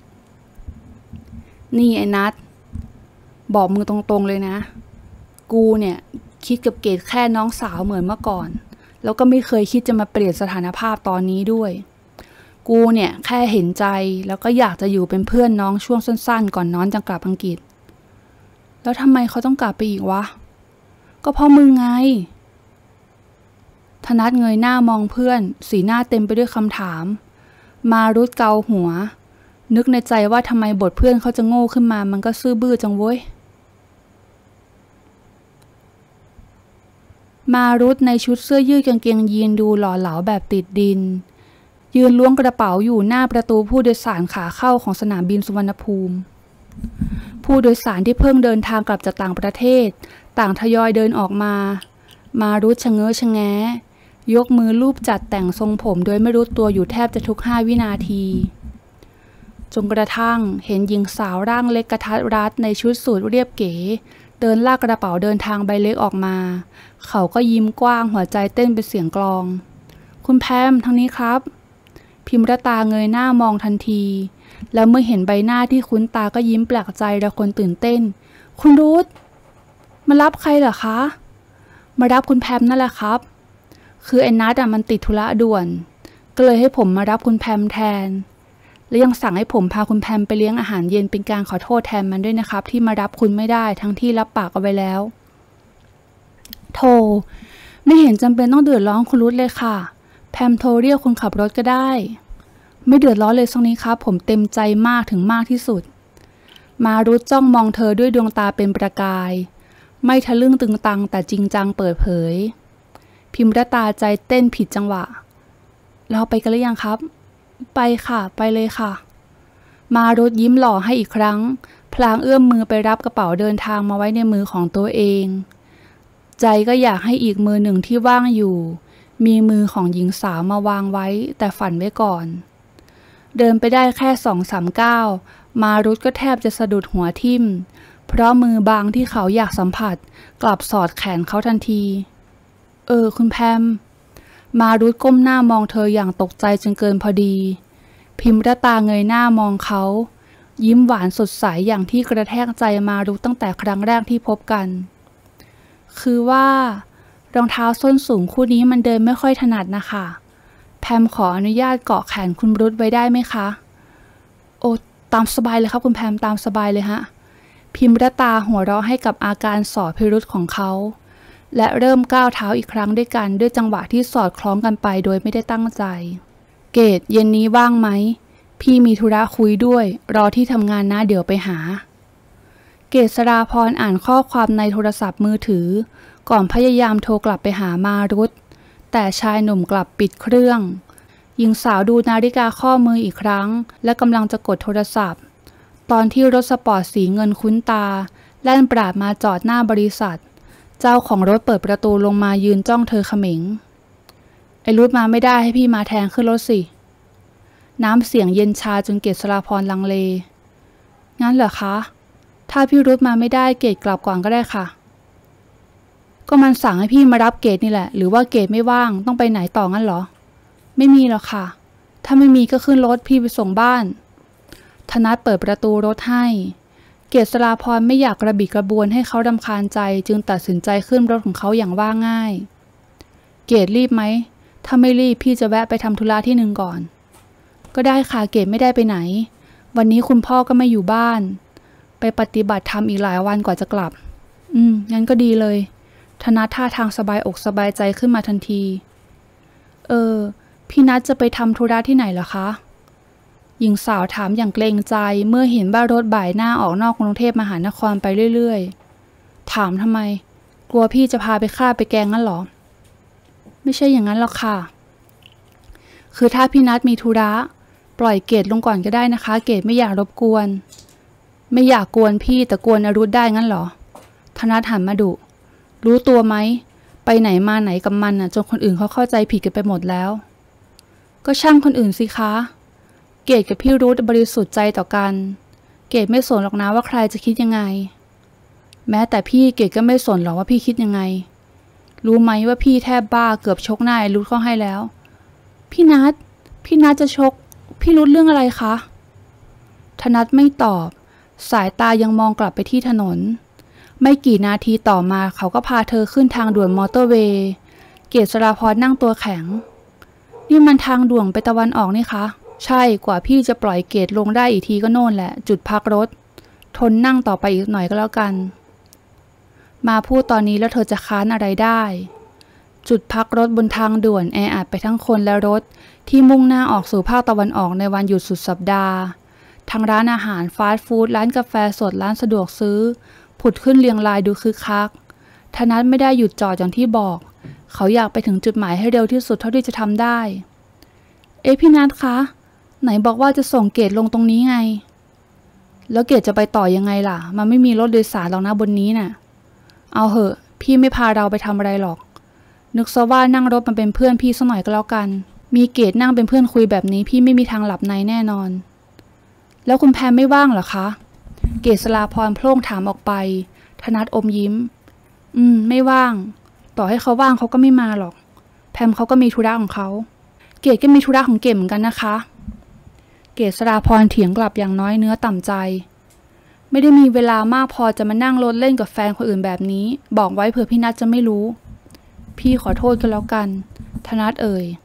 นี่ไอ้นัทบอกมึงตรงๆเลยนะกูเนี่ยคิดกับเกดแค่น้องสาวเหมือนเมื่อก่อนแล้วก็ไม่เคยคิดจะมาเปลี่ยนสถานภาพตอนนี้ด้วยกูเนี่ยแค่เห็นใจแล้วก็อยากจะอยู่เป็นเพื่อนน้องช่วงสั้นๆก่อนน้องจะกลับอังกฤษแล้วทำไมเขาต้องกลับไปอีกวะก็เพราะมึงไงธนัทเงยหน้ามองเพื่อนสีหน้าเต็มไปด้วยคำถามมารุธเกาหัวนึกในใจว่าทำไมบทเพื่อนเขาจะโง่ขึ้นมามันก็ซื่อบื้อจังเว้ยมารุธในชุดเสื้อยืดกางเกงยีนดูหล่อเหลาแบบติดดินยืนล้วงกระเป๋าอยู่หน้าประตูผู้โดยสารขาเข้าของสนามบินสุวรรณภูมิผู้โดยสารที่เพิ่งเดินทางกลับจากต่างประเทศต่างทยอยเดินออกมามารุธชะเง้อชะแง้ยกมือลูบจัดแต่งทรงผมโดยไม่รู้ตัวอยู่แทบจะทุกห้าวินาทีจนกระทั่งเห็นหญิงสาวร่างเล็กกระทัดรัดในชุดสูทเรียบเก๋เดินลากกระเป๋าเดินทางใบเล็กออกมาเขาก็ยิ้มกว้างหัวใจเต้นเป็นเสียงกลองคุณแพมทางนี้ครับพิมรตาเงยหน้ามองทันทีแล้วเมื่อเห็นใบหน้าที่คุ้นตาก็ยิ้มแปลกใจและคนตื่นเต้นคุณรุธมารับใครเหรอคะมารับคุณแพมนั่นแหละครับคือไอ้นัทอ่ะมันติดธุระด่วนก็เลยให้ผมมารับคุณแพมแทนและยังสั่งให้ผมพาคุณแพมไปเลี้ยงอาหารเย็นเป็นการขอโทษแทนมันด้วยนะครับที่มารับคุณไม่ได้ทั้งที่รับปากเอาไว้แล้วโธ่ไม่เห็นจำเป็นต้องเดือดร้อนคุณรุธเลยค่ะแพมโทรเรียกคนขับรถก็ได้ไม่เดือดร้อนเลยสักนิดครับผมเต็มใจมากถึงมากที่สุดมารุธจ้องมองเธอด้วยดวงตาเป็นประกายไม่ทะลึ่งตึงตังแต่จริงจังเปิดเผยพิมรตาใจเต้นผิดจังหวะเราไปกันหรือยังครับไปค่ะไปเลยค่ะมารุธยิ้มหล่อให้อีกครั้งพลางเอื้อมมือไปรับกระเป๋าเดินทางมาไว้ในมือของตัวเองใจก็อยากให้อีกมือหนึ่งที่ว่างอยู่มีมือของหญิงสาวมาวางไว้แต่ฝันไว้ก่อนเดินไปได้แค่สองสามก้าวมารุธก็แทบจะสะดุดหัวทิ่มเพราะมือบางที่เขาอยากสัมผัสกลับสอดแขนเขาทันทีเออคุณแพมมารุธก้มหน้ามองเธออย่างตกใจจนเกินพอดีพิมรตาเงยหน้ามองเขายิ้มหวานสดใสอย่างที่กระแทกใจมารุธตั้งแต่ครั้งแรกที่พบกันคือว่ารองเท้าส้นสูงคู่นี้มันเดินไม่ค่อยถนัดนะคะแพมขออนุญาตเกาะแขนคุณรุธไว้ได้ไหมคะโอ้ตามสบายเลยครับคุณแพมตามสบายเลยฮะพิมรตาหัวเราะให้กับอาการส่อพิรุธของเขาและเริ่มก้าวเท้าอีกครั้งด้วยกันด้วยจังหวะที่สอดคล้องกันไปโดยไม่ได้ตั้งใจเกดเย็นนี้ว่างไหมพี่มีธุระคุยด้วยรอที่ทำงานนะเดี๋ยวไปหาเกษราพรอ่านข้อความในโทรศัพท์มือถือก่อนพยายามโทรกลับไปหามารุธแต่ชายหนุ่มกลับปิดเครื่องหญิงสาวดูนาฬิกาข้อมืออีกครั้งและกำลังจะกดโทรศัพท์ตอนที่รถสปอร์ตสีเงินคุ้นตาแล่นปราดมาจอดหน้าบริษัทเจ้าของรถเปิดประตูลงมายืนจ้องเธอเขม็งไอ้รุธมาไม่ได้ให้พี่มาแทนขึ้นรถสิน้ำเสียงเย็นชาจนเกษราพรลังเลงั้นเหรอคะถ้าพี่รุธมาไม่ได้เกดกลับก่อนก็ได้ค่ะก็มันสั่งให้พี่มารับเกดนี่แหละหรือว่าเกดไม่ว่างต้องไปไหนต่องั้นเหรอไม่มีหรอกค่ะถ้าไม่มีก็ขึ้นรถพี่ไปส่งบ้านธนัทเปิดประตูรถให้เกษราพรไม่อยากกระบิดกระบวนให้เขารำคาญใจจึงตัดสินใจขึ้นรถของเขาอย่างว่าง่ายเกดรีบไหมถ้าไม่รีบพี่จะแวะไปทำธุระที่หนึ่งก่อนก็ได้ค่ะเกดไม่ได้ไปไหนวันนี้คุณพ่อก็ไม่อยู่บ้านไปปฏิบัติธรรมอีกหลายวันกว่าจะกลับอืมงั้นก็ดีเลยธนัทท่าทางสบายอกสบายใจขึ้นมาทันทีเออพี่นัทจะไปทำธุระที่ไหนเหรอคะหญิงสาวถามอย่างเกรงใจเมื่อเห็นว่ารถบ่ายหน้าออกนอกกรุงเทพมหานครไปเรื่อยๆถามทำไมกลัวพี่จะพาไปฆ่าไปแกงงั้นหรอไม่ใช่อย่างนั้นหรอกค่ะคือถ้าพี่นัทมีธุระปล่อยเกดลงก่อนก็ได้นะคะเกดไม่อยากรบกวนไม่อยากกวนพี่แต่กวนอรุธได้งั้นหรอธนัทหันมาดุรู้ตัวไหมไปไหนมาไหนกับมันน่ะจนคนอื่นเขาเข้าใจผิดกันไปหมดแล้วก็ช่างคนอื่นสิคะเกดกับพี่รุธบริสุทธิ์ใจต่อกันเกดไม่สนหรอกนะว่าใครจะคิดยังไงแม้แต่พี่เกดก็ไม่สนหรอกว่าพี่คิดยังไงรู้ไหมว่าพี่แทบบ้าเกือบชกหน้าไอ้รุธเข้าให้แล้วพี่นัทพี่นัทจะชกพี่รุธเรื่องอะไรคะธนัทไม่ตอบสายตายังมองกลับไปที่ถนนไม่กี่นาทีต่อมาเขาก็พาเธอขึ้นทางด่วนมอเตอร์เวย์เกษราพรนั่งตัวแข็งนี่มันทางด่วนไปตะวันออกนี่คะใช่กว่าพี่จะปล่อยเกดลงได้อีกทีก็โน่นแหละจุดพักรถทนนั่งต่อไปอีกหน่อยก็แล้วกันมาพูดตอนนี้แล้วเธอจะค้านอะไรได้จุดพักรถบนทางด่วนแออัดไปทั้งคนและรถที่มุ่งหน้าออกสู่ภาคตะวันออกในวันหยุดสุดสัปดาห์ทั้งร้านอาหารฟาสต์ฟู้ดร้านกาแฟสดร้านสะดวกซื้อผุดขึ้นเรียงรายดูคึกคักธนัทไม่ได้หยุดจอดอย่างที่บอกเขาอยากไปถึงจุดหมายให้เร็วที่สุดเท่าที่จะทำได้เอ๊ะพี่นัทคะไหนบอกว่าจะส่งเกดลงตรงนี้ไงแล้วเกดจะไปต่อยังไงล่ะมันไม่มีรถโดยสารหรอกนะบนนี้น่ะเอาเหอะพี่ไม่พาเราไปทำอะไรหรอกนึกซะว่านั่งรถมันเป็นเพื่อนพี่สักหน่อยก็แล้วกันมีเกดนั่งเป็นเพื่อนคุยแบบนี้พี่ไม่มีทางหลับในแน่นอนแล้วคุณแพมไม่ว่างเหรอคะเกษราพรโพล่งถามออกไปธนัทอมยิ้มอืมไม่ว่างต่อให้เขาว่างเขาก็ไม่มาหรอกแพมเขาก็มีธุระของเขาเกดก็มีธุระของเกดเหมือนกันนะคะเกษราพรเถียงกลับอย่างน้อยเนื้อต่ำใจไม่ได้มีเวลามากพอจะมานั่งรถเล่นกับแฟนคนอื่นแบบนี้บอกไว้เผื่อพี่นัทจะไม่รู้พี่ขอโทษกันแล้วกันธนัทเอ่ย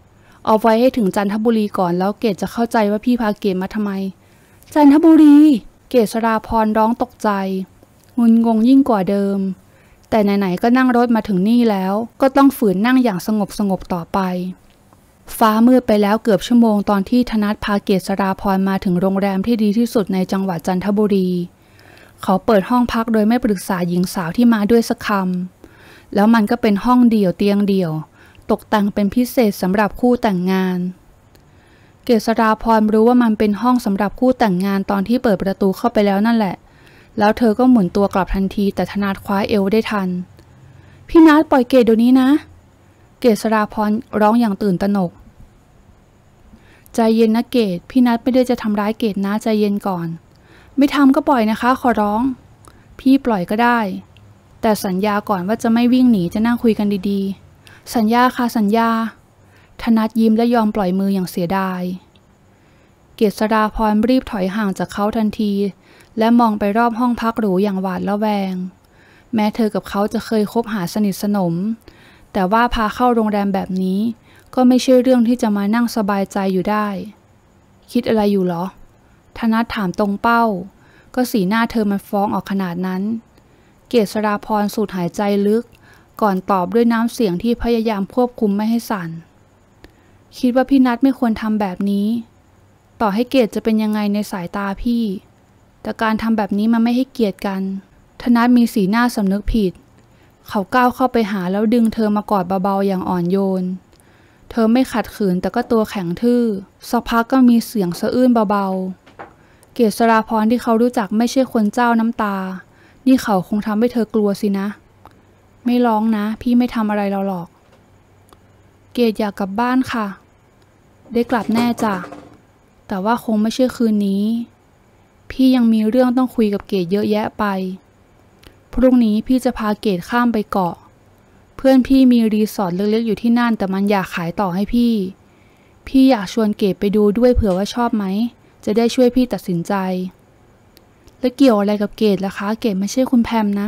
เอาไว้ให้ถึงจันทบุรีก่อนแล้วเกดจะเข้าใจว่าพี่พาเกดมาทำไมจันทบุรีเกษราพรร้องตกใจงุนงงยิ่งกว่าเดิมแต่ไหนๆก็นั่งรถมาถึงนี่แล้วก็ต้องฝืนนั่งอย่างสงบสงบต่อไปฟ้ามืดไปแล้วเกือบชั่วโมงตอนที่ธนัทพาเกษราพรมาถึงโรงแรมที่ดีที่สุดในจังหวัดจันทบุรีเขาเปิดห้องพักโดยไม่ปรึกษาหญิงสาวที่มาด้วยสักคำแล้วมันก็เป็นห้องเดี่ยวเตียงเดี่ยวตกแต่งเป็นพิเศษสำหรับคู่แต่งงานเกษราพรรู้ว่ามันเป็นห้องสำหรับคู่แต่งงานตอนที่เปิดประตูเข้าไปแล้วนั่นแหละแล้วเธอก็หมุนตัวกลับทันทีแต่ธนัทคว้าเอวได้ทันพี่นัทปล่อยเกดเดี๋ยวนี้นะเกษราพรร้องอย่างตื่นตระหนกใจเย็นนะเกดพี่นัทไม่ได้จะทำร้ายเกดนะใจเย็นก่อนไม่ทำก็ปล่อยนะคะขอร้องพี่ปล่อยก็ได้แต่สัญญาก่อนว่าจะไม่วิ่งหนีจะนั่งคุยกันดีๆสัญญาค่ะสัญญาธนัทยิ้มและยอมปล่อยมืออย่างเสียดายเกษราพรรีบถอยห่างจากเขาทันทีและมองไปรอบห้องพักหรูอย่างหวาดระแวงแม้เธอกับเขาจะเคยคบหาสนิทสนมแต่ว่าพาเข้าโรงแรมแบบนี้ก็ไม่ใช่เรื่องที่จะมานั่งสบายใจอยู่ได้คิดอะไรอยู่หรอธนัทถามตรงเป้าก็สีหน้าเธอมันฟ้องออกขนาดนั้นเกษราพรสูดหายใจลึกก่อนตอบด้วยน้ำเสียงที่พยายามควบคุมไม่ให้สั่นคิดว่าพี่นัทไม่ควรทำแบบนี้ต่อให้เกดจะเป็นยังไงในสายตาพี่แต่การทำแบบนี้มันไม่ให้เกียรติกันธนัทมีสีหน้าสำนึกผิดเขาก้าวเข้าไปหาแล้วดึงเธอมากอดเบาๆอย่างอ่อนโยนเธอไม่ขัดขืนแต่ก็ตัวแข็งทื่อสักพักก็มีเสียงสะอื้นเบาๆเกษราพรที่เขารู้จักไม่ใช่คนเจ้าน้ำตานี่เขาคงทำให้เธอกลัวสินะไม่ร้องนะพี่ไม่ทำอะไรเราหรอกเกดอยากกลับบ้านค่ะได้กลับแน่จ้ะแต่ว่าคงไม่ใช่คืนนี้พี่ยังมีเรื่องต้องคุยกับเกดเยอะแยะไปพรุ่งนี้พี่จะพาเกดข้ามไปเกาะเพื่อนพี่มีรีสอร์ทเล็กๆอยู่ที่นั่นแต่มันอยากขายต่อให้พี่พี่อยากชวนเกดไปดูด้วยเผื่อว่าชอบไหมจะได้ช่วยพี่ตัดสินใจแล้วเกี่ยวอะไรกับเกดล่ะคะเกดไม่ใช่คุณแพมนะ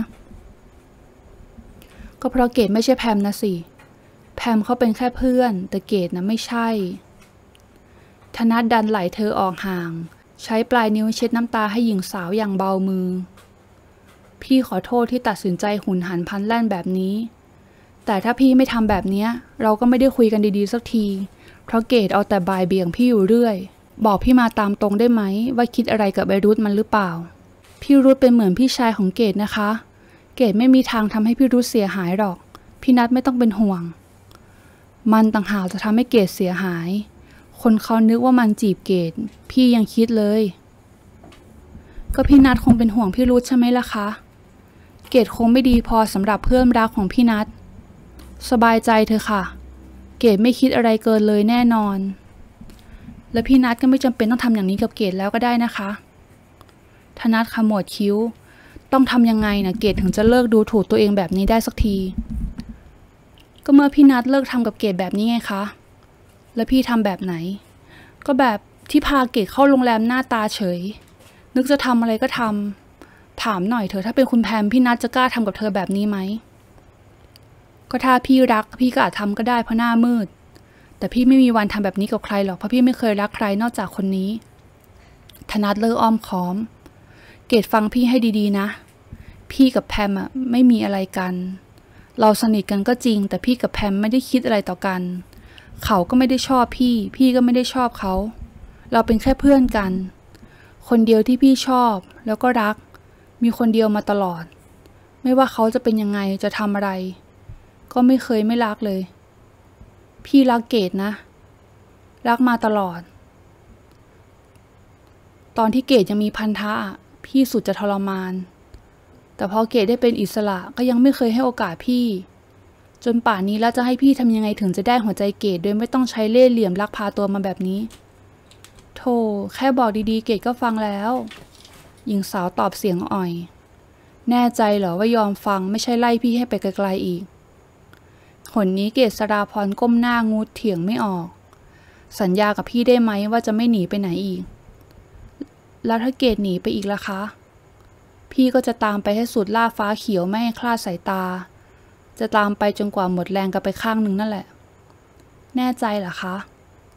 ก็เพราะเกดไม่ใช่แพมนะสิแพมเขาเป็นแค่เพื่อนแต่เกดนะไม่ใช่ธนัทดันไหลเธอออกห่างใช้ปลายนิ้วเช็ดน้ำตาให้หญิงสาวอย่างเบามือพี่ขอโทษที่ตัดสินใจหุนหันพลันแล่นแบบนี้แต่ถ้าพี่ไม่ทำแบบนี้เราก็ไม่ได้คุยกันดีๆสักทีเพราะเกดเอาแต่บ่ายเบี่ยงพี่อยู่เรื่อยบอกพี่มาตามตรงได้ไหมว่าคิดอะไรกับไอรุธมันหรือเปล่าพี่รุธเป็นเหมือนพี่ชายของเกดนะคะเกดไม่มีทางทำให้พี่รุธเสียหายหรอกพี่นัทไม่ต้องเป็นห่วงมันต่างหากจะทำให้เกดเสียหายคนเขานึกว่ามันจีบเกดพี่ยังคิดเลยก็พี่นัทคงเป็นห่วงพี่รุธใช่ไหมล่ะคะเกดคงไม่ดีพอสำหรับเพื่อนรักของพี่นัทสบายใจเถอะค่ะเกดไม่คิดอะไรเกินเลยแน่นอนและพี่นัทก็ไม่จำเป็นต้องทำอย่างนี้กับเกดแล้วก็ได้นะคะธนัทขมวดคิ้วต้องทำยังไงนะเกดถึงจะเลิกดูถูกตัวเองแบบนี้ได้สักทีก็เมื่อพี่นัทเลิกทำกับเกดแบบนี้ไงคะแล้วพี่ทำแบบไหนก็แบบที่พาเกดเข้าโรงแรมหน้าตาเฉยนึกจะทำอะไรก็ทำถามหน่อยเถอะถ้าเป็นคุณแพมพี่นัทจะกล้าทำกับเธอแบบนี้ไหมก็ถ้าพี่รักพี่ก็อาจทำก็ได้เพราะหน้ามืดแต่พี่ไม่มีวันทำแบบนี้กับใครหรอกเพราะพี่ไม่เคยรักใครนอกจากคนนี้ธนัทเลิกอ้อมค้อมเกดฟังพี่ให้ดีๆนะพี่กับแพมอะไม่มีอะไรกันเราสนิทกันก็จริงแต่พี่กับแพมไม่ได้คิดอะไรต่อกันเขาก็ไม่ได้ชอบพี่พี่ก็ไม่ได้ชอบเขาเราเป็นแค่เพื่อนกันคนเดียวที่พี่ชอบแล้วก็รักมีคนเดียวมาตลอดไม่ว่าเขาจะเป็นยังไงจะทำอะไรก็ไม่เคยไม่รักเลยพี่รักเกดนะรักมาตลอดตอนที่เกดยังมีพันธะพี่สุดจะทรมานแต่พอเกดได้เป็นอิสระก็ยังไม่เคยให้โอกาสพี่จนป่านนี้แล้วจะให้พี่ทำยังไงถึงจะได้หัวใจเกดโดยไม่ต้องใช้เล่ห์เหลี่ยมลักพาตัวมาแบบนี้โธ่แค่บอกดีๆเกดก็ฟังแล้วหญิงสาวตอบเสียงอ่อยแน่ใจเหรอว่ายอมฟังไม่ใช่ไล่พี่ให้ไปไกลๆอีกหนนี้เกษราพรก้มหน้างูเถียงไม่ออกสัญญากับพี่ได้ไหมว่าจะไม่หนีไปไหนอีกแล้วถ้าเกดหนีไปอีกล่ะคะพี่ก็จะตามไปให้สุดล่าฟ้าเขียวไม่ให้คลาดสายตาจะตามไปจนกว่าหมดแรงกันไปข้างหนึ่งนั่นแหละแน่ใจเหรอคะ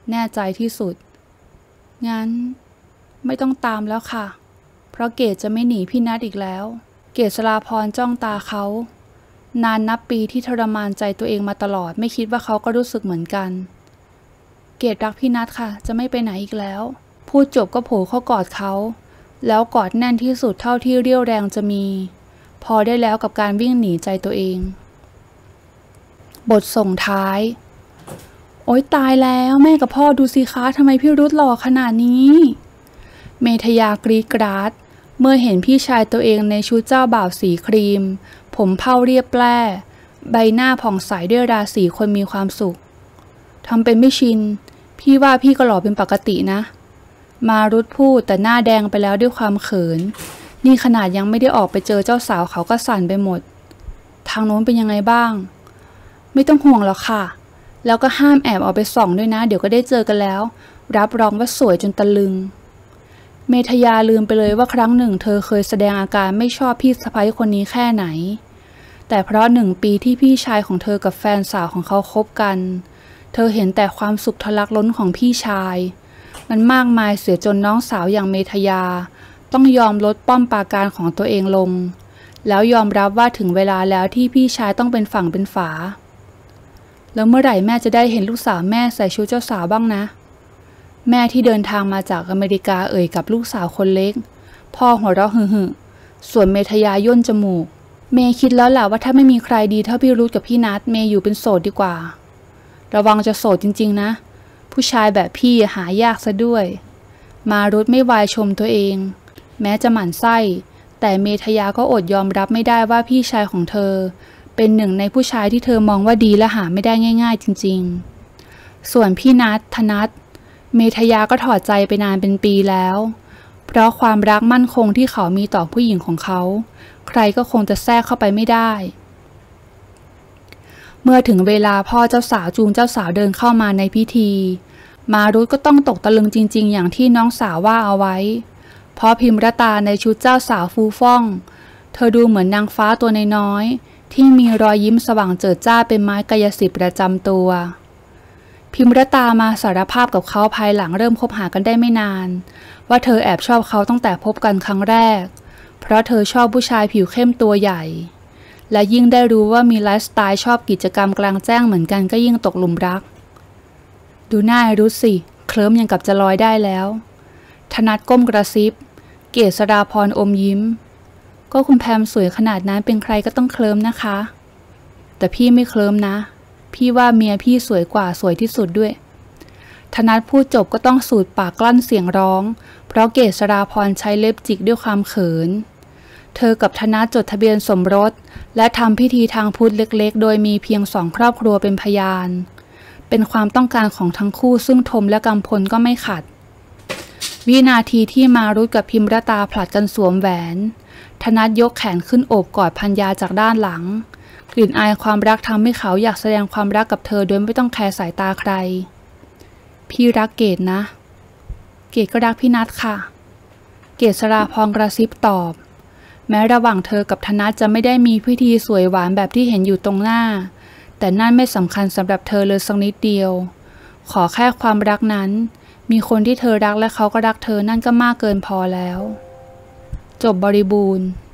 แน่ใจที่สุดงั้นไม่ต้องตามแล้วค่ะเพราะเกดจะไม่หนีพี่นัทอีกแล้วเกษราพรจ้องตาเขานานนับปีที่ทรมานใจตัวเองมาตลอดไม่คิดว่าเขาก็รู้สึกเหมือนกันเกดรักพี่นัทค่ะจะไม่ไปไหนอีกแล้วพูดจบก็โผล่เข้ากอดเขาแล้วกอดแน่นที่สุดเท่าที่เรี่ยวแรงจะมีพอได้แล้วกับการวิ่งหนีใจตัวเองบทส่งท้ายโอ๊ยตายแล้วแม่กับพ่อดูสิคะทำไมพี่รุธหล่อขนาดนี้เมธยากรีดกราดเมื่อเห็นพี่ชายตัวเองในชุดเจ้าบ่าวสีครีมผมเผ้าเรียบแปร่ใบหน้าผ่องใสด้วยราศีคนมีความสุขทำเป็นไม่ชินพี่ว่าพี่ก็หล่อเป็นปกตินะมารุธพูดแต่หน้าแดงไปแล้วด้วยความเขินนี่ขนาดยังไม่ได้ออกไปเจอเจ้าสาวเขาก็สั่นไปหมดทางโน้นเป็นยังไงบ้างไม่ต้องห่วงหรอกค่ะแล้วก็ห้ามแอบออกไปส่องด้วยนะเดี๋ยวก็ได้เจอกันแล้วรับรองว่าสวยจนตะลึงเมธยาลืมไปเลยว่าครั้งหนึ่งเธอเคยแสดงอาการไม่ชอบพี่สะใภ้คนนี้แค่ไหนแต่เพราะหนึ่งปีที่พี่ชายของเธอกับแฟนสาวของเขาคบกันเธอเห็นแต่ความสุขทะลักล้นของพี่ชายมันมากมายเสียจนน้องสาวอย่างเมธยาต้องยอมลดป้อมปราการของตัวเองลงแล้วยอมรับว่าถึงเวลาแล้วที่พี่ชายต้องเป็นฝั่งเป็นฝาแล้วเมื่อไหร่แม่จะได้เห็นลูกสาวแม่ใส่ชุดเจ้าสาวบ้างนะแม่ที่เดินทางมาจากอเมริกาเอ่ยกับลูกสาวคนเล็กพ่อหัวเราะหึ่ๆส่วนเมธยาย่นจมูกเมย์คิดแล้วแหละว่าถ้าไม่มีใครดีเท่าพี่รุธกับพี่นัทเมย์อยู่เป็นโสดดีกว่าระวังจะโสดจริงๆนะผู้ชายแบบพี่หายากซะด้วยมารุธไม่วายชมตัวเองแม้จะหมั่นไส้แต่เมธยาก็อดยอมรับไม่ได้ว่าพี่ชายของเธอเป็นหนึ่งในผู้ชายที่เธอมองว่าดีและหาไม่ได้ง่ายๆจริงๆส่วนพี่นัทธนัทเมธยาก็ถอดใจไปนานเป็นปีแล้วเพราะความรักมั่นคงที่เขามีต่อผู้หญิงของเขาใครก็คงจะแทรกเข้าไปไม่ได้เมื่อถึงเวลาพ่อเจ้าสาวจูงเจ้าสาวเดินเข้ามาในพิธีมารุธก็ต้องตกตะลึงจริงๆอย่างที่น้องสาวว่าเอาไว้เพราะพิมรตาในชุดเจ้าสาวฟูฟ่องเธอดูเหมือนนางฟ้าตัวน้อยๆที่มีรอยยิ้มสว่างเจิดจ้าเป็นไม้กายสิทธิ์ประจำตัวพิมรตามาสารภาพกับเขาภายหลังเริ่มคบหากันได้ไม่นานว่าเธอแอบชอบเขาตั้งแต่พบกันครั้งแรกเพราะเธอชอบผู้ชายผิวเข้มตัวใหญ่และยิ่งได้รู้ว่ามีไลฟ์สไตล์ชอบกิจกรรมกลางแจ้งเหมือนกันก็ยิ่งตกหลุมรักดูหน้ารุธสิเคลิ้มยังกับจะลอยได้แล้วธนัทก้มกระซิบเกษราพรอมยิ้มก็คุณแพมสวยขนาดนั้นเป็นใครก็ต้องเคลิ้มนะคะแต่พี่ไม่เคลิ้มนะพี่ว่าเมียพี่สวยกว่าสวยที่สุดด้วยธนัทพูดจบก็ต้องสูดปากกลั้นเสียงร้องเพราะเกษราพรใช้เล็บจิกด้วยความเขินเธอกับธนัทจดทะเบียนสมรสและทำพิธีทางพุทธเล็กๆโดยมีเพียงสองครอบครัวเป็นพยานเป็นความต้องการของทั้งคู่ซึ่งทมและกำพลก็ไม่ขัดวินาทีที่มารุธกับพิมรตาผลัดกันสวมแหวนธนัทยกแขนขึ้นโอบกอดภรรยาจากด้านหลังกลิ่นอายความรักทำให้เขาอยากแสดงความรักกับเธอโดยไม่ต้องแคร์สายตาใครพี่รักเกดนะเกดก็รักพี่นัทค่ะเกษราพรกระซิบตอบแม้ระหว่างเธอกับธนัทจะไม่ได้มีพิธีสวยหวานแบบที่เห็นอยู่ตรงหน้าแต่นั่นไม่สำคัญสำหรับเธอเลยสักนิดเดียวขอแค่ความรักนั้นมีคนที่เธอรักและเขาก็รักเธอนั่นก็มากเกินพอแล้วจบบริบูรณ์